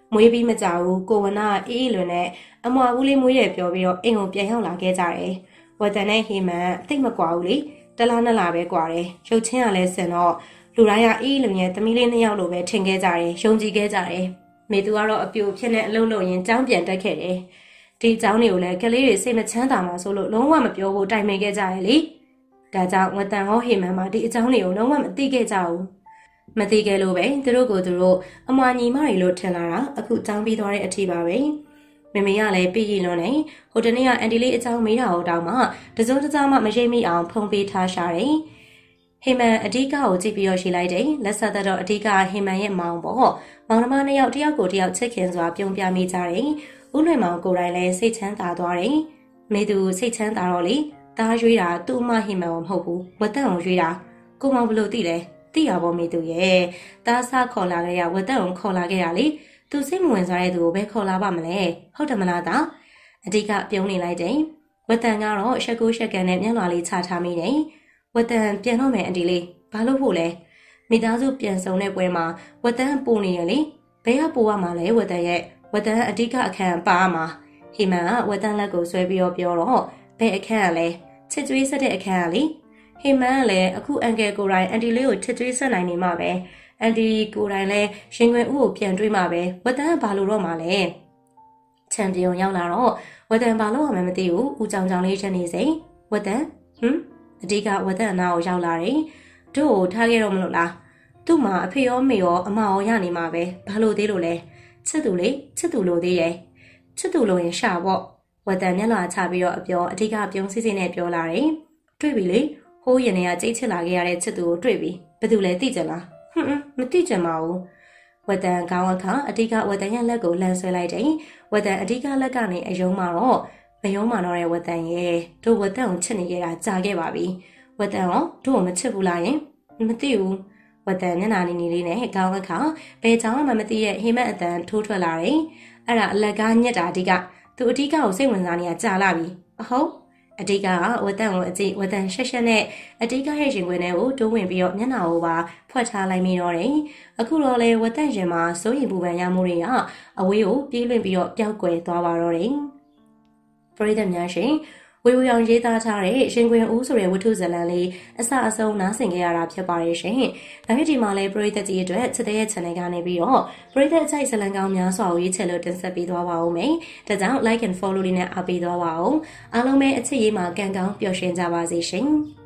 မွေးပြီးမကြဘူးကိုဝနာအေးအေးလွန်နဲ့အမွာဦးလေးမွေးရပြောပြီးတော့အိမ်ကိုပြန်ရောက်လာခဲ့ကြတယ်ဝတန်နဲ့ဟေမန်တိတ်မကွာဘူးလေတလားနှစ်လားပဲကွာတယ်ရုပ်ချင်းကလည်းစင်တော့လူတိုင်းကအေးလွန်ရဲ့သမီးလေးနှစ်ယောက်လိုပဲထင်ခဲ့ကြတယ်ယုံကြည်ခဲ့ကြတယ်မေသူကတော့အပြိုဖြစ်နေအလုံးလုံးရင်ကြောင်းပြန်တက်ခဲ့တယ်ဒီเจ้าတွေကိုလည်းကလေးတွေစိတ်မချမ်းသာမှာဆိုလို့လုံးဝမပြောဖို့တိုင်ပင်ခဲ့ကြရလေဒါကြောင့်ဝတန်ဟောဟေမန်မှာဒီအเจ้าတွေကိုလုံးဝမသိခဲ့ကြဘူးမသိခဲ့လို့ပဲသူတို့ကိုသူတို့အမွာညီမတွေလို့ထင်လာတာအခုကြောင်းပြီးသွားတဲ့အထိပါပဲမေမေကလည်းပြည်ကြီးလွန်းနေဟိုတနေ့ကအန်တီလေးအเจ้าမေးတာဟိုတောင်မှတစုံတစမှမရိပ်မိအောင်ဖုံးပေးထားရှာတယ်ဟေမန်အဓိကကိုကြည့်ပြီးတော့ရှိလိုက်တယ်လက်ဆက်သက်တော့အဓိကဟေမန်ရဲ့မောင်ပေါ့မောင်နှမနှစ်ယောက်တယောက်ကိုတယောက်ချစ်ခင်စွာပြုံးပြမိကြတယ်ဦးလွင်မောင်ကိုယ်တိုင်လည်းစိတ်ချမ်းသာသွားတယ်မေသူစိတ်ချမ်းသာတော့လေတားရွေးတာသူ့အမဟိမန်မဟုတ်ဘူးဝတ်တန်ကိုရွေးတာကိုမောင်ဘလို့သိလဲသိရပါမေသူရဲ့တားစားခေါ်လာခဲ့ရဝတ်တန်ကိုခေါ်လာခဲ့ရလေသူစိတ်မဝင်စားတဲ့သူကိုပဲခေါ်လာပါမလဲဟုတ်တယ်မလားသားအဓိကပြုံးနေလိုက်တယ်ဝတ်တန်ကတော့ရှက်ကိုရှက်ကန်နဲ့မျက်လွှာလေးချထားမိတယ်ဝတ်တန်ပြန်တော့မယ်အန်တီလေးဘာလို့ဖို့လဲမိသားစုပြန်ဆောင်တဲ့ပွဲမှာဝတ်တန်ပူနေရလေဘယ်ကပူရမှာလဲဝတ်တန်ရဲ့ဝတ်တန်အဓိကအခန်းပါမှာဟိမန်ကဝတ်တန်လက်ကိုဆွဲပြီးတော့ပြောတော့ဘယ်အခန်းကလဲချစ်ကြွေးဆက်တဲ့အခန်းကလေဟိမန်ကလည်းအခုအန်ကယ်ကိုရိုင်းအန်တီလေးကိုချစ်ကြွေးဆက်နိုင်နေမှာပဲအန်တီကိုရိုင်းလည်းရှင်ခွင်ဦးကိုပြန်တွေးမှာပဲဝတ်တန်ကဘာလို့တော့မှာလဲချန်ပီယံရောက်လာတော့ဝတ်တန်ဘာလို့မှမသိဘူးဦးကြောင်ကြောင်လေးချက်နေစိဝတ်တန်ဟမ်အဓိကဝတ်တန်အနာကိုရောက်လာတယ်တို့ကိုထားခဲ့တော့မလို့လားသူ့မှာအဖေရောမေရောအမရောရနေမှာပဲဘာလို့သေးလို့လဲချစ်သူလေချစ်သူလို့သေးတယ်ချစ်သူလို့ရင်ရှာပေါ့ဝတ်တန်မျက်နှာချပြီးတော့အပြောအဓိကပြုံးစစ်စစ်နဲ့ပြောလာတယ်တွေ့ပြီလေဟိုးရင်တွေကကြိတ်ချစ်လာခဲ့ရတဲ့ချစ်သူကိုတွေ့ပြီဘယ်သူလဲသိကြလားဟွန်းမသိကြပါဘူးဝတ်တန်ကောင်းအခါအဓိကဝတ်တန်ရဲ့လက်ကိုလှန်ဆွဲလိုက်တယ်ဝတ်တန်အဓိကလက်ကနေအယုံမှာတော့မယုံမှာတော့တဲ့ဝတ်တန်ရဲ့တို့ဝတ်တန်ကိုချစ်နေခဲ့တာကြာခဲ့ပါပြီဝတ်တန်ရောတို့ကိုမချစ်ဘူးလားယင်မသိဘူးဝတ်တန်မျက်နှာနေနေလေးနဲ့ကောင်းအခါဘယ်ကြောင်မှမသိရဲ့ဟိမတ်အတန်ထိုးထွက်လာတယ်အဲ့ဒါအလက်ကားညက်တာအဓိကသူအဓိကကိုစိတ်ဝင်စားနေတာကြာလာပြီအဟုတ်အဓိကကဝတ်တန်ကိုအကြည့်ဝတ်တန်ရှက်ရှက်နဲ့အဓိကရဲ့ရှင်ခွင်ထဲကိုတိုးဝင်ပြီးတော့မျက်နှာကိုပါဖွက်ထားလိုက်မိတော့တယ်အခုတော့လေဝတ်တန်ရှင်မှာစိုးရိမ်ပူပန်ရမှုတွေကအဝေးကိုပြေးလွင့်ပြီးတော့ပျောက်ကွယ်သွားပါတော့တယ်ပရိသတ်များရှင်ဝေဝေအောင်ရေးသားထားတဲ့ရှင်ခွင်ဦးဆိုတဲ့ဝတ္ထုဇာတ်လမ်းလေးအစအဆုံးနားဆင်ကြရတာဖြစ်ပါတယ်ရှင်။ဒါဖြစ်ဒီမှာလည်းပရိသတ်ကြီးအတွက်ချစ်တဲ့ရဲ့ channel ကနေပြီးတော့ပရိသတ်အချိုက်ဇာတ်လမ်းကောင်းများစွာကိုရေးချယ်လို့တင်ဆက်ပေးသွားပါဦးမယ်။ဒါကြောင့် like and follow လေးနဲ့အားပေးသွားပါဦး။အားလုံးပဲအချစ်ရေးမှာကံကောင်းပျော်ရွှင်ကြပါစေရှင်။